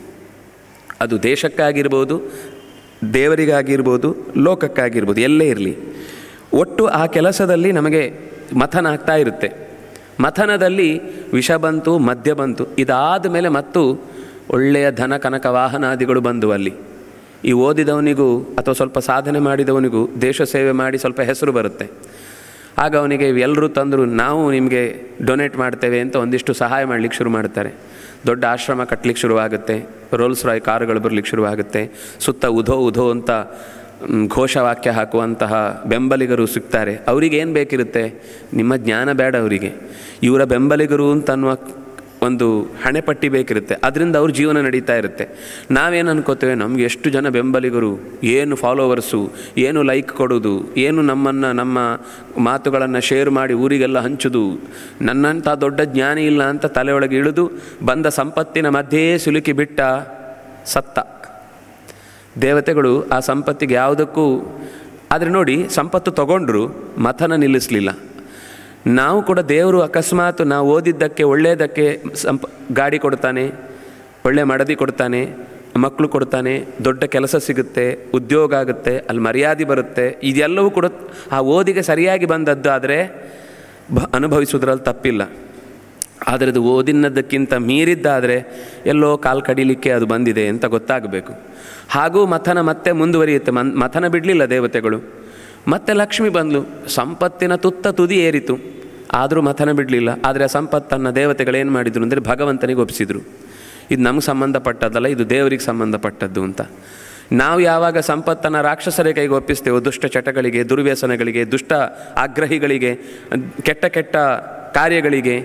ಅದು ದೇಶಕ್ಕಾಗಿರ್ಬೋದು, ದೇವರಿಗಾಗಿರ್ಬೋದು, ಲೋಕಕ್ಕಾಗಿರ್ಬೋದು, ಎಲ್ಲೇ ಇರಲಿ. ಒಟ್ಟು ಆ ಕೆಲಸದಲ್ಲಿ ನಮಗೆ ಮಥನ ಆಗ್ತಾ ಇರುತ್ತೆ. ಮಥನದಲ್ಲಿ ವಿಷ ಬಂತು, ಮದ್ಯ ಬಂತು. ಇದಾದ ಮೇಲೆ ಮತ್ತು ಒಳ್ಳೆಯ ಧನ ಕನಕ ವಾಹನಾದಿಗಳು ಬಂದು ಅಲ್ಲಿ ಈ ಓದಿದವನಿಗೂ ಅಥವಾ ಸ್ವಲ್ಪ ಸಾಧನೆ ಮಾಡಿದವನಿಗೂ ದೇಶ ಸೇವೆ ಮಾಡಿ ಸ್ವಲ್ಪ ಹೆಸರು ಬರುತ್ತೆ. ಆಗ ಅವನಿಗೆ ಎಲ್ಲರೂ ತಂದರು, ನಾವು ನಿಮಗೆ ಡೊನೇಟ್ ಮಾಡ್ತೇವೆ ಅಂತ ಒಂದಿಷ್ಟು ಸಹಾಯ ಮಾಡಲಿಕ್ಕೆ ಶುರು ಮಾಡ್ತಾರೆ. ದೊಡ್ಡ ಆಶ್ರಮ ಕಟ್ಟಲಿಕ್ಕೆ ಶುರುವಾಗುತ್ತೆ, ರೋಲ್ಸ್ ರಾಯ್ ಕಾರುಗಳು ಬರಲಿಕ್ಕೆ ಶುರುವಾಗುತ್ತೆ. ಸುತ್ತ ಉಧೋ ಉಧೋ ಅಂತ ಘೋಷವಾಕ್ಯ ಹಾಕುವಂತಹ ಬೆಂಬಲಿಗರು ಸಿಗ್ತಾರೆ. ಅವರಿಗೇನು ಬೇಕಿರುತ್ತೆ? ನಿಮ್ಮ ಜ್ಞಾನ ಬೇಡ ಅವರಿಗೆ, ಇವರ ಬೆಂಬಲಿಗರು ಅಂತ ಅನ್ನುವ ಒಂದು ಹಣೆಪಟ್ಟಿ ಬೇಕಿರುತ್ತೆ. ಅದರಿಂದ ಅವ್ರ ಜೀವನ ನಡೀತಾ ಇರುತ್ತೆ. ನಾವೇನು ಅನ್ಕೋತೇವೆ, ನಮ್ಗೆ ಎಷ್ಟು ಜನ ಬೆಂಬಲಿಗರು, ಏನು ಫಾಲೋವರ್ಸು, ಏನು ಲೈಕ್ ಕೊಡೋದು, ಏನು ನಮ್ಮನ್ನು ನಮ್ಮ ಮಾತುಗಳನ್ನು ಶೇರ್ ಮಾಡಿ ಊರಿಗೆಲ್ಲ ಹಂಚೋದು, ನನ್ನಂಥ ದೊಡ್ಡ ಜ್ಞಾನಿ ಇಲ್ಲ ಅಂತ ತಲೆಯೊಳಗೆ ಇಳಿದು ಬಂದ ಸಂಪತ್ತಿನ ಮಧ್ಯೆ ಸಿಲುಕಿ ಬಿಟ್ಟ ಸತ್ತ. ದೇವತೆಗಳು ಆ ಸಂಪತ್ತಿಗೆ ಯಾವುದಕ್ಕೂ, ಆದರೆ ನೋಡಿ, ಸಂಪತ್ತು ತಗೊಂಡ್ರು ಮಥನ ನಿಲ್ಲಿಸಲಿಲ್ಲ. ನಾವು ಕೂಡ ದೇವರು ಅಕಸ್ಮಾತ್ ನಾವು ಓದಿದ್ದಕ್ಕೆ ಒಳ್ಳೆಯದಕ್ಕೆ ಸಂಪ ಗಾಡಿ ಕೊಡ್ತಾನೆ, ಒಳ್ಳೆ ಮಡದಿ ಕೊಡ್ತಾನೆ, ಮಕ್ಕಳು ಕೊಡ್ತಾನೆ, ದೊಡ್ಡ ಕೆಲಸ ಸಿಗುತ್ತೆ, ಉದ್ಯೋಗ ಆಗುತ್ತೆ, ಅಲ್ಲಿ ಮರ್ಯಾದೆ ಬರುತ್ತೆ. ಇದೆಲ್ಲವೂ ಕೂಡ ಆ ಓದಿಗೆ ಸರಿಯಾಗಿ ಬಂದದ್ದು. ಆದರೆ ಬ ಅನುಭವಿಸೋದ್ರಲ್ಲಿ ತಪ್ಪಿಲ್ಲ. ಆದರೆ ಅದು ಓದಿನದಕ್ಕಿಂತ ಮೀರಿದ್ದಾದರೆ ಎಲ್ಲೋ ಕಾಲು ಕಡಿಲಿಕ್ಕೆ ಅದು ಬಂದಿದೆ ಅಂತ ಗೊತ್ತಾಗಬೇಕು. ಹಾಗೂ ಮಥನ ಮತ್ತೆ ಮುಂದುವರಿಯುತ್ತೆ. ಮನ್ ಮಥನ ಬಿಡಲಿಲ್ಲ ದೇವತೆಗಳು. ಮತ್ತೆ ಲಕ್ಷ್ಮಿ ಬಂದಳು, ಸಂಪತ್ತಿನ ತುತ್ತ ತುದಿ ಏರಿತು, ಆದರೂ ಮಥನ ಬಿಡಲಿಲ್ಲ. ಆದರೆ ಆ ಸಂಪತ್ತನ್ನು ದೇವತೆಗಳೇನು ಮಾಡಿದರು ಅಂದರೆ ಭಗವಂತನಿಗೆ ಒಪ್ಪಿಸಿದರು. ಇದು ನಮಗೆ ಸಂಬಂಧಪಟ್ಟದ್ದಲ್ಲ, ಇದು ದೇವರಿಗೆ ಸಂಬಂಧಪಟ್ಟದ್ದು ಅಂತ. ನಾವು ಯಾವಾಗ ಸಂಪತ್ತನ್ನು ರಾಕ್ಷಸರ ಕೈಗೆ ಒಪ್ಪಿಸ್ತೇವೋ, ದುಷ್ಟ ಚಟಗಳಿಗೆ, ದುರ್ವ್ಯಸನಗಳಿಗೆ, ದುಷ್ಟ ಆಗ್ರಹಿಗಳಿಗೆ, ಕೆಟ್ಟ ಕೆಟ್ಟ ಕಾರ್ಯಗಳಿಗೆ,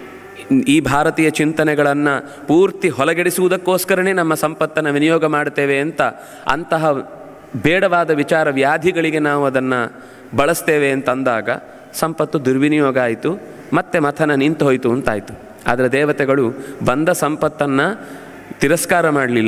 ಈ ಭಾರತೀಯ ಚಿಂತನೆಗಳನ್ನು ಪೂರ್ತಿ ಹೊಲಗೆಡಿಸುವುದಕ್ಕೋಸ್ಕರನೇ ನಮ್ಮ ಸಂಪತ್ತನ್ನು ವಿನಿಯೋಗ ಮಾಡ್ತೇವೆ ಅಂತ, ಅಂತಹ ಬೇಡವಾದ ವಿಚಾರ ವ್ಯಾಧಿಗಳಿಗೆ ನಾವು ಅದನ್ನು ಬಳಸ್ತೇವೆ ಅಂತಂದಾಗ ಸಂಪತ್ತು ದುರ್ವಿನಿಯೋಗ ಆಯಿತು, ಮತ್ತೆ ಮಥನ ನಿಂತು ಹೋಯಿತು ಅಂತಾಯಿತು. ಆದರೆ ದೇವತೆಗಳು ಬಂದ ಸಂಪತ್ತನ್ನು ತಿರಸ್ಕಾರ ಮಾಡಲಿಲ್ಲ.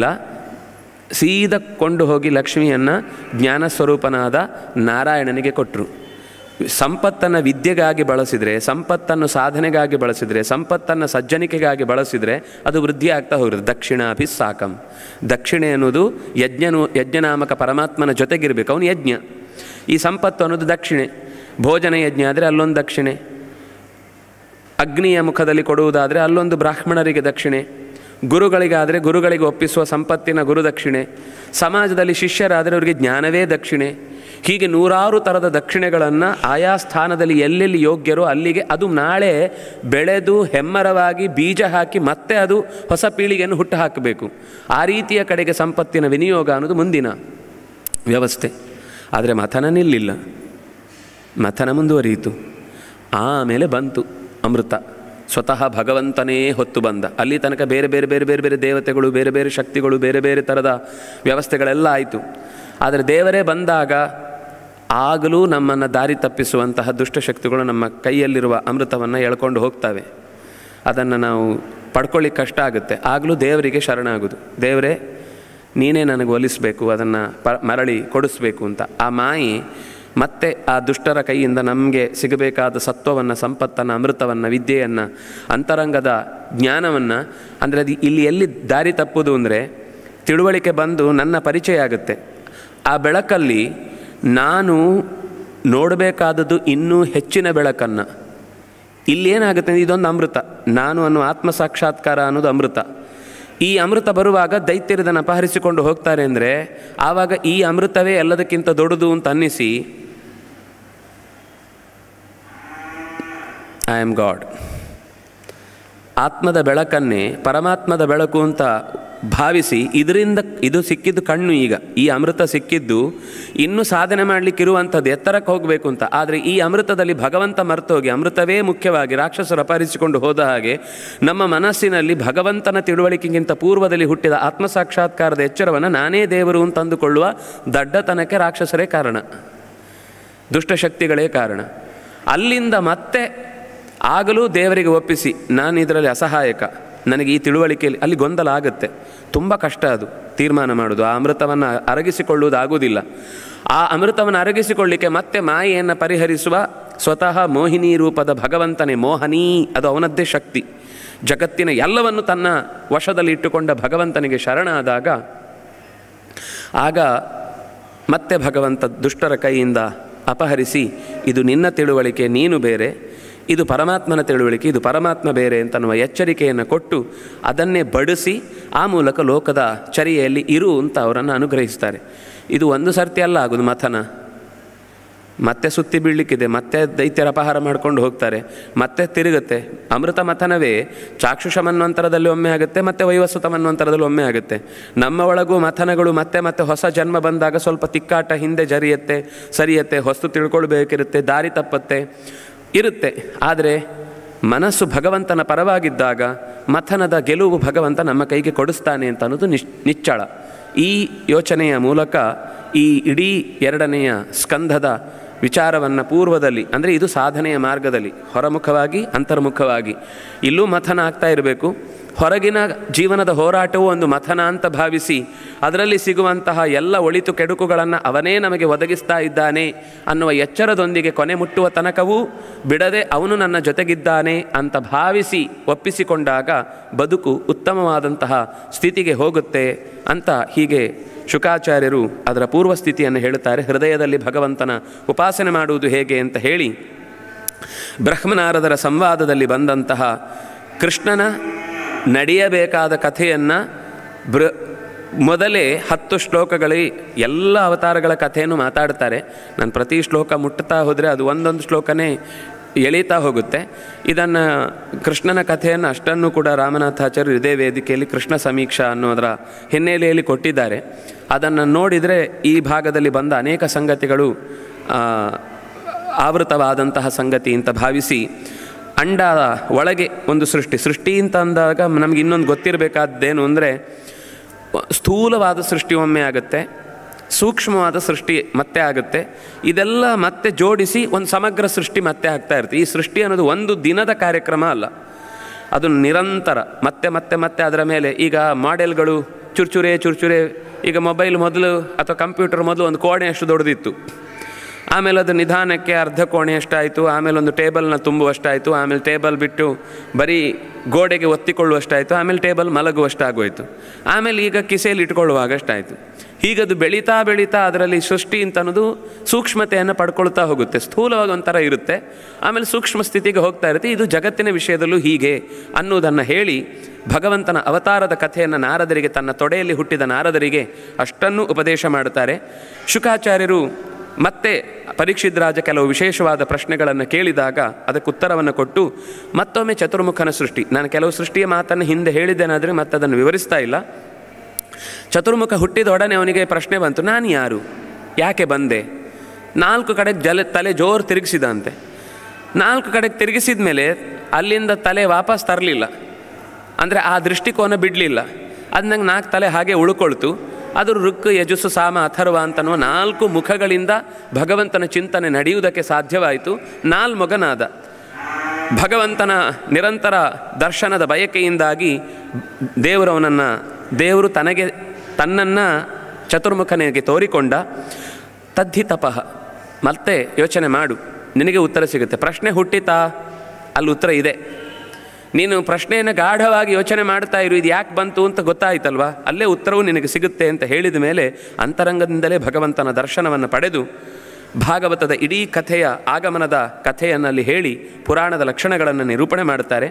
ಸೀದಾ ಕೊಂಡು ಹೋಗಿ ಲಕ್ಷ್ಮಿಯನ್ನು ಜ್ಞಾನಸ್ವರೂಪನಾದ ನಾರಾಯಣನಿಗೆ ಕೊಟ್ಟರು. ಸಂಪತ್ತನ್ನು ವಿದ್ಯೆಗಾಗಿ ಬಳಸಿದರೆ, ಸಂಪತ್ತನ್ನು ಸಾಧನೆಗಾಗಿ ಬಳಸಿದರೆ, ಸಂಪತ್ತನ್ನು ಸಜ್ಜನಿಕೆಗಾಗಿ ಬಳಸಿದರೆ ಅದು ವೃದ್ಧಿ ಆಗ್ತಾ ಹೋಗಿರುತ್ತೆ. ದಕ್ಷಿಣಾಭಿಸ್ಸಾಕಂ. ದಕ್ಷಿಣೆ ಅನ್ನೋದು ಯಜ್ಞನು ಯಜ್ಞನಾಮಕ ಪರಮಾತ್ಮನ ಜೊತೆಗಿರಬೇಕು, ಅವನು ಯಜ್ಞ. ಈ ಸಂಪತ್ತು ಅನ್ನೋದು ದಕ್ಷಿಣೆ. ಭೋಜನ ಯಜ್ಞ ಆದರೆ ಅಲ್ಲೊಂದು ದಕ್ಷಿಣೆ, ಅಗ್ನಿಯ ಮುಖದಲ್ಲಿ ಕೊಡುವುದಾದರೆ ಅಲ್ಲೊಂದು ಬ್ರಾಹ್ಮಣರಿಗೆ ದಕ್ಷಿಣೆ, ಗುರುಗಳಿಗಾದರೆ ಗುರುಗಳಿಗೆ ಒಪ್ಪಿಸುವ ಸಂಪತ್ತಿನ ಗುರುದಕ್ಷಿಣೆ, ಸಮಾಜದಲ್ಲಿ ಶಿಷ್ಯರಾದರೆ ಅವರಿಗೆ ಜ್ಞಾನವೇ ದಕ್ಷಿಣೆ. ಹೀಗೆ ನೂರಾರು ಥರದ ದಕ್ಷಿಣೆಗಳನ್ನು ಆಯಾ ಸ್ಥಾನದಲ್ಲಿ ಎಲ್ಲೆಲ್ಲಿ ಯೋಗ್ಯರೋ ಅಲ್ಲಿಗೆ ಅದು ನಾಳೆ ಬೆಳೆದು ಹೆಮ್ಮರವಾಗಿ ಬೀಜ ಹಾಕಿ ಮತ್ತೆ ಅದು ಹೊಸ ಪೀಳಿಗೆಯನ್ನು ಹುಟ್ಟು ಹಾಕಬೇಕು. ಆ ರೀತಿಯ ಕಡೆಗೆ ಸಂಪತ್ತಿನ ವಿನಿಯೋಗ ಅನ್ನೋದು ಮುಂದಿನ ವ್ಯವಸ್ಥೆ. ಆದರೆ ಮಥನ ನಿಲ್ಲಿಲ್ಲ, ಮಥನ ಮುಂದುವರಿಯಿತು. ಆಮೇಲೆ ಬಂತು ಅಮೃತ, ಸ್ವತಃ ಭಗವಂತನೇ ಹೊತ್ತು ಬಂದ. ಅಲ್ಲಿ ತನಕ ಬೇರೆ ಬೇರೆ ಬೇರೆ ಬೇರೆ ಬೇರೆ ದೇವತೆಗಳು, ಬೇರೆ ಬೇರೆ ಶಕ್ತಿಗಳು, ಬೇರೆ ಬೇರೆ ಥರದ ವ್ಯವಸ್ಥೆಗಳೆಲ್ಲ ಆಯಿತು. ಆದರೆ ದೇವರೇ ಬಂದಾಗ ಆಗಲೂ ನಮ್ಮನ್ನು ದಾರಿ ತಪ್ಪಿಸುವಂತಹ ದುಷ್ಟಶಕ್ತಿಗಳು ನಮ್ಮ ಕೈಯಲ್ಲಿರುವ ಅಮೃತವನ್ನು ಎಳ್ಕೊಂಡು ಹೋಗ್ತವೆ. ಅದನ್ನು ನಾವು ಪಡ್ಕೊಳ್ಳಿಕ್ಕೆ ಕಷ್ಟ ಆಗುತ್ತೆ. ಆಗಲೂ ದೇವರಿಗೆ ಶರಣಾಗೋದು, ದೇವರೇ ನೀನೇ ನನಗೆ ಒಲಿಸಬೇಕು, ಅದನ್ನು ಪ ಮರಳಿ ಕೊಡಿಸ್ಬೇಕು ಅಂತ. ಆ ಮಾಯಿ ಮತ್ತೆ ಆ ದುಷ್ಟರ ಕೈಯಿಂದ ನಮಗೆ ಸಿಗಬೇಕಾದ ಸತ್ವವನ್ನು, ಸಂಪತ್ತನ್ನು, ಅಮೃತವನ್ನು, ವಿದ್ಯೆಯನ್ನು, ಅಂತರಂಗದ ಜ್ಞಾನವನ್ನು, ಅಂದರೆ ಅದು ಇಲ್ಲಿ ಎಲ್ಲಿ ದಾರಿ ತಪ್ಪುವುದು ಅಂದರೆ ತಿಳುವಳಿಕೆ ಬಂದು ನನ್ನ ಪರಿಚಯ ಆಗುತ್ತೆ. ಆ ಬೆಳಕಲ್ಲಿ ನಾನು ನೋಡಬೇಕಾದದ್ದು ಇನ್ನೂ ಹೆಚ್ಚಿನ ಬೆಳಕನ್ನು. ಇಲ್ಲಿ ಏನಾಗುತ್ತೆ ಅಂದರೆ ಇದೊಂದು ಅಮೃತ, ನಾನು ಅನ್ನೋ ಆತ್ಮ ಸಾಕ್ಷಾತ್ಕಾರ ಅನ್ನೋದು ಅಮೃತ. ಈ ಅಮೃತ ಬರುವಾಗ ದೈತ್ಯರಿದನ್ನು ಅಪಹರಿಸಿಕೊಂಡು ಹೋಗ್ತಾರೆ ಅಂದರೆ ಆವಾಗ ಈ ಅಮೃತವೇ ಎಲ್ಲದಕ್ಕಿಂತ ದೊಡ್ಡದು ಅಂತ ಅನ್ನಿಸಿ ಐ ಆಮ್ ಗಾಡ್, ಆತ್ಮದ ಬೆಳಕನ್ನೇ ಪರಮಾತ್ಮದ ಬೆಳಕು ಅಂತ ಭಾವಿಸಿ ಇದರಿಂದ ಇದು ಸಿಕ್ಕಿದ್ದು ಕಣ್ಣು. ಈಗ ಈ ಅಮೃತ ಸಿಕ್ಕಿದ್ದು ಇನ್ನೂ ಸಾಧನೆ ಮಾಡಲಿಕ್ಕಿರುವಂಥದ್ದು, ಎತ್ತರಕ್ಕೆ ಹೋಗಬೇಕು ಅಂತ. ಆದರೆ ಈ ಅಮೃತದಲ್ಲಿ ಭಗವಂತ ಮರ್ತೋಗಿ ಅಮೃತವೇ ಮುಖ್ಯವಾಗಿ ರಾಕ್ಷಸರು ಅಪಹರಿಸಿಕೊಂಡು ಹೋದ ಹಾಗೆ ನಮ್ಮ ಮನಸ್ಸಿನಲ್ಲಿ ಭಗವಂತನ ತಿಳುವಳಿಕೆಗಿಂತ ಪೂರ್ವದಲ್ಲಿ ಹುಟ್ಟಿದ ಆತ್ಮ ಸಾಕ್ಷಾತ್ಕಾರದ ಎಚ್ಚರವನ್ನು ನಾನೇ ದೇವರು ಅಂತ ಅಂದುಕೊಳ್ಳುವ ದಡ್ಡತನಕ್ಕೆ ರಾಕ್ಷಸರೇ ಕಾರಣ, ದುಷ್ಟಶಕ್ತಿಗಳೇ ಕಾರಣ. ಅಲ್ಲಿಂದ ಮತ್ತೆ ಆಗಲೂ ದೇವರಿಗೆ ಒಪ್ಪಿಸಿ ನಾನು ಇದರಲ್ಲಿ ಅಸಹಾಯಕ, ನನಗೆ ಈ ತಿಳುವಳಿಕೆಯಲ್ಲಿ ಅಲ್ಲಿ ಗೊಂದಲ ಆಗುತ್ತೆ, ತುಂಬ ಕಷ್ಟ ಅದು ತೀರ್ಮಾನ ಮಾಡೋದು. ಆ ಅಮೃತವನ್ನು ಅರಗಿಸಿಕೊಳ್ಳುವುದು ಆಗುವುದಿಲ್ಲ. ಆ ಅಮೃತವನ್ನು ಅರಗಿಸಿಕೊಳ್ಳಿಕ್ಕೆ ಮತ್ತೆ ಮಾಯೆಯನ್ನು ಪರಿಹರಿಸುವ ಸ್ವತಃ ಮೋಹಿನಿ ರೂಪದ ಭಗವಂತನೇ, ಮೋಹನೀ ಅದು ಅವನದ್ದೇ ಶಕ್ತಿ. ಜಗತ್ತಿನ ಎಲ್ಲವನ್ನು ತನ್ನ ವಶದಲ್ಲಿ ಇಟ್ಟುಕೊಂಡ ಭಗವಂತನಿಗೆ ಶರಣಾದಾಗ ಆಗ ಮತ್ತೆ ಭಗವಂತ ದುಷ್ಟರ ಕೈಯಿಂದ ಅಪಹರಿಸಿ ಇದು ನಿನ್ನ ತಿಳುವಳಿಕೆ, ನೀನು ಬೇರೆ, ಇದು ಪರಮಾತ್ಮನ ತಿಳುವಳಿಕೆ, ಇದು ಪರಮಾತ್ಮ ಬೇರೆ ಅಂತನ್ನುವ ಎಚ್ಚರಿಕೆಯನ್ನು ಕೊಟ್ಟು ಅದನ್ನೇ ಬಡಿಸಿ ಆ ಮೂಲಕ ಲೋಕದ ಚರ್ಯೆಯಲ್ಲಿ ಇರು ಅಂತ ಅವರನ್ನು ಅನುಗ್ರಹಿಸ್ತಾರೆ. ಇದು ಒಂದು ಸರ್ತಿ ಅಲ್ಲ ಆಗೋದು ಮಥನ, ಮತ್ತೆ ಸುತ್ತಿ ಬೀಳಲಿಕ್ಕಿದೆ, ಮತ್ತೆ ದೈತ್ಯರ ಅಪಹಾರ ಮಾಡ್ಕೊಂಡು ಹೋಗ್ತಾರೆ, ಮತ್ತೆ ತಿರುಗುತ್ತೆ. ಅಮೃತ ಮಥನವೇ ಚಾಕ್ಷುಷ ಮನ್ವಂತರದಲ್ಲಿ ಒಮ್ಮೆ ಆಗುತ್ತೆ, ಮತ್ತು ವೈವಸ್ವತ ಮನ್ವಂತರದಲ್ಲಿ ಒಮ್ಮೆ ಆಗುತ್ತೆ. ನಮ್ಮ ಒಳಗೂ ಮಥನಗಳು ಮತ್ತೆ ಮತ್ತೆ ಹೊಸ ಜನ್ಮ ಬಂದಾಗ ಸ್ವಲ್ಪ ತಿಕ್ಕಾಟ ಹಿಂದೆ ಜರಿಯುತ್ತೆ, ಸರಿಯತ್ತೆ, ಹೊಸ್ತು ತಿಳ್ಕೊಳ್ಬೇಕಿರುತ್ತೆ, ದಾರಿ ತಪ್ಪತ್ತೆ ಇರುತ್ತೆ. ಆದರೆ ಮನಸ್ಸು ಭಗವಂತನ ಪರವಾಗಿದ್ದಾಗ ಮಥನದ ಗೆಲುವು ಭಗವಂತ ನಮ್ಮ ಕೈಗೆ ಕೊಡಿಸ್ತಾನೆ ಅಂತ ಅನ್ನೋದು ನಿಶ್ ನಿಚ್ಚಳ. ಈ ಯೋಚನೆಯ ಮೂಲಕ ಈ ಇಡೀ ಎರಡನೆಯ ಸ್ಕಂಧದ ವಿಚಾರವನ್ನು ಪೂರ್ವದಲ್ಲಿ, ಅಂದರೆ ಇದು ಸಾಧನೆಯ ಮಾರ್ಗದಲ್ಲಿ ಹೊರಮುಖವಾಗಿ ಅಂತರ್ಮುಖವಾಗಿ ಇಲ್ಲೂ ಮಥನ ಆಗ್ತಾ ಇರಬೇಕು. ಹೊರಗಿನ ಜೀವನದ ಹೋರಾಟವು ಒಂದು ಮಥನ ಅಂತ ಭಾವಿಸಿ ಅದರಲ್ಲಿ ಸಿಗುವಂತಹ ಎಲ್ಲ ಒಳಿತು ಕೆಡುಕುಗಳನ್ನು ಅವನೇ ನಮಗೆ ಒದಗಿಸ್ತಾ ಇದ್ದಾನೆ ಅನ್ನುವ ಎಚ್ಚರದೊಂದಿಗೆ ಕೊನೆ ಮುಟ್ಟುವ ತನಕವೂ ಬಿಡದೆ ಅವನು ನನ್ನ ಜೊತೆಗಿದ್ದಾನೆ ಅಂತ ಭಾವಿಸಿ ಒಪ್ಪಿಸಿಕೊಂಡಾಗ ಬದುಕು ಉತ್ತಮವಾದಂತಹ ಸ್ಥಿತಿಗೆ ಹೋಗುತ್ತೆ ಅಂತ ಹೀಗೆ ಶುಕಾಚಾರ್ಯರು ಅದರ ಪೂರ್ವಸ್ಥಿತಿಯನ್ನು ಹೇಳುತ್ತಾರೆ. ಹೃದಯದಲ್ಲಿ ಭಗವಂತನ ಉಪಾಸನೆ ಮಾಡುವುದು ಹೇಗೆ ಅಂತ ಹೇಳಿ ಬ್ರಹ್ಮನಾರದರ ಸಂವಾದದಲ್ಲಿ ಬಂದಂತಹ ಕೃಷ್ಣನ ನಡೆಯಬೇಕಾದ ಕಥೆಯನ್ನು ಬೃ ಮೊದಲೇ ಹತ್ತು ಶ್ಲೋಕಗಳಲ್ಲಿ ಎಲ್ಲ ಅವತಾರಗಳ ಕಥೆಯನ್ನು ಮಾತಾಡ್ತಾರೆ. ನಾನು ಪ್ರತಿ ಶ್ಲೋಕ ಮುಟ್ಟುತ್ತಾ ಹೋದರೆ ಅದು ಒಂದೊಂದು ಶ್ಲೋಕನೇ ಎಳೀತಾ ಹೋಗುತ್ತೆ. ಇದನ್ನು ಕೃಷ್ಣನ ಕಥೆಯನ್ನು ಅಷ್ಟನ್ನು ಕೂಡ ರಾಮನಾಥಾಚಾರ್ಯರು ಇದೇ ವೇದಿಕೆಯಲ್ಲಿ ಕೃಷ್ಣ ಸಮೀಕ್ಷಾ ಅನ್ನೋದರ ಹಿನ್ನೆಲೆಯಲ್ಲಿ ಕೊಟ್ಟಿದ್ದಾರೆ. ಅದನ್ನು ನೋಡಿದರೆ ಈ ಭಾಗದಲ್ಲಿ ಬಂದ ಅನೇಕ ಸಂಗತಿಗಳು ಆವೃತವಾದಂತಹ ಸಂಗತಿ ಅಂತ ಭಾವಿಸಿ, ಅಂಡ ಒಳಗೆ ಒಂದು ಸೃಷ್ಟಿ ಸೃಷ್ಟಿ ಅಂತ ಅಂದಾಗ ನಮಗೆ ಇನ್ನೊಂದು ಗೊತ್ತಿರಬೇಕಾದ್ದೇನು ಅಂದರೆ ಸ್ಥೂಲವಾದ ಸೃಷ್ಟಿ ಒಮ್ಮೆ ಆಗುತ್ತೆ, ಸೂಕ್ಷ್ಮವಾದ ಸೃಷ್ಟಿ ಮತ್ತೆ ಆಗುತ್ತೆ. ಇದೆಲ್ಲ ಮತ್ತೆ ಜೋಡಿಸಿ ಒಂದು ಸಮಗ್ರ ಸೃಷ್ಟಿ ಮತ್ತೆ ಆಗ್ತಾ ಇರುತ್ತೆ. ಈ ಸೃಷ್ಟಿ ಅನ್ನೋದು ಒಂದು ದಿನದ ಕಾರ್ಯಕ್ರಮ ಅಲ್ಲ, ಅದು ನಿರಂತರ ಮತ್ತೆ ಮತ್ತೆ ಮತ್ತೆ ಅದರ ಮೇಲೆ ಈಗ ಮಾಡೆಲ್ಗಳು ಚುರ್ಚುರೆ ಚುರ್ಚುರೆ. ಈಗ ಮೊಬೈಲ್ ಮೊದಲು ಅಥವಾ ಕಂಪ್ಯೂಟರ್ ಮೊದಲು ಒಂದು ಕೋಣೆ ಅಷ್ಟು ದೊಡ್ಡದಿತ್ತು, ಆಮೇಲೆ ಅದು ನಿಧಾನಕ್ಕೆ ಅರ್ಧ ಕೋಣೆ ಅಷ್ಟಾಯಿತು, ಆಮೇಲೆ ಒಂದು ಟೇಬಲ್ನ ತುಂಬುವಷ್ಟಾಯಿತು, ಆಮೇಲೆ ಟೇಬಲ್ ಬಿಟ್ಟು ಬರೀ ಗೋಡೆಗೆ ಒತ್ತಿಕೊಳ್ಳುವಷ್ಟಾಯಿತು, ಆಮೇಲೆ ಟೇಬಲ್ ಮಲಗುವಷ್ಟಾಗೋಯಿತು, ಆಮೇಲೆ ಈಗ ಕಿಸೆಯಲ್ಲಿ ಇಟ್ಕೊಳ್ಳುವಾಗಷ್ಟಾಯಿತು. ಹೀಗದು ಬೆಳೀತಾ ಬೆಳೀತಾ ಅದರಲ್ಲಿ ಸೃಷ್ಟಿ ಅಂತ ಅನ್ನೋದು ಸೂಕ್ಷ್ಮತೆಯನ್ನು ಪಡ್ಕೊಳ್ತಾ ಹೋಗುತ್ತೆ. ಸ್ಥೂಲವಾಗಿ ಒಂಥರ ಇರುತ್ತೆ, ಆಮೇಲೆ ಸೂಕ್ಷ್ಮ ಸ್ಥಿತಿಗೆ ಹೋಗ್ತಾ ಇರುತ್ತೆ. ಇದು ಜಗತ್ತಿನ ವಿಷಯದಲ್ಲೂ ಹೀಗೆ ಅನ್ನೋದನ್ನು ಹೇಳಿ ಭಗವಂತನ ಅವತಾರದ ಕಥೆಯನ್ನು ನಾರದರಿಗೆ, ತನ್ನ ತೊಡೆಯಲ್ಲಿ ಹುಟ್ಟಿದ ನಾರದರಿಗೆ ಅಷ್ಟನ್ನು ಉಪದೇಶ ಮಾಡುತ್ತಾರೆ. ಶುಕಾಚಾರ್ಯರು ಮತ್ತೆ ಪರೀಕ್ಷಿತ್ ರಾಜ ಕೆಲವು ವಿಶೇಷವಾದ ಪ್ರಶ್ನೆಗಳನ್ನು ಕೇಳಿದಾಗ ಅದಕ್ಕೆ ಉತ್ತರವನ್ನು ಕೊಟ್ಟು ಮತ್ತೊಮ್ಮೆ ಚತುರ್ಮುಖನ ಸೃಷ್ಟಿ, ನಾನು ಕೆಲವು ಸೃಷ್ಟಿಯ ಮಾತನ್ನು ಹಿಂದೆ ಹೇಳಿದ್ದೇನಾದರೆ ಮತ್ತೆ ಅದನ್ನು ವಿವರಿಸ್ತಾ ಇಲ್ಲ. ಚತುರ್ಮುಖ ಹುಟ್ಟಿದೊಡನೆ ಅವನಿಗೆ ಪ್ರಶ್ನೆ ಬಂತು, ನಾನು ಯಾರು, ಯಾಕೆ ಬಂದೆ? ನಾಲ್ಕು ಕಡೆಗೆ ಜಲ ತಲೆ ಜೋರು ತಿರುಗಿಸಿದಂತೆ. ನಾಲ್ಕು ಕಡೆಗೆ ತಿರುಗಿಸಿದ ಮೇಲೆ ಅಲ್ಲಿಂದ ತಲೆ ವಾಪಸ್ ತರಲಿಲ್ಲ, ಅಂದರೆ ಆ ದೃಷ್ಟಿಕೋನ ಬಿಡಲಿಲ್ಲ. ಅದು ನಂಗೆ ನಾಲ್ಕು ತಲೆ ಹಾಗೆ ಉಳ್ಕೊಳ್ತು. ಅದು ಋಕ್, ಯಜುಸ್ಸು, ಸಾಮ, ಅಥರ್ವ ಅಂತನ್ನುವ ನಾಲ್ಕು ಮುಖಗಳಿಂದ ಭಗವಂತನ ಚಿಂತನೆ ನಡೆಯುವುದಕ್ಕೆ ಸಾಧ್ಯವಾಯಿತು. ನಾಲ್ಮೊಗನಾದ ಭಗವಂತನ ನಿರಂತರ ದರ್ಶನದ ಬಯಕೆಯಿಂದಾಗಿ ದೇವರು ಅವನನ್ನು ದೇವರು ತನಗೆ ತನ್ನನ್ನು ಚತುರ್ಮುಖನಿಗೆ ತೋರಿಕೊಂಡ. ತದ್ಧಿ ತಪಃ, ಮತ್ತೆ ಯೋಚನೆ ಮಾಡು, ನಿನಗೆ ಉತ್ತರ ಸಿಗುತ್ತೆ. ಪ್ರಶ್ನೆ ಹುಟ್ಟಿತಾ? ಅಲ್ಲಿ ಉತ್ತರ ಇದೆ. ನೀನು ಪ್ರಶ್ನೆಯನ್ನು ಗಾಢವಾಗಿ ಯೋಚನೆ ಮಾಡ್ತಾ ಇರು, ಇದು ಯಾಕೆ ಬಂತು ಅಂತ ಗೊತ್ತಾಯ್ತಲ್ವ, ಅಲ್ಲೇ ಉತ್ತರವು ನಿನಗೆ ಸಿಗುತ್ತೆ ಅಂತ ಹೇಳಿದ ಮೇಲೆ ಅಂತರಂಗದಿಂದಲೇ ಭಗವಂತನ ದರ್ಶನವನ್ನು ಪಡೆದು ಭಾಗವತದ ಇಡೀ ಕಥೆಯ ಆಗಮನದ ಕಥೆಯನ್ನಲ್ಲಿ ಹೇಳಿ ಪುರಾಣದ ಲಕ್ಷಣಗಳನ್ನು ನಿರೂಪಣೆ ಮಾಡುತ್ತಾರೆ.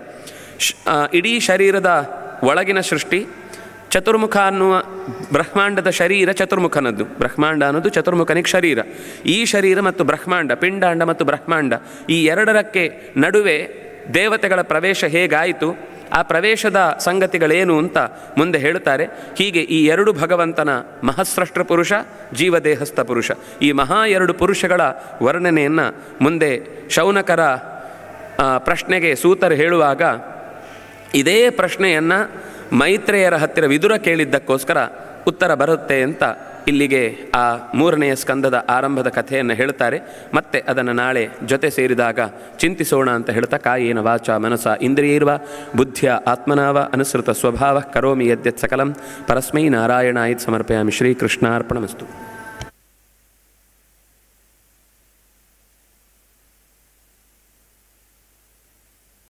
ಇಡೀ ಶರೀರದ ಒಳಗಿನ ಸೃಷ್ಟಿ, ಚತುರ್ಮುಖ ಅನ್ನುವ ಬ್ರಹ್ಮಾಂಡದ ಶರೀರ ಚತುರ್ಮುಖನದ್ದು. ಬ್ರಹ್ಮಾಂಡ ಅನ್ನೋದು ಚತುರ್ಮುಖನಿಗೆ ಶರೀರ. ಈ ಶರೀರ ಮತ್ತು ಬ್ರಹ್ಮಾಂಡ, ಪಿಂಡಾಂಡ ಮತ್ತು ಬ್ರಹ್ಮಾಂಡ, ಈ ಎರಡರಕ್ಕೆ ನಡುವೆ ದೇವತೆಗಳ ಪ್ರವೇಶ ಹೇಗಾಯಿತು, ಆ ಪ್ರವೇಶದ ಸಂಗತಿಗಳೇನು ಅಂತ ಮುಂದೆ ಹೇಳುತ್ತಾರೆ. ಹೀಗೆ ಈ ಎರಡು ಭಗವಂತನ ಮಹಾಸ್ರಷ್ಟ ಪುರುಷ, ಜೀವದೇಹಸ್ಥ ಪುರುಷ, ಈ ಮಹಾ ಎರಡು ಪುರುಷಗಳ ವರ್ಣನೆಯನ್ನು ಮುಂದೆ ಶೌನಕರ ಪ್ರಶ್ನೆಗೆ ಸೂತರು ಹೇಳುವಾಗ ಇದೇ ಪ್ರಶ್ನೆಯನ್ನು ಮೈತ್ರೇಯರ ಹತ್ತಿರ ವಿದುರ ಕೇಳಿದ್ದಕ್ಕೋಸ್ಕರ ಉತ್ತರ ಬರುತ್ತೆ ಅಂತ ಇಲ್ಲಿಗೆ ಆ ಮೂರನೆಯ ಸ್ಕಂದದ ಆರಂಭದ ಕಥೆಯನ್ನು ಹೇಳ್ತಾರೆ. ಮತ್ತೆ ಅದನ್ನು ನಾಳೆ ಜೊತೆ ಸೇರಿದಾಗ ಚಿಂತಿಸೋಣ ಅಂತ ಹೇಳ್ತಾ, ಕಾಯೇನ ವಾಚ ಮನಸ ಇಂದ್ರಿಯೈರ್ವ ಬುದ್ಧಿಯ ಆತ್ಮನಾವ ಅನುಸೃತ ಸ್ವಭಾವ ಕರೋಮಿ ಯದ್ಯತ್ ಸಕಲಂ ಪರಸ್ಮೈ ನಾರಾಯಣಾಯಿತ್ ಸಮರ್ಪಯಾಮಿ. ಶ್ರೀಕೃಷ್ಣಾರ್ಪಣಮಸ್ತು.